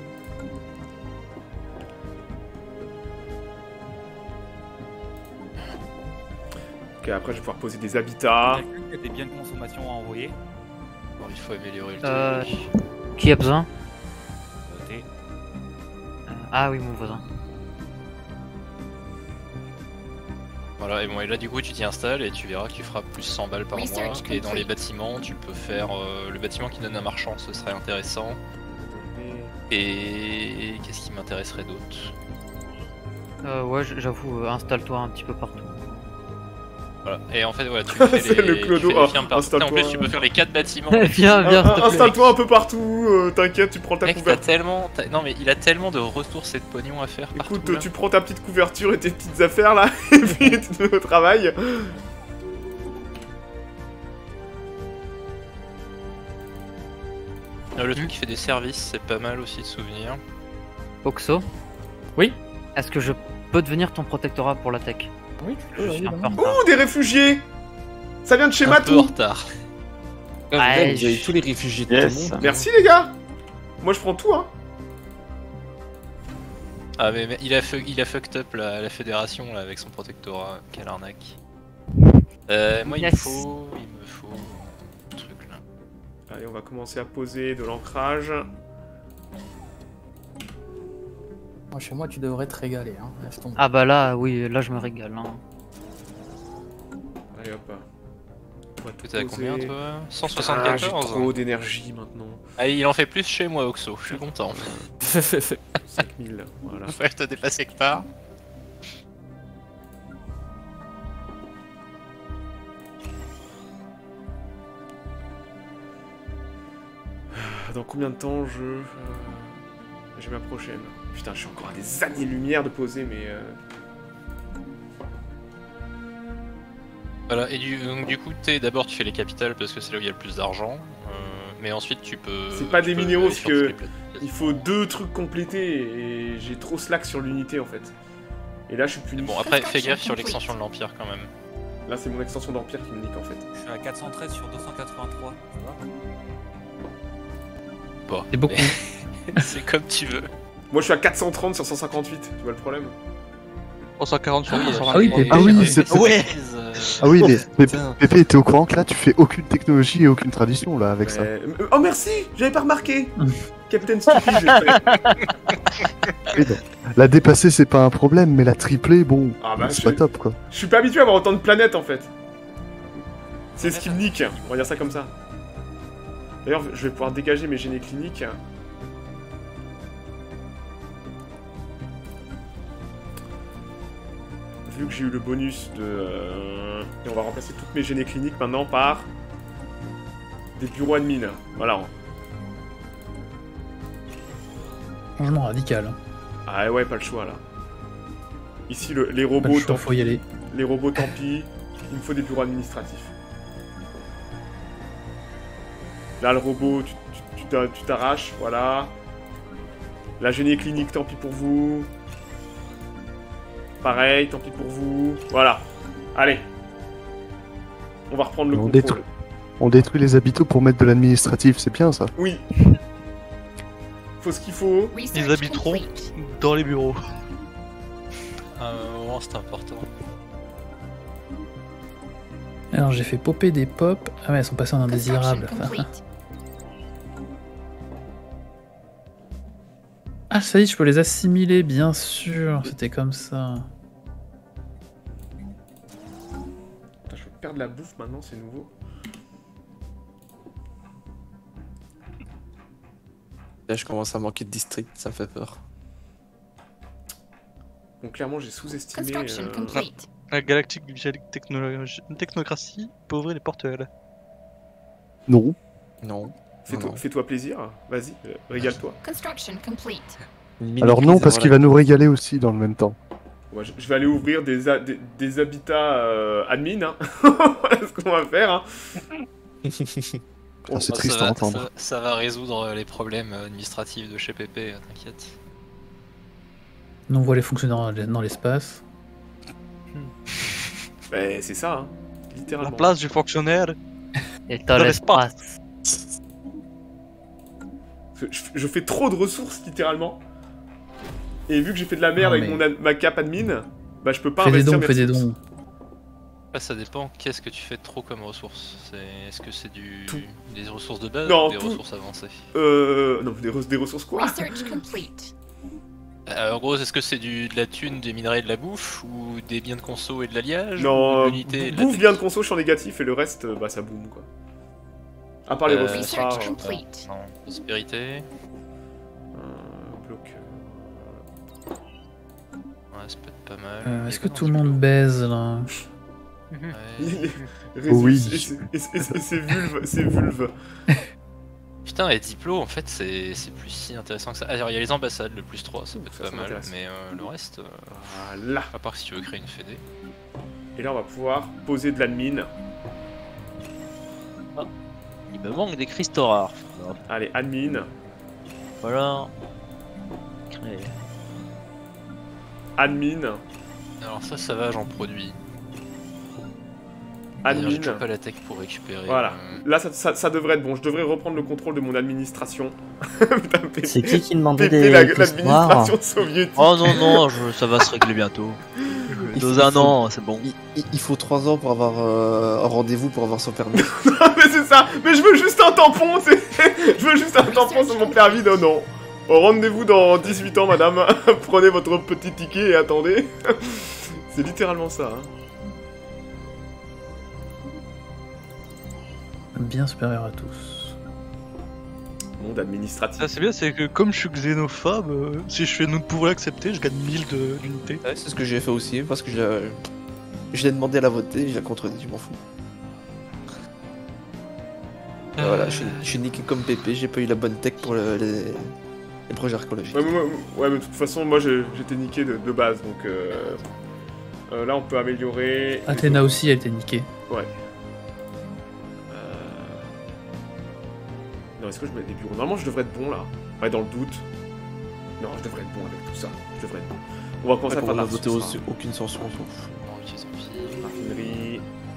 B: Ok, après je vais pouvoir poser des habitats.
M: Il y a des biens de consommation à envoyer.
C: Bon, il faut améliorer le
O: Euh,
C: truc.
O: qui a besoin?
M: Noté.
O: Ah oui, mon voisin.
C: Voilà, et bon, et là du coup tu t'y installes et tu verras que tu feras plus cent balles par mois.
J: Research
C: Et dans les
J: complete.
C: bâtiments, tu peux faire euh, le bâtiment qui donne un marchand, ce serait intéressant. Et qu'est-ce qui m'intéresserait d'autre?
O: Euh, ouais, j- j'avoue, euh, installe-toi un petit peu partout.
C: Voilà, et en fait, voilà, tu fais
B: C'est
C: les,
B: le
C: tu
B: clodo.
C: fais les
B: Ah,
C: firmes partout.
B: installe-toi.
C: En plus, tu peux faire les quatre bâtiments.
O: Viens, viens,
B: Un-
O: s'il te plaît.
B: Installe-toi un peu partout, euh, t'inquiète, tu prends ta
C: Mec, t'as
B: couverture.
C: tellement. t'as- Non, mais il a tellement de ressources et de pognon à faire.
B: Écoute,
C: partout, là.
B: tu prends ta petite couverture et tes petites affaires là, et puis tu te mets au travail.
C: Euh, Le truc qui fait des services, c'est pas mal aussi de souvenirs.
O: Oxo?
N: Oui?
O: Est-ce que je peux devenir ton protectorat pour la tech?
N: Oui, tu
O: Je
N: peux,
O: suis un peu
N: évidemment.
O: en retard.
B: Ouh, des réfugiés. Ça vient de chez
C: Un peu en
B: Matou.
C: retard.
D: Ah,
O: Ouais,
D: vous avez
O: je-
D: tous les réfugiés de
I: Yes.
D: tout le monde.
B: Merci les gars. Moi je prends tout, hein.
C: Ah, mais, mais il, a fu- il a fucked up la, la fédération là avec son protectorat. Quelle arnaque. Euh, moi, il me
O: Yes.
C: faut. Il me faut. Un truc là.
B: Allez, on va commencer à poser de l'ancrage.
N: Moi, chez moi, tu devrais te régaler. Hein. Laisse tomber.
O: Ah bah là, oui, là je me régale. Hein.
B: Allez hop. On va tout
C: T'es à
B: poser.
C: combien toi?
B: Ah, j'ai
C: cent soixante-quatorze.
B: trop d'énergie maintenant.
C: Ah, il en fait plus chez moi, Oxo. Je suis content.
B: cinq mille, voilà.
C: Ouais, je t'ai dépassé quelque part.
B: Dans combien de temps je... euh, J'ai ma prochaine. Putain, je suis encore à des années-lumière de poser, mais... euh,
C: Voilà, et du, donc, du coup, t'es d'abord tu fais les capitales parce que c'est là où il y a le plus d'argent. euh, mais ensuite tu peux.
B: C'est pas
C: tu
B: des
C: peux
B: minéraux,
C: aller
B: parce
C: sur
B: que
C: toutes les plateformes.
B: il faut deux trucs complétés, et j'ai trop slack sur l'unité en fait. Et là, je suis plus...
C: Bon, après, fais gaffe sur l'extension de l'Empire quand même.
B: Là, c'est mon extension d'Empire qui me nique en fait.
M: Je suis à quatre cent treize sur deux cent quatre-vingt-trois. Ça va?
C: Bon,
K: C'est beaucoup.
C: mais- c'est comme tu veux.
B: Moi, je suis à quatre cent trente sur cent cinquante-huit, tu vois le problème?
A: trois cent quarante sur
C: Oui,
A: trois cent
C: euh,
A: vingt.
G: oui,
C: et-
G: ah oui,
C: et-
G: c'est-
C: et-
A: Ouais.
C: euh,
G: Ah oui, mais, mais
D: putain.
G: Pépé, t'es au courant que là, tu fais aucune technologie et aucune tradition là avec ça.
B: Euh, Oh merci, j'avais pas remarqué. Capitaine Stupide, j'ai fait.
G: Oui, bon. La dépasser, c'est pas un problème, mais la tripler, bon,
B: Ah bah,
G: c'est
B: je-
G: pas top quoi.
B: Je suis pas habitué à avoir autant de planètes en fait. C'est ce qui me nique, on va dire ça comme ça. D'ailleurs, je vais pouvoir dégager mes génies cliniques. Vu que j'ai eu le bonus de... euh, Et on va remplacer toutes mes génies cliniques maintenant par... Des bureaux admin. Voilà.
K: Changement radical. hein.
B: Ah ouais, pas le choix là. Ici, le- les
K: Pas
B: robots,
K: le choix,
B: tant
K: faut y aller.
B: Les robots, tant pis. Il me faut des bureaux administratifs. Là, le robot, tu- tu- tu t'a- tu t'arraches, voilà. La génie clinique, tant pis pour vous. Pareil, tant pis pour vous. Voilà. Allez. On va reprendre le
G: On
B: contrôle.
G: détruit, on détruit les habitants pour mettre de l'administratif, c'est bien ça.
B: Oui. Faut ce qu'il faut.
A: Ils habiteront dans les bureaux.
C: À un moment, c'est important.
K: Alors j'ai fait popper des pop. Ah ouais, elles sont passées en indésirable. Ah ça y est, je peux les assimiler, bien sûr. C'était comme ça.
B: Putain, je peux perdre la bouffe maintenant, c'est nouveau.
D: Là, je commence à manquer de district, ça me fait peur.
B: Donc clairement, j'ai sous-estimé... Euh...
A: La galactique technologie... technocratie peut ouvrir les portes L.
G: Non.
D: Non.
B: Fais-toi fais plaisir, vas-y, euh, régale-toi.
G: Alors non, parce qu'il va nous régaler aussi dans le même temps.
B: Ouais, je, je vais aller ouvrir des, a, des, des habitats euh, admin, hein. Voilà ce qu'on va faire. Hein.
G: Ah, c'est
C: Oh,
G: triste
C: ça
G: à
C: va,
G: entendre.
C: Ça, ça va résoudre les problèmes administratifs de chez P P, t'inquiète.
K: Nous on voit les fonctionnaires dans l'espace.
B: Bah, c'est ça, hein. Littéralement.
A: La place du fonctionnaire.
O: Et dans l'espace.
B: Je, je fais trop de ressources, littéralement. Et vu que j'ai fait de la merde
K: Non,
B: avec
K: mais...
B: mon ad, ma cap admin, bah je peux pas
K: fais
B: investir
K: des dons,
B: mes
K: fais des
B: ressources.
K: dons.
C: Après, ça dépend, qu'est-ce que tu fais trop comme ressources? Est-ce que c'est du...
B: Tout.
C: des ressources de base
B: Non,
C: ou des
B: tout.
C: ressources avancées?
B: Euh... Non, des, re des ressources quoi?
C: Euh, en gros, est-ce que c'est du de la thune, des minerais et de la bouffe, ou des biens de conso et de l'alliage?
B: Non,
C: ou de l'unité et de la
B: bouffe
C: tech?
B: bien de conso, je suis en négatif, et le reste, bah ça boom quoi. À part les
C: Euh,
B: ressources rares.
C: euh, non, prospérité.
B: Euh, bloc.
C: Ouais, ça peut être pas mal.
K: Euh,
C: Il y
K: Est-ce
C: a
K: que
C: pas
K: tout le monde baise là?
C: Ouais.
B: Oui. Et c'est vulve, c'est vulve.
C: Putain, et Diplo, en fait, c'est plus si intéressant que ça. Alors, il y a les ambassades, le plus trois, ça peut être
B: Ça,
C: pas
B: ça
C: mal,
B: m'intéresse.
C: mais euh, le reste... Euh,
B: Voilà.
C: à part si tu veux créer une fédé.
B: Et là, on va pouvoir poser de l'admin.
F: Ah, il me manque des cristaux rares.
B: Allez, admin.
F: Voilà. Créer.
B: Admin.
C: Alors ça, ça va, j'en produis. D'ailleurs, j'ai
B: Admin.
C: toujours pas la tech pour récupérer.
B: Voilà.
C: euh,
B: Là, ça, ça, ça devrait être bon. Je devrais reprendre le contrôle de mon administration.
H: C'est qui qui demandait
B: Péter
H: des
B: la-
H: cristaux
B: l'administration
H: rares
B: soviétique.
F: Oh non, non, je- ça va se régler bientôt.
P: Il
F: Dans
P: faut-
F: un
P: il faut-
F: an, c'est bon.
P: Il, il- il faut trois ans pour avoir euh, un rendez-vous pour avoir son permis.
B: Non, mais c'est ça. Mais je veux juste un tampon. c'est- Je veux juste un tampon sur mon permis. Non, non. Au rendez-vous dans dix-huit ans, madame. Prenez votre petit ticket et attendez. C'est littéralement ça. Hein.
K: Bien supérieur à tous.
B: Monde administratif.
A: Ça c'est bien, c'est que comme je suis xénophobe, euh, si je fais nous pouvons l'accepter, je gagne mille de- d'unités.
P: Ouais, c'est ce que j'ai fait aussi, parce que je l'ai- je l'ai demandé à la voter, je l'ai contredit, je m'en fous. Et Voilà, je suis, je suis niqué comme Pépé, j'ai pas eu la bonne tech pour le- les, les projets archéologiques.
B: Ouais, mais, moi- ouais, mais de toute façon, moi j'ai- j'étais niqué de, de base, donc euh, euh, là on peut améliorer.
K: Athéna aussi, elle était niquée.
B: Ouais. Euh... Non, est-ce que je mets des bureaux? Normalement, je devrais être bon là. Ouais, dans le doute. Non, je devrais être bon avec tout ça. Je devrais être bon. On va commencer
P: Ouais,
B: à faire de
P: on
B: la
P: a voté
B: ressource,
P: aussi-
B: hein.
P: aucune censure, on s'en fout.
C: bon, ok, tant pis.
B: Raffinerie.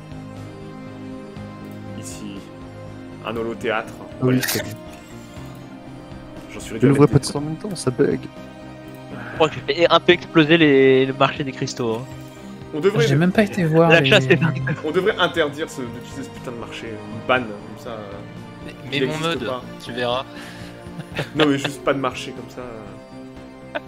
B: Ici. Un holothéâtre.
G: Oui,
B: Ouais.
G: c'est bien.
B: J'en suis
G: Je
B: réduit à
G: l'ouvrais
B: mettre
G: pas
B: des-
G: de ça en même temps, ça bug.
F: Je crois que j'ai fait un peu exploser les... le marché des cristaux. hein.
B: On devrait,
K: J'ai même pas été voir.
F: La
K: les-
F: chasse est dingue.
B: on devrait interdire ce- d'utiliser ce putain de marché. Une ban, comme ça. euh,
C: Mais,
B: il
C: mais mon
B: existe
C: mode,
B: pas.
C: tu verras.
B: Non, mais juste pas de marché comme ça. euh.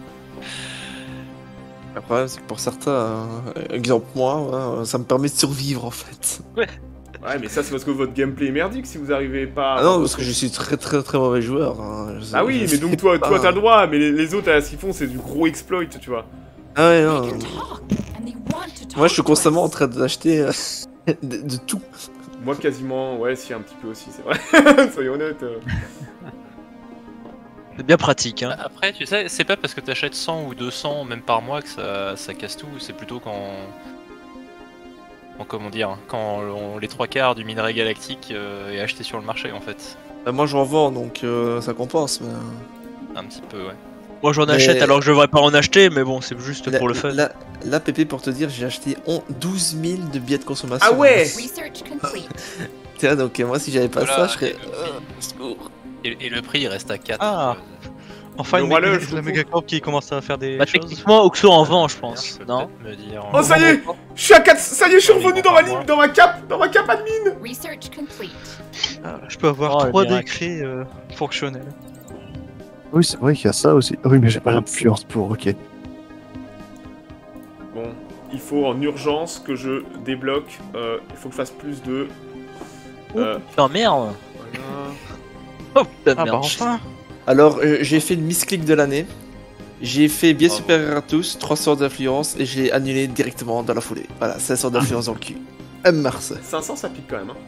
P: Le problème, c'est que pour certains, euh, exemple moi, ouais, ça me permet de survivre en fait.
B: Ouais, mais ça, c'est parce que votre gameplay est merdique si vous arrivez pas à.
P: Ah non, parce que je suis très très très mauvais joueur. hein. Je-
B: Ah oui,
P: je
B: mais
P: sais
B: donc toi,
P: pas.
B: toi t'as le droit, mais les, les autres, là, ce qu'ils font, c'est du gros exploit, tu vois.
P: Ah ouais, non. Moi, je suis constamment en train d'acheter euh, de, de tout.
B: Moi, quasiment, ouais, si, un petit peu aussi, c'est vrai. Soyons honnêtes. euh.
F: C'est bien pratique. Hein.
C: Après, tu sais, c'est pas parce que t'achètes cent ou deux cents même par mois que ça, ça casse tout, c'est plutôt quand... quand... comment dire, quand on- les trois quarts du minerai galactique euh, est acheté sur le marché en fait.
P: Bah, moi, j'en vends, donc euh, ça compense. Mais...
C: Un petit peu, ouais.
F: Moi j'en
P: Mais-
F: achète alors que je devrais pas en acheter, mais bon, c'est juste
P: Là,
F: pour le fun.
P: là, là, Pépé, pour te dire, j'ai acheté on- douze mille de billets de consommation.
B: Ah ouais.
J: Research complete.
P: Tiens, donc euh, moi, si j'avais pas
C: Voilà,
P: ça, je serais...
C: et le
P: Euh, secours.
C: Et, et le prix il reste à quatre.
F: Ah.
A: Enfin,
B: Le
A: une
B: roi
A: méga-
B: Luge,
A: la méga corp qui commence à faire des
F: Bah,
A: choses.
F: techniquement, Oxo en vend, je pense. Non
C: Me dire,
B: Oh, ça y est! Je suis à quatre. Ça y est, je suis revenu dans ma ligne, dans ma cape, dans ma cape admin!
J: Research complete.
A: Ah, je peux avoir
F: Oh, le
A: trois
F: miracle.
A: décrets euh, fonctionnels.
G: Oui, c'est vrai qu'il y a ça aussi. Oui, mais j'ai pas l'influence pour, ok.
B: Bon, il faut en urgence que je débloque. Euh, il faut que je fasse plus de. Euh,
F: Putain, merde.
B: voilà.
F: Oh putain,
P: Ah
F: merde.
P: bah enfin. Alors, euh, j'ai fait le misclick de l'année. J'ai fait bien supérieur à tous, trois sorts d'influence, et j'ai annulé directement dans la foulée. Voilà, cinq sorts d'influence dans le cul. Un mars.
B: cinq cents, ça pique quand même. Hein.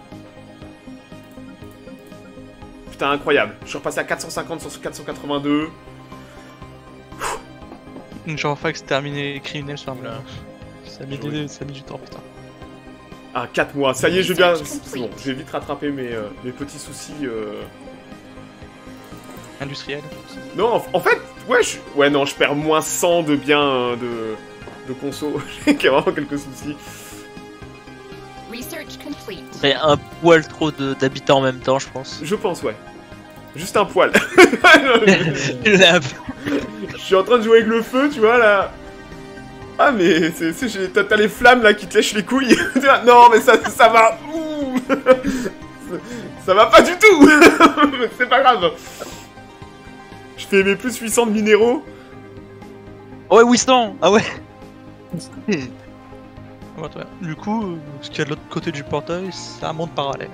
B: Putain, incroyable. Je suis repassé à quatre cent cinquante sur quatre cent quatre-vingt-deux.
A: Genre, faut exterminer criminel sur un ça a mis des- ça a mis du temps, putain.
B: Ah, quatre mois. Ça y est, je viens. C'est bon, je vais vite rattraper mes, euh, mes petits soucis. Euh...
A: Industriel.
B: Non, en, en fait, ouais, je... ouais, non, je perds moins cent de biens euh, de, de conso. J'ai vraiment quelques soucis.
J: Research complete.
F: C'est un poil trop de- d'habitants en même temps, je pense.
B: Je pense, ouais. Juste un poil.
F: La-
B: Je suis en train de jouer avec le feu, tu vois, là. Ah, mais c'est- c'est- j'ai- t'as t'as les flammes, là, qui te lèchent les couilles. Non, mais ça, ça va. Ouh. Ça va pas du tout. C'est pas grave. Je fais mes plus huit cents de minéraux.
F: Ouais, huit cents. Ah ouais.
A: Ouais, ouais. Du coup, euh, ce qu'il y a de l'autre côté du portail, c'est un monde parallèle.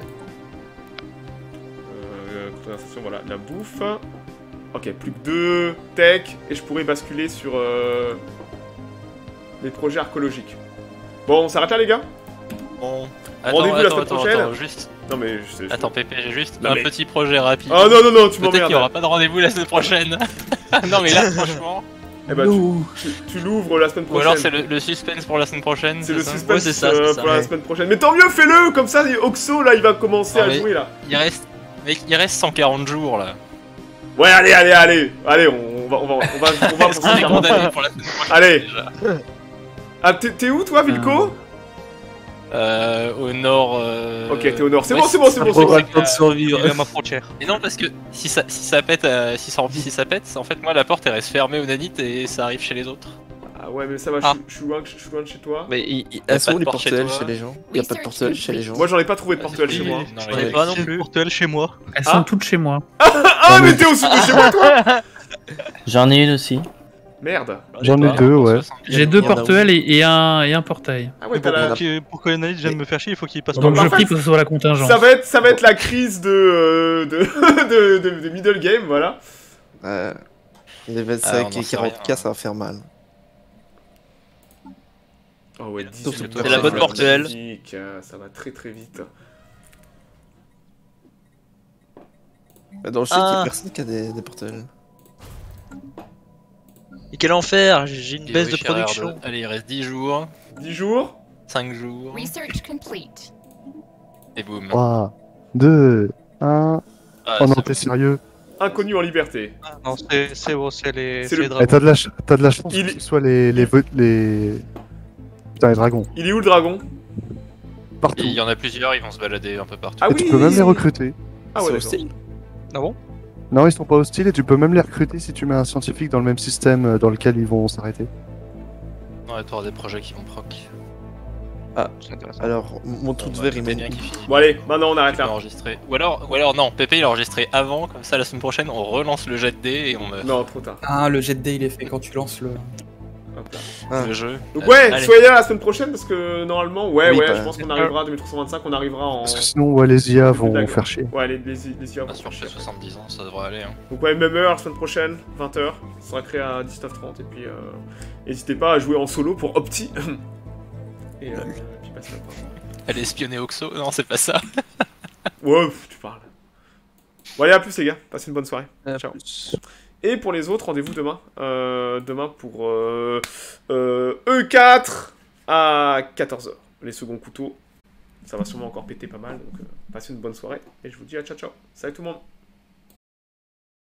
B: Euh, conversation, voilà, la bouffe. Ok, plus que deux tech, et je pourrais basculer sur euh, les projets archéologiques. Bon, on s'arrête là, les gars.
C: Bon. Attends,
B: Rendez-vous la
C: attends,
B: semaine
C: attends,
B: prochaine.
C: attends, juste.
B: Non, mais je sais. je-
C: Attends, Pépé, j'ai juste
B: Non,
C: un
B: mais-
C: petit projet rapide.
B: Ah non, non, non, tu
C: Peut-être
B: m'emmerdes.
C: qu'il n'y aura pas de rendez-vous la semaine prochaine. Non, mais là, franchement.
B: Eh bah, tu, tu, tu l'ouvres la semaine
C: Ou
B: prochaine.
C: alors c'est le, le suspense pour la semaine prochaine.
B: C'est le
C: ça
B: suspense
F: Ouais, c'est ça,
B: euh,
F: c'est ça.
B: pour la
F: Ouais.
B: semaine prochaine. Mais tant mieux, fais-le. Comme ça, Oxo, là, il va commencer
C: Non,
B: à
C: mais-
B: jouer, là.
C: Il reste. Mec, il reste cent quarante jours là.
B: Ouais, allez, allez, allez. Allez, on va, on va, on va, on va, on va
C: Est-ce qu'on est condamné pour la semaine prochaine
B: Allez.
C: déjà
B: Ah, t'es t'es où, toi, Vilco
C: Euh, au nord. Euh...
B: Ok, t'es au nord. C'est
C: ouais,
B: bon, c'est bon, c'est bon, c'est bon.
C: c'est que, euh,
A: Il est à ma frontière.
C: Et non, parce que si ça, si ça pète, euh, si, ça, si ça pète, en fait, moi la porte elle reste fermée au nanite et ça arrive chez les autres.
B: Ah ouais, mais ça va, je
A: Ah.
B: suis- je suis loin, je suis loin de chez toi.
P: Mais il, il,
C: Y a
P: elles sont
C: pas
P: où
C: de
P: les
C: porte chez
P: portels
C: toi
P: chez les gens Il y a pas de portel chez les gens.
B: Moi, j'en ai pas trouvé de portuel chez moi.
C: Non,
F: Je
C: mais-
F: connais pas non
A: J'ai le
F: plus.
A: portail chez moi.
K: Elles
B: Ah.
K: sont toutes chez moi.
B: Ah, mais t'es aussi de chez moi, toi
H: J'en ai une aussi.
B: Merde.
G: J'en ai deux, ouais.
K: J'ai deux
P: Il y en a
K: portels et, et un, et un portail.
B: Ah ouais, t'as la...
A: Pour que- pour que l'analyse vienne me faire chier, il faut qu'il passe par
K: Donc
A: là.
K: je
B: en fait,
K: prie que ce soit la contingence.
B: Ça va être, ça va être la crise de, euh, de, de, de, de middle game, voilà.
P: Euh, les
C: Ah, on
P: vingt-cinq
C: en
P: et
C: sait
P: quarante
C: rien.
P: K, ça va faire mal.
B: Oh ouais, dix
P: Surtout
B: minutes,
P: que
F: la bonne
B: ça va
F: portuelle.
B: vite, euh, Ça va très très vite.
P: Bah, Dans le sud, il y
F: Ah.
P: a personne qui a des, des portels.
F: Et quel enfer, j'ai une
C: Et
F: baisse
C: oui,
F: de
C: Gérard,
F: production.
C: de- Allez, il reste dix jours,
B: dix jours.
C: cinq jours,
J: Research complete.
C: et boum.
G: trois, deux, un.
C: Ah,
G: Oh non,
C: c'est
G: t'es
C: bon.
G: sérieux?
B: Inconnu en liberté.
A: Ah, non, c'est c'est bon, c'est les,
B: C'est
A: c'est
B: le-
A: les
G: Eh,
A: dragons.
G: t'as de la, ch- t'as de la chance
B: Il
G: que
B: est-
G: ce soit les, les, vo- les... Putain, les dragons.
B: Il est où le dragon?
G: Partout.
C: Il y en a plusieurs, ils vont se balader un peu partout.
B: Ah
G: Et
B: oui.
G: tu peux même les recruter.
B: Ah ouais,
P: C'est
B: d'accord.
P: hostile.
A: Ah bon?
G: Non, ils sont pas hostiles et tu peux même les recruter si tu mets un scientifique dans le même système euh, dans lequel ils vont s'arrêter.
C: Ouais, t'auras des projets qui vont proc.
P: Ah,
A: C'est intéressant.
P: alors, mon trou de
C: Bon,
P: verre,
C: bah,
P: il
C: c'est
P: mène
C: bien
P: où?
C: qu'il finit.
B: Bon allez, maintenant on arrête
C: Tu peux
B: là.
C: enregistrer. Ou alors, ou alors non, Pépé il a enregistré avant, comme ça la semaine prochaine on relance le jet de dés et on meurt.
B: Non, trop tard.
N: Ah, le jet de dés il est fait quand tu lances le.
B: Hop là.
P: Ah.
C: Le jeu.
B: Donc ouais,
F: Allez.
B: soyez là la semaine prochaine parce que normalement, ouais,
P: Oui,
B: ouais,
P: bah,
B: je pense qu'on arrivera à deux mille trois cent vingt-cinq, on arrivera en...
G: Parce que sinon, ouais, les I A vont
B: D'accord.
G: faire chier.
B: Ouais, les, les, les I A vont
C: Ah, sur
B: faire chier.
C: soixante-dix ans, ça devrait aller. Hein.
B: Donc ouais, même heure la semaine prochaine, vingt heures, ça sera créé à dix-neuf heures trente et puis euh, n'hésitez pas à jouer en solo pour Opti. et euh, puis passe le temps.
C: Elle espionner Oxo. Non, c'est pas ça.
B: Ouais, pff, tu parles. Bon allez, à plus les gars, passez une bonne soirée.
P: À
B: Ciao.
P: plus.
B: Et pour les autres, rendez-vous demain. Euh, demain pour euh, euh, E quatre à quatorze heures. Les seconds couteaux. Ça va sûrement encore péter pas mal. Donc euh, passez une bonne soirée. Et je vous dis à ciao ciao. Salut tout le monde.